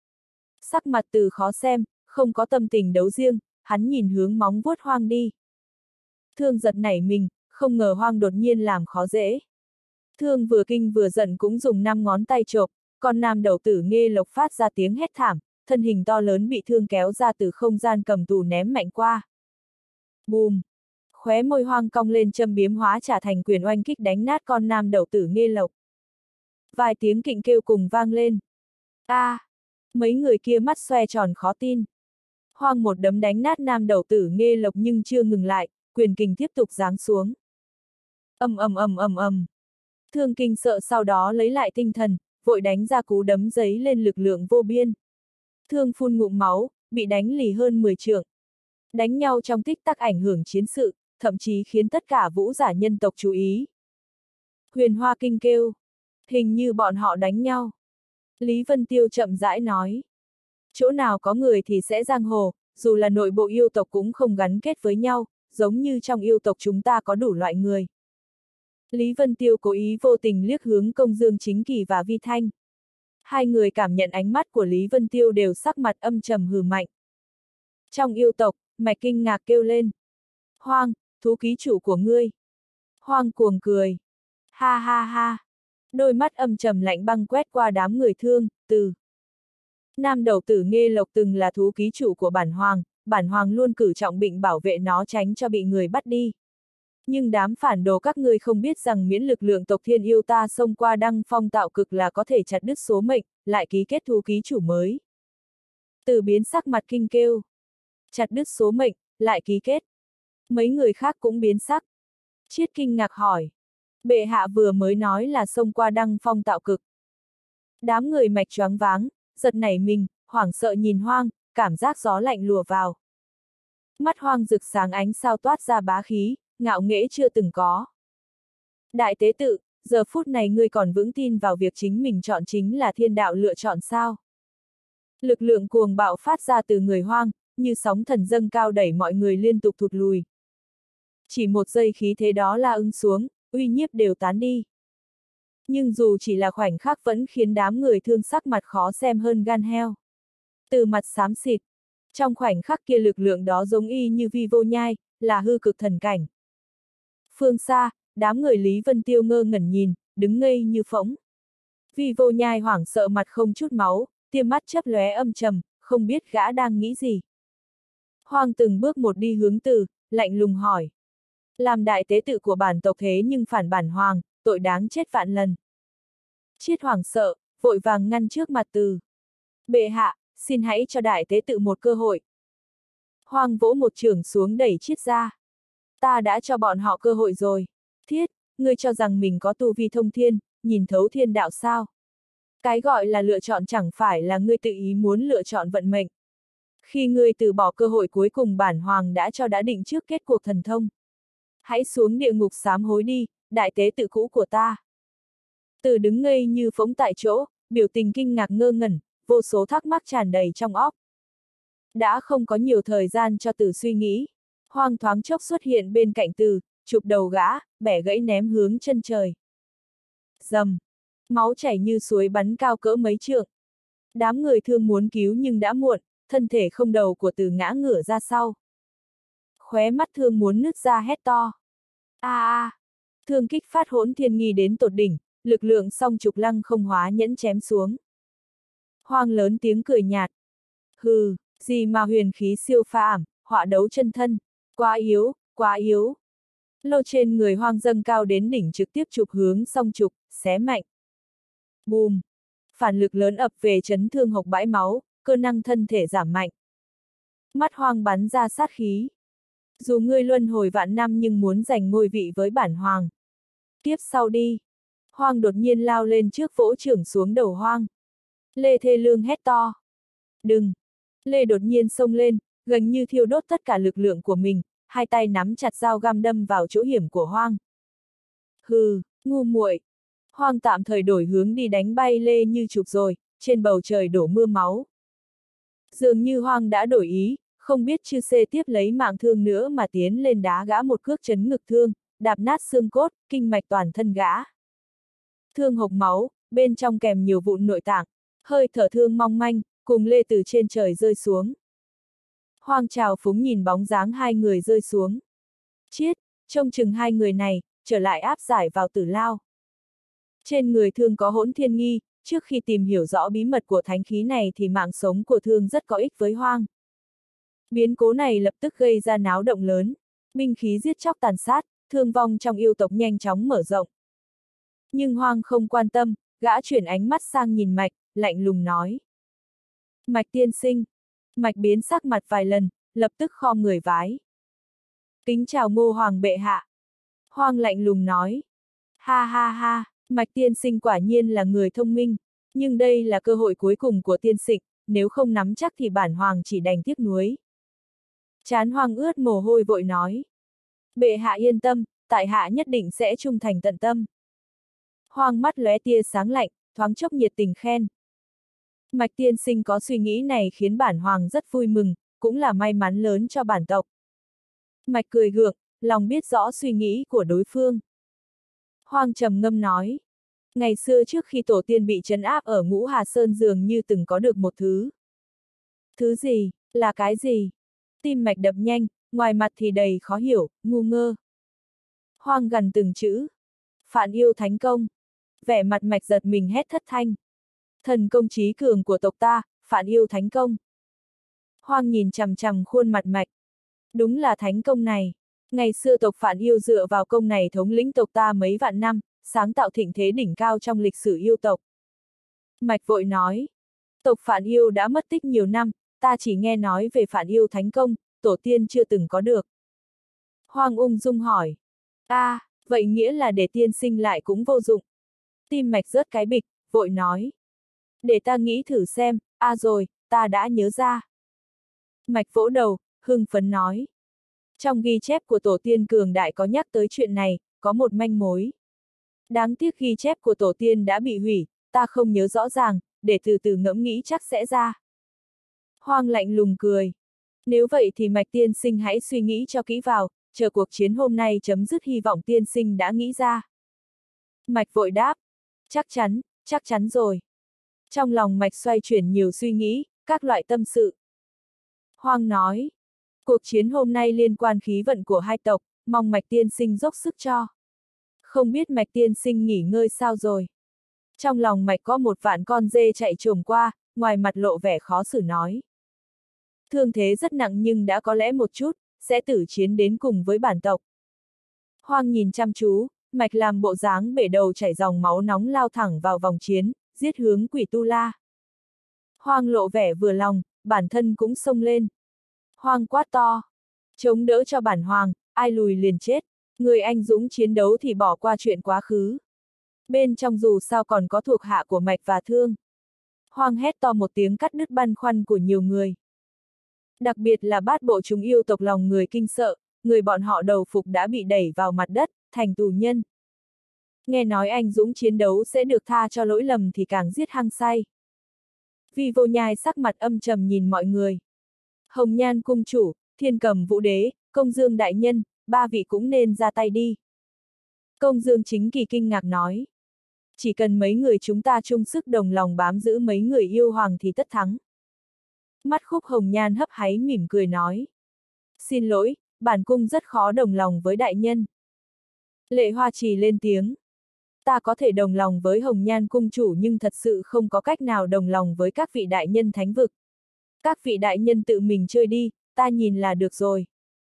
Sắc mặt Từ khó xem, không có tâm tình đấu riêng, hắn nhìn hướng móng vuốt Hoang đi. Thương giật nảy mình, không ngờ Hoang đột nhiên làm khó dễ. Thương vừa kinh vừa giận cũng dùng năm ngón tay chộp, con nam đầu tử Nghê Lộc phát ra tiếng hét thảm, thân hình to lớn bị Thương kéo ra từ không gian cầm tù ném mạnh qua. Bùm! Khóe môi Hoang cong lên châm biếm hóa trả thành quyền oanh kích đánh nát con nam đầu tử Nghê Lộc. Vài tiếng kịnh kêu cùng vang lên. A! À, mấy người kia mắt xoe tròn khó tin. Hoang một đấm đánh nát nam đầu tử Nghê Lộc nhưng chưa ngừng lại, quyền kình tiếp tục giáng xuống. Ầm ầm ầm ầm ầm. Thương kinh sợ sau đó lấy lại tinh thần, vội đánh ra cú đấm giấy lên lực lượng vô biên. Thương phun ngụm máu, bị đánh lì hơn mười trượng. Đánh nhau trong tích tắc ảnh hưởng chiến sự, thậm chí khiến tất cả vũ giả nhân tộc chú ý. Huyền Hoa Kinh kêu, hình như bọn họ đánh nhau. Lý Vân Tiêu chậm rãi nói, chỗ nào có người thì sẽ giang hồ, dù là nội bộ yêu tộc cũng không gắn kết với nhau, giống như trong yêu tộc chúng ta có đủ loại người. Lý Vân Tiêu cố ý vô tình liếc hướng Công Dương Chính Kỳ và Vi Thanh. Hai người cảm nhận ánh mắt của Lý Vân Tiêu đều sắc mặt âm trầm hừ mạnh. Trong yêu tộc, Mạch kinh ngạc kêu lên. Hoang, thú ký chủ của ngươi. Hoang cuồng cười. Ha ha ha. Đôi mắt âm trầm lạnh băng quét qua đám người thương, từ. Nam đầu tử Nghê Lộc từng là thú ký chủ của bản hoàng, bản hoàng luôn cử trọng binh bảo vệ nó tránh cho bị người bắt đi. Nhưng đám phản đồ các ngươi không biết rằng miễn lực lượng tộc thiên yêu ta xông qua đăng phong tạo cực là có thể chặt đứt số mệnh, lại ký kết thú ký chủ mới. Từ biến sắc mặt kinh kêu. Chặt đứt số mệnh, lại ký kết. Mấy người khác cũng biến sắc. Chiết kinh ngạc hỏi. Bệ hạ vừa mới nói là xông qua đăng phong tạo cực. Đám người Mạch choáng váng, giật nảy mình, hoảng sợ nhìn Hoang, cảm giác gió lạnh lùa vào. Mắt Hoang rực sáng ánh sao toát ra bá khí, ngạo nghễ chưa từng có. Đại tế tự, giờ phút này ngươi còn vững tin vào việc chính mình chọn chính là thiên đạo lựa chọn sao? Lực lượng cuồng bạo phát ra từ người Hoang, như sóng thần dâng cao đẩy mọi người liên tục thụt lùi. Chỉ một giây khí thế đó la ưng xuống, uy nhiếp đều tán đi. Nhưng dù chỉ là khoảnh khắc vẫn khiến đám người thương sắc mặt khó xem hơn gan heo. Từ mặt xám xịt, trong khoảnh khắc kia lực lượng đó giống y như vi vô nhai, là hư cực thần cảnh. Phương xa, đám người Lý Vân Tiêu ngơ ngẩn nhìn, đứng ngây như phỗng. Vi vô nhai hoảng sợ mặt không chút máu, tia mắt chớp lóe âm trầm, không biết gã đang nghĩ gì. Hoang từng bước một đi hướng Từ, lạnh lùng hỏi. Làm đại tế tự của bản tộc thế nhưng phản bản hoàng, tội đáng chết vạn lần. Chiết hoảng sợ, vội vàng ngăn trước mặt Từ. Bệ hạ, xin hãy cho đại tế tự một cơ hội. Hoang vỗ một chưởng xuống đẩy Chiết ra. Ta đã cho bọn họ cơ hội rồi. Thiết, ngươi cho rằng mình có tu vi thông thiên, nhìn thấu thiên đạo sao? Cái gọi là lựa chọn chẳng phải là ngươi tự ý muốn lựa chọn vận mệnh. Khi ngươi từ bỏ cơ hội cuối cùng bản hoàng đã cho đã định trước kết cuộc thần thông. Hãy xuống địa ngục sám hối đi, đại tế tự cũ của ta. Từ đứng ngây như phỗng tại chỗ, biểu tình kinh ngạc ngơ ngẩn, vô số thắc mắc tràn đầy trong óc. Đã không có nhiều thời gian cho Từ suy nghĩ. Hoang thoáng chốc xuất hiện bên cạnh Từ, chụp đầu gã, bẻ gãy ném hướng chân trời. Dầm! Máu chảy như suối bắn cao cỡ mấy trượng. Đám người thương muốn cứu nhưng đã muộn, thân thể không đầu của Từ ngã ngửa ra sau. Khóe mắt thương muốn nứt ra hét to. A a! Thương kích phát hỗn thiên nghi đến tột đỉnh, lực lượng song trục lăng không hóa nhẫn chém xuống. Hoang lớn tiếng cười nhạt. Hừ, gì mà huyền khí siêu phàm, họa đấu chân thân. Quá yếu, quá yếu. Lô trên người Hoang dâng cao đến đỉnh trực tiếp chụp hướng song trục, xé mạnh. Bùm! Phản lực lớn ập về chấn thương hộc bãi máu, cơ năng thân thể giảm mạnh. Mắt Hoang bắn ra sát khí. Dù ngươi luân hồi vạn năm nhưng muốn giành ngôi vị với bản hoàng. Tiếp sau đi. Hoang đột nhiên lao lên trước vỗ chưởng xuống đầu Hoang. Lê thê lương hét to. Đừng! Lê đột nhiên xông lên, gần như thiêu đốt tất cả lực lượng của mình, hai tay nắm chặt dao găm đâm vào chỗ hiểm của Hoang. Hừ, ngu muội! Hoang tạm thời đổi hướng đi đánh bay Lê như chụp rồi, trên bầu trời đổ mưa máu. Dường như Hoang đã đổi ý, không biết chư xê tiếp lấy mạng thương nữa mà tiến lên đá gã một cước chấn ngực thương, đạp nát xương cốt, kinh mạch toàn thân gã. Thương hộc máu, bên trong kèm nhiều vụn nội tạng, hơi thở thương mong manh, cùng Lê từ trên trời rơi xuống. Hoang trào phúng nhìn bóng dáng hai người rơi xuống. Chiết, trông chừng hai người này, trở lại áp giải vào tử lao. Trên người thương có hỗn thiên nghi, trước khi tìm hiểu rõ bí mật của thánh khí này thì mạng sống của thương rất có ích với Hoang. Biến cố này lập tức gây ra náo động lớn, binh khí giết chóc tàn sát, thương vong trong yêu tộc nhanh chóng mở rộng. Nhưng Hoang không quan tâm, gã chuyển ánh mắt sang nhìn Mạch, lạnh lùng nói. Mạch tiên sinh. Mạch biến sắc mặt vài lần, lập tức khom người vái. Kính chào Ngô Hoàng bệ hạ. Hoang lạnh lùng nói. Ha ha ha, Mạch tiên sinh quả nhiên là người thông minh. Nhưng đây là cơ hội cuối cùng của tiên sịnh, nếu không nắm chắc thì bản hoàng chỉ đành tiếc nuối. Trán Hoàng ướt mồ hôi vội nói. Bệ hạ yên tâm, tại hạ nhất định sẽ trung thành tận tâm. Hoàng mắt lóe tia sáng lạnh, thoáng chốc nhiệt tình khen. Mạch tiên sinh có suy nghĩ này khiến bản hoàng rất vui mừng, cũng là may mắn lớn cho bản tộc. Mạch cười gượng, lòng biết rõ suy nghĩ của đối phương. Hoàng trầm ngâm nói. Ngày xưa trước khi tổ tiên bị trấn áp ở Ngũ Hà Sơn dường như từng có được một thứ. Thứ gì, là cái gì? Tim mạch đập nhanh, ngoài mặt thì đầy khó hiểu, ngu ngơ. Hoàng gần từng chữ. Phản yêu thánh công. Vẻ mặt mạch giật mình hét thất thanh. Thần công trí cường của tộc ta, phản yêu thánh công. Hoàng nhìn chằm chằm khuôn mặt mạch. Đúng là thánh công này. Ngày xưa tộc phản yêu dựa vào công này thống lĩnh tộc ta mấy vạn năm, sáng tạo thịnh thế đỉnh cao trong lịch sử yêu tộc. Mạch vội nói. Tộc phản yêu đã mất tích nhiều năm, ta chỉ nghe nói về phản yêu thánh công, tổ tiên chưa từng có được. Hoàng ung dung hỏi. A, à, vậy nghĩa là để tiên sinh lại cũng vô dụng. Tim mạch rớt cái bịch, vội nói. Để ta nghĩ thử xem, a à rồi, ta đã nhớ ra. Mạch vỗ đầu, hưng phấn nói. Trong ghi chép của tổ tiên cường đại có nhắc tới chuyện này, có một manh mối. Đáng tiếc ghi chép của tổ tiên đã bị hủy, ta không nhớ rõ ràng, để từ từ ngẫm nghĩ chắc sẽ ra. Hoàng lạnh lùng cười. Nếu vậy thì Mạch tiên sinh hãy suy nghĩ cho kỹ vào, chờ cuộc chiến hôm nay chấm dứt hy vọng tiên sinh đã nghĩ ra. Mạch vội đáp. Chắc chắn, chắc chắn rồi. Trong lòng Mạch xoay chuyển nhiều suy nghĩ, các loại tâm sự. Hoàng nói. Cuộc chiến hôm nay liên quan khí vận của hai tộc, mong Mạch tiên sinh dốc sức cho. Không biết Mạch tiên sinh nghỉ ngơi sao rồi. Trong lòng Mạch có một vạn con dê chạy trồm qua, ngoài mặt lộ vẻ khó xử nói. Thương thế rất nặng nhưng đã có lẽ một chút, sẽ tử chiến đến cùng với bản tộc. Hoàng nhìn chăm chú, Mạch làm bộ dáng bể đầu chảy dòng máu nóng lao thẳng vào vòng chiến, giết hướng quỷ tu la. Hoàng lộ vẻ vừa lòng, bản thân cũng xông lên. Hoàng quát to. Chống đỡ cho bản hoàng, ai lùi liền chết. Người anh dũng chiến đấu thì bỏ qua chuyện quá khứ. Bên trong dù sao còn có thuộc hạ của Mạch và Thương. Hoàng hét to một tiếng cắt đứt băn khoăn của nhiều người. Đặc biệt là bát bộ chúng yêu tộc lòng người kinh sợ, người bọn họ đầu phục đã bị đẩy vào mặt đất, thành tù nhân. Nghe nói anh dũng chiến đấu sẽ được tha cho lỗi lầm thì càng giết hăng say. Vi Vô Nhai sắc mặt âm trầm nhìn mọi người. Hồng Nhan cung chủ, Thiên Cầm Vũ Đế, Công Dương đại nhân, ba vị cũng nên ra tay đi. Công Dương Chính Kỳ kinh ngạc nói. Chỉ cần mấy người chúng ta chung sức đồng lòng bám giữ mấy người yêu hoàng thì tất thắng. Mắt Khúc Hồng Nhan hấp háy mỉm cười nói. Xin lỗi, bản cung rất khó đồng lòng với đại nhân. Lệ Hoa Trì lên tiếng. Ta có thể đồng lòng với Hồng Nhan cung chủ nhưng thật sự không có cách nào đồng lòng với các vị đại nhân thánh vực. Các vị đại nhân tự mình chơi đi, ta nhìn là được rồi.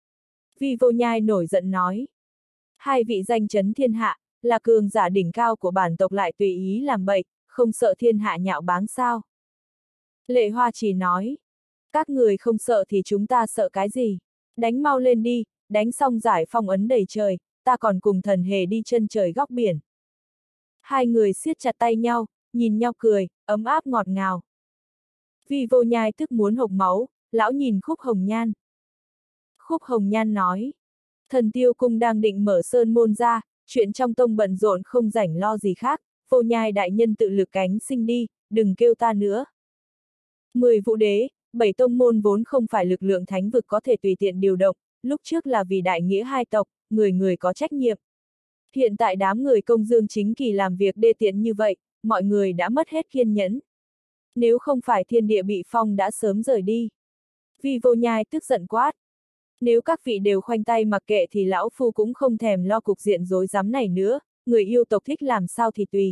Vi Vô Nhai nổi giận nói. Hai vị danh chấn thiên hạ, là cường giả đỉnh cao của bản tộc lại tùy ý làm bậy, không sợ thiên hạ nhạo báng sao. Lệ Hoa Trì nói. Các người không sợ thì chúng ta sợ cái gì? Đánh mau lên đi, đánh xong giải phong ấn đầy trời, ta còn cùng thần hề đi chân trời góc biển. Hai người siết chặt tay nhau, nhìn nhau cười, ấm áp ngọt ngào. Vi Vô Nhai tức muốn hộc máu, lão nhìn Khúc Hồng Nhan. Khúc Hồng Nhan nói. Thần Tiêu Cung đang định mở sơn môn ra, chuyện trong tông bận rộn không rảnh lo gì khác, Vô Nhai đại nhân tự lực cánh sinh đi, đừng kêu ta nữa. Mười vũ đế, bảy tông môn vốn không phải lực lượng thánh vực có thể tùy tiện điều động, lúc trước là vì đại nghĩa hai tộc, người người có trách nhiệm. Hiện tại đám người Công Dương Chính Kỳ làm việc đê tiện như vậy, mọi người đã mất hết kiên nhẫn. Nếu không phải thiên địa bị phong đã sớm rời đi. Vi Vô Nhai tức giận quát. Nếu các vị đều khoanh tay mặc kệ thì lão phu cũng không thèm lo cục diện rối rắm này nữa, người yêu tộc thích làm sao thì tùy.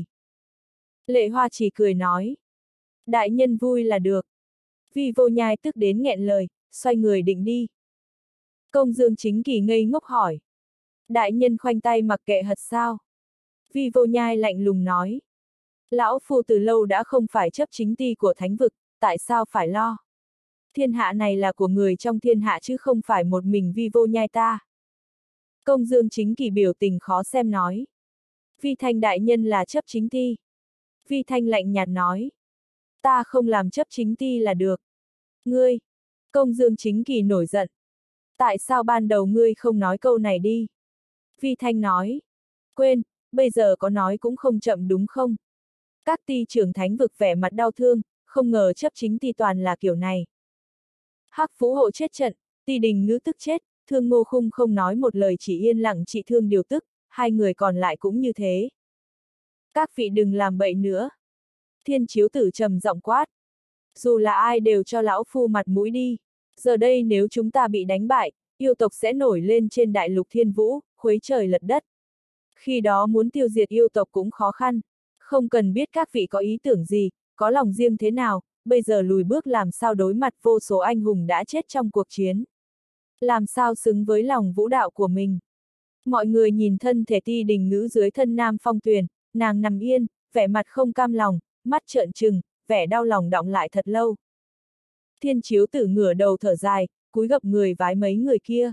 Lệ Hoa chỉ cười nói. Đại nhân vui là được. Vi Vô Nhai tức đến nghẹn lời, xoay người định đi. Công Dương Chính Kỳ ngây ngốc hỏi. Đại nhân khoanh tay mặc kệ hật sao? Vi Vô Nhai lạnh lùng nói. Lão phu từ lâu đã không phải chấp chính ti của thánh vực, tại sao phải lo? Thiên hạ này là của người trong thiên hạ chứ không phải một mình Vi Vô Nhai ta. Công Dương Chính Kỳ biểu tình khó xem nói. Vi Thanh đại nhân là chấp chính ti. Vi Thanh lạnh nhạt nói. Ta không làm chấp chính ti là được. Ngươi! Công Dương Chính Kỳ nổi giận. Tại sao ban đầu ngươi không nói câu này đi? Vi Thanh nói. Quên, bây giờ có nói cũng không chậm đúng không? Các ti trưởng thánh vực vẻ mặt đau thương, không ngờ chấp chính ti toàn là kiểu này. Hắc Phú Hộ chết trận, Ti Đình Ngữ tức chết, Thương Ngô Khung không nói một lời chỉ yên lặng trị thương điều tức, hai người còn lại cũng như thế. Các vị đừng làm bậy nữa. Thiên Chiếu Tử trầm giọng quát. Dù là ai đều cho lão phu mặt mũi đi. Giờ đây nếu chúng ta bị đánh bại, yêu tộc sẽ nổi lên trên đại lục thiên vũ, khuấy trời lật đất. Khi đó muốn tiêu diệt yêu tộc cũng khó khăn. Không cần biết các vị có ý tưởng gì, có lòng riêng thế nào, bây giờ lùi bước làm sao đối mặt vô số anh hùng đã chết trong cuộc chiến. Làm sao xứng với lòng vũ đạo của mình. Mọi người nhìn thân thể Ti Đình Ngữ dưới thân Nam Phong Tuyền, nàng nằm yên, vẻ mặt không cam lòng, mắt trợn trừng, vẻ đau lòng đọng lại thật lâu. Thiên Chiếu Tử ngửa đầu thở dài, cúi gập người vái mấy người kia.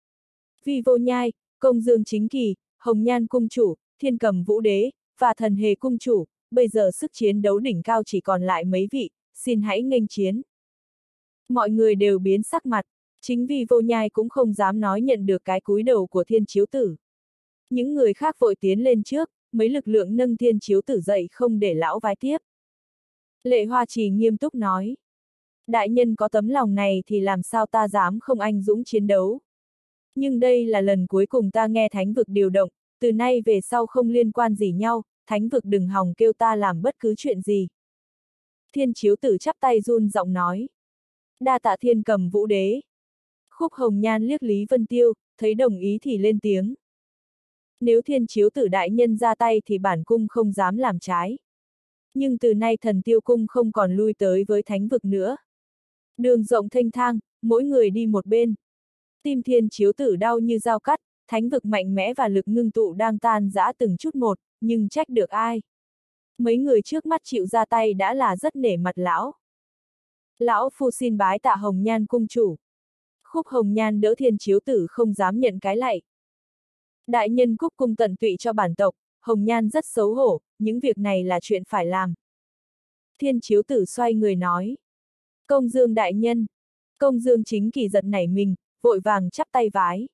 Vi Vô Nhai, Công Dương Chính Kỳ, Hồng Nhan Cung Chủ, Thiên Cầm Vũ Đế, và Thần Hề Cung Chủ, bây giờ sức chiến đấu đỉnh cao chỉ còn lại mấy vị, xin hãy nghênh chiến. Mọi người đều biến sắc mặt, chính Vi Vô Nhai cũng không dám nói nhận được cái cúi đầu của Thiên Chiếu Tử. Những người khác vội tiến lên trước, mấy lực lượng nâng Thiên Chiếu Tử dậy không để lão vái tiếp. Lệ Hoa Trì nghiêm túc nói. Đại nhân có tấm lòng này thì làm sao ta dám không anh dũng chiến đấu. Nhưng đây là lần cuối cùng ta nghe thánh vực điều động, từ nay về sau không liên quan gì nhau, thánh vực đừng hòng kêu ta làm bất cứ chuyện gì. Thiên Chiếu Tử chắp tay run giọng nói. Đa tạ Thiên Cầm Vũ Đế. Khúc Hồng Nhan liếc Lý Vân Tiêu, thấy đồng ý thì lên tiếng. Nếu Thiên Chiếu Tử đại nhân ra tay thì bản cung không dám làm trái. Nhưng từ nay Thần Tiêu Cung không còn lui tới với thánh vực nữa. Đường rộng thênh thang, mỗi người đi một bên. Tim Thiên Chiếu Tử đau như dao cắt, thánh vực mạnh mẽ và lực ngưng tụ đang tan rã từng chút một, nhưng trách được ai? Mấy người trước mắt chịu ra tay đã là rất nể mặt lão. Lão phu xin bái tạ Hồng Nhan Cung Chủ. Khúc Hồng Nhan đỡ Thiên Chiếu Tử không dám nhận cái lạy. Đại nhân cúc cung tận tụy cho bản tộc, Hồng Nhan rất xấu hổ, những việc này là chuyện phải làm. Thiên Chiếu Tử xoay người nói. Công Dương đại nhân. Công Dương Chính Kỳ giận nảy mình, vội vàng chắp tay vái.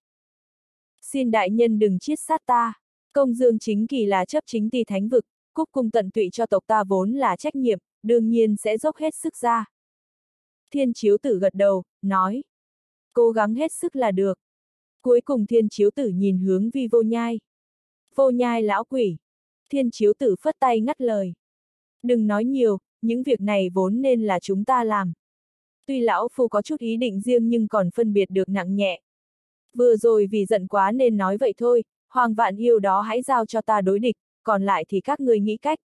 Xin đại nhân đừng chiết sát ta. Công Dương Chính Kỳ là chấp chính ti thánh vực, cúc cung tận tụy cho tộc ta vốn là trách nhiệm, đương nhiên sẽ dốc hết sức ra. Thiên Chiếu Tử gật đầu, nói. Cố gắng hết sức là được. Cuối cùng Thiên Chiếu Tử nhìn hướng Vi Vô Nhai. Vô Nhai lão quỷ. Thiên Chiếu Tử phất tay ngắt lời. Đừng nói nhiều, những việc này vốn nên là chúng ta làm. Tuy lão phu có chút ý định riêng nhưng còn phân biệt được nặng nhẹ. Vừa rồi vì giận quá nên nói vậy thôi, Hoàng Vạn Yêu đó hãy giao cho ta đối địch, còn lại thì các ngươi nghĩ cách.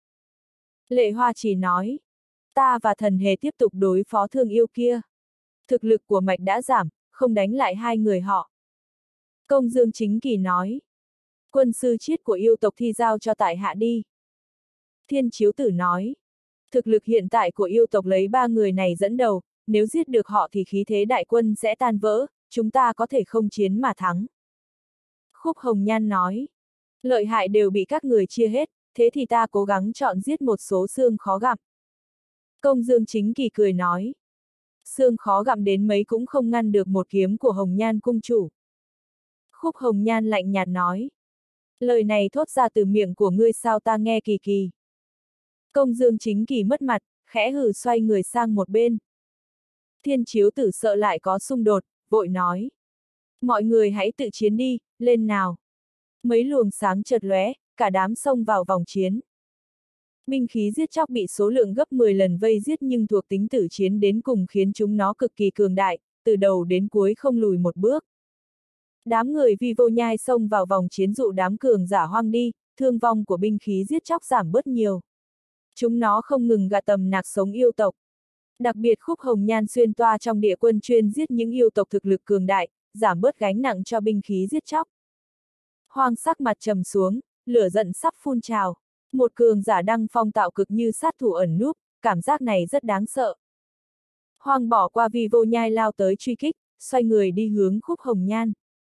Lệ Hoa chỉ nói. Ta và Thần Hề tiếp tục đối phó Thương Yêu kia. Thực lực của mạch đã giảm, không đánh lại hai người họ. Công Dương Chính Kỳ nói. Quân sư chiết của yêu tộc thi giao cho tại hạ đi. Thiên Chiếu Tử nói. Thực lực hiện tại của yêu tộc lấy ba người này dẫn đầu, nếu giết được họ thì khí thế đại quân sẽ tan vỡ, chúng ta có thể không chiến mà thắng. Khúc Hồng Nhan nói. Lợi hại đều bị các người chia hết, thế thì ta cố gắng chọn giết một số xương khó gặm. Công Dương Chính Kỳ cười nói. Xương khó gặm đến mấy cũng không ngăn được một kiếm của Hồng Nhan Cung Chủ. Khúc Hồng Nhan lạnh nhạt nói. Lời này thốt ra từ miệng của ngươi sao ta nghe kỳ kỳ. Công Dương Chính Kỳ mất mặt, khẽ hừ xoay người sang một bên. Thiên Chiếu Tử sợ lại có xung đột, vội nói. Mọi người hãy tự chiến đi, lên nào. Mấy luồng sáng chợt lóe, cả đám xông vào vòng chiến. Binh khí giết chóc bị số lượng gấp mười lần vây giết nhưng thuộc tính tử chiến đến cùng khiến chúng nó cực kỳ cường đại, từ đầu đến cuối không lùi một bước. Đám người Vi Vô Nhai xông vào vòng chiến dụ đám cường giả hoang đi, thương vong của binh khí giết chóc giảm bớt nhiều. Chúng nó không ngừng gạ tầm nạc sống yêu tộc. Đặc biệt Khúc Hồng Nhan xuyên toa trong địa quân chuyên giết những yêu tộc thực lực cường đại, giảm bớt gánh nặng cho binh khí giết chóc. Hoang sắc mặt trầm xuống, lửa giận sắp phun trào. Một cường giả đăng phong tạo cực như sát thủ ẩn núp, cảm giác này rất đáng sợ. Hoang bỏ qua Vi Vô Nhai lao tới truy kích, xoay người đi hướng Khúc Hồng Nhan.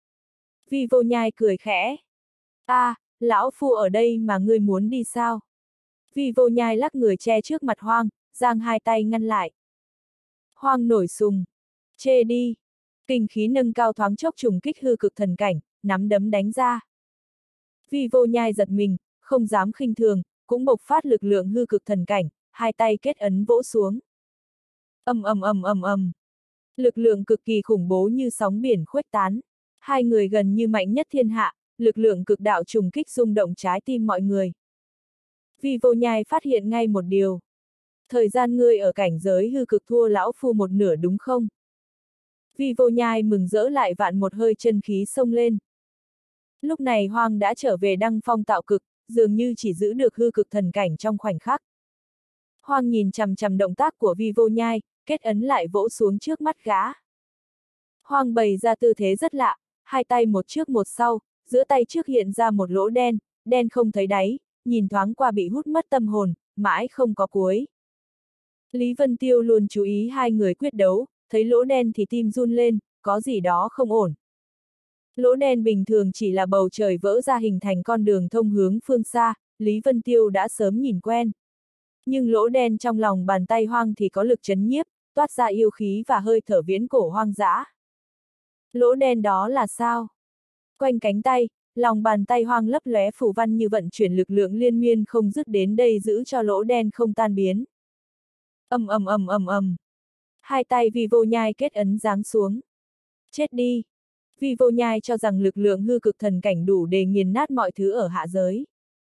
Vi Vô Nhai cười khẽ. A, à, lão phu ở đây mà ngươi muốn đi sao? Vi Vô Nhai lắc người che trước mặt Hoang, giang hai tay ngăn lại. Hoang nổi sùng. Chê đi. Kinh khí nâng cao thoáng chốc trùng kích hư cực thần cảnh, nắm đấm đánh ra. Vi Vô Nhai giật mình, không dám khinh thường, cũng bộc phát lực lượng hư cực thần cảnh, hai tay kết ấn vỗ xuống. Ầm ầm ầm ầm ầm. Lực lượng cực kỳ khủng bố như sóng biển khuếch tán. Hai người gần như mạnh nhất thiên hạ, lực lượng cực đạo trùng kích rung động trái tim mọi người. Vi Vô Nhai phát hiện ngay một điều. Thời gian ngươi ở cảnh giới hư cực thua lão phu một nửa đúng không? Vi Vô Nhai mừng rỡ lại vạn một hơi chân khí xông lên. Lúc này Hoang đã trở về đăng phong tạo cực, dường như chỉ giữ được hư cực thần cảnh trong khoảnh khắc. Hoang nhìn chằm chằm động tác của Vi Vô Nhai, kết ấn lại vỗ xuống trước mắt gã. Hoang bày ra tư thế rất lạ, hai tay một trước một sau, giữa tay trước hiện ra một lỗ đen, đen không thấy đáy, nhìn thoáng qua bị hút mất tâm hồn, mãi không có cuối. Lý Vân Tiêu luôn chú ý hai người quyết đấu, thấy lỗ đen thì tim run lên, có gì đó không ổn. Lỗ đen bình thường chỉ là bầu trời vỡ ra hình thành con đường thông hướng phương xa, Lý Vân Tiêu đã sớm nhìn quen. Nhưng lỗ đen trong lòng bàn tay Hoang thì có lực chấn nhiếp, toát ra yêu khí và hơi thở viễn cổ hoang dã. Lỗ đen đó là sao? Quanh cánh tay, lòng bàn tay Hoang lấp lóe phù văn như vận chuyển lực lượng liên miên không dứt đến đây giữ cho lỗ đen không tan biến. Ầm ầm ầm ầm ầm. Hai tay Vi Vô Nhai kết ấn giáng xuống. Chết đi. Vi Vô Nhai cho rằng lực lượng hư cực thần cảnh đủ để nghiền nát mọi thứ ở hạ giới.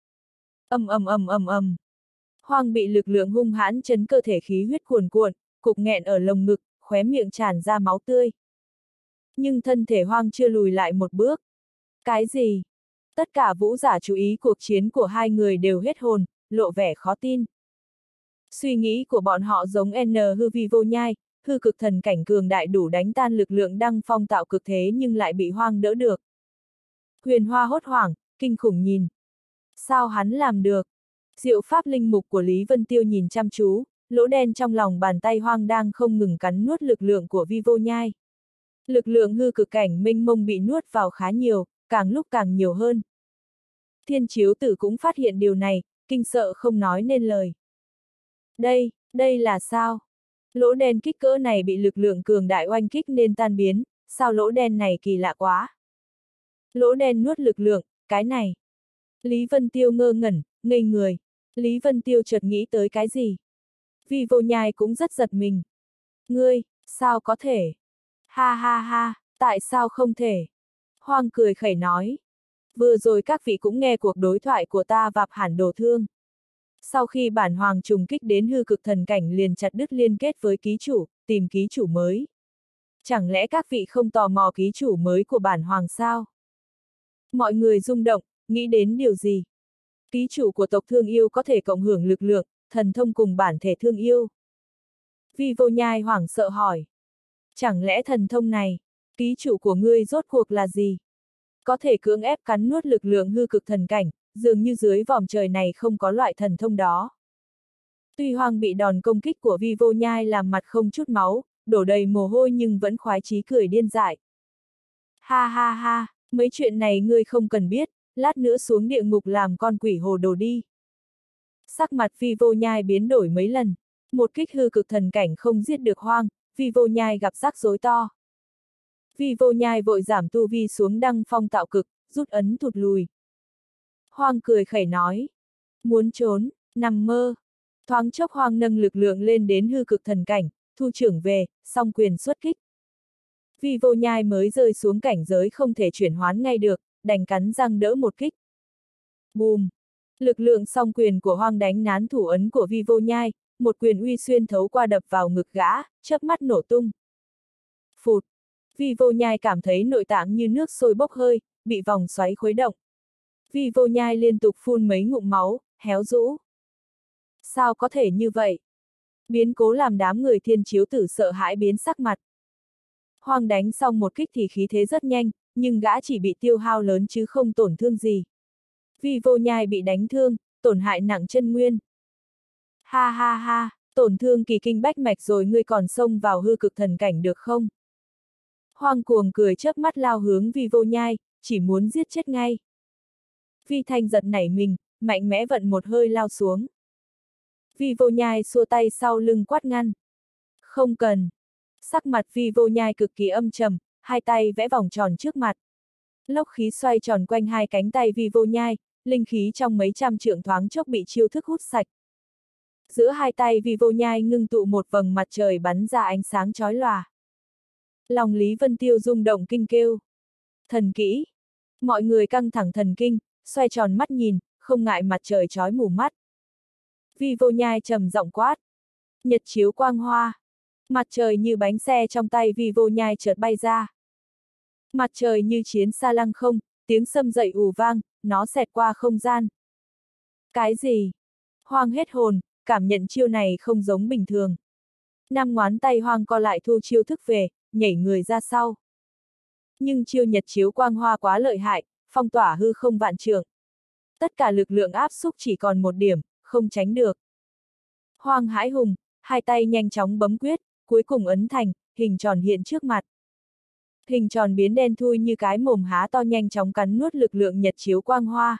Ầm ầm ầm ầm ầm. Hoang bị lực lượng hung hãn chấn cơ thể khí huyết cuồn cuộn, cục nghẹn ở lồng ngực, khóe miệng tràn ra máu tươi. Nhưng thân thể Hoang chưa lùi lại một bước. Cái gì? Tất cả vũ giả chú ý cuộc chiến của hai người đều hết hồn, lộ vẻ khó tin. Suy nghĩ của bọn họ giống N hư Vi Vô Nhai, hư cực thần cảnh cường đại đủ đánh tan lực lượng đăng phong tạo cực thế nhưng lại bị Hoang đỡ được. Huyền Hoa hốt hoảng, kinh khủng nhìn. Sao hắn làm được? Diệu pháp linh mục của Lý Vân Tiêu nhìn chăm chú, lỗ đen trong lòng bàn tay Hoang đang không ngừng cắn nuốt lực lượng của Vi Vô Nhai. Lực lượng hư cực cảnh mênh mông bị nuốt vào khá nhiều, càng lúc càng nhiều hơn. Thiên Chiếu Tử cũng phát hiện điều này, kinh sợ không nói nên lời. Đây, đây là sao? Lỗ đen kích cỡ này bị lực lượng cường đại oanh kích nên tan biến, sao lỗ đen này kỳ lạ quá? Lỗ đen nuốt lực lượng, cái này. Lý Vân Tiêu ngơ ngẩn, ngây người. Lý Vân Tiêu chợt nghĩ tới cái gì? Vi Vô Nhai cũng rất giật mình. Ngươi, sao có thể? Ha ha ha, tại sao không thể? Hoang cười khẩy nói. Vừa rồi các vị cũng nghe cuộc đối thoại của ta và Hàn Đồ Thương. Sau khi bản hoàng trùng kích đến hư cực thần cảnh liền chặt đứt liên kết với ký chủ, tìm ký chủ mới. Chẳng lẽ các vị không tò mò ký chủ mới của bản hoàng sao? Mọi người rung động, nghĩ đến điều gì? Ký chủ của tộc Thương Yêu có thể cộng hưởng lực lượng, thần thông cùng bản thể Thương Yêu. Vi Vô Nhai hoảng sợ hỏi. Chẳng lẽ thần thông này, ký chủ của ngươi rốt cuộc là gì? Có thể cưỡng ép cắn nuốt lực lượng hư cực thần cảnh, dường như dưới vòm trời này không có loại thần thông đó. Tuy Hoang bị đòn công kích của Vi Vô Nhai làm mặt không chút máu, đổ đầy mồ hôi nhưng vẫn khoái chí cười điên dại. Ha ha ha, mấy chuyện này ngươi không cần biết, lát nữa xuống địa ngục làm con quỷ hồ đồ đi. Sắc mặt Vi Vô Nhai biến đổi mấy lần, một kích hư cực thần cảnh không giết được Hoang, Vi Vô Nhai gặp rắc rối to. Vi Vô Nhai vội giảm tu vi xuống đăng phong tạo cực, rút ấn thụt lùi. Hoang cười khẩy nói. Muốn trốn, nằm mơ. Thoáng chốc Hoang nâng lực lượng lên đến hư cực thần cảnh, thu trưởng về, song quyền xuất kích. Vi Vô Nhai mới rơi xuống cảnh giới không thể chuyển hoán ngay được, đành cắn răng đỡ một kích. Bùm! Lực lượng song quyền của Hoang đánh nán thủ ấn của Vi Vô Nhai, một quyền uy xuyên thấu qua đập vào ngực gã, chớp mắt nổ tung. Phụt! Vi Vô Nhai cảm thấy nội tạng như nước sôi bốc hơi, bị vòng xoáy khuấy động. Vi Vô Nhai liên tục phun mấy ngụm máu, héo rũ. Sao có thể như vậy? Biến cố làm đám người Thiên Chiếu Tử sợ hãi biến sắc mặt. Hoang đánh xong một kích thì khí thế rất nhanh, nhưng gã chỉ bị tiêu hao lớn chứ không tổn thương gì. Vi Vô Nhai bị đánh thương, tổn hại nặng chân nguyên. Ha ha ha, tổn thương kỳ kinh bách mạch rồi ngươi còn xông vào hư cực thần cảnh được không? Hoang cuồng cười chớp mắt lao hướng Vi Vô Nhai, chỉ muốn giết chết ngay. Vi Thanh giật nảy mình, mạnh mẽ vận một hơi lao xuống. Vi Vô Nhai xua tay sau lưng quát ngăn. Không cần. Sắc mặt Vi Vô Nhai cực kỳ âm trầm, hai tay vẽ vòng tròn trước mặt. Lốc khí xoay tròn quanh hai cánh tay Vi Vô Nhai, linh khí trong mấy trăm trượng thoáng chốc bị chiêu thức hút sạch. Giữa hai tay Vi Vô Nhai ngưng tụ một vầng mặt trời bắn ra ánh sáng chói lòa. Lòng Lý Vân Tiêu rung động kinh kêu. Thần kỹ. Mọi người căng thẳng thần kinh, xoay tròn mắt nhìn, không ngại mặt trời chói mù mắt. Vi Vô Nhai trầm giọng quát. Nhật chiếu quang hoa. Mặt trời như bánh xe trong tay Vi Vô Nhai chợt bay ra. Mặt trời như chiến xa lăng không, tiếng sâm dậy ù vang, nó xẹt qua không gian. Cái gì? Hoang hết hồn, cảm nhận chiêu này không giống bình thường. Năm ngón tay Hoang co lại thu chiêu thức về, nhảy người ra sau. Nhưng chiêu nhật chiếu quang hoa quá lợi hại, phong tỏa hư không vạn trượng. Tất cả lực lượng áp xúc chỉ còn một điểm, không tránh được. Hoang hãi hùng, hai tay nhanh chóng bấm quyết, cuối cùng ấn thành, hình tròn hiện trước mặt. Hình tròn biến đen thui như cái mồm há to nhanh chóng cắn nuốt lực lượng nhật chiếu quang hoa.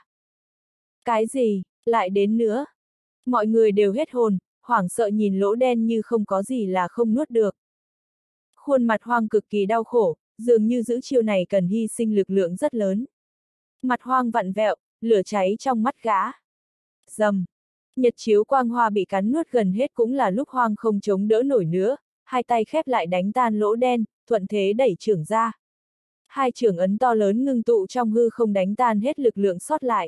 Cái gì, lại đến nữa? Mọi người đều hết hồn, hoảng sợ nhìn lỗ đen như không có gì là không nuốt được. Khuôn mặt Hoang cực kỳ đau khổ, dường như giữ chiêu này cần hy sinh lực lượng rất lớn. Mặt Hoang vặn vẹo, lửa cháy trong mắt gã. Rầm. Nhật chiếu quang hoa bị cắn nuốt gần hết cũng là lúc Hoang không chống đỡ nổi nữa, hai tay khép lại đánh tan lỗ đen, thuận thế đẩy chưởng ra. Hai chưởng ấn to lớn ngưng tụ trong hư không đánh tan hết lực lượng sót lại.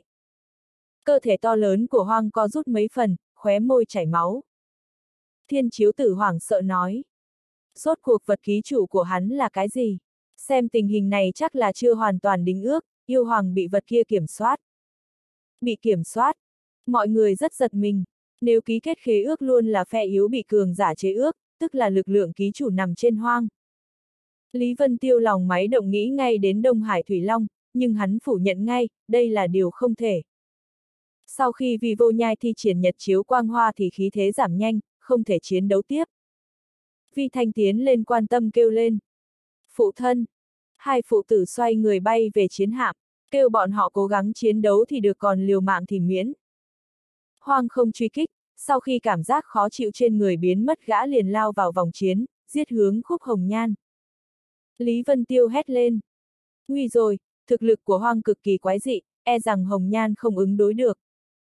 Cơ thể to lớn của Hoang co rút mấy phần, khóe môi chảy máu. Thiên Chiếu Tử hoảng sợ nói. Rốt cuộc vật ký chủ của hắn là cái gì? Xem tình hình này chắc là chưa hoàn toàn đính ước, yêu hoàng bị vật kia kiểm soát. Bị kiểm soát. Mọi người rất giật mình. Nếu ký kết khế ước luôn là phe yếu bị cường giả chế ước, tức là lực lượng ký chủ nằm trên Hoang. Lý Vân Tiêu lòng máy động nghĩ ngay đến Đông Hải Thủy Long, nhưng hắn phủ nhận ngay, đây là điều không thể. Sau khi Vi Vô Nhai thi triển nhật chiếu quang hoa thì khí thế giảm nhanh, không thể chiến đấu tiếp. Vi Thanh tiến lên quan tâm kêu lên. Phụ thân. Hai phụ tử xoay người bay về chiến hạm, kêu bọn họ cố gắng chiến đấu thì được còn liều mạng thì miễn. Hoang không truy kích, sau khi cảm giác khó chịu trên người biến mất gã liền lao vào vòng chiến, giết hướng Khúc Hồng Nhan. Lý Vân Tiêu hét lên. Nguy rồi, thực lực của Hoang cực kỳ quái dị, e rằng Hồng Nhan không ứng đối được.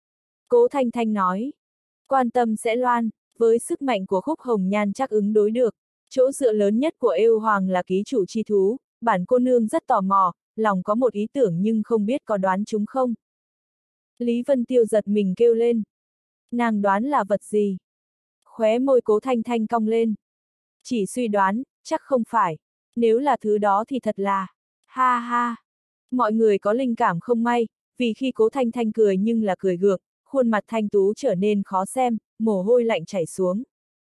Cố Thanh Thanh nói. Quan tâm sẽ loan, với sức mạnh của Khúc Hồng Nhan chắc ứng đối được. Chỗ dựa lớn nhất của Yêu Hoàng là ký chủ chi thú, bản cô nương rất tò mò, lòng có một ý tưởng nhưng không biết có đoán chúng không. Lý Vân Tiêu giật mình kêu lên. Nàng đoán là vật gì? Khóe môi Cố Thanh Thanh cong lên. Chỉ suy đoán, chắc không phải. Nếu là thứ đó thì thật là... Ha ha! Mọi người có linh cảm không may, vì khi Cố Thanh Thanh cười nhưng là cười gượng, khuôn mặt thanh tú trở nên khó xem, mồ hôi lạnh chảy xuống.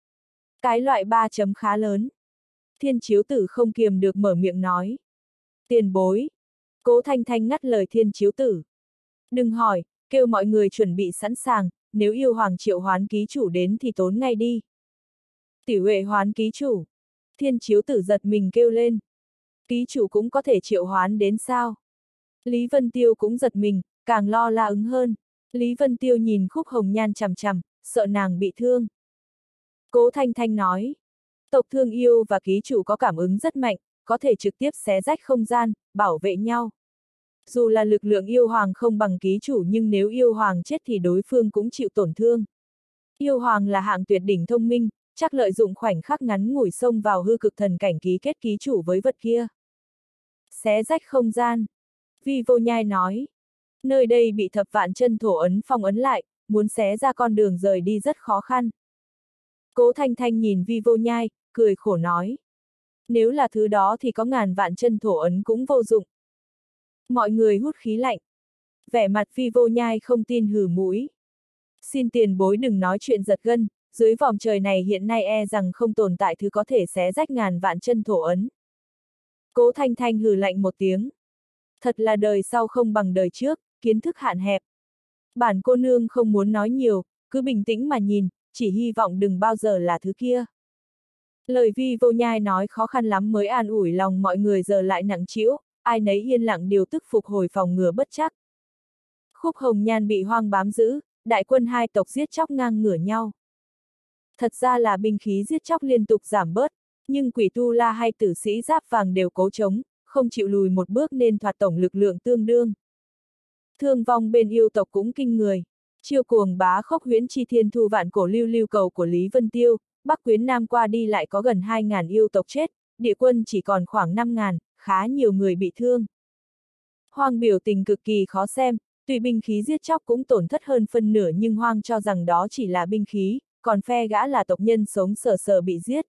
Cái loại ba chấm khá lớn. Thiên Chiếu Tử không kiềm được mở miệng nói. Tiền bối. Cố Thanh Thanh ngắt lời Thiên Chiếu Tử. Đừng hỏi, kêu mọi người chuẩn bị sẵn sàng, nếu yêu hoàng triệu hoán ký chủ đến thì tốn ngay đi. Tiểu Huệ hoán ký chủ. Thiên Chiếu Tử giật mình kêu lên. Ký chủ cũng có thể triệu hoán đến sao? Lý Vân Tiêu cũng giật mình, càng lo la ứng hơn. Lý Vân Tiêu nhìn Khúc Hồng Nhan chằm chằm, sợ nàng bị thương. Cố Thanh Thanh nói. Tộc Thương Yêu và ký chủ có cảm ứng rất mạnh, có thể trực tiếp xé rách không gian, bảo vệ nhau. Dù là lực lượng yêu hoàng không bằng ký chủ nhưng nếu yêu hoàng chết thì đối phương cũng chịu tổn thương. Yêu hoàng là hạng tuyệt đỉnh thông minh, chắc lợi dụng khoảnh khắc ngắn ngủi xông vào hư cực thần cảnh ký kết ký chủ với vật kia. Xé rách không gian. Vi Vô Nhai nói. Nơi đây bị thập vạn chân thổ ấn phong ấn lại, muốn xé ra con đường rời đi rất khó khăn. Cố Thanh Thanh nhìn Vi Vô Nhai, cười khổ nói. Nếu là thứ đó thì có ngàn vạn chân thổ ấn cũng vô dụng. Mọi người hút khí lạnh. Vẻ mặt Vi Vô Nhai không tin hử mũi. Xin tiền bối đừng nói chuyện giật gân, dưới vòm trời này hiện nay e rằng không tồn tại thứ có thể xé rách ngàn vạn chân thổ ấn. Cố Thanh Thanh hừ lạnh một tiếng. Thật là đời sau không bằng đời trước, kiến thức hạn hẹp. Bản cô nương không muốn nói nhiều, cứ bình tĩnh mà nhìn, chỉ hy vọng đừng bao giờ là thứ kia. Lời Vi Vô Nhai nói khó khăn lắm mới an ủi lòng mọi người giờ lại nặng trĩu, ai nấy yên lặng điều tức phục hồi phòng ngừa bất trắc. Khúc Hồng Nhan bị Hoang bám giữ, đại quân hai tộc giết chóc ngang ngửa nhau. thật ra là binh khí giết chóc liên tục giảm bớt, nhưng quỷ tu la hay tử sĩ giáp vàng đều cố chống, không chịu lùi một bước nên thoạt tổng lực lượng tương đương. Thương vong bên yêu tộc cũng kinh người. Chiêu cuồng bá khốc huyễn chi thiên thu vạn cổ lưu lưu cầu của Lý Vân Tiêu, Bắc Quyến Nam qua đi lại có gần hai ngàn yêu tộc chết, địa quân chỉ còn khoảng năm ngàn, khá nhiều người bị thương. Hoang biểu tình cực kỳ khó xem, tuy binh khí giết chóc cũng tổn thất hơn phân nửa nhưng Hoang cho rằng đó chỉ là binh khí, còn phe gã là tộc nhân sống sờ sờ bị giết.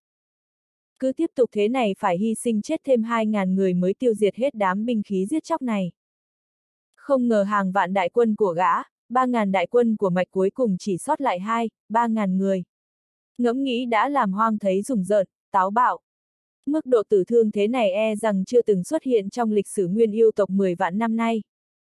Cứ tiếp tục thế này phải hy sinh chết thêm hai ngàn người mới tiêu diệt hết đám binh khí giết chóc này. Không ngờ hàng vạn đại quân của gã, ba ngàn đại quân của mạch cuối cùng chỉ sót lại hai, ba ngàn người. Ngẫm nghĩ đã làm Hoang thấy rùng rợn, táo bạo. Mức độ tử thương thế này e rằng chưa từng xuất hiện trong lịch sử nguyên yêu tộc mười vạn năm nay.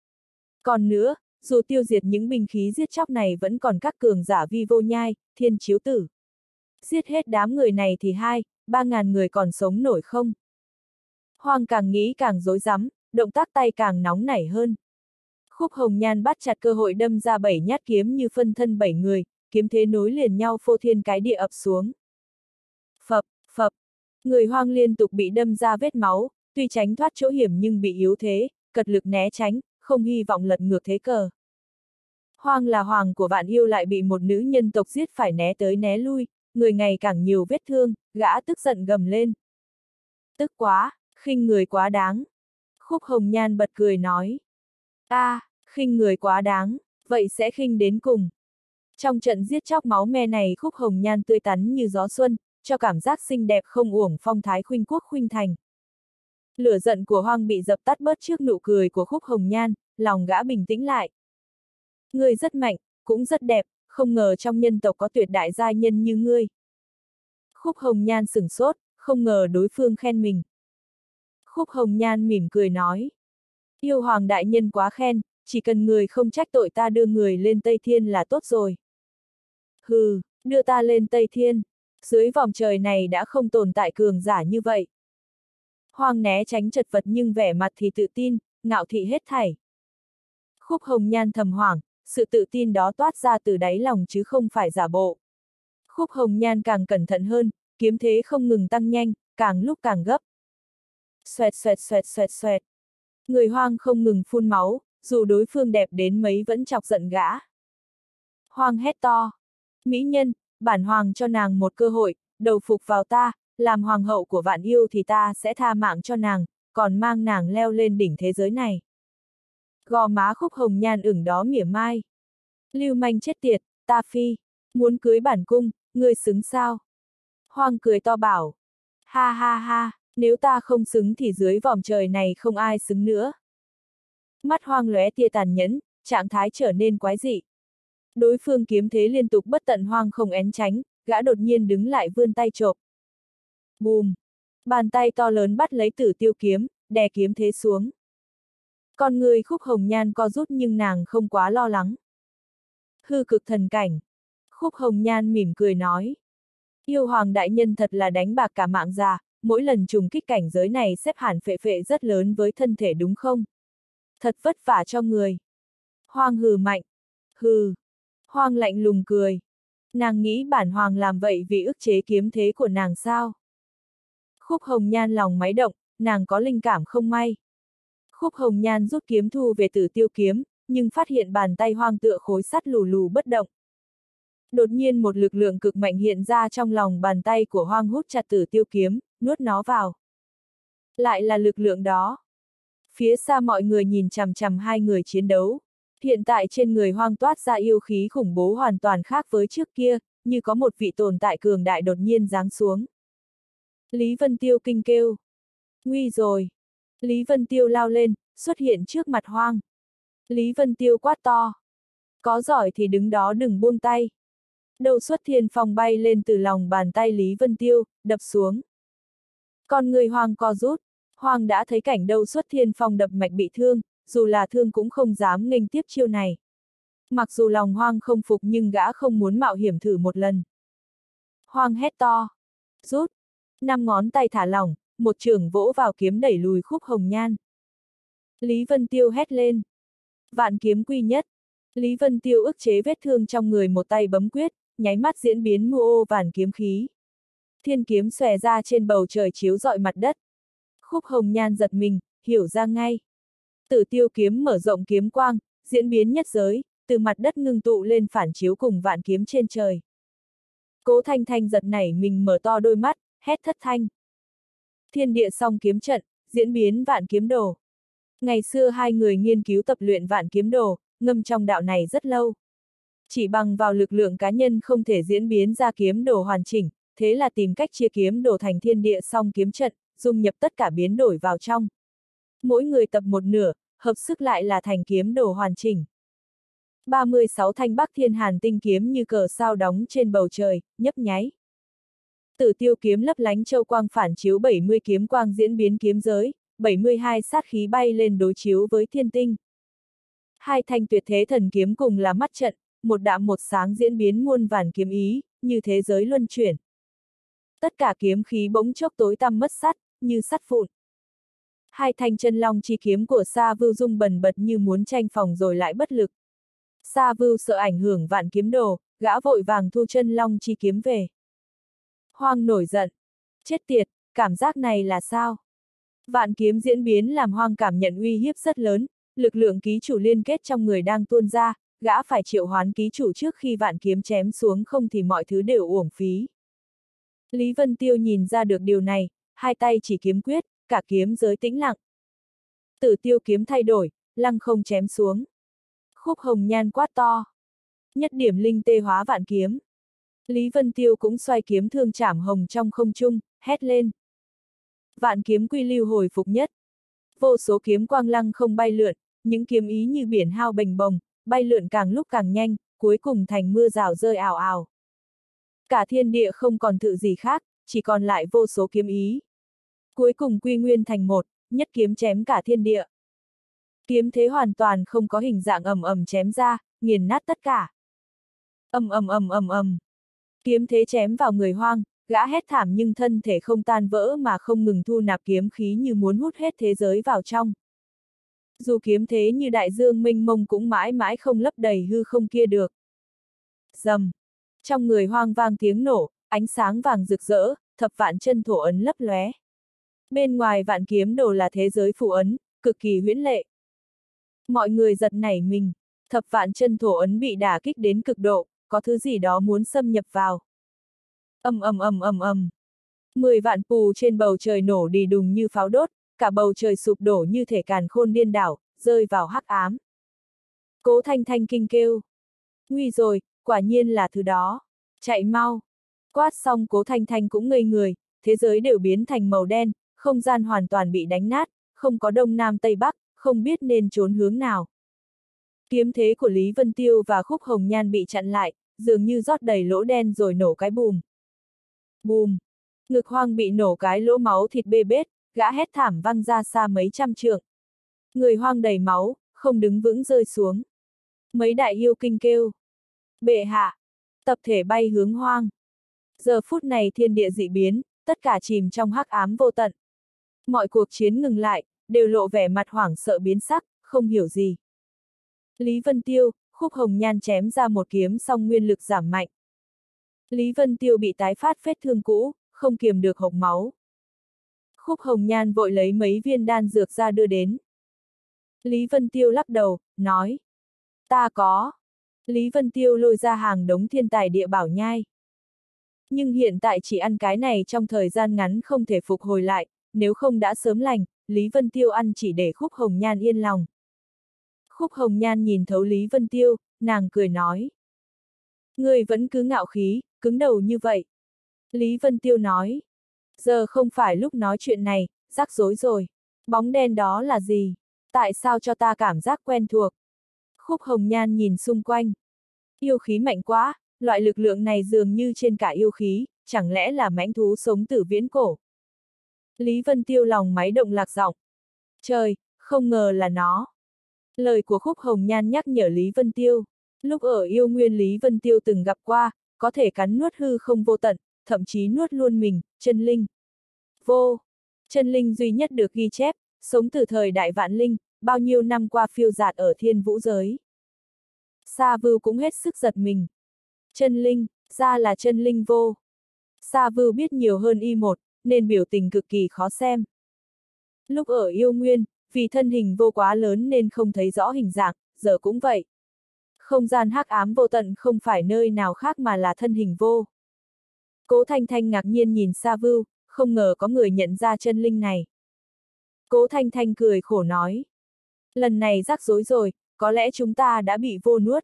Còn nữa, dù tiêu diệt những binh khí giết chóc này vẫn còn các cường giả vi vô nhai, thiên chiếu tử. Giết hết đám người này thì hai, ba ngàn người còn sống nổi không? Hoang càng nghĩ càng rối rắm, động tác tay càng nóng nảy hơn. Khúc Hồng Nhan bắt chặt cơ hội đâm ra bảy nhát kiếm như phân thân bảy người, kiếm thế nối liền nhau phô thiên cái địa ập xuống. Phập, phập, người Hoang liên tục bị đâm ra vết máu, tuy tránh thoát chỗ hiểm nhưng bị yếu thế, cật lực né tránh, không hy vọng lật ngược thế cờ. Hoang là hoàng của vạn yêu lại bị một nữ nhân tộc giết phải né tới né lui, người ngày càng nhiều vết thương, gã tức giận gầm lên. Tức quá, khinh người quá đáng. Khúc Hồng Nhan bật cười nói. A, à, khinh người quá đáng, vậy sẽ khinh đến cùng. Trong trận giết chóc máu me này Khúc Hồng Nhan tươi tắn như gió xuân, cho cảm giác xinh đẹp không uổng phong thái khuynh quốc khuynh thành. Lửa giận của Hoang bị dập tắt bớt trước nụ cười của Khúc Hồng Nhan, lòng gã bình tĩnh lại. Ngươi rất mạnh, cũng rất đẹp, không ngờ trong nhân tộc có tuyệt đại giai nhân như ngươi. Khúc Hồng Nhan sửng sốt, không ngờ đối phương khen mình. Khúc Hồng Nhan mỉm cười nói. Yêu hoàng đại nhân quá khen, chỉ cần người không trách tội ta đưa người lên Tây Thiên là tốt rồi. Hừ, đưa ta lên Tây Thiên, dưới vòng trời này đã không tồn tại cường giả như vậy. Hoang né tránh chật vật nhưng vẻ mặt thì tự tin, ngạo thị hết thảy. Khúc Hồng Nhan thầm hoảng, sự tự tin đó toát ra từ đáy lòng chứ không phải giả bộ. Khúc Hồng Nhan càng cẩn thận hơn, kiếm thế không ngừng tăng nhanh, càng lúc càng gấp. Xoẹt xoẹt xoẹt xoẹt xoẹt. Người Hoang không ngừng phun máu, dù đối phương đẹp đến mấy vẫn chọc giận gã. Hoang hét to. Mỹ nhân, bản hoàng cho nàng một cơ hội, đầu phục vào ta, làm hoàng hậu của vạn yêu thì ta sẽ tha mạng cho nàng, còn mang nàng leo lên đỉnh thế giới này. Gò má Khúc Hồng Nhan ửng đó mỉa mai. Lưu manh chết tiệt, ta phi, muốn cưới bản cung, ngươi xứng sao? Hoang cười to bảo. Ha ha ha, nếu ta không xứng thì dưới vòm trời này không ai xứng nữa. Mắt Hoang lóe tia tàn nhẫn, trạng thái trở nên quái dị. Đối phương kiếm thế liên tục bất tận Hoang không én tránh, gã đột nhiên đứng lại vươn tay chộp. Bùm! Bàn tay to lớn bắt lấy Tử Tiêu kiếm, đè kiếm thế xuống. Con người Khúc Hồng Nhan co rút nhưng nàng không quá lo lắng. Hư cực thần cảnh. Khúc Hồng Nhan mỉm cười nói. Yêu hoàng đại nhân thật là đánh bạc cả mạng già, mỗi lần trùng kích cảnh giới này xếp hẳn phệ phệ rất lớn với thân thể đúng không? Thật vất vả cho người. Hoang hừ mạnh. Hừ. Hoang lạnh lùng cười. Nàng nghĩ bản hoàng làm vậy vì ức chế kiếm thế của nàng sao? Khúc Hồng Nhan lòng máy động, nàng có linh cảm không may. Khúc Hồng Nhan rút kiếm thu về Tử Tiêu kiếm, nhưng phát hiện bàn tay Hoang tựa khối sắt lù lù bất động. Đột nhiên một lực lượng cực mạnh hiện ra trong lòng bàn tay của Hoang hút chặt Tử Tiêu kiếm, nuốt nó vào. Lại là lực lượng đó. Phía xa mọi người nhìn chằm chằm hai người chiến đấu. Hiện tại trên người Hoang toát ra yêu khí khủng bố hoàn toàn khác với trước kia, như có một vị tồn tại cường đại đột nhiên giáng xuống. Lý Vân Tiêu kinh kêu. Nguy rồi. Lý Vân Tiêu lao lên, xuất hiện trước mặt Hoang. Lý Vân Tiêu quát to. Có giỏi thì đứng đó đừng buông tay. Đầu xuất thiên phong bay lên từ lòng bàn tay Lý Vân Tiêu, đập xuống. Con người Hoang co rút. Hoang đã thấy cảnh đầu xuất thiên phong đập mạch bị thương, dù là thương cũng không dám nghênh tiếp chiêu này. Mặc dù lòng Hoang không phục nhưng gã không muốn mạo hiểm thử một lần. Hoang hét to. Rút. Năm ngón tay thả lỏng, một chưởng vỗ vào kiếm đẩy lùi Khúc Hồng Nhan. Lý Vân Tiêu hét lên. Vạn kiếm quy nhất. Lý Vân Tiêu ức chế vết thương trong người một tay bấm quyết, nháy mắt diễn biến mu ô vàn kiếm khí. Thiên kiếm xòe ra trên bầu trời chiếu rọi mặt đất. Khúc Hồng Nhan giật mình, hiểu ra ngay. Tử Tiêu kiếm mở rộng kiếm quang, diễn biến nhất giới, từ mặt đất ngưng tụ lên phản chiếu cùng vạn kiếm trên trời. Cố Thanh Thanh giật nảy mình mở to đôi mắt, hét thất thanh. Thiên địa song kiếm trận, diễn biến vạn kiếm đồ. Ngày xưa hai người nghiên cứu tập luyện vạn kiếm đồ, ngâm trong đạo này rất lâu. Chỉ bằng vào lực lượng cá nhân không thể diễn biến ra kiếm đồ hoàn chỉnh, thế là tìm cách chia kiếm đồ thành thiên địa song kiếm trận, dung nhập tất cả biến đổi vào trong. Mỗi người tập một nửa, hợp sức lại là thành kiếm đồ hoàn chỉnh. ba mươi sáu thanh Bắc Thiên Hàn tinh kiếm như cờ sao đóng trên bầu trời, nhấp nháy. Tử Tiêu kiếm lấp lánh châu quang phản chiếu bảy mươi kiếm quang diễn biến kiếm giới, bảy mươi hai sát khí bay lên đối chiếu với thiên tinh. Hai thanh tuyệt thế thần kiếm cùng là mắt trận, một đạm một sáng diễn biến muôn vàn kiếm ý, như thế giới luân chuyển. Tất cả kiếm khí bỗng chốc tối tăm mất sắt, như sắt vụn. Hai thanh chân long chi kiếm của Sa Vưu rung bần bật như muốn tranh phòng rồi lại bất lực. Sa Vưu sợ ảnh hưởng vạn kiếm đồ, gã vội vàng thu chân long chi kiếm về. Hoang nổi giận. Chết tiệt, cảm giác này là sao? Vạn kiếm diễn biến làm Hoang cảm nhận uy hiếp rất lớn, lực lượng ký chủ liên kết trong người đang tuôn ra, gã phải triệu hoán ký chủ trước khi vạn kiếm chém xuống, không thì mọi thứ đều uổng phí. Lý Vân Tiêu nhìn ra được điều này, hai tay chỉ kiếm quyết, cả kiếm giới tĩnh lặng. Tử Tiêu kiếm thay đổi, lăng không chém xuống. Khúc Hồng Nhan quát to. Nhất điểm linh tê hóa vạn kiếm. Lý Vân Tiêu cũng xoay kiếm thương chảm hồng trong không trung, hét lên. Vạn kiếm quy lưu hồi phục nhất. Vô số kiếm quang lăng không bay lượn, những kiếm ý như biển hao bềnh bồng, bay lượn càng lúc càng nhanh, cuối cùng thành mưa rào rơi ào ào. Cả thiên địa không còn thự gì khác, chỉ còn lại vô số kiếm ý. Cuối cùng quy nguyên thành một, nhất kiếm chém cả thiên địa. Kiếm thế hoàn toàn không có hình dạng, ầm ầm chém ra, nghiền nát tất cả. Ầm ầm ầm ầm ầm. Kiếm thế chém vào người Hoang, gã hét thảm nhưng thân thể không tan vỡ mà không ngừng thu nạp kiếm khí như muốn hút hết thế giới vào trong. Dù kiếm thế như đại dương mênh mông cũng mãi mãi không lấp đầy hư không kia được. Rầm. Trong người Hoang vang tiếng nổ, ánh sáng vàng rực rỡ, thập vạn chân thổ ấn lấp lóe. Bên ngoài vạn kiếm đồ là thế giới phù ấn, cực kỳ huyễn lệ. Mọi người giật nảy mình, thập vạn chân thổ ấn bị đả kích đến cực độ, có thứ gì đó muốn xâm nhập vào. Ầm ầm ầm ầm ầm. Mười vạn pù trên bầu trời nổ đì đùng như pháo đốt, cả bầu trời sụp đổ như thể càn khôn điên đảo, rơi vào hắc ám. Cố Thanh Thanh kinh kêu. Nguy rồi, quả nhiên là thứ đó. Chạy mau. Quát xong Cố Thanh Thanh cũng ngây người, thế giới đều biến thành màu đen, không gian hoàn toàn bị đánh nát, không có đông nam tây bắc, không biết nên trốn hướng nào. Kiếm thế của Lý Vân Tiêu và Khúc Hồng Nhan bị chặn lại, dường như rót đầy lỗ đen rồi nổ cái bùm. Bùm. Ngực Hoang bị nổ cái lỗ máu thịt bê bết, gã hét thảm văng ra xa mấy trăm trượng. Người Hoang đầy máu, không đứng vững rơi xuống. Mấy đại yêu kinh kêu. Bệ hạ. Tập thể bay hướng Hoang. Giờ phút này thiên địa dị biến, tất cả chìm trong hắc ám vô tận. Mọi cuộc chiến ngừng lại, đều lộ vẻ mặt hoảng sợ biến sắc, không hiểu gì. Lý Vân Tiêu, Khúc Hồng Nhan chém ra một kiếm xong nguyên lực giảm mạnh. Lý Vân Tiêu bị tái phát vết thương cũ, không kiềm được hộc máu. Khúc Hồng Nhan vội lấy mấy viên đan dược ra đưa đến. Lý Vân Tiêu lắc đầu, nói. Ta có. Lý Vân Tiêu lôi ra hàng đống thiên tài địa bảo nhai. Nhưng hiện tại chỉ ăn cái này trong thời gian ngắn không thể phục hồi lại, nếu không đã sớm lành, Lý Vân Tiêu ăn chỉ để Khúc Hồng Nhan yên lòng. Khúc Hồng Nhan nhìn thấu Lý Vân Tiêu, nàng cười nói. Ngươi vẫn cứ ngạo khí, cứng đầu như vậy. Lý Vân Tiêu nói. Giờ không phải lúc nói chuyện này, rắc rối rồi. Bóng đen đó là gì? Tại sao cho ta cảm giác quen thuộc? Khúc Hồng Nhan nhìn xung quanh. Yêu khí mạnh quá, loại lực lượng này dường như trên cả yêu khí, chẳng lẽ là mãnh thú sống từ viễn cổ? Lý Vân Tiêu lòng máy động lạc giọng. Trời, không ngờ là nó. Lời của Khúc Hồng Nhan nhắc nhở Lý Vân Tiêu. Lúc ở yêu nguyên Lý Vân Tiêu từng gặp qua, có thể cắn nuốt hư không vô tận, thậm chí nuốt luôn mình, chân linh. Vô. Chân linh duy nhất được ghi chép, sống từ thời đại vạn linh, bao nhiêu năm qua phiêu dạt ở thiên vũ giới. Sa Vưu cũng hết sức giật mình. Chân linh, Ra là chân linh vô. Sa Vưu biết nhiều hơn y một, nên biểu tình cực kỳ khó xem. Lúc ở yêu nguyên, vì thân hình vô quá lớn nên không thấy rõ hình dạng, giờ cũng vậy. Không gian hắc ám vô tận không phải nơi nào khác mà là thân hình vô. Cố Thanh Thanh ngạc nhiên nhìn Sa Vưu, không ngờ có người nhận ra chân linh này. Cố Thanh Thanh cười khổ nói. Lần này rắc rối rồi, có lẽ chúng ta đã bị vô nuốt.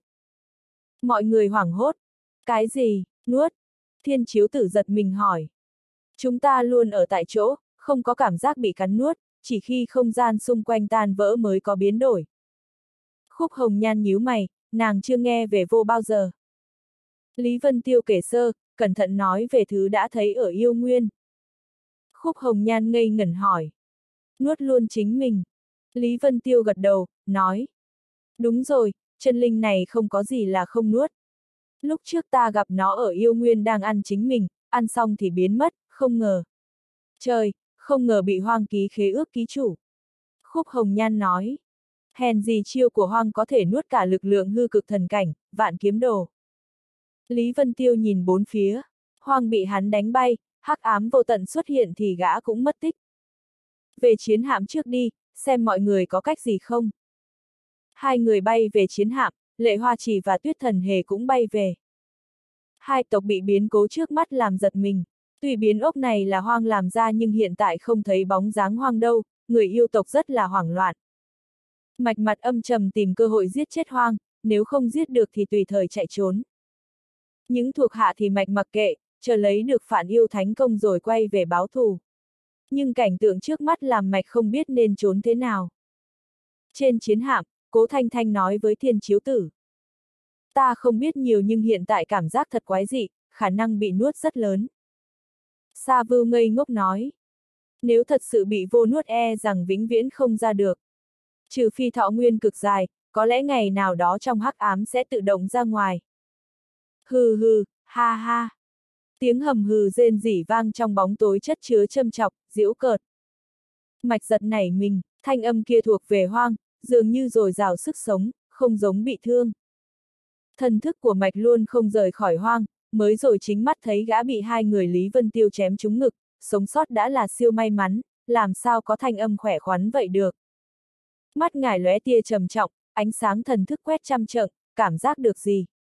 Mọi người hoảng hốt. Cái gì, nuốt? Thiên Chiếu Tử giật mình hỏi. Chúng ta luôn ở tại chỗ, không có cảm giác bị cắn nuốt, chỉ khi không gian xung quanh tan vỡ mới có biến đổi. Khúc Hồng Nhan nhíu mày, nàng chưa nghe về vô bao giờ. Lý Vân Tiêu kể sơ, cẩn thận nói về thứ đã thấy ở yêu nguyên. Khúc Hồng Nhan ngây ngẩn hỏi. Nuốt luôn chính mình. Lý Vân Tiêu gật đầu, nói. Đúng rồi, chân linh này không có gì là không nuốt. Lúc trước ta gặp nó ở yêu nguyên đang ăn chính mình, ăn xong thì biến mất, không ngờ. Trời, không ngờ bị Hoang ký khế ước ký chủ. Khúc Hồng Nhan nói. Hèn gì chiêu của Hoang có thể nuốt cả lực lượng hư cực thần cảnh, vạn kiếm đồ. Lý Vân Tiêu nhìn bốn phía. Hoang bị hắn đánh bay, hắc ám vô tận xuất hiện thì gã cũng mất tích. Về chiến hạm trước đi, xem mọi người có cách gì không. Hai người bay về chiến hạm, Lệ Hoa Chỉ và Tuyết Thần Hề cũng bay về. Hai tộc bị biến cố trước mắt làm giật mình. Tuy biến ốc này là Hoang làm ra nhưng hiện tại không thấy bóng dáng Hoang đâu, người yêu tộc rất là hoảng loạn. Mạch mặt âm trầm tìm cơ hội giết chết Hoang, nếu không giết được thì tùy thời chạy trốn. Những thuộc hạ thì Mạch mặc kệ, chờ lấy được phản yêu thánh công rồi quay về báo thù. Nhưng cảnh tượng trước mắt làm Mạch không biết nên trốn thế nào. Trên chiến hạm, Cố Thanh Thanh nói với Thiên Chiếu Tử. Ta không biết nhiều nhưng hiện tại cảm giác thật quái dị, khả năng bị nuốt rất lớn. Sa Vưu ngây ngốc nói. Nếu thật sự bị vô nuốt e rằng vĩnh viễn không ra được. Trừ phi thọ nguyên cực dài, có lẽ ngày nào đó trong hắc ám sẽ tự động ra ngoài. Hừ hừ, ha ha. Tiếng hầm hừ rên rỉ vang trong bóng tối chất chứa châm chọc, giễu cợt. Mạch giật nảy mình, thanh âm kia thuộc về Hoang, dường như dồi dào sức sống, không giống bị thương. Thần thức của Mạch luôn không rời khỏi Hoang, mới rồi chính mắt thấy gã bị hai người Lý Vân Tiêu chém trúng ngực, sống sót đã là siêu may mắn, làm sao có thanh âm khỏe khoắn vậy được. Mắt ngải lóe tia trầm trọng, ánh sáng thần thức quét trăm trận, cảm giác được gì?